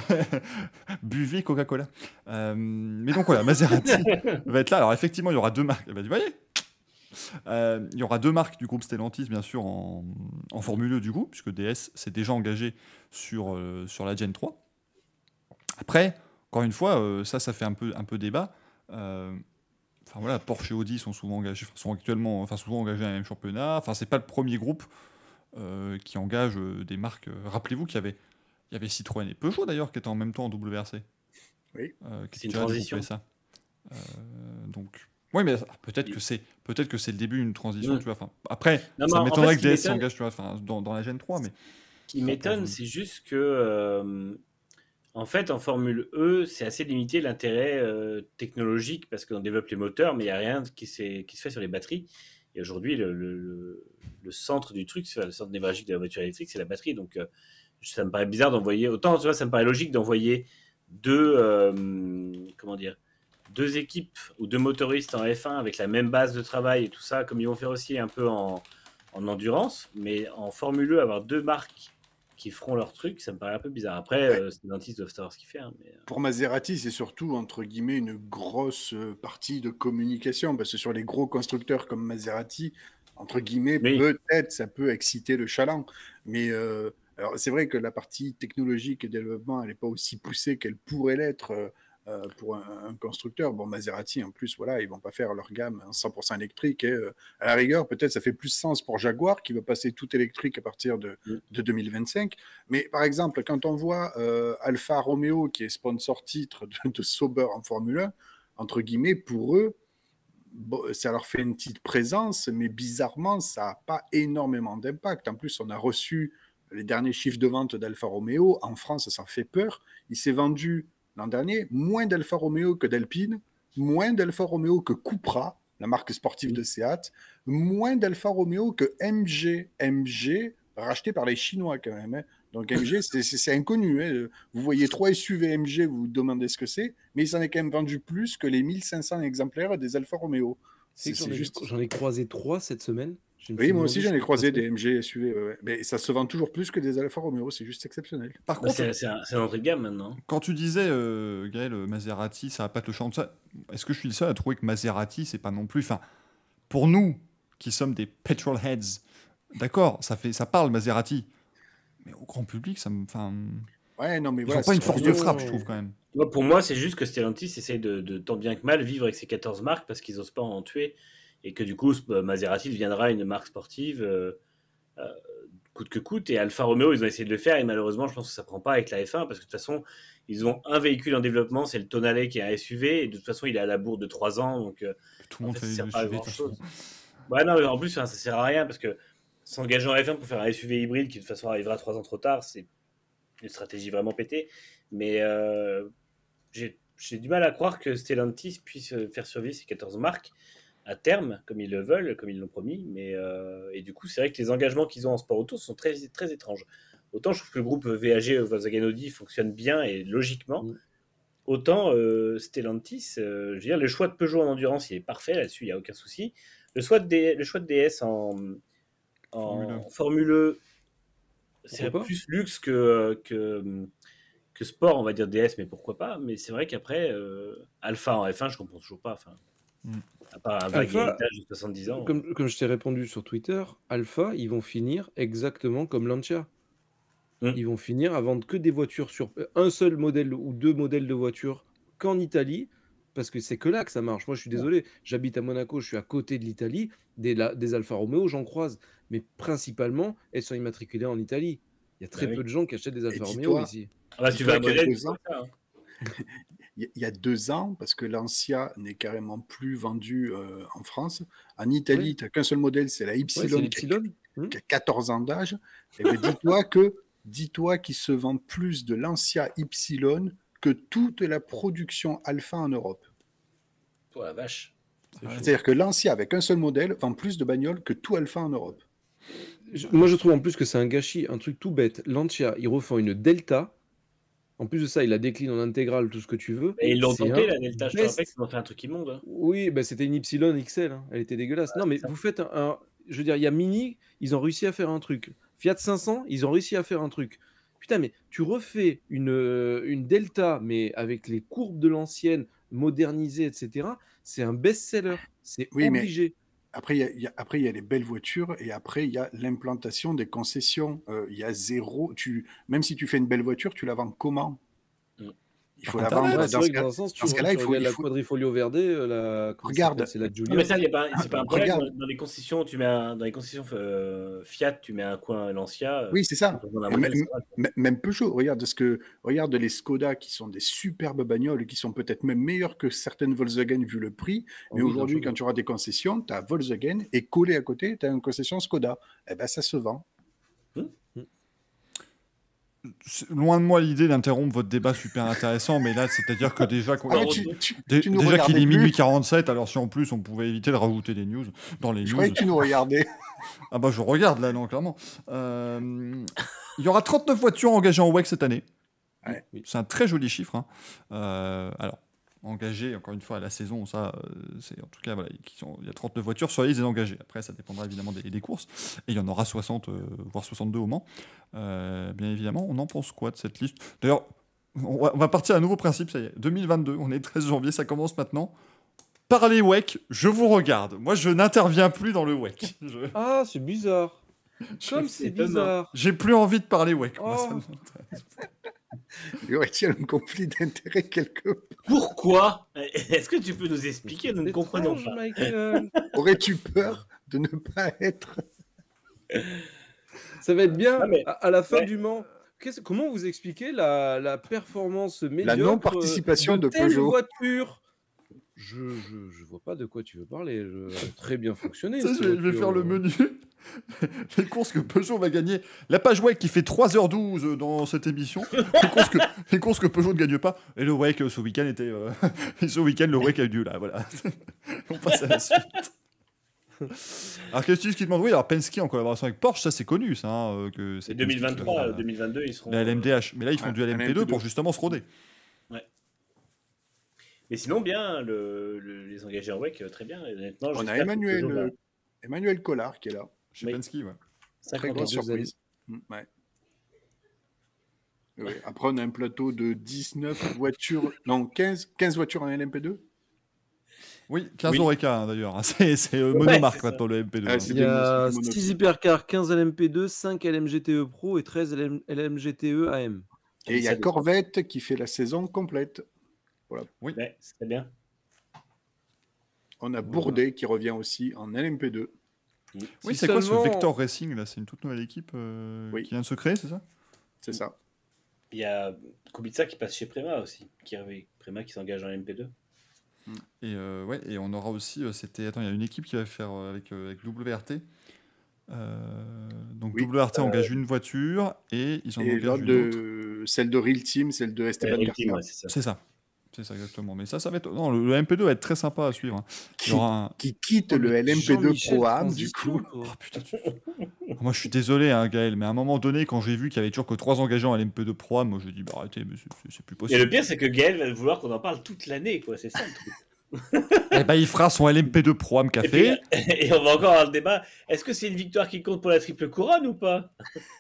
Buvez Coca-Cola. Euh, mais donc voilà, Maserati va être là. Alors effectivement, il y aura deux marques. Eh ben, vous voyez Euh, il y aura deux marques du groupe Stellantis, bien sûr, en, en Formule E du coup, puisque D S s'est déjà engagé sur, euh, sur la Gen trois. Après, encore une fois, euh, ça, ça fait un peu, un peu débat. Euh, Enfin voilà, Porsche et Audi sont souvent engagés, enfin, sont actuellement, enfin souvent engagés dans le même championnat. Enfin, c'est pas le premier groupe euh, qui engage euh, des marques. euh, Rappelez-vous qu'il y avait, il y avait Citroën et Peugeot d'ailleurs qui étaient en même temps en W R C. Oui. Euh, qui C'est une étaient déjà transition. regroupés, ça. Euh, donc Oui, mais peut-être que c'est peut-être que c'est le début d'une transition, Mm. tu vois. Enfin, après, Non, ça mais en m'étonnerait fait, que ce qui D S m'étonne, s'engage, tu vois, enfin, dans, dans la Gen trois, mais ce qui pour, pour m'étonne, vous. c'est juste que, euh, en fait, en Formule E, c'est assez limité l'intérêt euh, technologique parce qu'on développe les moteurs, mais il n'y a rien qui, s'est- qui se fait sur les batteries. Et aujourd'hui, le, le- le- le centre du truc, c'est- le centre névralgique de la voiture électrique, c'est la batterie. Donc, euh, ça me paraît bizarre d'envoyer. Autant, tu vois, ça me paraît logique d'envoyer deux, euh, comment dire, deux équipes ou deux motoristes en F un avec la même base de travail et tout ça, comme ils vont faire aussi un peu en, en endurance. Mais en Formule E, avoir deux marques qui feront leur truc, ça me paraît un peu bizarre. Après, Ouais. euh, les dentistes doivent savoir ce qu'il fait. Hein, mais, euh, Pour Maserati, c'est surtout, entre guillemets, une grosse euh, partie de communication, parce que sur les gros constructeurs comme Maserati, entre guillemets, Oui, peut-être ça peut exciter le chaland. Mais euh, alors, c'est vrai que la partie technologique et développement, elle n'est pas aussi poussée qu'elle pourrait l'être euh, euh, pour un, un constructeur. Bon, Maserati, en plus, voilà, ils vont pas faire leur gamme en cent pour cent électrique. Et, euh, à la rigueur, peut-être ça fait plus sens pour Jaguar, qui va passer tout électrique à partir de, Mm. de deux mille vingt-cinq. Mais par exemple, quand on voit euh, Alfa Romeo, qui est sponsor titre de, de Sauber en Formule un, entre guillemets, pour eux, bon, ça leur fait une petite présence, mais bizarrement, ça n'a pas énormément d'impact. En plus, on a reçu les derniers chiffres de vente d'Alfa Romeo. En France, ça fait peur. Il s'est vendu l'an dernier moins d'Alfa Romeo que d'Alpine, moins d'Alfa Romeo que Cupra, la marque sportive de Seat, moins d'Alfa Romeo que M G. M G, racheté par les Chinois quand même. Hein. Donc M G, c'est, c'est, c'est inconnu. Hein. Vous voyez trois S U V M G, vous vous demandez ce que c'est, mais il s'en est quand même vendu plus que les mille cinq cents exemplaires des Alfa Romeo. C'est C'est, que j'en c'est ai, juste... j'en ai croisé trois cette semaine. Je me Oui, suis moi demandé aussi ce j'en ai qui se croisé passait. des M G S U V, ouais, ouais. Mais ça se vend toujours plus que des Alfa Romeo, c'est juste exceptionnel. Par bah, contre, c'est c'est un- c'est l'entrée de gamme maintenant. quand tu disais, euh, Gaël, euh, Maserati, ça va pas te le champ de ça, est-ce que je suis le seul à trouver que Maserati, c'est pas non plus. Enfin, pour nous, qui sommes des petrolheads, d'accord, ça, fait, ça parle Maserati, mais au grand public, ça me. Enfin, Ouais, non, mais ils voilà. ont pas une c'est- force de frappe, je trouve, quand même. Moi, pour moi, c'est juste que Stellantis essaye de, de tant bien que mal vivre avec ses quatorze marques parce qu'ils n'osent pas en tuer et que du coup, euh, Maserati deviendra une marque sportive euh, euh, coûte que coûte. Et Alfa Romeo, ils ont essayé de le faire et malheureusement, je pense que ça prend pas avec la F un parce que de toute façon, ils ont un véhicule en développement, c'est le Tonale qui est un S U V et de toute façon, il est à la bourre de trois ans donc euh, Tout le en monde fait, ça fait sert des pas à S U V, de grand toute façon. chose. Ouais, non, mais en plus, enfin, ça sert à rien parce que s'engager en F un pour faire un S U V hybride qui de toute façon arrivera trois ans trop tard, c'est une stratégie vraiment pétée. Mais euh, j'ai j'ai du mal à croire que Stellantis puisse faire survivre ces quatorze marques à terme, comme ils le veulent, comme ils l'ont promis. Mais, euh, et du coup, c'est vrai que les engagements qu'ils ont en sport auto sont très, très étranges. Autant je trouve que le groupe V A G Volkswagen Audi fonctionne bien et logiquement, Mm. autant euh, Stellantis, euh, je veux dire, le choix de Peugeot en endurance, il est parfait là-dessus, il n'y a aucun souci. Le choix de, D- le choix de D S en, Formule en Formule E, c'est Pourquoi pas? plus luxe que, que, que sport, on va dire D S, mais pourquoi pas. Mais c'est vrai qu'après, euh, Alpha en F un, je comprends toujours pas. Enfin, Mm. à part un vague Alpha, héritage de soixante-dix ans. comme, comme je t'ai répondu sur Twitter, Alpha, ils vont finir exactement comme Lancia. Mm. Ils vont finir à vendre que des voitures sur un seul modèle ou deux modèles de voitures qu'en Italie, parce que c'est que là que ça marche. Moi, je suis désolé, j'habite à Monaco, je suis à côté de l'Italie, des, la- des Alfa Romeo, j'en croise, mais principalement, elles sont immatriculées en Italie. Il y a très Bah peu oui. de gens qui achètent des Et Alfa Romeo dis-toi, ici. Ah bah, si tu dis-toi veux un qu'il y a modèle, deux c'est ans, comme ça. Hein. il y- il y a deux ans, parce que l'Ancia n'est carrément plus vendu euh, en France. En Italie, Oui. tu n'as qu'un seul modèle, c'est la Ouais, c'est Y, qui, a, l'Epsilon. Hmm. qui a quatorze ans d'âge. Et ben, dis-toi que dis-toi qu'il se vend plus de l'Ancia Y que toute la production Alpha en Europe. Oh la vache. C'est Ouais. chaud. C'est-à-dire que l'Ancia, avec un seul modèle, vend plus de bagnoles que tout Alpha en Europe. Je- moi, je trouve en plus que c'est un gâchis, un truc tout bête. Lancia, ils refont une Delta. En plus de ça, il la décline en intégrale, tout ce que tu veux. Et ils l'ont C'est tenté, un la Delta. Je te rappelle best. qu'ils ont fait un truc immonde. Hein. Oui, bah, c'était une Y X L, hein. Elle était dégueulasse. Non, mais ça. vous faites un, un- Je veux dire, il y a Mini, ils ont réussi à faire un truc. Fiat cinq cents, ils ont réussi à faire un truc. Putain, mais tu refais une, euh, une Delta, mais avec les courbes de l'ancienne, modernisée, et cetera. C'est un best-seller. C'est Oui, mais obligé. après, il y a- il y a, après, il y a les belles voitures et après, il y a l'implantation des concessions. Euh, il y a zéro. Tu, même si tu fais une belle voiture, tu la vends comment? Mm. Il faut Par la Internet. vendre. Ouais, c'est Dans vrai ce que cas, dans un sens, tu, dans ce cas-là, tu il faut, regardes il la faut- Quadrifolio Verde, euh, la, comment ça Regarde. s'appelle, c'est la Non, Giulia. mais ça, y a pas, c'est pas un problème. Regarde. Dans, dans les concessions, tu mets un, dans les concessions euh, Fiat, tu mets un coin Lancia. Oui, c'est ça. tu peux vendre un Et modèle, même, ça va, quoi. m- même Peugeot, regarde ce que, regarde les Skoda qui sont des superbes bagnoles, qui sont peut-être même meilleures que certaines Volkswagen vu le prix. Oh Mais oui, aujourd'hui, largement. quand tu auras des concessions, tu as Volkswagen et collé à côté, tu as une concession Skoda. Eh ben, ça se vend. C'est loin de moi l'idée d'interrompre votre débat super intéressant, mais là, c'est-à-dire que déjà, qu'on- Ah, mais Alors, tu, tu- dé- tu nous déjà qu'il regardais est plus. minuit quarante-sept, alors si en plus on pouvait éviter de rajouter des news dans les Je news. croyais que tu nous regardais. Ah bah je regarde là, non, clairement. Euh, Il y aura trente-neuf voitures engagées en W E C cette année. Ouais. C'est un très joli chiffre. Hein. Euh, alors, engagées, encore une fois, à la saison, ça, euh, c'est en tout cas, voilà, qui sont- il y a trente-neuf voitures sur la liste des engagées. Après, ça dépendra évidemment des, des courses. Et il y en aura soixante, euh, voire soixante-deux au Mans. Euh, bien évidemment, on en pense quoi de cette liste? D'ailleurs, on va, on va partir à un nouveau principe, ça y est. deux mille vingt-deux, on est treize janvier, ça commence maintenant. Parlez W E C, je vous regarde. Moi, je n'interviens plus dans le W E C. Je- Ah, c'est bizarre. Comme c'est étonnant. bizarre. J'ai plus envie de parler W E C. moi, Oh. ça m'intéresse. Il y aurait-il un conflit d'intérêt quelque part? Pourquoi? Est-ce que tu peux nous expliquer? Nous ne C'est comprenons étrange, pas. Michael. Aurais-tu peur de ne pas être... Ça va être bien Ah, mais- à, à la fin ouais. du Mans. Qu'est-ce- comment vous expliquez la, la performance médiocre non-participation de telle Peugeot. voiture? Je, je, je vois pas de quoi tu veux parler. Je... elle a très bien fonctionné. Ça, cette je, vais, je vais voiture. faire le menu. Les courses que Peugeot va gagner. La page W E C qui fait trois heures douze dans cette émission. Les courses que, les courses que Peugeot ne gagne pas. Et le W E C, ce week-end était. euh, ce week-end, le W E C a eu lieu là. Voilà. On passe à la suite. Alors, qu'est-ce que tu demandes? Oui, alors Penske en collaboration avec Porsche, ça c'est connu. Ça, hein, euh, que C'est c'est deux mille vingt-trois, Penske qui va faire deux mille vingt-deux, ils seront. la L M D H. Mais là, ils font Ouais, du L M P deux L M P deux. pour justement se roder. Mais sinon, bien, le, le- les engagés en W E C, très bien. Et honnêtement, On j'espère a que Emmanuel, Peugeot va- euh, Emmanuel Collard qui est là. Chez Oui. Penske, ouais. Très cinquante grosse ans. surprise. Mm, ouais. Oui. Après, on a un plateau de dix-neuf voitures, non, quinze, quinze voitures en L M P deux. Oui, quinze Oui. Oreca hein, d'ailleurs. hein. C'est c'est, euh, Ouais, monomarque c'est ça. maintenant le M P deux. Ah, hein. c'est Il y a des monos- six hypercars, quinze L M P deux, cinq L M G T E Pro et treize L M G T E A M. Et il y a Corvette qui fait la saison complète. Ouais, c'est très bien. On a Bourdet qui revient aussi en L M P deux. Oui, Si c'est quoi seulement- ce Vector Racing là? C'est une toute nouvelle équipe euh, Oui. qui vient de se créer, c'est ça? C'est ça. Il y a Kubica qui passe chez Prema aussi. Qui avait Prema qui s'engage en M P deux. Et, euh, ouais, et on aura aussi, euh, c'était, attends, il y a une équipe qui va faire euh, avec, euh, avec W R T. Euh, donc Oui. W R T engage une voiture et ils en Et engagent l'autre une autre. de celle de Real Team, celle de Esteban Euh, Garcia. ouais, c'est ça. C'est ça. C'est ça exactement. Mais ça, ça va être. Non, le, le M P deux va être très sympa à suivre. hein. Il y Qui, aura un- qui quitte Oh, le mais L M P deux Jean-Michel Pro-Am, du Transition, coup. quoi. Oh, putain, tu- Moi, je suis désolé, hein, Gaël, mais à un moment donné, quand j'ai vu qu'il y avait toujours que trois engageants à l'M P deux Pro Am, moi, je dis, bah arrêtez, mais c'est- c'est c'est plus Et possible. le pire, c'est que Gaël va vouloir qu'on en parle toute l'année, quoi. C'est ça le truc. Eh ben, il fera son L M P deux Pro Am Et, café. puis, et on va encore avoir le débat. Est-ce que c'est une victoire qui compte pour la triple couronne ou pas?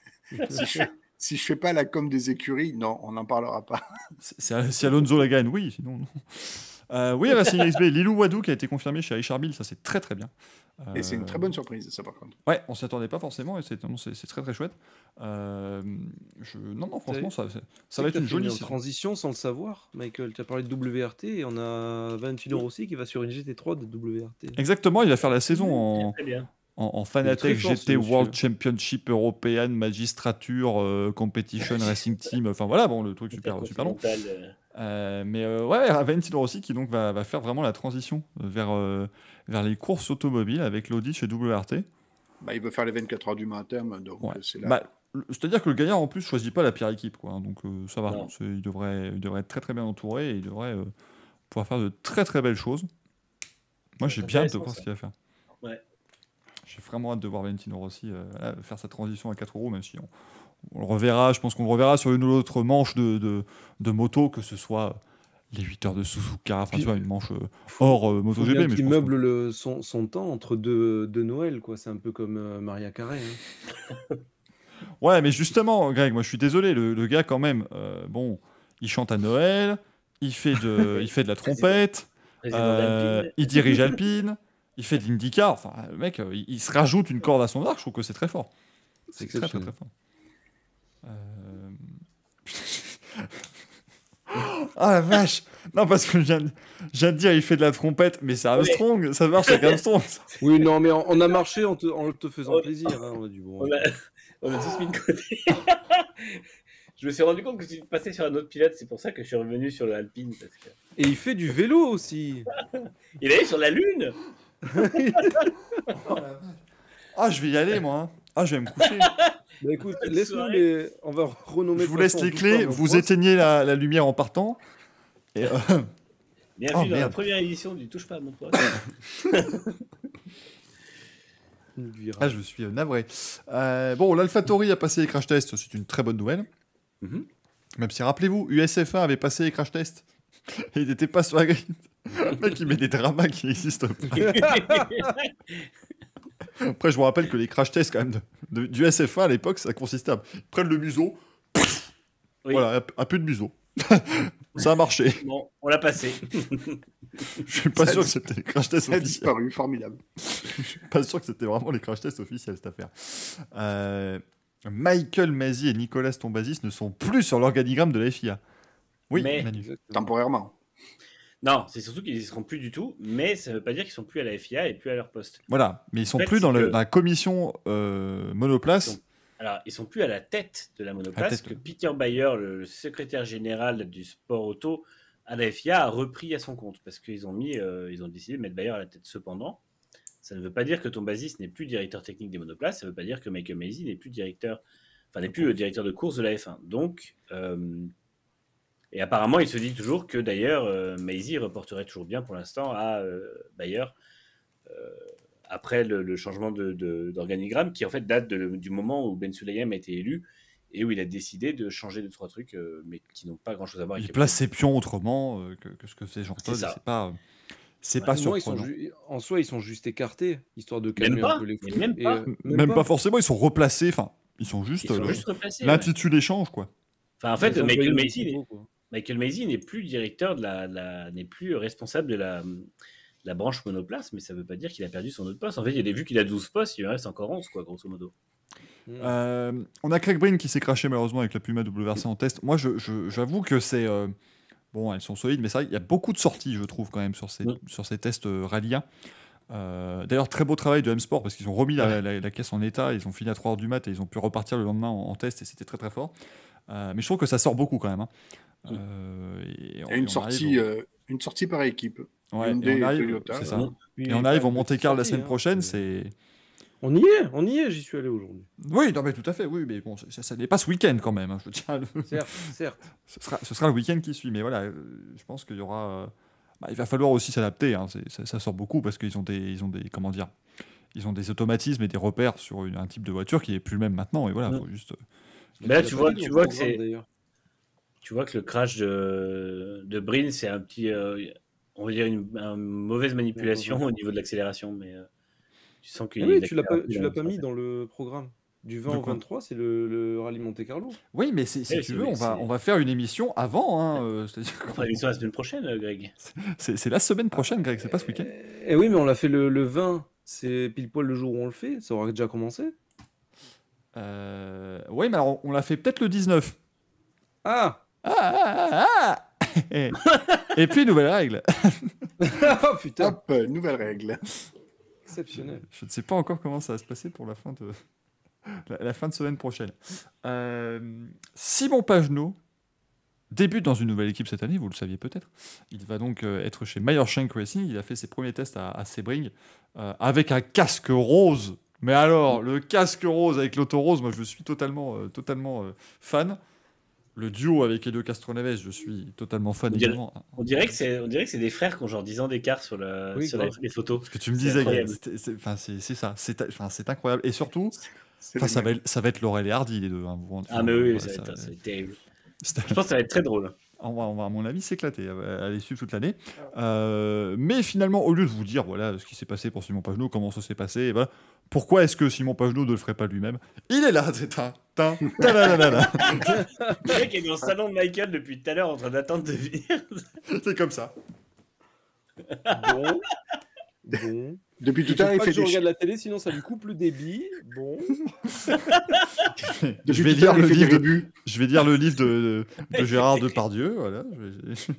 Si je, si je fais pas la com des écuries, non, on n'en parlera pas. C'est- c'est- Si Alonso la gagne, oui, sinon non. Euh, oui, Racing X B, Lilou Wadou qui a été confirmé chez Richard Mille, ça c'est très très bien. Et c'est une Euh, très bonne surprise, ça, par contre. Ouais, on s'y attendait pas forcément et c'est non, c'est- c'est très très chouette. Euh, je... Non, non, franchement, ça, ça, ça va être une jolie en saison. transition sans le savoir, Michael. Tu as parlé de W R T et on a Valentino Rossi qui va sur une G T trois de W R T. Exactement, il va faire la saison en, Très bien. en, en Il est Fanatec très fort, G T ce monsieur. World Championship European Magistrature euh, Competition Racing Team. Enfin voilà, bon, le truc super, super long. Intercontinental, euh, Euh, mais euh, ouais, Valentino Rossi qui donc va, va faire vraiment la transition vers, euh, vers les courses automobiles avec l'Audi chez W R T. Bah, il veut faire les vingt-quatre heures du matin, donc Ouais. c'est là. Bah, le- c'est-à-dire que le gagnant en plus choisit pas la pire équipe, quoi. hein, donc euh, ça va. Non. C'est- Il devrait, il devrait être très très bien entouré et il devrait euh, pouvoir faire de très très belles choses. Moi j'ai C'est bien hâte de intéressant, voir ce ça. qu'il va faire. Ouais. J'ai vraiment hâte de voir Valentino Rossi euh, voilà, faire sa transition à quatre roues, même si on, on le reverra, je pense qu'on le reverra sur une ou l'autre manche de, de, de moto, que ce soit les huit heures de Suzuka, enfin tu vois, une manche euh, hors euh, Faut MotoGP. bien Mais je qu'il pense meuble le, son, son temps entre deux, deux Noël, quoi. C'est un peu comme euh, Maria Carré. hein. que- Ouais, mais justement, Greg, moi je suis désolé, le, le gars quand même, euh, bon, il chante à Noël, il fait de, il fait de la trompette, Président euh, d'Alpine. il dirige Alpine, il fait de l'IndyCar, enfin le mec, euh, il, il se rajoute une corde à son arc, je trouve que c'est très fort. C'est C'est très très exceptionnel. très fort. Euh... Ah la vache. Non, parce que je viens, de... je viens de dire, il fait de la trompette, mais c'est Armstrong, ouais. Ça marche avec Armstrong. Oui, non, mais on, on a marché en te, en te faisant on... plaisir. Hein. On a du bon. On a, on a tous mis de côté. Je me suis rendu compte que tu passais sur un autre pilote, c'est pour ça que je suis revenu sur le Alpine. Parce que... Et il fait du vélo aussi. Il est sur la Lune. Ah, je vais y aller, moi. Hein. Ah, je vais me coucher. Bah écoute, laisse-nous les... On va renommer... Je vous laisse les clés, vous poste. éteignez la, la lumière en partant. Et euh... Bienvenue oh, dans merde. la première édition du Touche pas à mon poste. Ah, je suis navré. Euh, bon, l'AlphaTauri a passé les crash tests, c'est une très bonne nouvelle. Mm-hmm. Même si, rappelez-vous, U S F un avait passé les crash tests. Et il n'était pas sur la grille. Le mec, il met des dramas qui n'existent pas. Après, je vous rappelle que les crash tests, quand même, de, de, du S F un à l'époque, ça consistait à prendre le museau. Oui. Voilà, un peu de museau. Ça a marché. Bon, on l'a passé. Je suis pas ça sûr que c'était les crash tests ça officiels. Ça a disparu, formidable. Je suis pas sûr que c'était vraiment les crash tests officiels, cette affaire. Euh, Michael Masi et Nicolas Tombazis ne sont plus sur l'organigramme de la F I A. Oui, mais Manu. Temporairement. Non, c'est surtout qu'ils n'y seront plus du tout, mais ça ne veut pas dire qu'ils sont plus à la F I A et plus à leur poste. Voilà, mais ils sont en fait, plus dans, le, que... dans la commission euh, monoplace. Ils sont... Alors, ils sont plus à la tête de la monoplace, que Peter Bayer, le secrétaire général du sport auto à la F I A, a repris à son compte, parce qu'ils ont, mis, euh, ils ont décidé de mettre Bayer à la tête. Cependant, ça ne veut pas dire que Tombazis n'est plus directeur technique des monoplaces, ça ne veut pas dire que Michael Masi n'est plus directeur, enfin, n'est plus le directeur de course de la F un. Donc... Euh, Et apparemment, il se dit toujours que d'ailleurs, euh, Masi reporterait toujours bien pour l'instant à euh, Bayer euh, après le, le changement de, de, d'organigramme qui en fait date de, du moment où Ben Sulayem a été élu et où il a décidé de changer deux trois trucs, euh, mais qui n'ont pas grand-chose à voir avec. Il place ses pions autrement euh, que, que ce que fait Jean Todt. C'est, c'est pas, c'est ouais, pas surprenant. Ju- en soi, ils sont juste écartés, histoire de calmer un peu les fous. Même, pas. Et, euh, même, même pas. pas forcément. Ils sont replacés. Enfin, ils sont juste. Ils sont euh, juste replacés, l'intitulé ouais. change quoi. Enfin, en fait, ouais, Michael Masi. Est... Michael Masi n'est plus directeur de la, la n'est plus responsable de la, la branche monoplace, mais ça ne veut pas dire qu'il a perdu son autre poste. En fait, il y a des vues qu'il a douze postes, il en reste encore onze, quoi, grosso modo. Euh, on a Craig Breen qui s'est craché malheureusement avec la Puma W R C en test. Moi, je, je, j'avoue que c'est euh, bon, elles sont solides, mais c'est vrai qu'il y a beaucoup de sorties, je trouve, quand même sur ces, mmh. sur ces tests euh, rallye un. Euh, d'ailleurs, très beau travail de M-Sport parce qu'ils ont remis la, la, la caisse en état, ils ont fini à trois heures du mat et ils ont pu repartir le lendemain en, en test et c'était très très fort. Euh, mais je trouve que ça sort beaucoup quand même. Hein. Euh, et on, et une, et sortie, arrive, euh, une sortie par équipe. Ouais, une et on arrive, Toyota, c'est ça. Et, et on arrive au Monte-Carlo la semaine prochaine. Hein, c'est... On y est, on y est, j'y suis allé aujourd'hui. Oui, non, mais tout à fait, oui, mais bon, ça, ça n'est pas ce week-end quand même. Hein, je tiens le... Certes, certes. Ce sera, ce sera le week-end qui suit, mais voilà, euh, je pense qu'il y aura. Euh, bah, il va falloir aussi s'adapter. Hein, c'est, ça, ça sort beaucoup parce qu'ils ont des, ils ont des, comment dire, ils ont des automatismes et des repères sur une, un type de voiture qui est plus le même maintenant. Et voilà, mmh. faut juste. Mais là, tu vois, tu vois que c'est. D'ailleurs. Tu vois que le crash de, de Breen, c'est un petit, euh, on va dire une, une mauvaise manipulation ouais, ouais, ouais. au niveau de l'accélération, mais euh, tu sens qu'il. Ah oui, tu l'as pas, tu l'as pas mis dans le programme. Du vingt au vingt-trois, c'est le, le rallye Monte-Carlo. Oui, mais c'est, si ouais, tu veux, on va, on va faire une émission avant. Hein, euh, c'est-à-dire on fera l'émission la semaine prochaine, Greg. C'est, c'est la semaine prochaine, Greg, c'est pas ce week-end. Et oui, mais on l'a fait le, le vingt, c'est pile poil le jour où on le fait, ça aura déjà commencé. Euh... Oui, mais alors on l'a fait peut-être le dix-neuf. Ah Ah, ah, ah, ah. Et, et puis, nouvelle règle. Oh putain. Hop, nouvelle règle. Exceptionnel. Je ne sais pas encore comment ça va se passer pour la fin de, la, la fin de semaine prochaine. Euh, Simon Pagenaud débute dans une nouvelle équipe cette année, vous le saviez peut-être. Il va donc euh, être chez Meyer-Shank Racing. Il a fait ses premiers tests à, à Sebring euh, avec un casque rose. Mais alors, le casque rose avec l'auto rose, moi je suis totalement, euh, totalement euh, fan. Le duo avec Elio Castroneves, je suis totalement fan on dirait, également. On dirait, que c'est, on dirait que c'est des frères qui ont genre dix ans d'écart sur, le, oui, sur la, les photos. Ce que tu me disais, c'est, c'est, c'est, c'est ça, c'est, c'est incroyable. Et surtout, ça va, être, ça va être Laurel et Hardy, les deux. Hein, vous ah, mais oui, ouais, ça, ça, va être, ça va être terrible. C'est... Je pense que ça va être très drôle. On va, on va à mon avis, s'éclater, à les suivre toute l'année. Euh, mais finalement, au lieu de vous dire voilà ce qui s'est passé pour Simon Pagenaud, comment ça s'est passé, et voilà, pourquoi est-ce que Simon Pagenaud ne le ferait pas lui-même ? Il est là, c'est un... Le mec est dans le salon de Michael depuis tout à l'heure en train d'attendre de venir. C'est comme ça. Bon. Bon. Depuis tout à à l'heure, il fait je des... regarde la télé, sinon ça lui coupe le débit. Bon. je, vais lire le livre de... je vais lire le livre de, de, de Gérard Depardieu. Voilà. Je vais...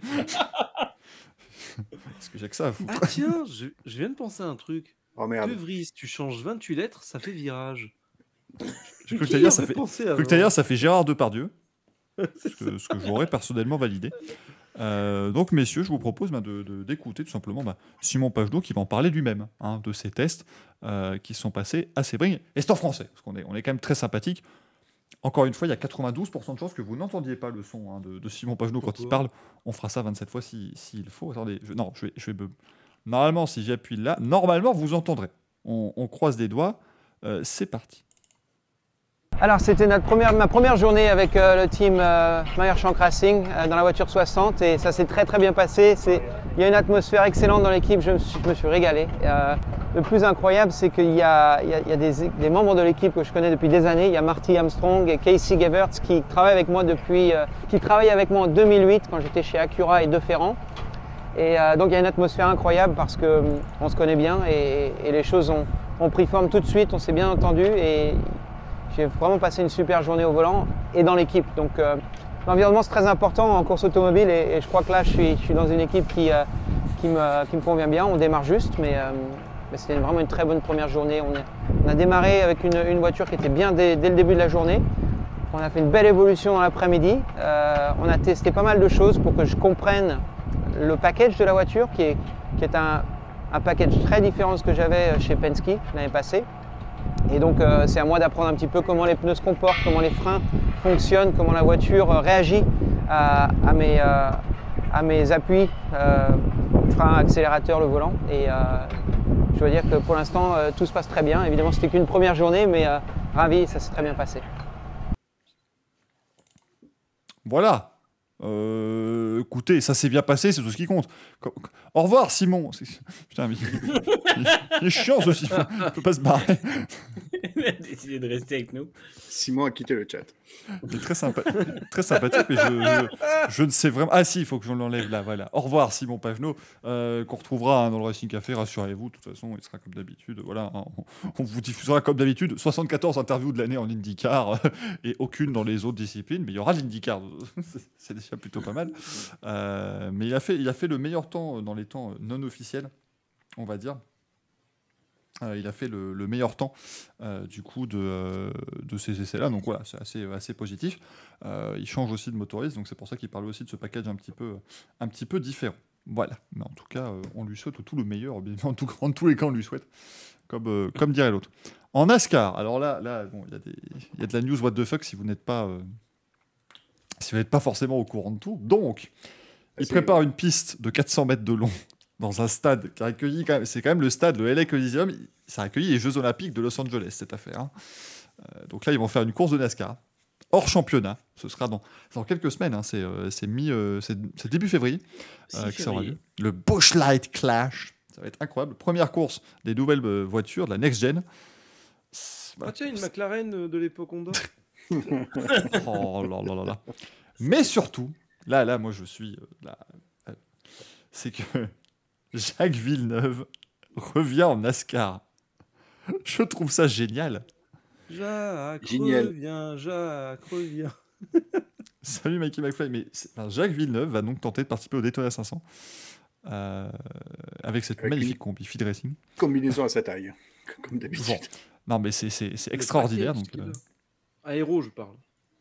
Parce que j'ai que ça à foutre. Ah tiens, je, je viens de penser à un truc. Oh merde. De Vries, tu changes vingt-huit lettres, ça fait virage. Je crois que t'as ça, fait... ça fait Gérard Depardieu. ce, que, ce que j'aurais personnellement validé. Euh, donc, messieurs, je vous propose bah, de, de, d'écouter tout simplement bah, Simon Pagenaud qui va en parler lui-même hein, de ces tests euh, qui sont passés à Sebring. Et c'est en français, parce qu'on est, on est quand même très sympathique. Encore une fois, il y a quatre-vingt-douze pour cent de chances que vous n'entendiez pas le son hein, de, de Simon Pagenaud quand il parle. On fera ça vingt-sept fois s'il si, si faut. Attendez, je, non, je vais, je vais. Normalement, si j'appuie là, normalement, vous entendrez. On, on croise les doigts. Euh, c'est parti. Alors c'était notre première, ma première journée avec euh, le team euh, Meyer-Shank Racing euh, dans la voiture soixante et ça s'est très très bien passé. C'est, il y a une atmosphère excellente dans l'équipe, je me suis, je me suis régalé. Euh, le plus incroyable c'est qu'il y a, il y a, il y a des, des membres de l'équipe que je connais depuis des années. Il y a Marty Armstrong et Casey Geberts qui travaillent avec moi depuis, euh, qui travaillent avec moi en deux mille huit quand j'étais chez Acura et De Ferrand. Et euh, donc il y a une atmosphère incroyable parce qu'on se connaît bien et, et les choses ont, ont pris forme tout de suite, on s'est bien entendu et j'ai vraiment passé une super journée au volant et dans l'équipe. Donc euh, l'environnement c'est très important en course automobile et, et je crois que là je suis, je suis dans une équipe qui, euh, qui, me, qui me convient bien. On démarre juste mais, euh, mais c'était vraiment une très bonne première journée. On, est, on a démarré avec une, une voiture qui était bien dès, dès le début de la journée. On a fait une belle évolution dans l'après-midi. Euh, on a testé pas mal de choses pour que je comprenne le package de la voiture qui est, qui est un, un package très différent de ce que j'avais chez Penske l'année passée. Et donc euh, c'est à moi d'apprendre un petit peu comment les pneus se comportent, comment les freins fonctionnent, comment la voiture euh, réagit à, à, mes, euh, à mes appuis, euh, frein, accélérateur, le volant. Et euh, je dois dire que pour l'instant euh, tout se passe très bien. Évidemment c'était qu'une première journée mais euh, ravi, ça s'est très bien passé. Voilà. Euh, écoutez, ça s'est bien passé, c'est tout ce qui compte. Au revoir, Simon. Putain, mais il est chiant ce Simon. Il ne peut pas se barrer. Il a décidé de rester avec nous. Simon a quitté le chat. Il est très, sympa... très sympathique, mais je, je, je ne sais vraiment. Ah, si, il faut que je l'enlève là. Voilà. Au revoir, Simon Pagenaud, euh, qu'on retrouvera hein, dans le Racing Café. Rassurez-vous, de toute façon, il sera comme d'habitude. Voilà, hein, on, on vous diffusera comme d'habitude soixante-quatorze interviews de l'année en IndyCar euh, et aucune dans les autres disciplines. Mais il y aura l'IndyCar. C'est déjà plutôt pas mal. Euh, mais il a, fait, il a fait le meilleur temps dans les temps non officiels, on va dire. Euh, il a fait le, le meilleur temps euh, du coup de, euh, de ces essais-là, donc voilà, c'est assez, assez positif. Euh, il change aussi de motoriste, donc c'est pour ça qu'il parle aussi de ce package un petit peu, un petit peu différent. Voilà, mais en tout cas, euh, on lui souhaite tout le meilleur, bien en, tout, en tous les cas, on lui souhaite, comme, euh, comme dirait l'autre. En NASCAR, alors là, là bon, il y, y a de la news what the fuck si vous n'êtes pas, euh, si vous n'êtes pas forcément au courant de tout. Donc, il prépare une piste de quatre cents mètres de long dans un stade qui a accueilli, quand même, c'est quand même le stade, le L A Coliseum, ça a accueilli les Jeux Olympiques de Los Angeles, cette affaire. Hein. Euh, donc là, ils vont faire une course de NASCAR, hors championnat, ce sera dans, dans quelques semaines, hein, c'est, euh, c'est, mi, euh, c'est, c'est début février, euh, que ça aura lieu. Le Busch Light Clash, ça va être incroyable. Première course des nouvelles euh, voitures, de la Next Gen. Voilà. Ah tiens, une McLaren de l'époque Honda. Oh là là là là. Mais surtout, là, là, moi je suis... Euh, là, euh, c'est que... Jacques Villeneuve revient en NASCAR. Je trouve ça génial. Jacques génial. revient, Jacques revient. Salut Mikey McFly. Mais enfin, Jacques Villeneuve va donc tenter de participer au Daytona cinq cents euh, avec cette avec magnifique combi Feed Racing. Combinaison à sa taille, comme d'habitude. Bon. Non mais c'est, c'est, c'est extraordinaire. Donc, euh... Aéro, je parle.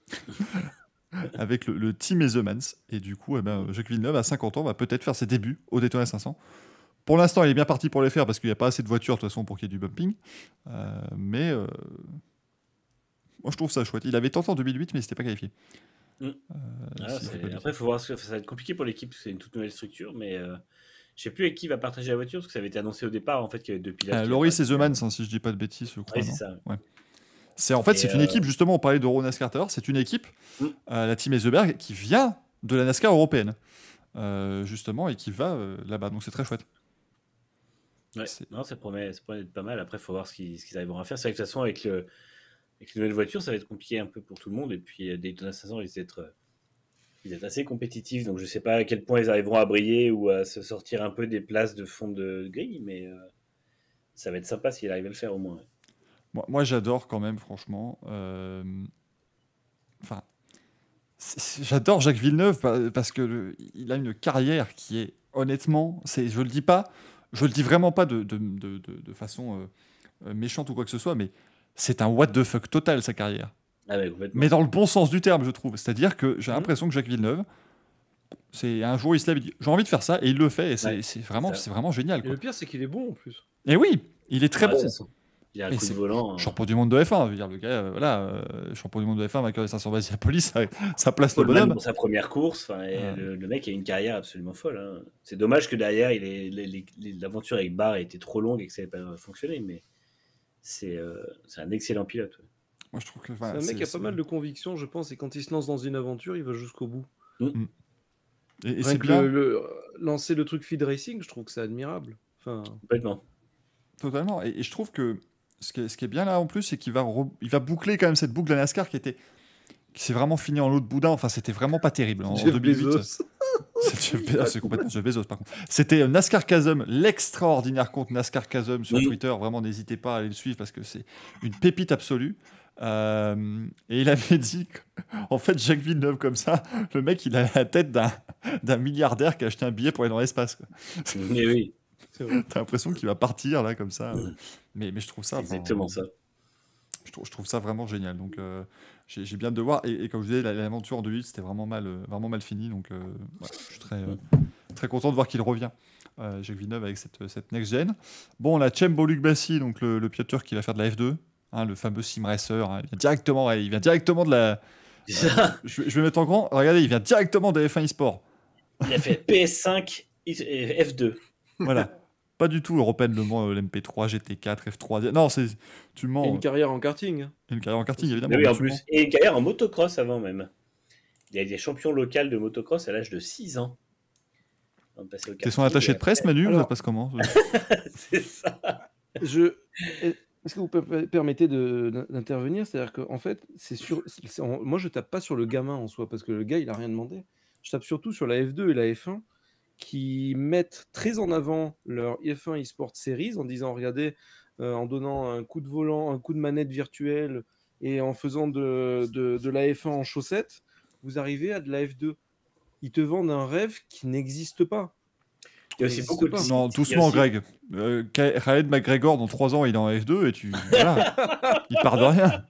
Avec le, le team Ezemans. Et du coup, eh ben, Jacques Villeneuve, à cinquante ans, va peut-être faire ses débuts au Daytona cinq cents. Pour l'instant, il est bien parti pour les faire parce qu'il n'y a pas assez de voitures, de toute façon, pour qu'il y ait du bumping. Euh, mais euh, moi, je trouve ça chouette. Il avait tenté en deux mille huit, mais il ne s'était pas qualifié. Mmh. Euh, ah, si après, il faut voir, ça va être compliqué pour l'équipe, c'est une toute nouvelle structure, mais euh, je ne sais plus avec qui va partager la voiture, parce que ça avait été annoncé au départ, en fait, qu'il y avait deux pilotes. Euh, Loris Ezemans, hein, si je ne dis pas de bêtises, je crois. Oui, c'est ça. Ouais. C'est, en fait, et c'est euh... une équipe, justement, on parlait d'Euro NASCAR tout à l'heure, c'est une équipe, mmh. euh, la team Ezeberg, qui vient de la NASCAR européenne, euh, justement, et qui va euh, là-bas. Donc c'est très chouette. Ouais, non, ça promet, ça promet d'être pas mal. Après, il faut voir ce qu'ils, ce qu'ils arriveront à faire. C'est vrai que de toute façon, avec, le, avec les nouvelles voitures, ça va être compliqué un peu pour tout le monde. Et puis, Daytona cinq cents, ils vont être, ils être assez compétitifs. Donc, je ne sais pas à quel point ils arriveront à briller ou à se sortir un peu des places de fond de grille, mais... Euh... ça va être sympa s'il arrive à le faire au moins. Ouais. Moi, moi j'adore quand même, franchement. Euh... Enfin, j'adore Jacques Villeneuve parce que le... il a une carrière qui est, honnêtement, c'est, je le dis pas, je le dis vraiment pas de, de, de, de, de façon euh, méchante ou quoi que ce soit, mais c'est un what the fuck total, sa carrière. Ah ouais, mais dans le bon sens du terme, je trouve. C'est-à-dire que j'ai mmh. l'impression que Jacques Villeneuve, c'est un jour il se lève, il dit j'ai envie de faire ça, et il le fait, et c'est, ouais, c'est, vraiment, c'est vraiment génial. Quoi. Et le pire, c'est qu'il est bon en plus. Et oui, il est très ouais, bon. C'est il a un coup de volant. Champion du monde de F un, je veux dire, le gars, euh, voilà, euh, champion du monde de F un, vainqueur des cinq cents bases à Police, ça, ça place le bonhomme. Pour sa première course, ouais. le, le mec a une carrière absolument folle. Hein. C'est dommage que derrière, il est, les, les, les, l'aventure avec Barre ait été trop longue et que ça n'ait pas fonctionné, mais c'est, euh, c'est un excellent pilote. Ouais. Moi, je trouve que, c'est un mec qui a pas mal de convictions, je pense, et quand il se lance dans une aventure, il va jusqu'au bout. Mmh. Et, et c'est bien. Le, le, lancer le truc feed racing, je trouve que c'est admirable. Enfin... Complètement. Totalement. Et, et je trouve que ce qui, est, ce qui est bien là en plus, c'est qu'il va, re, il va boucler quand même cette boucle de la NASCAR qui était, qui s'est vraiment finie en l'eau de boudin. Enfin, c'était vraiment pas terrible. En, Jeff en deux mille huit, Bezos. C'est, Jeff, c'est complètement Jeff Bezos par contre. C'était NASCAR Chasm, l'extraordinaire compte NASCAR Chasm sur oui. Twitter. Vraiment, n'hésitez pas à aller le suivre parce que c'est une pépite absolue. Euh, et il avait dit en fait Jacques Villeneuve comme ça, le mec il a la tête d'un, d'un milliardaire qui a acheté un billet pour aller dans l'espace. Quoi. Mais oui. T'as l'impression qu'il va partir là comme ça. Mmh. Mais, mais je trouve ça. C'est exactement vraiment, ça. Je trouve, je trouve ça vraiment génial. Donc euh, j'ai, j'ai bien hâte de voir. Et, et comme je disais, l'aventure en deux mille huit c'était vraiment mal, euh, vraiment mal fini. Donc euh, ouais, je suis très, euh, très content de voir qu'il revient. Euh, Jacques Villeneuve avec cette, cette next gen. Bon, on a Chembo Luc Bassi, donc le, le piloteur qui va faire de la F deux. Hein, le fameux sim racer, hein, il vient directement, ouais, il vient directement de la. Euh, je, je vais mettre en grand. Regardez, il vient directement de F un eSport. Il a fait P S cinq et F deux. Voilà, pas du tout européenne Le Mans, l'M P trois, G T quatre, F trois. Non, c'est tu mens. Et une carrière en karting. Et une carrière en karting, évidemment. Oui, en plus, et une carrière en motocross avant même. Il a été champion local de motocross à l'âge de six ans. T'es son attaché de presse, Manu, ou ça se passe comment? C'est ça. Je. Est-ce que vous permettez de, d'intervenir? C'est-à-dire qu'en fait, c'est sur, c'est, en, moi je tape pas sur le gamin en soi, parce que le gars il a rien demandé. Je tape surtout sur la F deux et la F un qui mettent très en avant leur F un eSport Series en disant regardez, euh, en donnant un coup de volant, un coup de manette virtuelle et en faisant de, de, de la F un en chaussettes, vous arrivez à de la F deux. Ils te vendent un rêve qui n'existe pas. Il y a aussi beaucoup de... Non, doucement, aussi... Greg. Euh, Khaled McGregor, dans trois ans, il est en F deux et tu. Voilà. Il part de rien.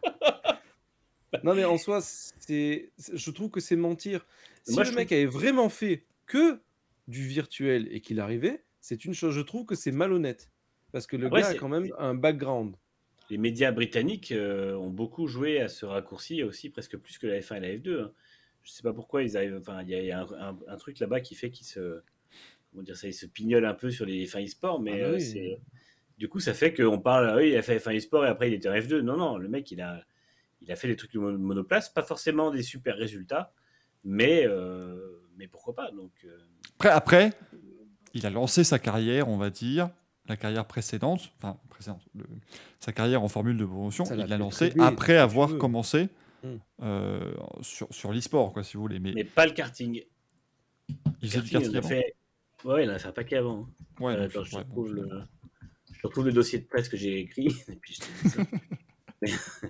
Non, mais en soi, c'est... je trouve que c'est mentir. Si Moi, le je mec trouve... avait vraiment fait que du virtuel et qu'il arrivait, c'est une chose. Je trouve que c'est malhonnête. Parce que le Après, gars c'est... a quand même un background. Les médias britanniques euh, ont beaucoup joué à ce raccourci, aussi presque plus que la F un et la F deux. Hein. Je sais pas pourquoi ils arrivent. Enfin, il y a, y a un, un, un truc là-bas qui fait qu'ils se. Comment dire ça, il se pignole un peu sur les F un eSport, mais ah, oui. euh, c'est... du coup, ça fait qu'on parle, ah oui, il a fait F un eSport et après il était en F deux. Non, non, le mec, il a, il a fait des trucs de monoplace, pas forcément des super résultats, mais, euh, mais pourquoi pas. Donc, euh... après, après, il a lancé sa carrière, on va dire, la carrière précédente, enfin, précédente, le... sa carrière en formule de promotion, ça il l'a lancé après avoir commencé mmh. euh, sur, sur l'eSport, quoi, si vous voulez. Mais, mais pas le karting. Il faisait du karting il a fait... Ouais, il en a fait un paquet avant. Ouais, euh, donc, attends, je, ouais, retrouve bon, le... je retrouve le dossier de presse que j'ai écrit. Et puis je te dis ça.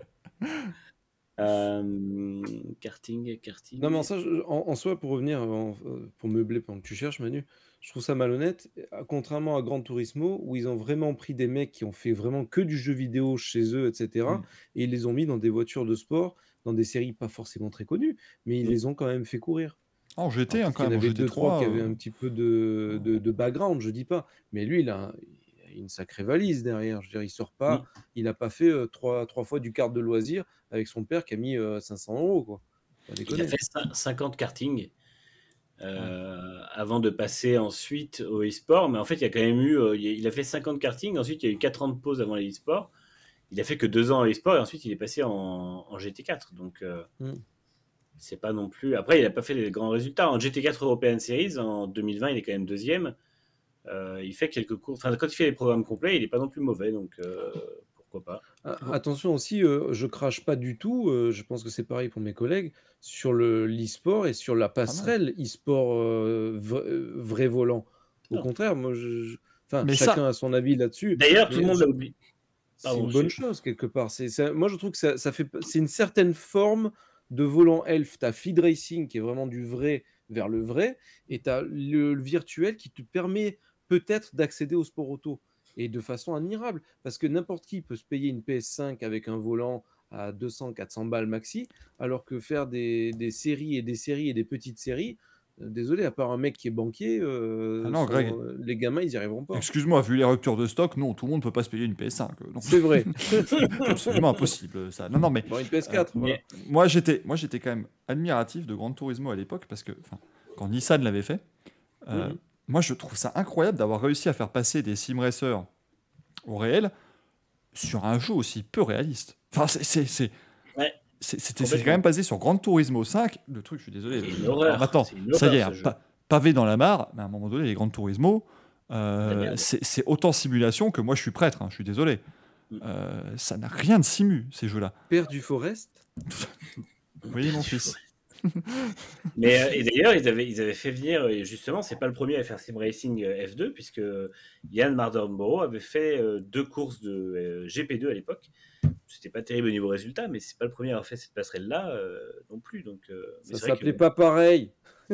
euh, karting, karting. Non, mais en, ça, je, en, en soi, pour revenir, en, pour meubler pendant que tu cherches, Manu, je trouve ça malhonnête. Contrairement à Gran Turismo, où ils ont vraiment pris des mecs qui ont fait vraiment que du jeu vidéo chez eux, et cetera. Mm. Et ils les ont mis dans des voitures de sport, dans des séries pas forcément très connues, mais ils mm. les ont quand même fait courir. En G T, hein, quand même. Il y en avait deux, trois qui euh... avaient un petit peu de, de, de background, je dis pas. Mais lui, il a, il a une sacrée valise derrière. Je veux dire, il sort pas. Mm. Il n'a pas fait euh, trois, trois fois du kart de loisir avec son père qui a mis euh, cinq cents euros. Quoi. Il a fait cinquante karting euh, mm. avant de passer ensuite au e-sport. Mais en fait, il y a quand même eu. Euh, il a fait cinquante karting. Ensuite, il y a eu quatre ans de pause avant les e-sport. Il a fait que deux ans à e-sport et ensuite, il est passé en, en G T quatre. Donc. Euh, mm. C'est pas non plus. Après, il n'a pas fait des grands résultats. En G T quatre European Series, en deux mille vingt, il est quand même deuxième. Euh, il fait quelques cours. Enfin, quand il fait les programmes complets, il n'est pas non plus mauvais. Donc, euh, pourquoi pas. Ah, attention aussi, euh, je crache pas du tout. Euh, je pense que c'est pareil pour mes collègues sur le, l'e-sport et sur la passerelle ah e-sport euh, vrai, vrai volant. Au non. contraire, moi, je, je... Enfin, Mais chacun ça- a son avis là-dessus. D'ailleurs, tout mais le monde je- l'a oublié. C'est Pardon, une bonne je- chose quelque part. C'est, ça- moi, je trouve que ça, ça fait, c'est une certaine forme de volant elf. Tu as Feed Racing qui est vraiment du vrai vers le vrai, et tu as le, le virtuel qui te permet peut-être d'accéder au sport auto et de façon admirable, parce que n'importe qui peut se payer une P S cinq avec un volant à deux cents à quatre cents balles maxi, alors que faire des, des séries et des séries et des petites séries, euh, désolé, à part un mec qui est banquier, euh, Ah non, son- Greg. les gamins, ils n'y arriveront pas. Excuse-moi, vu les ruptures de stock, non, tout le monde peut pas se payer une P S cinq. euh, non. C'est vrai. Absolument impossible, ça. Non, non, mais Bon, une P S quatre, Euh, voilà. moi, j'étais, moi, j'étais quand même admiratif de Gran Turismo à l'époque parce que, enfin, quand Nissan l'avait fait, euh, Mhm. moi, je trouve ça incroyable d'avoir réussi à faire passer des sim racers au réel sur un jeu aussi peu réaliste. Enfin, c'est, c'est, c'est, Ouais. c'est- c'était, c'est Complètement. quand même basé sur Gran Turismo cinq. Le truc, je suis désolé. C'est le- une horreur, Alors, attends, c'est une ça y est, horreur, hein, ce jeu. pa- pavé dans la mare, mais à un moment donné, les Gran Turismo, euh, La merde. c'est, c'est autant simulation que moi, je suis prêtre. Hein, je suis désolé. Mm. Euh, ça n'a rien de simu, ces jeux-là. Père du Forest. Oui, mon fils. Mais euh, et d'ailleurs, ils avaient, ils avaient fait venir, et justement, c'est pas le premier à faire Sim Racing euh, F deux, puisque Yann Mardenborough avait fait euh, deux courses de euh, G P deux à l'époque. C'était pas terrible au niveau résultat, mais c'est pas le premier à avoir fait cette passerelle-là euh, non plus. Donc, euh, mais Ça c'est vrai s'appelait que- pas pareil.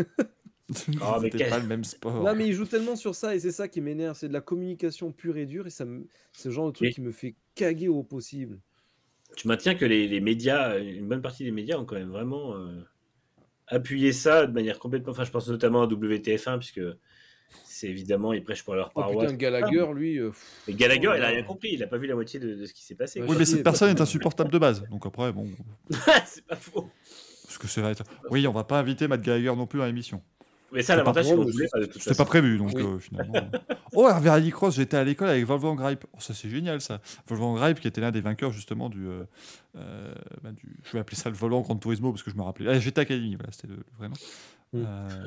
Oh, mais C'était quel- pas le même sport. Non, mais il joue tellement sur ça et c'est ça qui m'énerve. C'est de la communication pure et dure et ça me... c'est le genre de truc Oui. qui me fait caguer au possible. Tu maintiens que les, les médias, une bonne partie des médias ont quand même vraiment euh, appuyé ça de manière complètement. Enfin, je pense notamment à W T F un, puisque c'est évidemment, ils prêchent pour leur Oh paroisse. putain, Gallagher, lui. euh, pff, Mais Gallagher, oh il a là rien là. compris, il a pas vu la moitié de, de ce qui s'est passé. Ouais, Oui, quoi. mais chier, cette personne parce est que- insupportable de base. Donc après, bon, C'est pas faux. parce que c'est vrai. Oui, on va pas inviter Matt Gallagher non plus dans l'émission. Mais ça, C'est l'avantage, pas c'est qu'on drôle, voulait pas de toute C'était façon. pas prévu, donc Oui. euh, finalement. euh. Oh, Hervé Rallycross, j'étais à l'école avec Wolfgang Greip. Oh, ça c'est génial ça. Wolfgang Greip qui était l'un des vainqueurs justement du, euh, euh, bah, du. Je vais appeler ça le volant Gran Turismo parce que je me rappelais. Ah, G T Academy, voilà, c'était le, le vrai nom. Mm. Euh,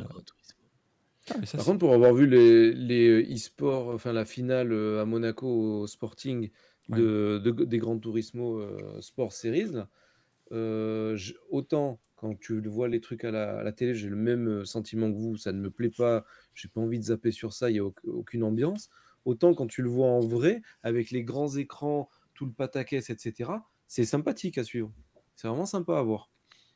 ah, mais ça, Par c'est- contre, pour avoir vu les, les e-sports, enfin la finale euh, à Monaco au Sporting de, de- des Gran Turismo euh, Sport Series, là, euh, j- autant quand tu vois les trucs à la, à la télé, j'ai le même euh, sentiment que vous, ça ne me plaît pas, j'ai pas envie de zapper sur ça, il n'y a auc- aucune ambiance. Autant quand tu le vois en vrai, avec les grands écrans, tout le pataquès, et cetera, c'est sympathique à suivre. C'est vraiment sympa à voir.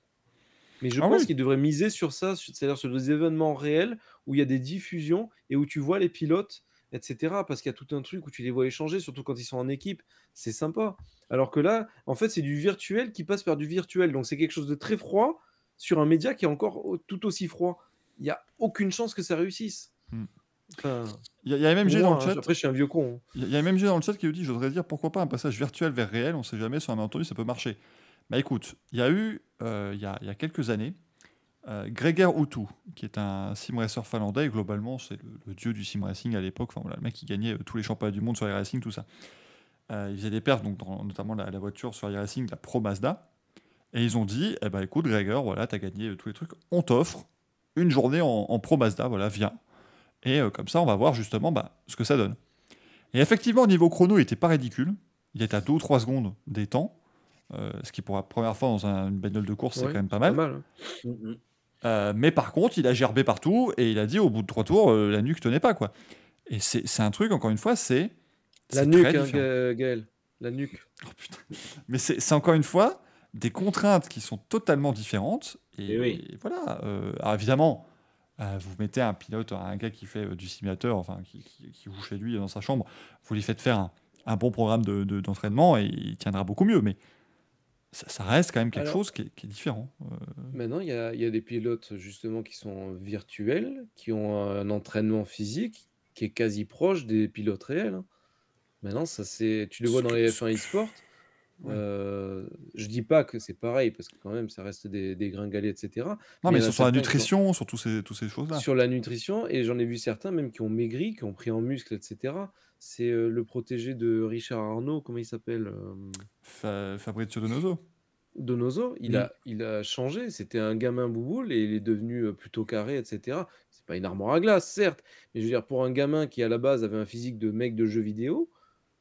Mais je Ah pense oui. qu'ils devraient miser sur ça, sur- c'est-à-dire sur des événements réels où il y a des diffusions et où tu vois les pilotes, et cetera. Parce qu'il y a tout un truc où tu les vois échanger, surtout quand ils sont en équipe. C'est sympa. Alors que là, en fait, c'est du virtuel qui passe par du virtuel. Donc c'est quelque chose de très froid sur un média qui est encore au- tout aussi froid. Il n'y a aucune chance que ça réussisse. Hmm. Enfin, Il y a, il y a M M G pour dans moi, le hein, chat. après, je suis un vieux con. hein. Il y a- il y a M M G dans le chat qui nous dit, j'oserais dire pourquoi pas un passage virtuel vers réel. On sait jamais sur un malentendu ça peut marcher. Bah écoute, il y a eu euh, il y, a, il y a quelques années. Euh, Gregor Outu, qui est un sim racer finlandais, et globalement c'est le, le dieu du sim racing à l'époque, enfin voilà, le mec qui gagnait euh, tous les championnats du monde sur les racing, tout ça. Euh, il faisait des perfs, donc dans- notamment la, la voiture sur les racing, la Pro Mazda, et ils ont dit, eh ben écoute Gregor, voilà, t'as gagné euh, tous les trucs, on t'offre une journée en, en Pro Mazda, voilà, viens. Et euh, comme ça on va voir justement bah, ce que ça donne. Et effectivement au niveau chrono il était pas ridicule, il était à deux ou trois secondes des temps, euh, ce qui pour la première fois dans un- une bagnole de course c'est Ouais, quand même pas Pas mal. mal. hein. Mm, mm. Euh, mais par contre, il a gerbé partout et il a dit au bout de trois tours, euh, la nuque tenait pas quoi. Et c'est c'est un truc, encore une fois, c'est. La c'est nuque, très hein, différent. Ga- Gaël. La nuque. Oh, putain. Mais c'est c'est encore une fois des contraintes qui sont totalement différentes. Et, Eh oui. et voilà. euh, alors évidemment, euh, vous mettez un pilote, un gars qui fait euh, du simulateur, enfin qui, qui, qui joue chez lui dans sa chambre, vous lui faites faire un, un bon programme de- de- d'entraînement et il tiendra beaucoup mieux. Mais ça, ça reste quand même quelque Alors- chose qui est, qui est différent. Euh, Maintenant, il y a, il y a des pilotes justement qui sont virtuels, qui ont un entraînement physique qui est quasi proche des pilotes réels. hein. Maintenant, ça c'est, tu le vois dans les F un e-sport. Ouais. Euh, je dis pas que c'est pareil parce que quand même ça reste des, des gringalets, et cetera. non, Mais mais il y en a sur, sur la certains qui ont- nutrition, sur tous ces, toutes ces choses-là. sur la nutrition et j'en ai vu certains même qui ont maigri, qui ont pris en muscle, et cetera. C'est euh, le protégé de Richard Arnaud, comment il s'appelle euh, Fa- Fabrizio Donoso. Donoso, il, Oui. a, il a changé. C'était un gamin bouboule et il est devenu euh, plutôt carré, et cetera. C'est pas une armoire à glace, certes, mais je veux dire, pour un gamin qui à la base avait un physique de mec de jeu vidéo,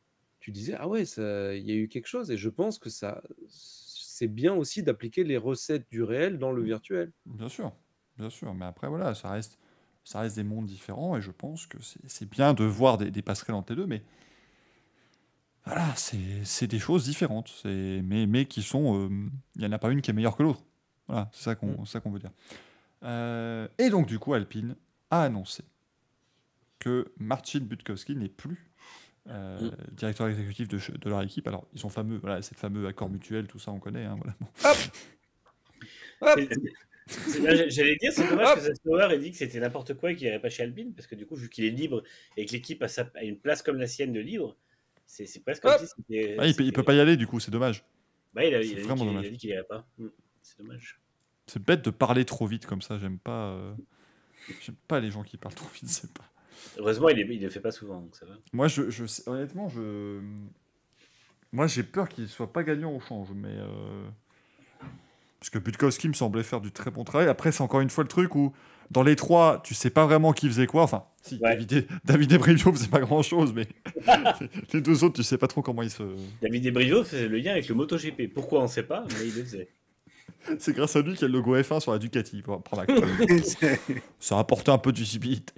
tu disais, ah ouais, ça- il y a eu quelque chose. Et je pense que ça, c'est bien aussi d'appliquer les recettes du réel dans le virtuel. Bien sûr, bien sûr. Mais après, voilà, ça reste. ça reste des mondes différents, et je pense que c'est bien de voir des, des passerelles entre les deux, mais voilà, c'est des choses différentes, mais, mais qui sont... Il euh, n'y en a pas une qui est meilleure que l'autre. Voilà, c'est ça qu'on mmh. qu'on veut dire. Euh, et donc, du coup, Alpine a annoncé que Marcin Budkowski n'est plus euh, mmh. directeur exécutif de, de leur équipe. Alors, ils sont fameux, voilà, c'est le fameux accord mutuel, tout ça, on connaît. Hein, voilà. Bon. Hop Hop J'allais dire, c'est dommage Hop que Zafnauer ait dit que c'était n'importe quoi et qu'il n'irait pas chez Alpine, parce que du coup, vu qu'il est libre et que l'équipe a, a une place comme la sienne de libre, c'est presque comme si c'était... Ah, il ne peut pas y aller, du coup, c'est dommage. Bah, il a, il a dit qu'il qu n'irait pas. Mmh. C'est dommage. C'est bête de parler trop vite comme ça, j'aime pas... Euh... J'aime pas les gens qui parlent trop vite, c'est pas... Heureusement, il ne le fait pas souvent, donc ça va. Moi, je, je, honnêtement, je... Moi, j'ai peur qu'il ne soit pas gagnant au change, mais... Euh... Parce que Budkowski me semblait faire du très bon travail. Après, c'est encore une fois le truc où, dans les trois, tu sais pas vraiment qui faisait quoi. Enfin, si, ouais. David, David Ebrivio faisait pas grand-chose, mais les deux autres, tu sais pas trop comment ils se... David Ebrivio faisait le lien avec le MotoGP. Pourquoi, on ne sait pas, mais il le faisait. C'est grâce à lui qu'il y a le logo F un sur la Ducati. Pour prendre la... Ça a apporté un peu de visibilité.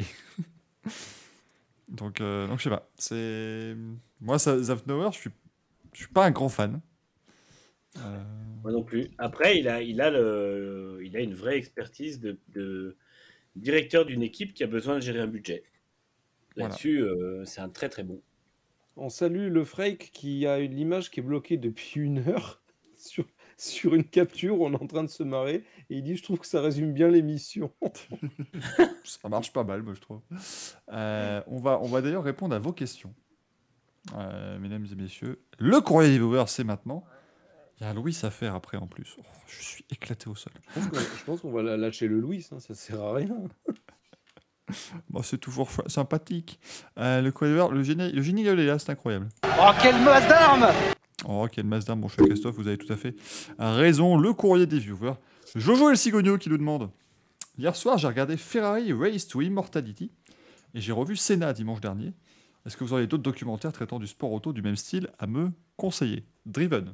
donc, euh, donc, je sais pas. C'est... Moi, Zafnauer, je suis... je suis pas un grand fan. Euh... Moi non plus. Après, il a, il a, le, il a une vraie expertise de, de directeur d'une équipe qui a besoin de gérer un budget. Là-dessus, voilà. euh, c'est un très très bon. On salue le Freak qui a une image qui est bloquée depuis une heure sur, sur une capture où on est en train de se marrer. Et il dit, je trouve que ça résume bien l'émission. Ça marche pas mal, moi, je trouve. Euh, on va, on va d'ailleurs répondre à vos questions. Euh, mesdames et messieurs, le courrier des viewers, c'est maintenant. Il y a un Louis à faire après en plus. Oh, je suis éclaté au sol. Je pense qu'on va lâcher le Louis, hein, ça sert à rien. Bon, c'est toujours sympathique. Euh, le courrier, le génie, le génie est là, c'est incroyable. Oh, quelle masse d'armes! Oh, quelle masse d'armes, mon cher Christophe, vous avez tout à fait raison. Le courrier des viewers. Jojo El Cigogno qui nous demande. Hier soir, j'ai regardé Ferrari Race to Immortality et j'ai revu Senna dimanche dernier. Est-ce que vous auriez d'autres documentaires traitant du sport auto du même style à me conseiller? Driven.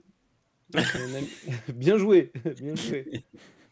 Bien joué, bien joué.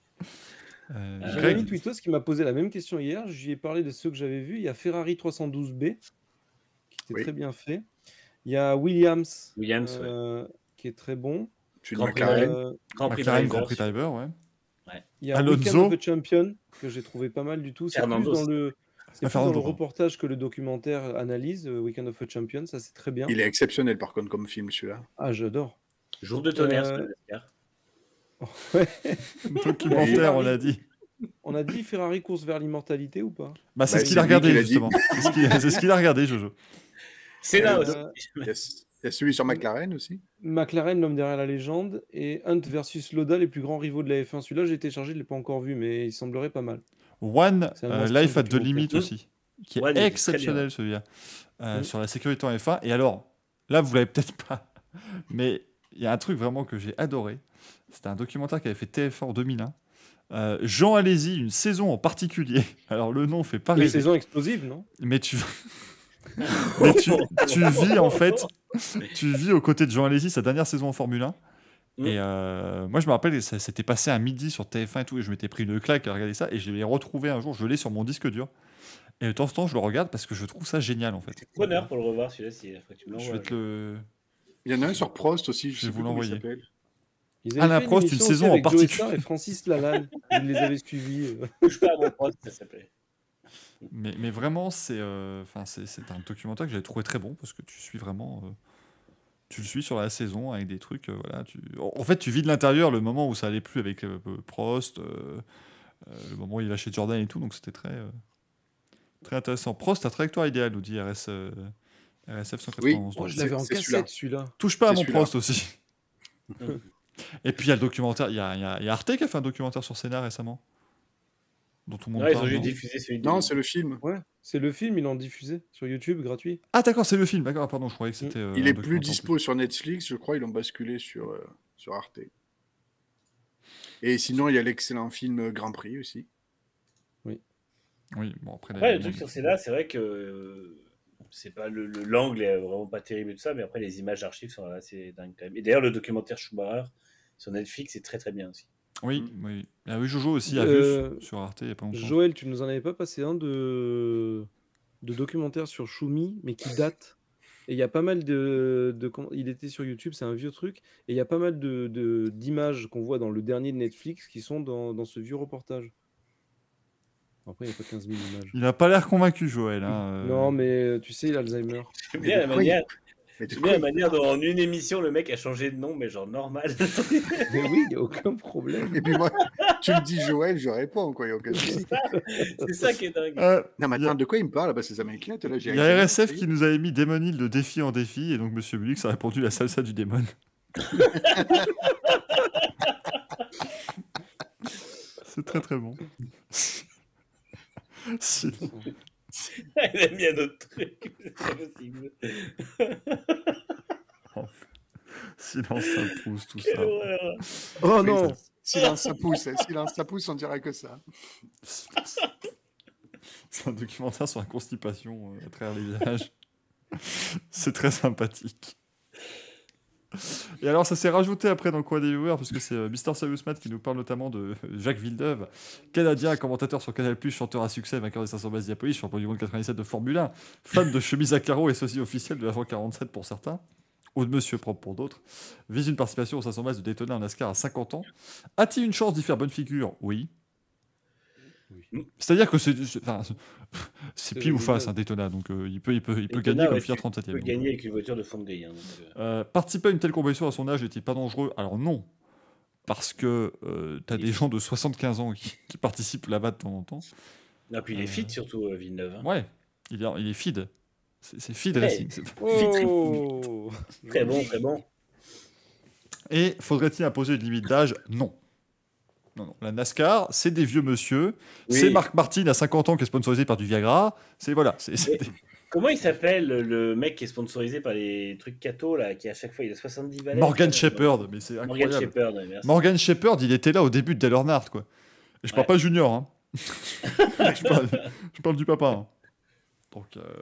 Euh, j'ai un ami Twittos qui m'a posé la même question hier. Je lui ai parlé de ceux que j'avais vus. Il y a Ferrari trois cent douze B, qui était oui. très bien fait. Il y a Williams, Williams euh, ouais. qui est très bon. Grand Prix euh, Grand Prix Driver, ouais. ouais. Il y a Alonso. Weekend of the Champion, que j'ai trouvé pas mal du tout. C'est plus dans le... C'est plus dans le reportage que le documentaire analyse, Weekend of the Champion, ça c'est très bien. Il est exceptionnel par contre comme film celui-là. Ah, j'adore. Jour de tonnerre, euh... c'est ouais. Documentaire, on l'a dit. On a dit Ferrari course vers l'immortalité ou pas? Bah, c'est bah, ce qu'il a regardé, justement. C'est ce qu'il qu a regardé, Jojo. C'est là aussi. Euh, il, y a, il y a celui sur McLaren aussi. McLaren, l'homme derrière la légende, et Hunt versus Lauda, les plus grands rivaux de la F un. Celui-là, j'ai téléchargé, je ne l'ai pas encore vu, mais il semblerait pas mal. One uh, Life at the Limit aussi, qui est ouais, exceptionnel celui-là, euh, mmh. sur la sécurité en F un. Et alors, là, vous l'avez peut-être pas, mais il y a un truc vraiment que j'ai adoré. C'était un documentaire qui avait fait T F un en deux mille un. Euh, Jean Alesi, une saison en particulier. Alors le nom fait pas rêver. Une saison explosive, non? Mais tu, mais tu, tu vis en fait, tu vis aux côtés de Jean Alesi sa dernière saison en Formule un. Mmh. Et euh, moi je me rappelle, ça s'était passé un midi sur T F un et tout, et je m'étais pris une claque à regarder ça, et je l'ai retrouvé un jour, je l'ai sur mon disque dur. Et de temps en temps, je le regarde parce que je trouve ça génial en fait. C'est bonheur pour le revoir celui-là, si tu me je vais te le. Il y en a un sur Prost aussi, je, je sais vais vous l'envoyer. Alain Prost, une, une saison en particulier. Et Francis Lalanne, ils les avaient suivis. Touche pas à mon Prost, ça s'appelait. Mais, mais vraiment, c'est euh, c'est un documentaire que j'avais trouvé très bon parce que tu suis vraiment. Euh, tu le suis sur la saison avec des trucs. Euh, voilà, tu... En fait, tu vis de l'intérieur le moment où ça allait plus avec euh, Prost, euh, euh, le moment où il lâchait Jordan et tout, donc c'était très, euh, très intéressant. Prost, ta trajectoire idéale, nous dit R S, euh, R S F cent quatre-vingt-onze. Oui, oh, je l'avais en cassette celui-là. Touche pas à mon Prost aussi. Et puis il y a le documentaire, il y a, y, a, y a Arte qui a fait un documentaire sur Senna récemment. Dont tout le monde ouais, parle. Ils ont diffusé celui de... Non, c'est le film. Ouais, c'est le film, ils l'ont diffusé sur YouTube, gratuit. Ah d'accord, c'est le film, d'accord, pardon, je croyais que c'était... Euh, il est plus dispo plus. sur Netflix, je crois, ils l'ont basculé sur, euh, sur Arte. Et sinon, il y a l'excellent film Grand Prix aussi. Oui. Oui, bon après... Ouais, le truc sur Senna, c'est vrai que... c'est pas le l'angle est vraiment pas terrible et tout ça, mais après les images d'archives sont assez dingues quand même. Et d'ailleurs le documentaire Schumacher sur Netflix est très très bien aussi. Oui, oui. Ah oui, Jojo aussi a Euh, vu sur Arte il n'y a pas longtemps. Joël, tu nous en avais pas passé un de, de documentaire sur Shumi, mais qui date. Et il y a pas mal de, de... comment- Il était sur YouTube, c'est un vieux truc. Et il y a pas mal de, de- d'images qu'on voit dans le dernier de Netflix qui sont dans, dans ce vieux reportage. Après, il n'y a pas quinze mille images. Il n'a pas l'air convaincu, Joël. Hein, euh. Non, mais tu sais, il a Alzheimer. J'aime bien la Mais manière. Mais de J'aime quoi bien la il- manière dont en une émission le mec a changé de nom, mais genre normal. Mais oui, il n'y a aucun problème. Et puis moi, tu me dis Joël, je réponds, quoi, il n'y a aucun souci. C'est ça qui est dingue. Euh, Non, mais Il y a- attends, de quoi il me parle? Bah, c'est ça m'inquiète, là. j'ai Il y a rien R S F compris. qui nous avait mis Demon Hill de défi en défi, et donc Monsieur Bulix a répondu la salsa du démon. C'est très très bon. Si- Il a mis un autre truc. C'est pas possible. Silence, ça pousse, tout Quelle ça. horreur. Oh Oui, non! ça- Silence, ça pousse. hein. Silence, ça pousse, on dirait que ça. C'est un documentaire sur la constipation euh, à travers les villages. C'est très sympathique. Et alors, ça s'est rajouté après dans le coin des viewers, parce que c'est euh, Mister Serious Matt qui nous parle notamment de euh, Jacques Villeneuve, Canadien, commentateur sur Canal plus, chanteur à succès, vainqueur des cinq cents bases Diapolis, champion du monde quatre-vingt-dix-sept de Formule un, fan de chemise à carreaux et sosie officiel de l'avant quarante-sept pour certains, ou de Monsieur Propre pour d'autres, vise une participation aux cinq cents bases de Daytona en NASCAR à cinquante ans. A-t-il une chance d'y faire bonne figure? Oui. Oui. C'est-à-dire que c'est c'est- enfin, c'est- c'est C'est pile ou Villeneuve. face, un Daytona, donc euh, il peut, il peut, il peut Daytona, gagner comme ouais, Fiat tu trente-septième. peut donc, gagner avec une voiture de fond de grille. Hein, donc, euh. euh, participer à une telle compétition à son âge n'est-il pas dangereux? Alors non, parce que euh, tu as Il des est gens de soixante-quinze ans qui, qui participent là-bas de temps en temps. Non, puis il est fit surtout, euh, Villeneuve. hein. Ouais, il est, il est feed. C'est c'est feed Ouais. racing. c'est- Oh! Très bon, très bon. Et faudrait-il imposer une limite d'âge? Non. Non, non. La NASCAR, c'est des vieux monsieur. Oui. C'est Marc Martin à cinquante ans qui est sponsorisé par du Viagra. C'est voilà. C'est c'est Mais- des- Comment il s'appelle le mec qui est sponsorisé par les trucs cathos là, qui à chaque fois il a soixante-dix balais? Morgan Shepherd, mais c'est Morgan incroyable. Shepherd, ouais, merci. Morgan Shepherd, il était là au début de Dale Earnhardt, quoi. Et je parle Ouais. pas junior, hein. je, parle, je parle du papa. hein. Donc, euh...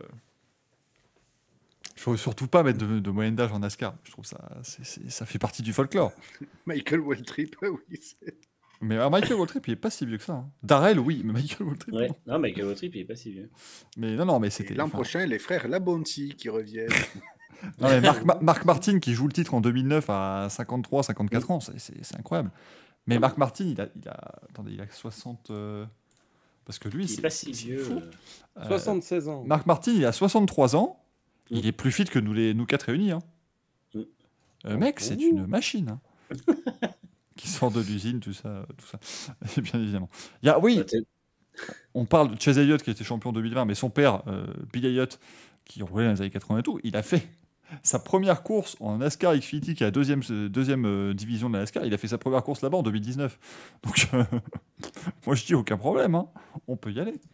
il faut surtout pas mettre de, de moyenne d'âge en NASCAR. Je trouve ça, c'est- c'est- ça fait partie du folklore. Michael Waltrip, oui. c'est- Mais alors, Michael Waltrip, il est pas si vieux que ça. hein. Darrell, oui, mais Michael Waltrip, Ouais. non. Non, Michael Waltrip, il est pas si vieux. Mais non, non, mais Et c'était. l'an enfin, prochain, les frères Labonti qui reviennent. non, mais Marc, Ma- Marc Martin qui joue le titre en deux mille neuf à cinquante-trois, cinquante-quatre ans, c'est- c'est c'est incroyable. Mais Marc Martin, il a, il a, attendez, il a soixante. euh, Parce que lui, Il est c'est pas si c'est vieux. fou. euh. Euh, soixante-seize ans. Marc Martin, il a soixante-trois ans. Il Mm. est plus fit que nous, les, nous quatre réunis. Hein. Mm. Euh, mec, c'est Ouh. une machine. hein. Qui sort de l'usine, tout ça. Tout ça. Bien évidemment. Il y a, oui, Bah, t'es- on parle de Chase Elliott qui a été champion en deux mille vingt, mais son père, euh, Bill Elliott, qui roulait dans les années quatre-vingts et tout, il a fait sa première course en NASCAR Xfinity, qui est la deuxième, euh, deuxième euh, division de la NASCAR. Il a fait sa première course là-bas en deux mille dix-neuf. Donc, euh, moi je dis aucun problème, hein. On peut y aller.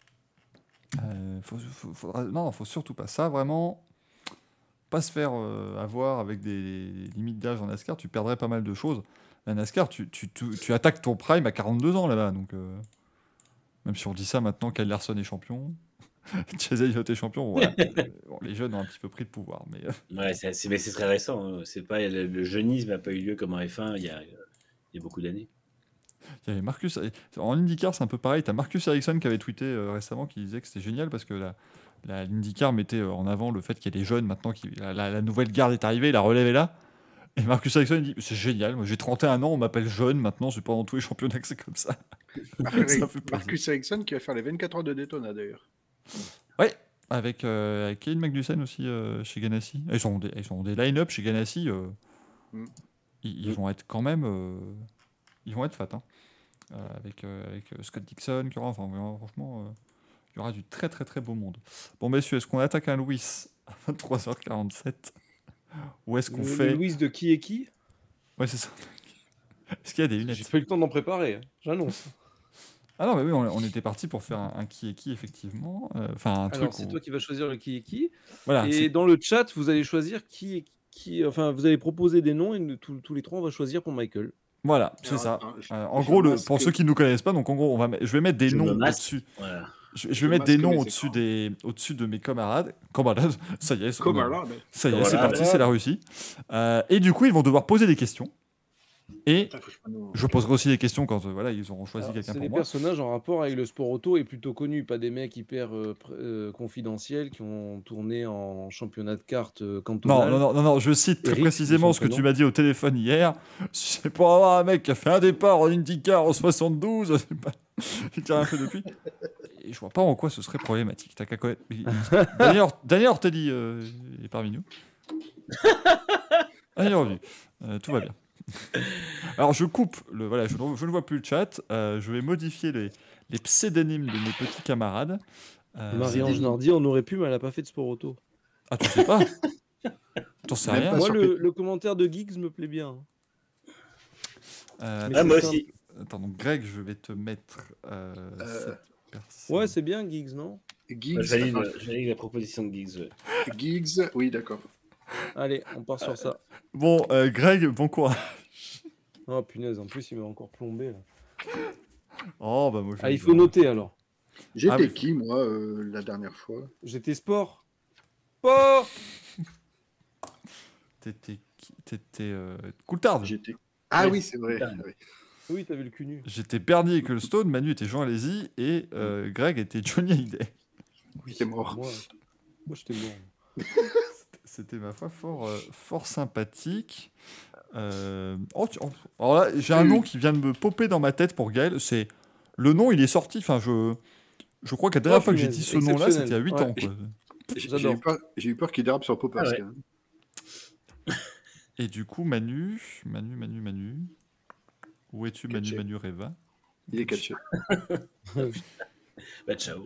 Euh, faut, faut- faudra- non, faut surtout pas ça, vraiment. Pas se faire euh, avoir avec des limites d'âge en NASCAR, tu perdrais pas mal de choses. La NASCAR, tu, tu, tu, tu attaques ton prime à quarante-deux ans là-bas, donc euh, même si on dit ça maintenant, Kyle Larson est champion, Chase Elliott est champion, voilà. Bon, les jeunes ont un petit peu pris de pouvoir, mais euh, Ouais, c'est c'est- mais c'est très récent. hein. C'est pas le, le jeunisme n'a pas eu lieu comme en F un il y a, il y a beaucoup d'années. il y avait Marcus en IndyCar, c'est un peu pareil. T'as Marcus Ericsson qui avait tweeté euh, récemment, qui disait que c'était génial parce que la, la l'IndyCar mettait euh, en avant le fait qu'il y ait des jeunes maintenant, qui, la, la- la nouvelle garde est arrivée, la relève est là. Et Marcus Ericsson il dit c'est génial, moi j'ai trente et un ans, on m'appelle jeune maintenant, c'est pas dans tous les championnats que c'est comme ça. Marcus Ça fait plaisir. Marcus Ericsson qui va faire les vingt-quatre heures de Daytona d'ailleurs. Ouais, avec, euh, avec Kevin Magnussen aussi euh, chez Ganassi. Ils sont des, ils sont des line-up chez Ganassi. euh, Mm. ils, ils vont être quand même. euh, ils vont être fat. Hein. Euh, avec euh, avec euh, Scott Dixon, qui aura, enfin, vraiment, franchement, euh, il y aura du très très très beau monde. Bon, messieurs, est-ce qu'on attaque un Louis à vingt-trois heures quarante-sept? Ou est-ce qu'on Le- fait. le Louis de qui est qui? Ouais, c'est ça. Est-ce qu'il y a des J'ai lunettes? pas eu le temps d'en préparer, hein. J'annonce. Ah non, mais oui, on, on était parti pour faire un, un qui est qui, effectivement. Euh, Enfin, un truc. Alors, c'est où- toi qui vas choisir le qui est qui. Voilà, Et c'est- dans le chat, vous allez choisir qui est qui. Enfin, vous allez proposer des noms et nous, tous, tous les trois, on va choisir pour Michael. voilà, c'est Alors, ça. attends, je- Euh, en je gros, le- masque- pour ceux qui ne nous connaissent pas, donc en gros, on va, met- je vais mettre des Je me noms masque. au-dessus. Voilà. Je, je Je vais mettre des masque noms mes au-dessus écrans. des, au-dessus de mes camarades. Camarades, ça y est, c'est- Comme on a- alors, mais- ça y est, Voilà. c'est parti, c'est la Russie. Euh, et du coup, ils vont devoir poser des questions. Et je poserai aussi des questions quand euh, voilà, ils auront choisi quelqu'un pour moi. C'est des personnages en rapport avec le sport auto et plutôt connus, pas des mecs hyper euh, euh, confidentiels qui ont tourné en championnat de cartes euh, cantonal. Non, non, non, non, non, je cite très Eric, précisément ce que tu m'as dit au téléphone hier. C'est pour avoir un mec qui a fait un départ en IndyCar en soixante-douze, c'est pas... qui a rien fait depuis. Et je vois pas en quoi ce serait problématique. T'as qu'à connaître. Daniel, Or- Daniel Ortelli euh, est parmi nous. Ah, il est revenu. Euh, tout va bien. Alors je coupe, le, voilà, je, je ne vois plus le chat, euh, je vais modifier les, les pseudonymes de mes petits camarades. Euh, Marie-Ange Nardi, on aurait pu, mais elle n'a pas fait de sport auto. Ah, tu sais pas? T'en sais rien. Moi, le, le commentaire de Geeks me plaît bien. Euh, ah, moi aussi. Attends, donc Greg, je vais te mettre... Euh, Euh, ouais, c'est bien Geeks, non? Giggs, je valide, je valide la proposition de Giggs. Ouais. Giggs, oui, d'accord. Allez, on part sur ça. Bon, euh, Greg, bon courage. Oh punaise, en plus il m'a encore plombé là. Oh bah moi. Ah, il faut noter alors. J'étais Ah, mais... qui moi euh, la dernière fois? J'étais sport. Sport. T'étais qui? T'étais euh... Coulthard. J'étais. Ah oui, c'est vrai. Oui, oui t'avais le cul nu. J'étais Bernie Ecclestone, Manu était Jean Alési et euh, Greg était Johnny Hallyday. Oui, c'est mort. Moi, moi j'étais mort. C'était ma foi fort, euh, fort sympathique. Euh... Oh, tu... Alors là, j'ai un nom qui vient de me popper dans ma tête pour Gaël. C'est le nom, il est sorti. Enfin, je, je crois que la dernière oh, fois que j'ai dit ce nom-là, c'était il y a huit ouais. ans. Quoi. J'ai eu peur, j'ai eu peur qu'il dérape sur Popper. Ah ouais. Et du coup, Manu, Manu, Manu, Manu. Où es-tu, Manu, Manu Reva? Il est catché. Bah, ciao.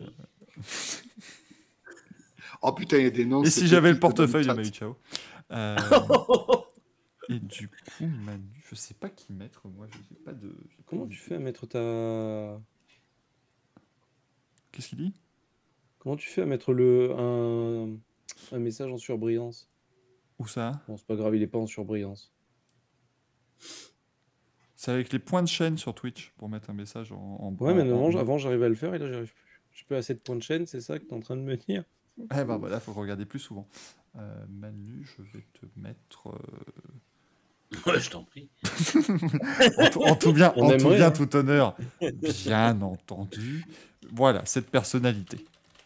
Oh putain, il y a des noms. Et si j'avais le portefeuille de Manu Chao. Euh... Et du coup, Manu, je sais pas qui mettre, moi, je sais pas de... Comment tu fais à mettre ta... Qu'est-ce qu'il dit? Comment tu fais à mettre le un, un message en surbrillance? Où ça? Bon, c'est pas grave, il est pas en surbrillance. C'est avec les points de chaîne sur Twitch pour mettre un message en... en ouais, mais non, avant, j'arrivais à le faire et là, j'arrive plus. Je peux assez de points de chaîne, c'est ça que tu es en train de me dire? Eh ben voilà, faut regarder plus souvent. Euh, Manu, je vais te mettre... Euh... Ouais, je t'en prie. en, tout, en tout bien, On en tout, aimerait, bien hein. tout honneur, bien entendu. Voilà, cette personnalité.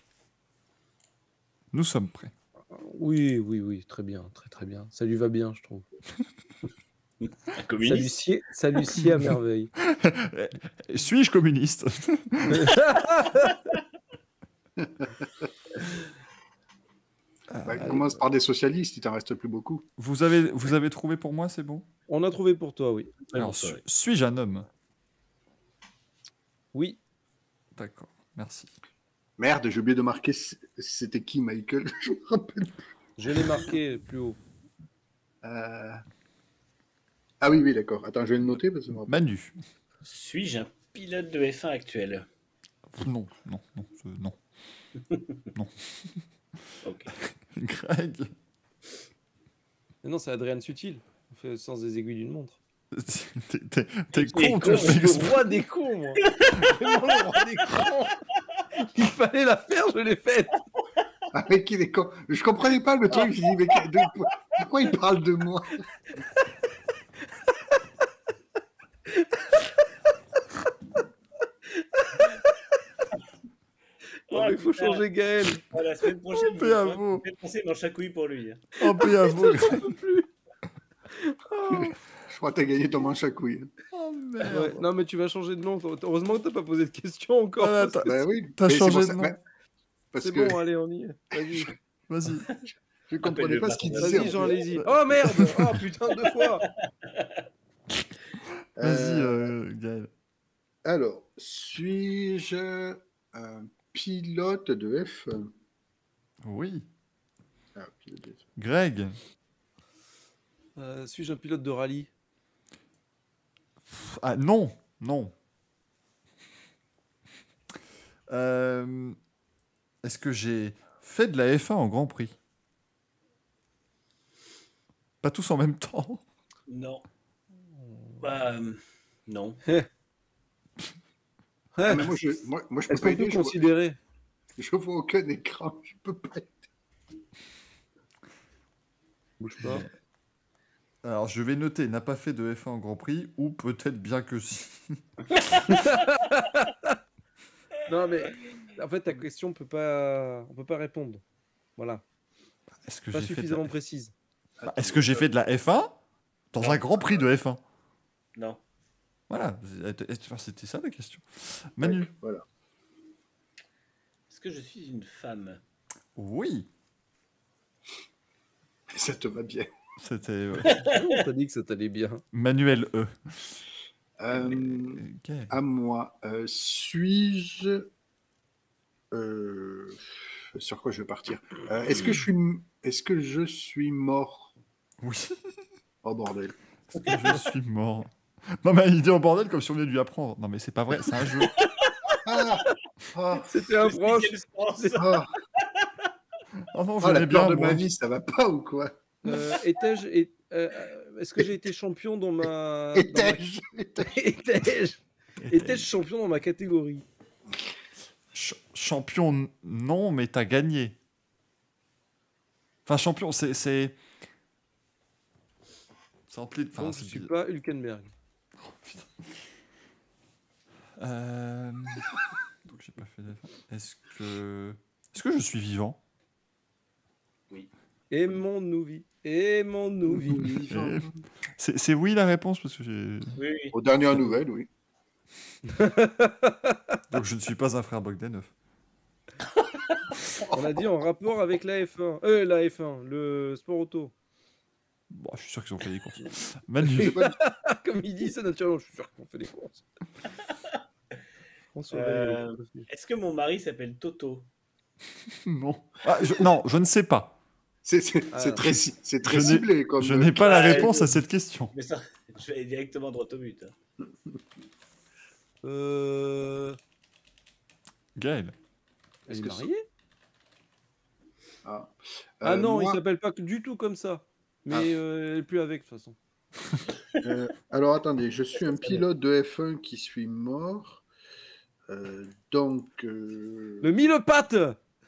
Nous sommes prêts. Oui, oui, oui, très bien, très très bien. Ça lui va bien, je trouve. Communiste. Ça lui sied, ça lui sied à merveille. Suis-je communiste? Bah, il commence par des socialistes, il t'en reste plus beaucoup. Vous avez, vous avez trouvé pour moi, c'est bon? On a trouvé pour toi, oui. Alors, su suis-je un homme? Oui. D'accord, merci. Merde, j'ai oublié de marquer c'était qui, Michael? Je me rappelle. Je l'ai marqué plus haut. Euh... Ah oui, oui, d'accord. Attends, je vais le noter. Parce que Manu. Suis-je un pilote de F un actuel? Non, non, non, non. Non. Ok. Greg. Mais non, c'est Adrien Sutil. On fait le sens des aiguilles d'une montre. T'es con, tu fais le roi des cons, moi. Vraiment le roi des cons. Il fallait la faire, je l'ai faite. Ah, mais qu'il est con. Je comprenais pas le truc. Je dis, mais de... pourquoi il parle de moi? Oh, il faut putain. changer Gaël. Oh, la semaine prochaine, oh, je vais penser dans chaque couille pour lui. Oh, péavo. Oh. Je crois que t'as gagné ton manche à couilles. Oh, merde. Ouais, non, mais tu vas changer de nom. Heureusement que t'as pas posé de questions encore. Ah, t'as bah, oui. changé de nom. C'est que... bon, allez, on y est. Vas-y. Vas-y. Je comprenais pas ce qu'il disait. Vas-y, Jean, allez-y. Oh merde. Oh putain, deux fois. Vas-y, euh, Gaël. Alors, suis-je un pilote de F un? Oui. Ah, pilote de F un. Greg. Euh, suis-je un pilote de rallye? Ah non, non. Euh, Est-ce que j'ai fait de la F un en Grand Prix? Pas tous en même temps. Non. Bah, euh, non. Ah, mais moi, je, moi, moi, je peux Est-ce pas qu'on peut aider, considérer? Je vois, je vois aucun écran, je peux pas aider. Bouge pas. Alors, je vais noter, n'a pas fait de F un en Grand Prix, ou peut-être bien que si. Non, mais en fait, ta question, on peut pas, on peut pas répondre. Voilà. Est-ce que Pas j'ai fait de suffisamment la... précise. Bah, Est-ce que j'ai fait de la F un dans Non. un Grand Prix de F un? Non. Voilà, c'était ça la question. Manu. Ouais, voilà. Est-ce que je suis une femme? Oui, Ça te va bien. c'était euh, On t'a dit que ça t'allait bien. Manuel E. Euh, Ok. à moi, euh, suis-je... euh, sur quoi je vais partir? Euh, Est-ce que je suis, est-ce que je suis mort? Oui, Oh bordel. est-ce que je suis mort? Non mais il dit en bordel comme si on venait de lui apprendre. Non mais c'est pas vrai, c'est un jeu. Ah, ah, C'était un proche. ah, Oh non, ah, la j'aimais peur bien de moi. ma vie, ça va pas ou quoi? Euh, étais-je, et- euh, euh, est-ce que j'ai été champion dans ma, dans ma- Étais-je étais-je- étais-je, étais-je champion dans ma catégorie? Ch- champion, n- non, mais t'as gagné. Enfin, champion, c'est. C'est c'est en pli- enfin, Donc c'est je suis bizarre. pas Hülkenberg. Euh, Donc j'ai pas fait d'effort. Est-ce que. Est-ce que je suis vivant? Aimons-nous vie, aimons-nous vie. Et- C'est c'est oui la réponse parce que j'ai. Oui, oui. Aux dernières nouvelles, oui. Donc je ne suis pas un frère Bogdanov. On a dit en rapport avec la F un, euh, la F un, le sport auto. Bon, je suis sûr qu'ils ont fait des courses. Manu. Comme il dit ça naturellement, je suis sûr qu'on fait des courses. On se Euh, réveille. Est-ce que mon mari s'appelle Toto? Non. Ah, je- Non, je ne sais pas. C'est c'est- Ah. c'est très, ci- c'est très Je n'ai- ciblé comme. Je n'ai pas la Ouais, réponse je- à cette question. Mais ça, je vais aller directement droit au but. hein. Euh... Gaël. Elle Est-ce est que mariée? Ah, Ah Euh, non, moi- il s'appelle pas du tout comme ça. Mais Ah. euh, elle est plus avec de toute façon. Euh, alors attendez, je suis un pilote de F un qui suis mort. Euh, donc. euh, Le mille pattes.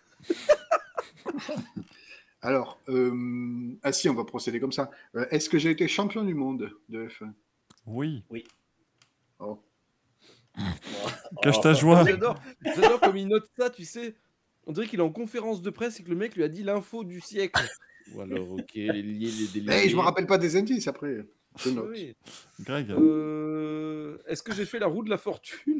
Alors, euh, ah si, on va procéder comme ça. Euh, Est-ce que j'ai été champion du monde de F un? Oui. Oh. Cache ta joie. J'adore, j'adore comme il note ça, tu sais. On dirait qu'il est en conférence de presse et que le mec lui a dit l'info du siècle. Ou alors, ok, les liés, les déliés. Eh, je me rappelle pas des indices après. Je note. Oui. Greg. Euh, Est-ce que j'ai fait la roue de la fortune?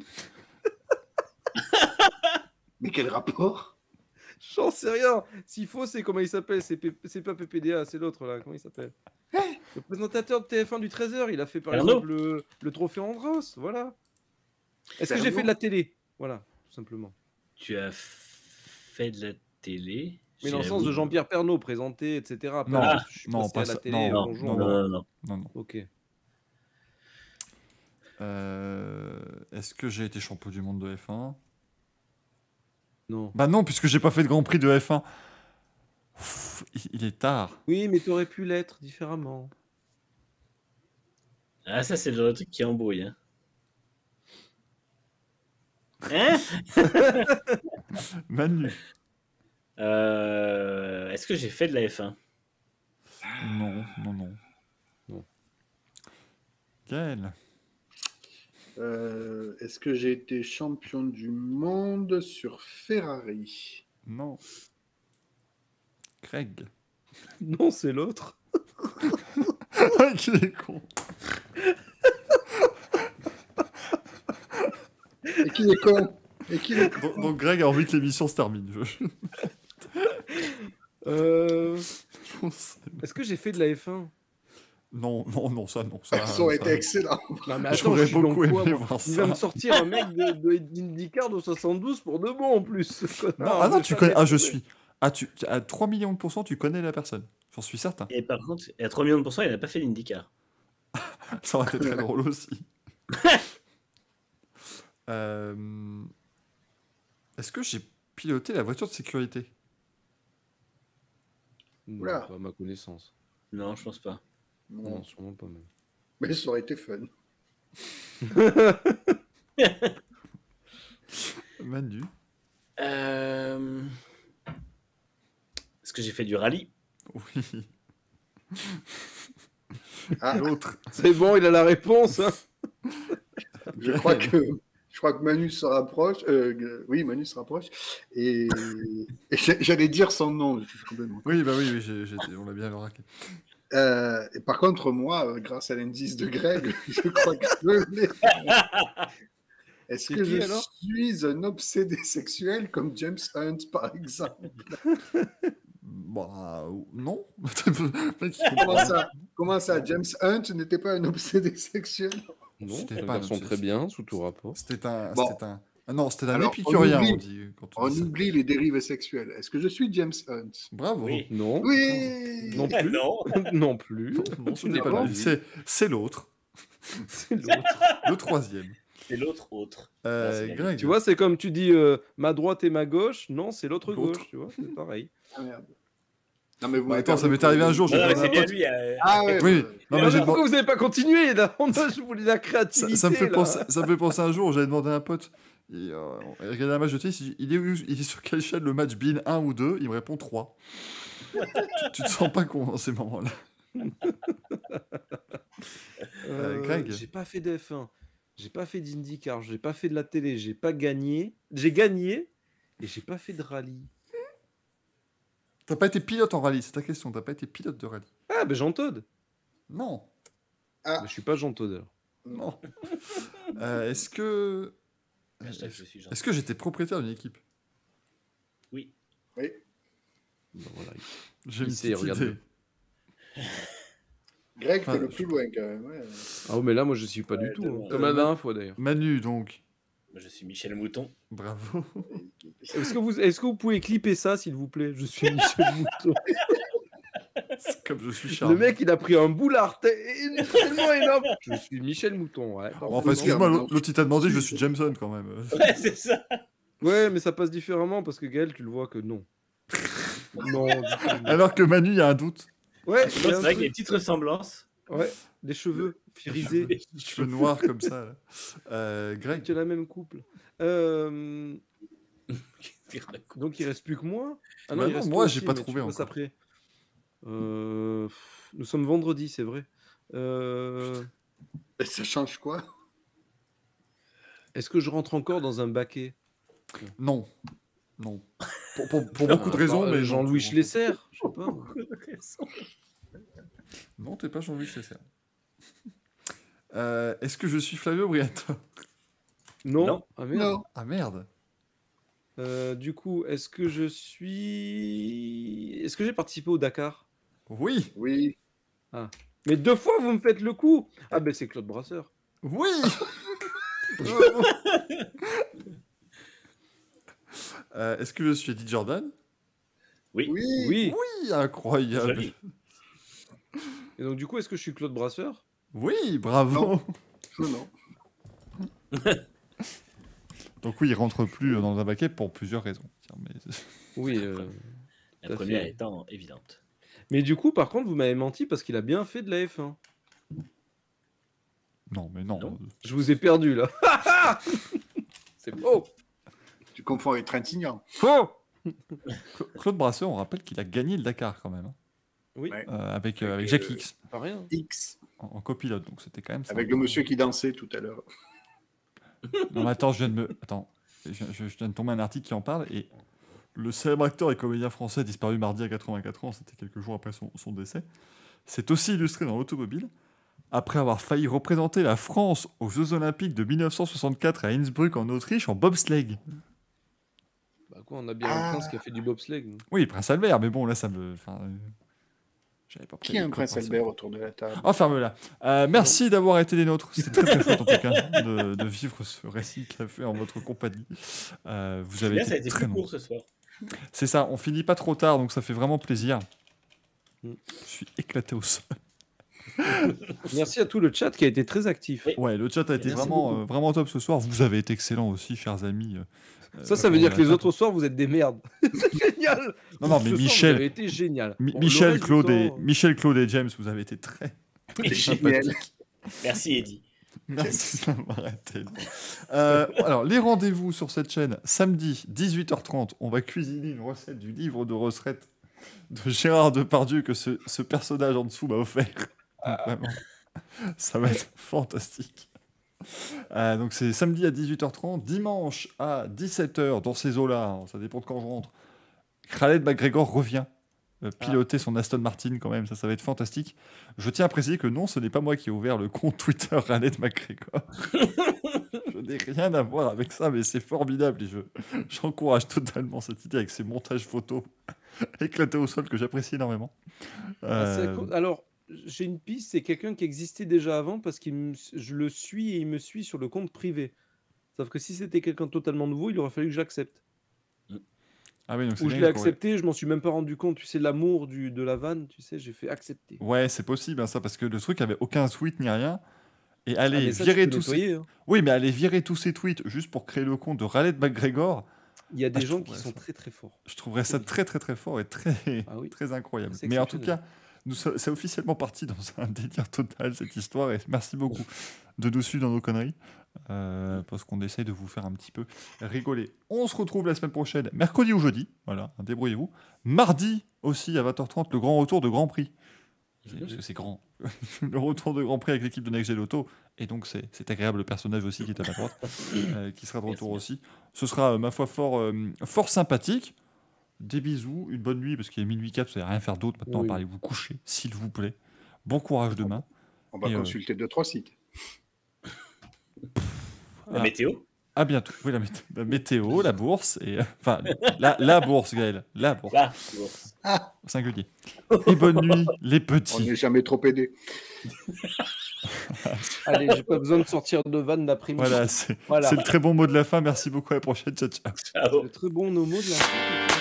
Mais quel rapport? J'en sais rien. S'il faut, c'est comment il s'appelle. C'est P- c'est pas P P D A, c'est l'autre là. Comment il s'appelle? Le présentateur de T F un du treize heures. Il a fait par Arnaud. exemple le, le trophée Andros. Voilà. Est-ce que j'ai Arnaud. fait de la télé? Voilà, tout simplement. Tu as fait de la télé? Mais dans le sens J'avoue. de Jean-Pierre Pernaut, présenté, et cetera. Non, Pas, je suis non, passé pas à la ça. télé. Non, bonjour. Non, non, non. Non, non. Ok. Euh, Est-ce que j'ai été champion du monde de F un? Non. Bah non, puisque j'ai pas fait de Grand Prix de F un. Ouf, il, il est tard. Oui, mais t'aurais pu l'être différemment. Ah, ça, c'est le genre de truc qui embrouille. Hein, hein Manu. Euh, Est-ce que j'ai fait de la F un? Non, non, non. Non. Gaël. Euh, Est-ce que j'ai été champion du monde sur Ferrari? Non. Greg. Non, c'est l'autre. Ah, qu'il est con. Et qui est con? Et qui est con? Donc, donc Greg a envie que l'émission se termine. Je- Euh... je pense- Est-ce que j'ai fait de la F un? Non, non, non, ça, non. Ça, Ça aurait été ça- excellent. Non, mais attends, J'aurais je suis dans beaucoup quoi, aimé moi voir Il ça. va me sortir un mec de, de, d'IndyCar de soixante-douze pour de bon en plus. Non, ah non, tu connais. Ah, je suis. Ah, tu, à trois millions de pourcents, tu connais la personne. J'en suis certain. Et par contre, à trois millions de pourcents, il n'a pas fait l'IndyCar. Ça aurait été très drôle aussi. Euh, Est-ce que j'ai piloté la voiture de sécurité? Non, Oula. pas à ma connaissance. Non, je pense pas. Non, Non, sûrement pas même. mais ça aurait été fun. Manu. Euh... Est-ce que j'ai fait du rallye? Oui. Ah, L'autre. C'est bon, il a la réponse. Hein. Je crois que je crois que Manu se rapproche. Euh, oui, Manu se rapproche. Et, et j'allais dire son nom. Je suis complètement... Oui, bah oui, oui j'ai, j'ai... on l'a bien raqué. Euh, et par contre, moi, grâce à l'indice de Greg, je crois que je l'ai. Est-ce que qui, je alors suis un obsédé sexuel comme James Hunt, par exemple? Bah, non. Comment ça, comment ça James Hunt n'était pas un obsédé sexuel? Non, c'était pas un garçon très bien, sous tout rapport. C'était un... Bon. C'était un... Ah non, c'était un Alors, épicurien, on oublie, on dit. Quand on on dit oublie les dérives sexuelles. Est-ce que je suis James Hunt? Bravo. Oui. Non. Oui. Non plus. non. non plus. Non, non, ce n'est pas lui. C'est, c'est l'autre. C'est l'autre. Le troisième. C'est l'autre autre. Euh, non, Greg. Tu vois, c'est comme tu dis euh, ma droite et ma gauche. Non, c'est l'autre, l'autre. gauche. Tu vois, c'est pareil. Ah merde. Non, mais vous bah, attends, ça m'est arrivé un jour. Non, non, mais c'est bien pote... lui. Euh... Ah ouais. Oui. Bah... Non, mais j'ai pourquoi demandé... vous n'avez pas continué là? Je voulais la créativité. Ça, ça, me fait là. penser, ça me fait penser un jour, j'avais demandé à un pote. Il euh, regardait un match de tennis, il, il, est, il est sur quelle chaîne le match Bean un ou deux? Il me répond trois. tu, tu te sens pas con dans ces moments-là. euh, euh, Greg, j'ai pas fait de F un, j'ai pas fait d'IndyCar, j'ai pas fait de la télé, j'ai pas gagné, j'ai gagné et j'ai pas fait de rallye. T'as pas été pilote en rallye, c'est ta question. T'as pas été pilote de rallye. Ah ben Jean Todt. Non. Ah. Mais je suis pas Jean Todt alors. Non. euh, est-ce que est-ce, est-ce que j'étais propriétaire d'une équipe? Oui. Oui. Ben voilà. J'ai une sait, petite idée. Greg, enfin, t'es le plus loin quand même. Ouais. Ah mais là moi je suis pas ouais, du tout. Hein. Comme la dernière fois d'ailleurs. Manu donc. Je suis Michel Mouton. Bravo. Est-ce que vous, est-ce que vous pouvez clipper ça s'il vous plaît? Je suis Michel Mouton. C'est comme je suis Charles. Le mec il a pris un boulard t- tellement énorme. Je suis Michel Mouton. Ouais. Bon, enfin excuse-moi, l'autre il t'a demandé, je suis Jameson quand même. Ouais, c'est ça. Ouais, mais ça passe différemment parce que Gaël, tu le vois que non. non. Alors que Manu, il y a un doute. Ouais, C'est vrai qu'il y a une petite ressemblance. Ouais, des cheveux frisés. Des cheveux noirs comme ça. Là. Euh, Greg. Tu as la même couple. Euh... Donc il reste plus que moi. Ah non, bah il non reste moi, aussi, j'ai pas mais trouvé tu passes encore. Après. Euh... Nous sommes vendredi, c'est vrai. Euh... Et ça change quoi? Est-ce que je rentre encore dans un baquet? Non. Non. Pour, pour, pour beaucoup de raisons, mais Jean-Louis Schlesser, je sais pas. Non, t'es pas Jean-Louis Schlesser. Euh, est-ce que je suis Flavio Briatore? Non. Non. Ah merde. Non. Ah merde. Euh, du coup, est-ce que je suis... Est-ce que j'ai participé au Dakar? Oui. Oui. Ah. Mais deux fois, vous me faites le coup. Ah ben c'est Claude Brasseur. Oui. euh, est-ce que je suis Eddie Jordan? Oui. Oui. Oui. Oui, incroyable. Joli. Et donc du coup, est-ce que je suis Claude Brasseur? Oui, bravo. Non. non. Donc oui, il rentre plus dans un baquet pour plusieurs raisons. Tiens, mais... Oui. Euh... La première fait. Étant évidente. Mais du coup, par contre, vous m'avez menti parce qu'il a bien fait de la F un. Non, mais non. Non. Je vous ai perdu là. C'est faux. Tu confonds avec Trintignant. Faux. Claude Brasseur, on rappelle qu'il a gagné le Dakar quand même. Hein. Oui. Ouais. Euh, avec, euh, avec Avec, Jacques euh, X Pas rien. X. en, en copilote, donc c'était quand même ça. Avec le monsieur qui dansait tout à l'heure. Non, mais attends, je viens de me. Attends, je, je, je viens de tomber un article qui en parle et le célèbre acteur et comédien français disparu mardi à quatre-vingt-quatre ans, c'était quelques jours après son, son décès, s'est aussi illustré dans l'automobile après avoir failli représenter la France aux Jeux Olympiques de mille neuf cent soixante-quatre à Innsbruck en Autriche en bobsleigh. Bah quoi, on a bien Ah. un prince qui a fait du bobsleigh. nous. Oui, Prince Albert, mais bon, là, ça me. Enfin, euh, j'avais pas Qui est un prévu prince quoi, Albert autour de la table? Oh, ferme-la. Euh, merci d'avoir été des nôtres. C'était très très chouette en tout cas de, de vivre ce récit café en votre compagnie. Euh, vous avez Là, été ça a été très plus nombreux. court ce soir. C'est ça, on finit pas trop tard, donc ça fait vraiment plaisir. Mm. Je suis éclaté au sol. Merci à tout le chat qui a été très actif. Oui. Ouais, le chat a été Merci vraiment, beaucoup. euh, vraiment top ce soir. Vous avez été excellents aussi, chers amis. Euh, Ça, ça euh, veut dire on que les a- autres soirs, vous êtes des merdes. Génial. Non, non, mais Ce soir, Michel- vous avez été génial. Mi- Bon, le Michel, reste du Claude et, temps, Michel, Claude et James, vous avez été très Génial. sympathiques. Merci, Eddy. Merci d'avoir été là. Euh, alors, les rendez-vous sur cette chaîne, samedi, dix-huit heures trente, on va cuisiner une recette du livre de recettes de Gérard Depardieu que ce, ce personnage en dessous m'a offert. Donc, vraiment, ça va être fantastique. Euh, donc c'est samedi à dix-huit heures trente, dimanche à dix-sept heures, dans ces eaux-là, hein, ça dépend de quand je rentre. Khaled McGregor revient euh, piloter ah. son Aston Martin quand même, ça, ça va être fantastique. Je tiens à préciser que non, ce n'est pas moi qui ai ouvert le compte Twitter Khaled McGregor. Je n'ai rien à voir avec ça, mais c'est formidable et je, j'encourage totalement cette idée avec ces montages photos éclatés au sol que j'apprécie énormément. Euh... Ah, alors, j'ai une piste, c'est quelqu'un qui existait déjà avant parce que je le suis et il me suit sur le compte privé. Sauf que si c'était quelqu'un totalement nouveau, il aurait fallu que j'accepte. Ah oui, donc Ou je l'ai accepté, ouais. Je m'en suis même pas rendu compte. Tu sais, l'amour du, de la vanne, tu sais, j'ai fait accepter. Ouais, c'est possible, hein, ça, parce que le truc avait aucun tweet ni rien. Et aller ah, ça, virer tous ces... hein. Oui, mais aller virer tous ces tweets juste pour créer le compte de Khaled McGregor. Il y a des ah, gens qui sont ça... très très forts. Je trouverais ça très très très fort et très, ah, oui. très incroyable. Mais en tout cas, nous, c'est officiellement parti dans un délire total cette histoire. Et merci beaucoup de nous suivre dans nos conneries. Euh, parce qu'on essaye de vous faire un petit peu rigoler. On se retrouve la semaine prochaine, mercredi ou jeudi. Voilà, débrouillez-vous. Mardi aussi à vingt heures trente, le grand retour de Grand Prix. Parce que c'est grand. Le retour de Grand Prix avec l'équipe de Next Gen Auto. Et donc, c'est, c'est agréable, le personnage aussi qui est à ma droite, euh, qui sera de retour Merci. aussi. Ce sera, euh, ma foi, fort, euh, fort sympathique. Des bisous, une bonne nuit, parce qu'il est minuit quatre, vous n'allez rien faire d'autre. Maintenant, oui. Allez vous coucher, s'il vous plaît. Bon courage demain. On va et, consulter euh... deux, trois sites. La ah. météo. À bientôt. Oui, la, météo, la météo, la bourse, et enfin, la, la bourse, Gaël. La bourse. La bourse. Ah. Singulier. Et bonne nuit, les petits. On n'est jamais trop aidé. Allez, j'ai pas besoin de sortir de vanne d'après-midi. Voilà, c'est, voilà. c'est le très bon mot de la fin. Merci beaucoup. À la prochaine. Ciao, ciao. ciao. Le très bon mot de la fin.